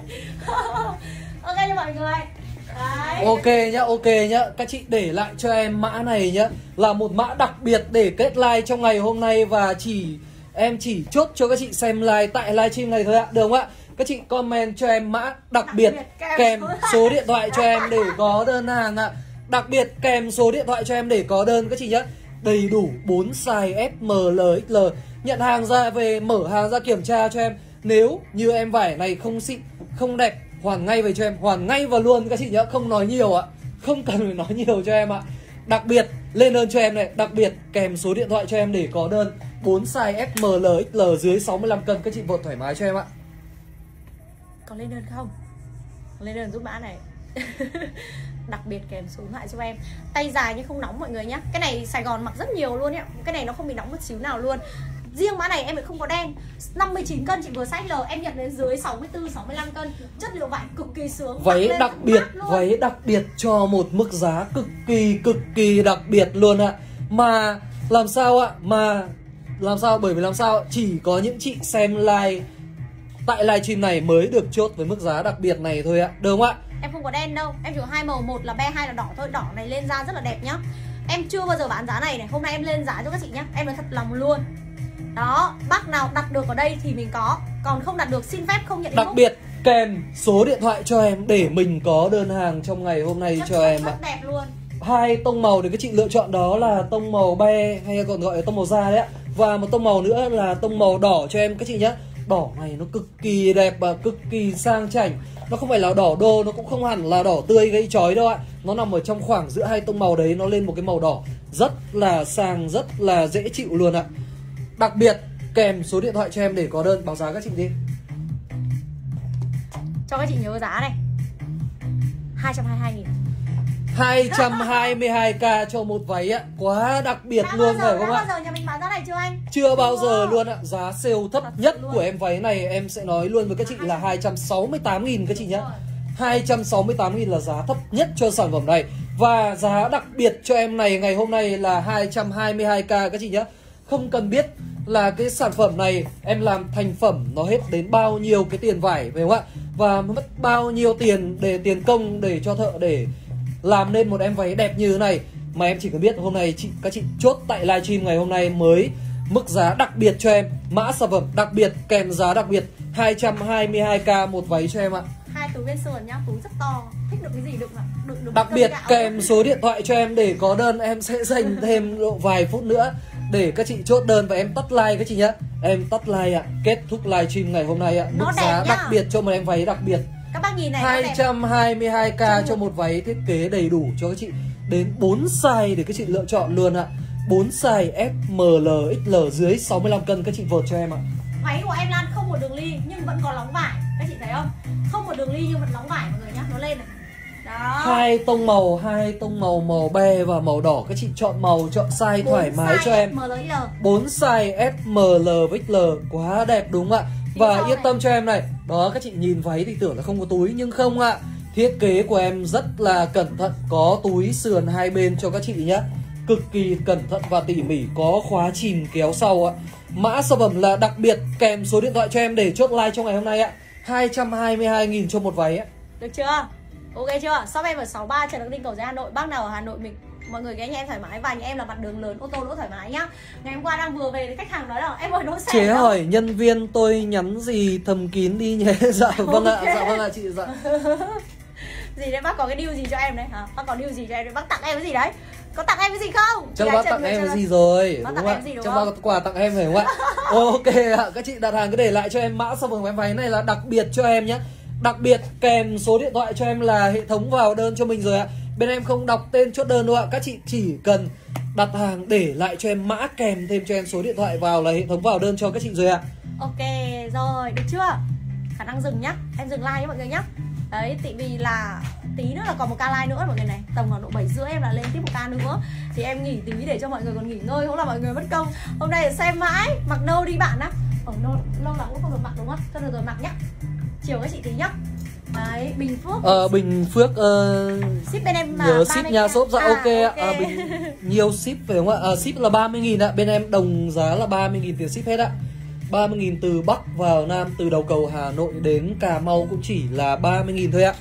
Ok cho mọi người. Đấy.
Ok nhá, ok nhá. Các chị để lại cho em mã này nhá, là một mã đặc biệt để kết like trong ngày hôm nay. Và chỉ em chỉ chốt cho các chị xem like tại livestream này thôi ạ, được không ạ? Các chị comment cho em mã đặc, đặc biệt, biệt kèm, kèm số điện thoại cho em để có đơn hàng ạ. Đặc biệt kèm số điện thoại cho em để có đơn các chị nhé. Đầy đủ bốn size S, M, L, ích lờ. Nhận hàng ra về, mở hàng ra kiểm tra cho em. Nếu như em vải này không xịn, không đẹp, hoàn ngay về cho em, hoàn ngay vào luôn các chị nhé. Không nói nhiều ạ, không cần phải nói nhiều cho em ạ. Đặc biệt lên đơn cho em này, đặc biệt kèm số điện thoại cho em để có đơn. Bốn size S, M, L, ích lờ dưới sáu mươi lăm cân các chị vội thoải mái cho em ạ.
Còn lên đơn không? Lên đơn giúp mã này. Đặc biệt kèm số điện thoại cho em. Tay dài nhưng không nóng mọi người nhé. Cái này Sài Gòn mặc rất nhiều luôn nhé. Cái này nó không bị nóng một xíu nào luôn. Riêng mã này em lại không có đen. Năm mươi chín cân chị vừa size L, em nhận đến dưới sáu mươi tư, sáu mươi lăm cân. Chất liệu vải cực kỳ sướng.
Váy đặc biệt, váy đặc biệt cho một mức giá cực kỳ cực kỳ đặc biệt luôn ạ. Mà Làm sao ạ? Mà làm sao? Bởi vì làm sao? Chỉ có những chị xem live tại livestream này mới được chốt với mức giá đặc biệt này thôi ạ. Được không ạ?
Em không có đen đâu, em chỉ có hai màu, một là be, hai là đỏ thôi. Đỏ này lên da rất là đẹp nhá. Em chưa bao giờ bán giá này này, hôm nay em lên giá cho các chị nhá. Em nói thật lòng luôn. Đó, bác nào đặt được ở đây thì mình có, còn không đặt được xin phép không nhận
Đặc biệt kèm số điện thoại cho em để mình có đơn hàng trong ngày hôm nay
rất,
cho
rất,
em
rất
ạ.
đẹp luôn.
Hai tông màu để các chị lựa chọn đó là tông màu be hay còn gọi là tông màu da đấy ạ. Và một tông màu nữa là tông màu đỏ cho em các chị nhé. Đỏ này nó cực kỳ đẹp và cực kỳ sang chảnh. Nó không phải là đỏ đô, nó cũng không hẳn là đỏ tươi gây chói đâu ạ. Nó nằm ở trong khoảng giữa hai tông màu đấy, nó lên một cái màu đỏ rất là sang, rất là dễ chịu luôn ạ. Đặc biệt kèm số điện thoại cho em để có đơn báo giá các chị đi.
Cho các chị nhớ giá này, hai trăm hai mươi hai nghìn.
hai trăm hai mươi hai k cho một váy ạ. Quá đặc biệt
đã
luôn
giờ,
phải không ạ?
Đã bao giờ nhà mình bán giá này chưa anh?
Chưa bao giờ luôn ạ. Giá sale thấp
Thật
nhất
luôn.
của em váy này em sẽ nói luôn với các chị là hai trăm sáu mươi tám nghìn các chị nhé. hai trăm sáu mươi tám nghìn là giá thấp nhất cho sản phẩm này. Và giá đặc biệt cho em này ngày hôm nay là hai trăm hai mươi hai k các chị nhé. Không cần biết là cái sản phẩm này em làm thành phẩm nó hết đến bao nhiêu cái tiền vải phải không ạ? Và mất bao nhiêu tiền để tiền công để cho thợ để làm nên một em váy đẹp như thế này. Mà em chỉ cần biết hôm nay chị các chị chốt tại livestream ngày hôm nay mới mức giá đặc biệt cho em, mã sản phẩm đặc biệt kèm giá đặc biệt hai trăm hai mươi hai k một váy cho em ạ.
Hai túi bên sườn nhá, túi rất to, thích được cái gì đựng ạ. Đựng được
Đặc biệt kèm số điện thoại cho em để có đơn, em sẽ dành thêm độ vài phút nữa để các chị chốt đơn và em tắt like các chị nhé. Em tắt like ạ. Kết thúc livestream ngày hôm nay ạ. Mức giá đặc biệt cho một em váy đặc biệt.
Các bác nhìn này,
hai trăm hai mươi hai k cho một váy thiết kế đầy đủ cho các chị. Đến bốn size để các chị lựa chọn luôn ạ. bốn size ép, em, lờ, ích lờ dưới sáu mươi lăm cân các chị vợt cho em ạ.
Váy của em Lan không một đường ly nhưng vẫn có lóng vải. Các chị thấy không? Không một đường ly nhưng vẫn lóng vải mọi người nhá. Nó lên này. Đó.
Hai tông màu, hai tông màu màu be và màu đỏ. Các chị chọn màu, chọn size thoải mái cho em. bốn size ép, em, lờ, ích lờ. Quá đẹp đúng không ạ? Và yên tâm cho em này. Đó, các chị nhìn váy thì tưởng là không có túi nhưng không ạ. Thiết kế của em rất là cẩn thận, có túi sườn hai bên cho các chị nhé. Cực kỳ cẩn thận và tỉ mỉ, có khóa chìm kéo sau ạ. Mã sản phẩm là đặc biệt kèm số điện thoại cho em để chốt like trong ngày hôm nay ạ. hai trăm hai mươi hai nghìn cho một váy ạ.
Được chưa? Ok chưa? Shop em ở sáu ba Trần Đăng Ninh, Cầu Giấy, Hà Nội. Bác nào ở Hà Nội mình mọi người ghé nhà em thoải mái, và nhà em là mặt đường lớn, ô tô đỗ thoải mái nhá. Ngày hôm qua đang vừa về thì khách hàng nói là em ơi đỗ xe.
Chế hỏi nhân viên tôi nhắn gì thầm kín đi nhé. Dạ vâng ạ, dạ vâng ạ chị dạ.
Gì đấy bác có cái deal gì cho em đấy hả? Bác có deal gì cho em đấy? Bác tặng em cái gì đấy? Có tặng em cái gì không?
Chắc bác tặng em cái gì rồi,
bác
đúng
tặng
không
em gì
ạ?
đúng
Chắc
không?
bác có quà tặng em phải không ạ? Ok ạ, các chị đặt hàng cứ để lại cho em mã sản phẩm em váy này là đặc biệt cho em nhé. Đặc biệt kèm số điện thoại cho em là hệ thống vào đơn cho mình rồi ạ. Bên em không đọc tên chốt đơn đâu ạ. Các chị chỉ cần đặt hàng để lại cho em mã kèm thêm cho em số điện thoại vào là hệ thống vào đơn cho các chị rồi ạ.
Ok rồi, được chưa? Khả năng dừng nhá. Em dừng like nhé mọi người nhá. Đấy, tại vì là tí nữa là còn một ca like nữa mọi người này. Tầm khoảng độ bảy rưỡi em là lên tiếp một ca nữa. Thì em nghỉ tí để cho mọi người còn nghỉ ngơi, không là mọi người mất công. Hôm nay xem mãi, mặc nâu đi bạn á. Ở lâu, lâu lắm cũng không được mặc đúng không? Thôi được rồi mặc nhá. Chiều các chị tí nhá. Đấy, Bình Phước.
Ờ, Bình Phước uh,
ship bên em mà
nhớ ship nhà shop dạ à, ok ạ.
Okay.
À, Bình, nhiều ship phải không ạ? À, ship là ba mươi nghìn ạ. Bên em đồng giá là ba mươi nghìn tiền ship hết ạ. ba mươi nghìn từ Bắc vào Nam, từ đầu cầu Hà Nội đến Cà Mau cũng chỉ là ba mươi nghìn thôi ạ.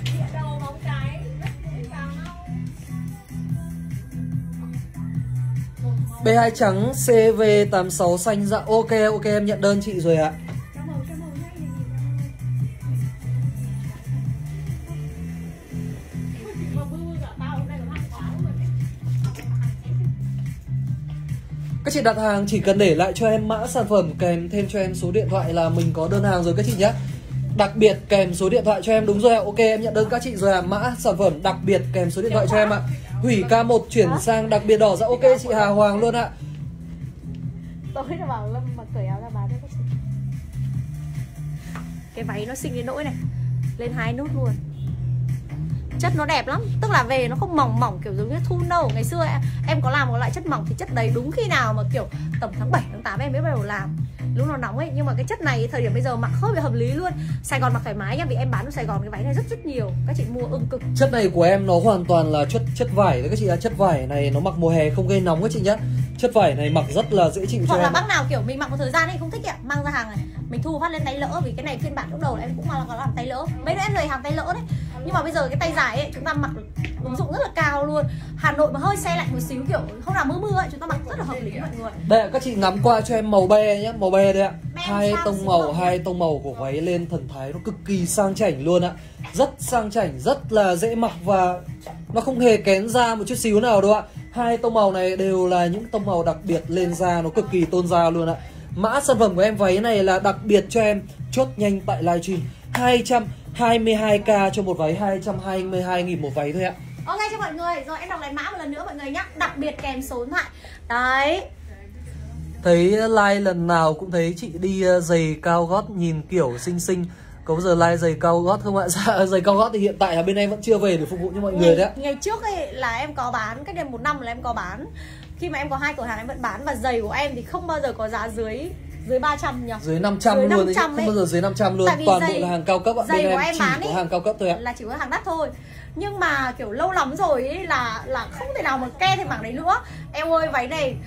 B hai trắng xê vê tám sáu xanh dạ ok ok em nhận đơn chị rồi ạ. Các chị đặt hàng chỉ cần để lại cho em mã sản phẩm kèm thêm cho em số điện thoại là mình có đơn hàng rồi các chị nhé. Đặc biệt kèm số điện thoại cho em đúng rồi ạ. Ok em nhận đơn các chị rồi ạ. Mã sản phẩm đặc biệt kèm số điện thoại cho em ạ. Hủy ca một chuyển sang đặc biệt đỏ dạ ok chị Hà Hoàng luôn ạ.
Tối là bảo Lâm mà cởi áo ra bán cho các chị. Cái váy nó xinh đến nỗi này, lên hai nút luôn. Chất nó đẹp lắm, tức là về nó không mỏng mỏng kiểu giống như thun đâu. Ngày xưa em, em có làm một loại chất mỏng thì chất đấy đúng khi nào mà kiểu tầm tháng bảy tháng tám em mới bắt đầu làm. lúc nó nóng ấy. Nhưng mà cái chất này thời điểm bây giờ mặc hơi bị hợp lý luôn. Sài Gòn mặc thoải mái nha, vì em bán ở Sài Gòn cái váy này rất rất nhiều. Các chị mua ưng cực.
Chất này của em nó hoàn toàn là chất chất vải đấy các chị ạ. Chất vải này nó mặc mùa hè không gây nóng các chị nhá. Chất vải này mặc rất là dễ chịu cho
Hoặc
em.
là bác nào kiểu mình mặc một thời gian ấy không thích ạ, mang ra hàng này mình thu phát lên tay lỡ, vì cái này phiên bản lúc đầu là em cũng là có làm tay lỡ. Mấy đứa em lời hàng tay lỡ đấy. Nhưng mà bây giờ cái tay dài ấy chúng ta mặc ứng dụng rất là cao luôn. Hà Nội mà hơi se lạnh một xíu, kiểu hôm nào mưa mưa ấy chúng ta mặc rất là hợp lý mọi người.
Đây ạ, các chị ngắm qua cho em màu be nhá, màu be đây ạ.
Be
Hai
sao
tông
xinh
màu,
không?
hai tông màu của váy lên thần thái nó cực kỳ sang chảnh luôn ạ. Rất sang chảnh, rất là dễ mặc và nó không hề kén da một chút xíu nào đâu ạ. Hai tông màu này đều là những tông màu đặc biệt, lên da nó cực kỳ tôn da luôn ạ. Mã sản phẩm của em váy này là đặc biệt cho em, chốt nhanh tại livestream hai trăm hai mươi hai k cho một váy, hai trăm hai mươi hai nghìn một váy thôi ạ.
Ok cho mọi người, rồi em đọc lại mã một lần nữa mọi người nhé. Đặc biệt kèm số điện thoại. Đấy.
Thấy like lần nào cũng thấy chị đi giày cao gót nhìn kiểu xinh xinh. Có bao giờ like giày cao gót không ạ? Dạ, giày cao gót thì hiện tại là bên em vẫn chưa về để phục vụ cho mọi
ngày,
người đấy ạ.
Ngày trước ấy là em có bán, cách đây một năm là em có bán. Khi mà em có hai cửa hàng em vẫn bán. Và giày của em thì không bao giờ có giá dưới dưới ba trăm nhỉ?
Dưới năm trăm
dưới
luôn đấy,
năm trăm
không bao giờ dưới năm trăm luôn. Toàn bộ là hàng cao cấp ạ.
Giày
Bên
của
em
em
chỉ
bán
có
ấy,
hàng cao cấp thôi ạ.
là chỉ có hàng đắt thôi. Nhưng mà kiểu lâu lắm rồi ấy là là không thể nào mà ke thêm bảng đấy nữa. Em ơi váy này,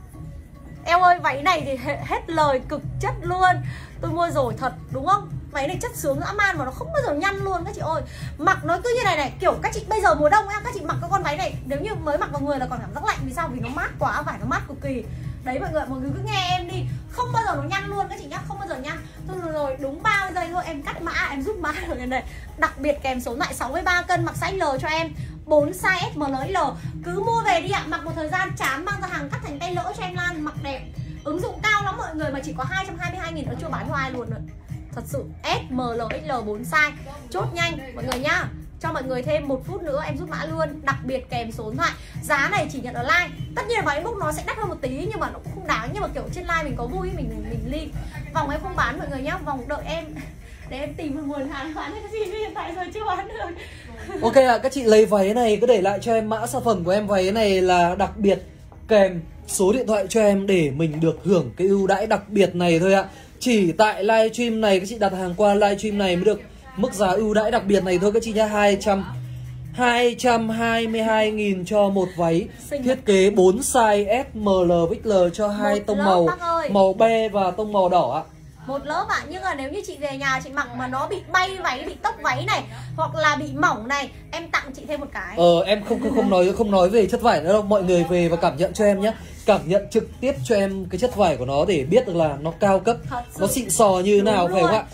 em ơi váy này thì hết, hết lời, cực chất luôn. Tôi mua rồi thật đúng không? Váy này chất sướng dã man mà nó không bao giờ nhăn luôn các chị ơi. Mặc nó cứ như này này, kiểu các chị bây giờ mùa đông á, các chị mặc cái con váy này nếu như mới mặc vào người là còn cảm giác lạnh. Vì sao? Vì nó mát quá, vải nó mát cực kỳ. Đấy mọi người, mọi người cứ nghe em đi, không bao giờ nó nhăn luôn các chị nhá, không bao giờ nhăn. Thôi rồi, rồi đúng ba mươi giây thôi, em cắt mã, em rút mã rồi này này. Đặc biệt kèm số lại sáu mươi ba cân, mặc size L cho em, bốn size S, M, L, L. Cứ mua về đi ạ, mặc một thời gian chán mang ra hàng cắt thành tay lỡ cho em Lan, mặc đẹp. Ứng dụng cao lắm mọi người, mà chỉ có hai trăm hai mươi hai nghìn, nó chưa bán cho ai luôn rồi. Thật sự S, M, L, X, L, bốn size. Chốt nhanh mọi người nhá. Cho mọi người thêm một phút nữa em rút mã luôn. Đặc biệt kèm số điện thoại. Giá này chỉ nhận ở live. Tất nhiên váy book nó sẽ đắt hơn một tí, nhưng mà nó cũng không đáng. Nhưng mà kiểu trên live mình có vui, mình mình, mình ly. Vòng em không bán mọi người nhá. Vòng đợi em để em tìm một nguồn hàng bán cái gì, hiện tại giờ chưa bán được.
Ok ạ, à, các chị lấy váy này cứ để lại cho em mã sản phẩm của em. Váy này là đặc biệt kèm số điện thoại cho em để mình được hưởng cái ưu đãi đặc biệt này thôi ạ. À. Chỉ tại livestream này các chị đặt hàng qua livestream này mới được mức giá ưu đãi đặc biệt này thôi các chị nhá. hai trăm hai mươi hai nghìn cho một váy. Xinh thiết kế bốn size S, M, L, X, L cho hai tông màu, màu be và tông màu đỏ ạ.
Một lớp ạ, à. Nhưng mà nếu như chị về nhà chị mặc mà nó bị bay váy, bị tốc váy này, hoặc là bị mỏng này, em tặng chị thêm một cái.
Ờ em không không, không nói không nói về chất vải nữa đâu. Mọi người về và cảm nhận cho em nhé. Cảm nhận trực tiếp cho em cái chất vải của nó để biết được là nó cao cấp, nó xịn sò như thế nào phải không ạ?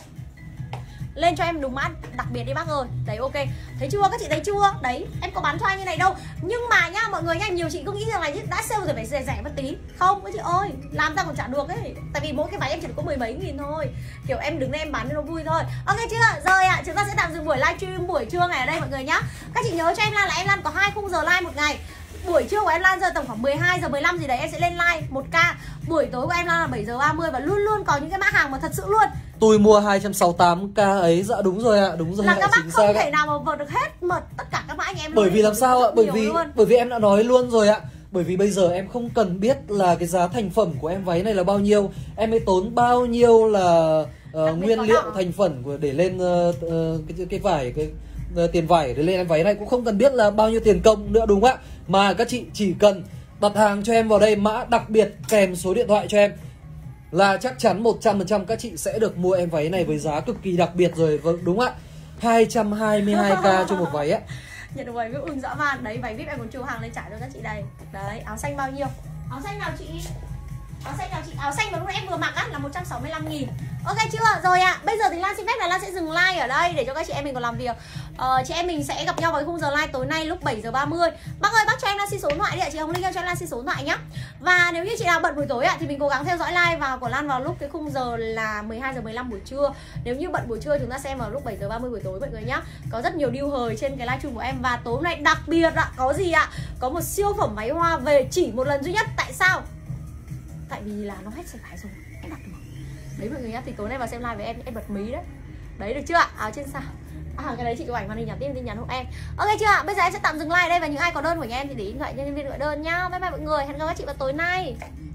Lên cho em đúng mã đặc biệt đi bác ơi. Đấy ok. Thấy chưa các chị, thấy chưa? Đấy, em có bán cho anh như này đâu. Nhưng mà nhá mọi người nha, nhiều chị cứ nghĩ rằng là đã sale rồi phải rẻ rẻ một tí. Không các chị ơi, làm ra còn trả được ấy. Tại vì mỗi cái váy em chỉ có mười mấy nghìn thôi. Kiểu em đứng đây em bán cho nó vui thôi. Ok chưa? Rồi ạ, à, chúng ta sẽ tạm dừng buổi livestream buổi trưa ngày ở đây mọi người nhá. Các chị nhớ cho em Lan là em Lan có hai khung giờ live một ngày. Buổi trưa của em Lan giờ tầm khoảng mười hai giờ mười lăm gì đấy em sẽ lên live một k. Buổi tối của em Lan là bảy giờ ba mươi và luôn luôn có những cái mã hàng mà thật sự luôn.
Tôi mua hai trăm sáu mươi tám k ấy, dạ đúng rồi ạ, đúng rồi
là
ạ,
các bác không
xác
thể
ạ.
nào mà vượt được hết mật tất cả các mã anh em.
Bởi vì làm sao ạ? Bởi vì
luôn.
bởi vì em đã nói luôn rồi ạ. Bởi vì bây giờ em không cần biết là cái giá thành phẩm của em váy này là bao nhiêu, em mới tốn bao nhiêu là uh, nguyên liệu đỏ. Thành phần của để lên uh, uh, cái cái vải cái uh, tiền vải để lên em váy này cũng không cần biết là bao nhiêu tiền công nữa đúng không ạ? Mà các chị chỉ cần đặt hàng cho em vào đây mã đặc biệt kèm số điện thoại cho em là chắc chắn một trăm phần trăm các chị sẽ được mua em váy này với giá cực kỳ đặc biệt rồi. Vâng đúng ạ, hai trăm hai mươi hai k cho một váy á.
Nhận được váy vip ưng dã man. Đấy váy vip em còn chiều hàng lên trải cho các chị đây. Đấy áo xanh bao nhiêu? Áo xanh nào chị? Áo xanh nào chị? Áo xanh mà lúc nãy em vừa mặc á là một trăm sáu mươi lăm nghìn. Ok chưa? Rồi ạ, à, bây giờ thì Lan xin phép là Lan sẽ dừng like ở đây để cho các chị em mình còn làm việc. Ờ, chị em mình sẽ gặp nhau vào khung giờ live tối nay lúc bảy giờ ba mươi. Bác ơi, bác cho em Lan xin số điện thoại đi ạ. Chị Hồng Linh cho em Lan xin số điện thoại nhá. Và nếu như chị nào bận buổi tối ạ thì mình cố gắng theo dõi live vào của Lan vào lúc cái khung giờ là mười hai giờ mười lăm buổi trưa. Nếu như bận buổi trưa chúng ta xem vào lúc bảy giờ ba mươi buổi tối mọi người nhá. Có rất nhiều deal hời trên cái livestream của em và tối hôm nay đặc biệt ạ, có gì ạ? Có một siêu phẩm váy hoa về chỉ một lần duy nhất. Tại sao? Tại vì là nó hết sạch vải rồi, em đặt được. Đấy mọi người nhá, thì tối nay vào xem live với em, em bật mí đấy. Đấy được chưa ạ? Áo trên sao? À cái đấy chị chụp ảnh màn hình nhắn tin tin nhắn hộ em. Ok chưa ạ? Bây giờ em sẽ tạm dừng live đây và những ai có đơn của nhà em thì để điện thoại cho nhân viên gọi đơn nhá. Bye bye mọi người, hẹn gặp các chị vào tối nay.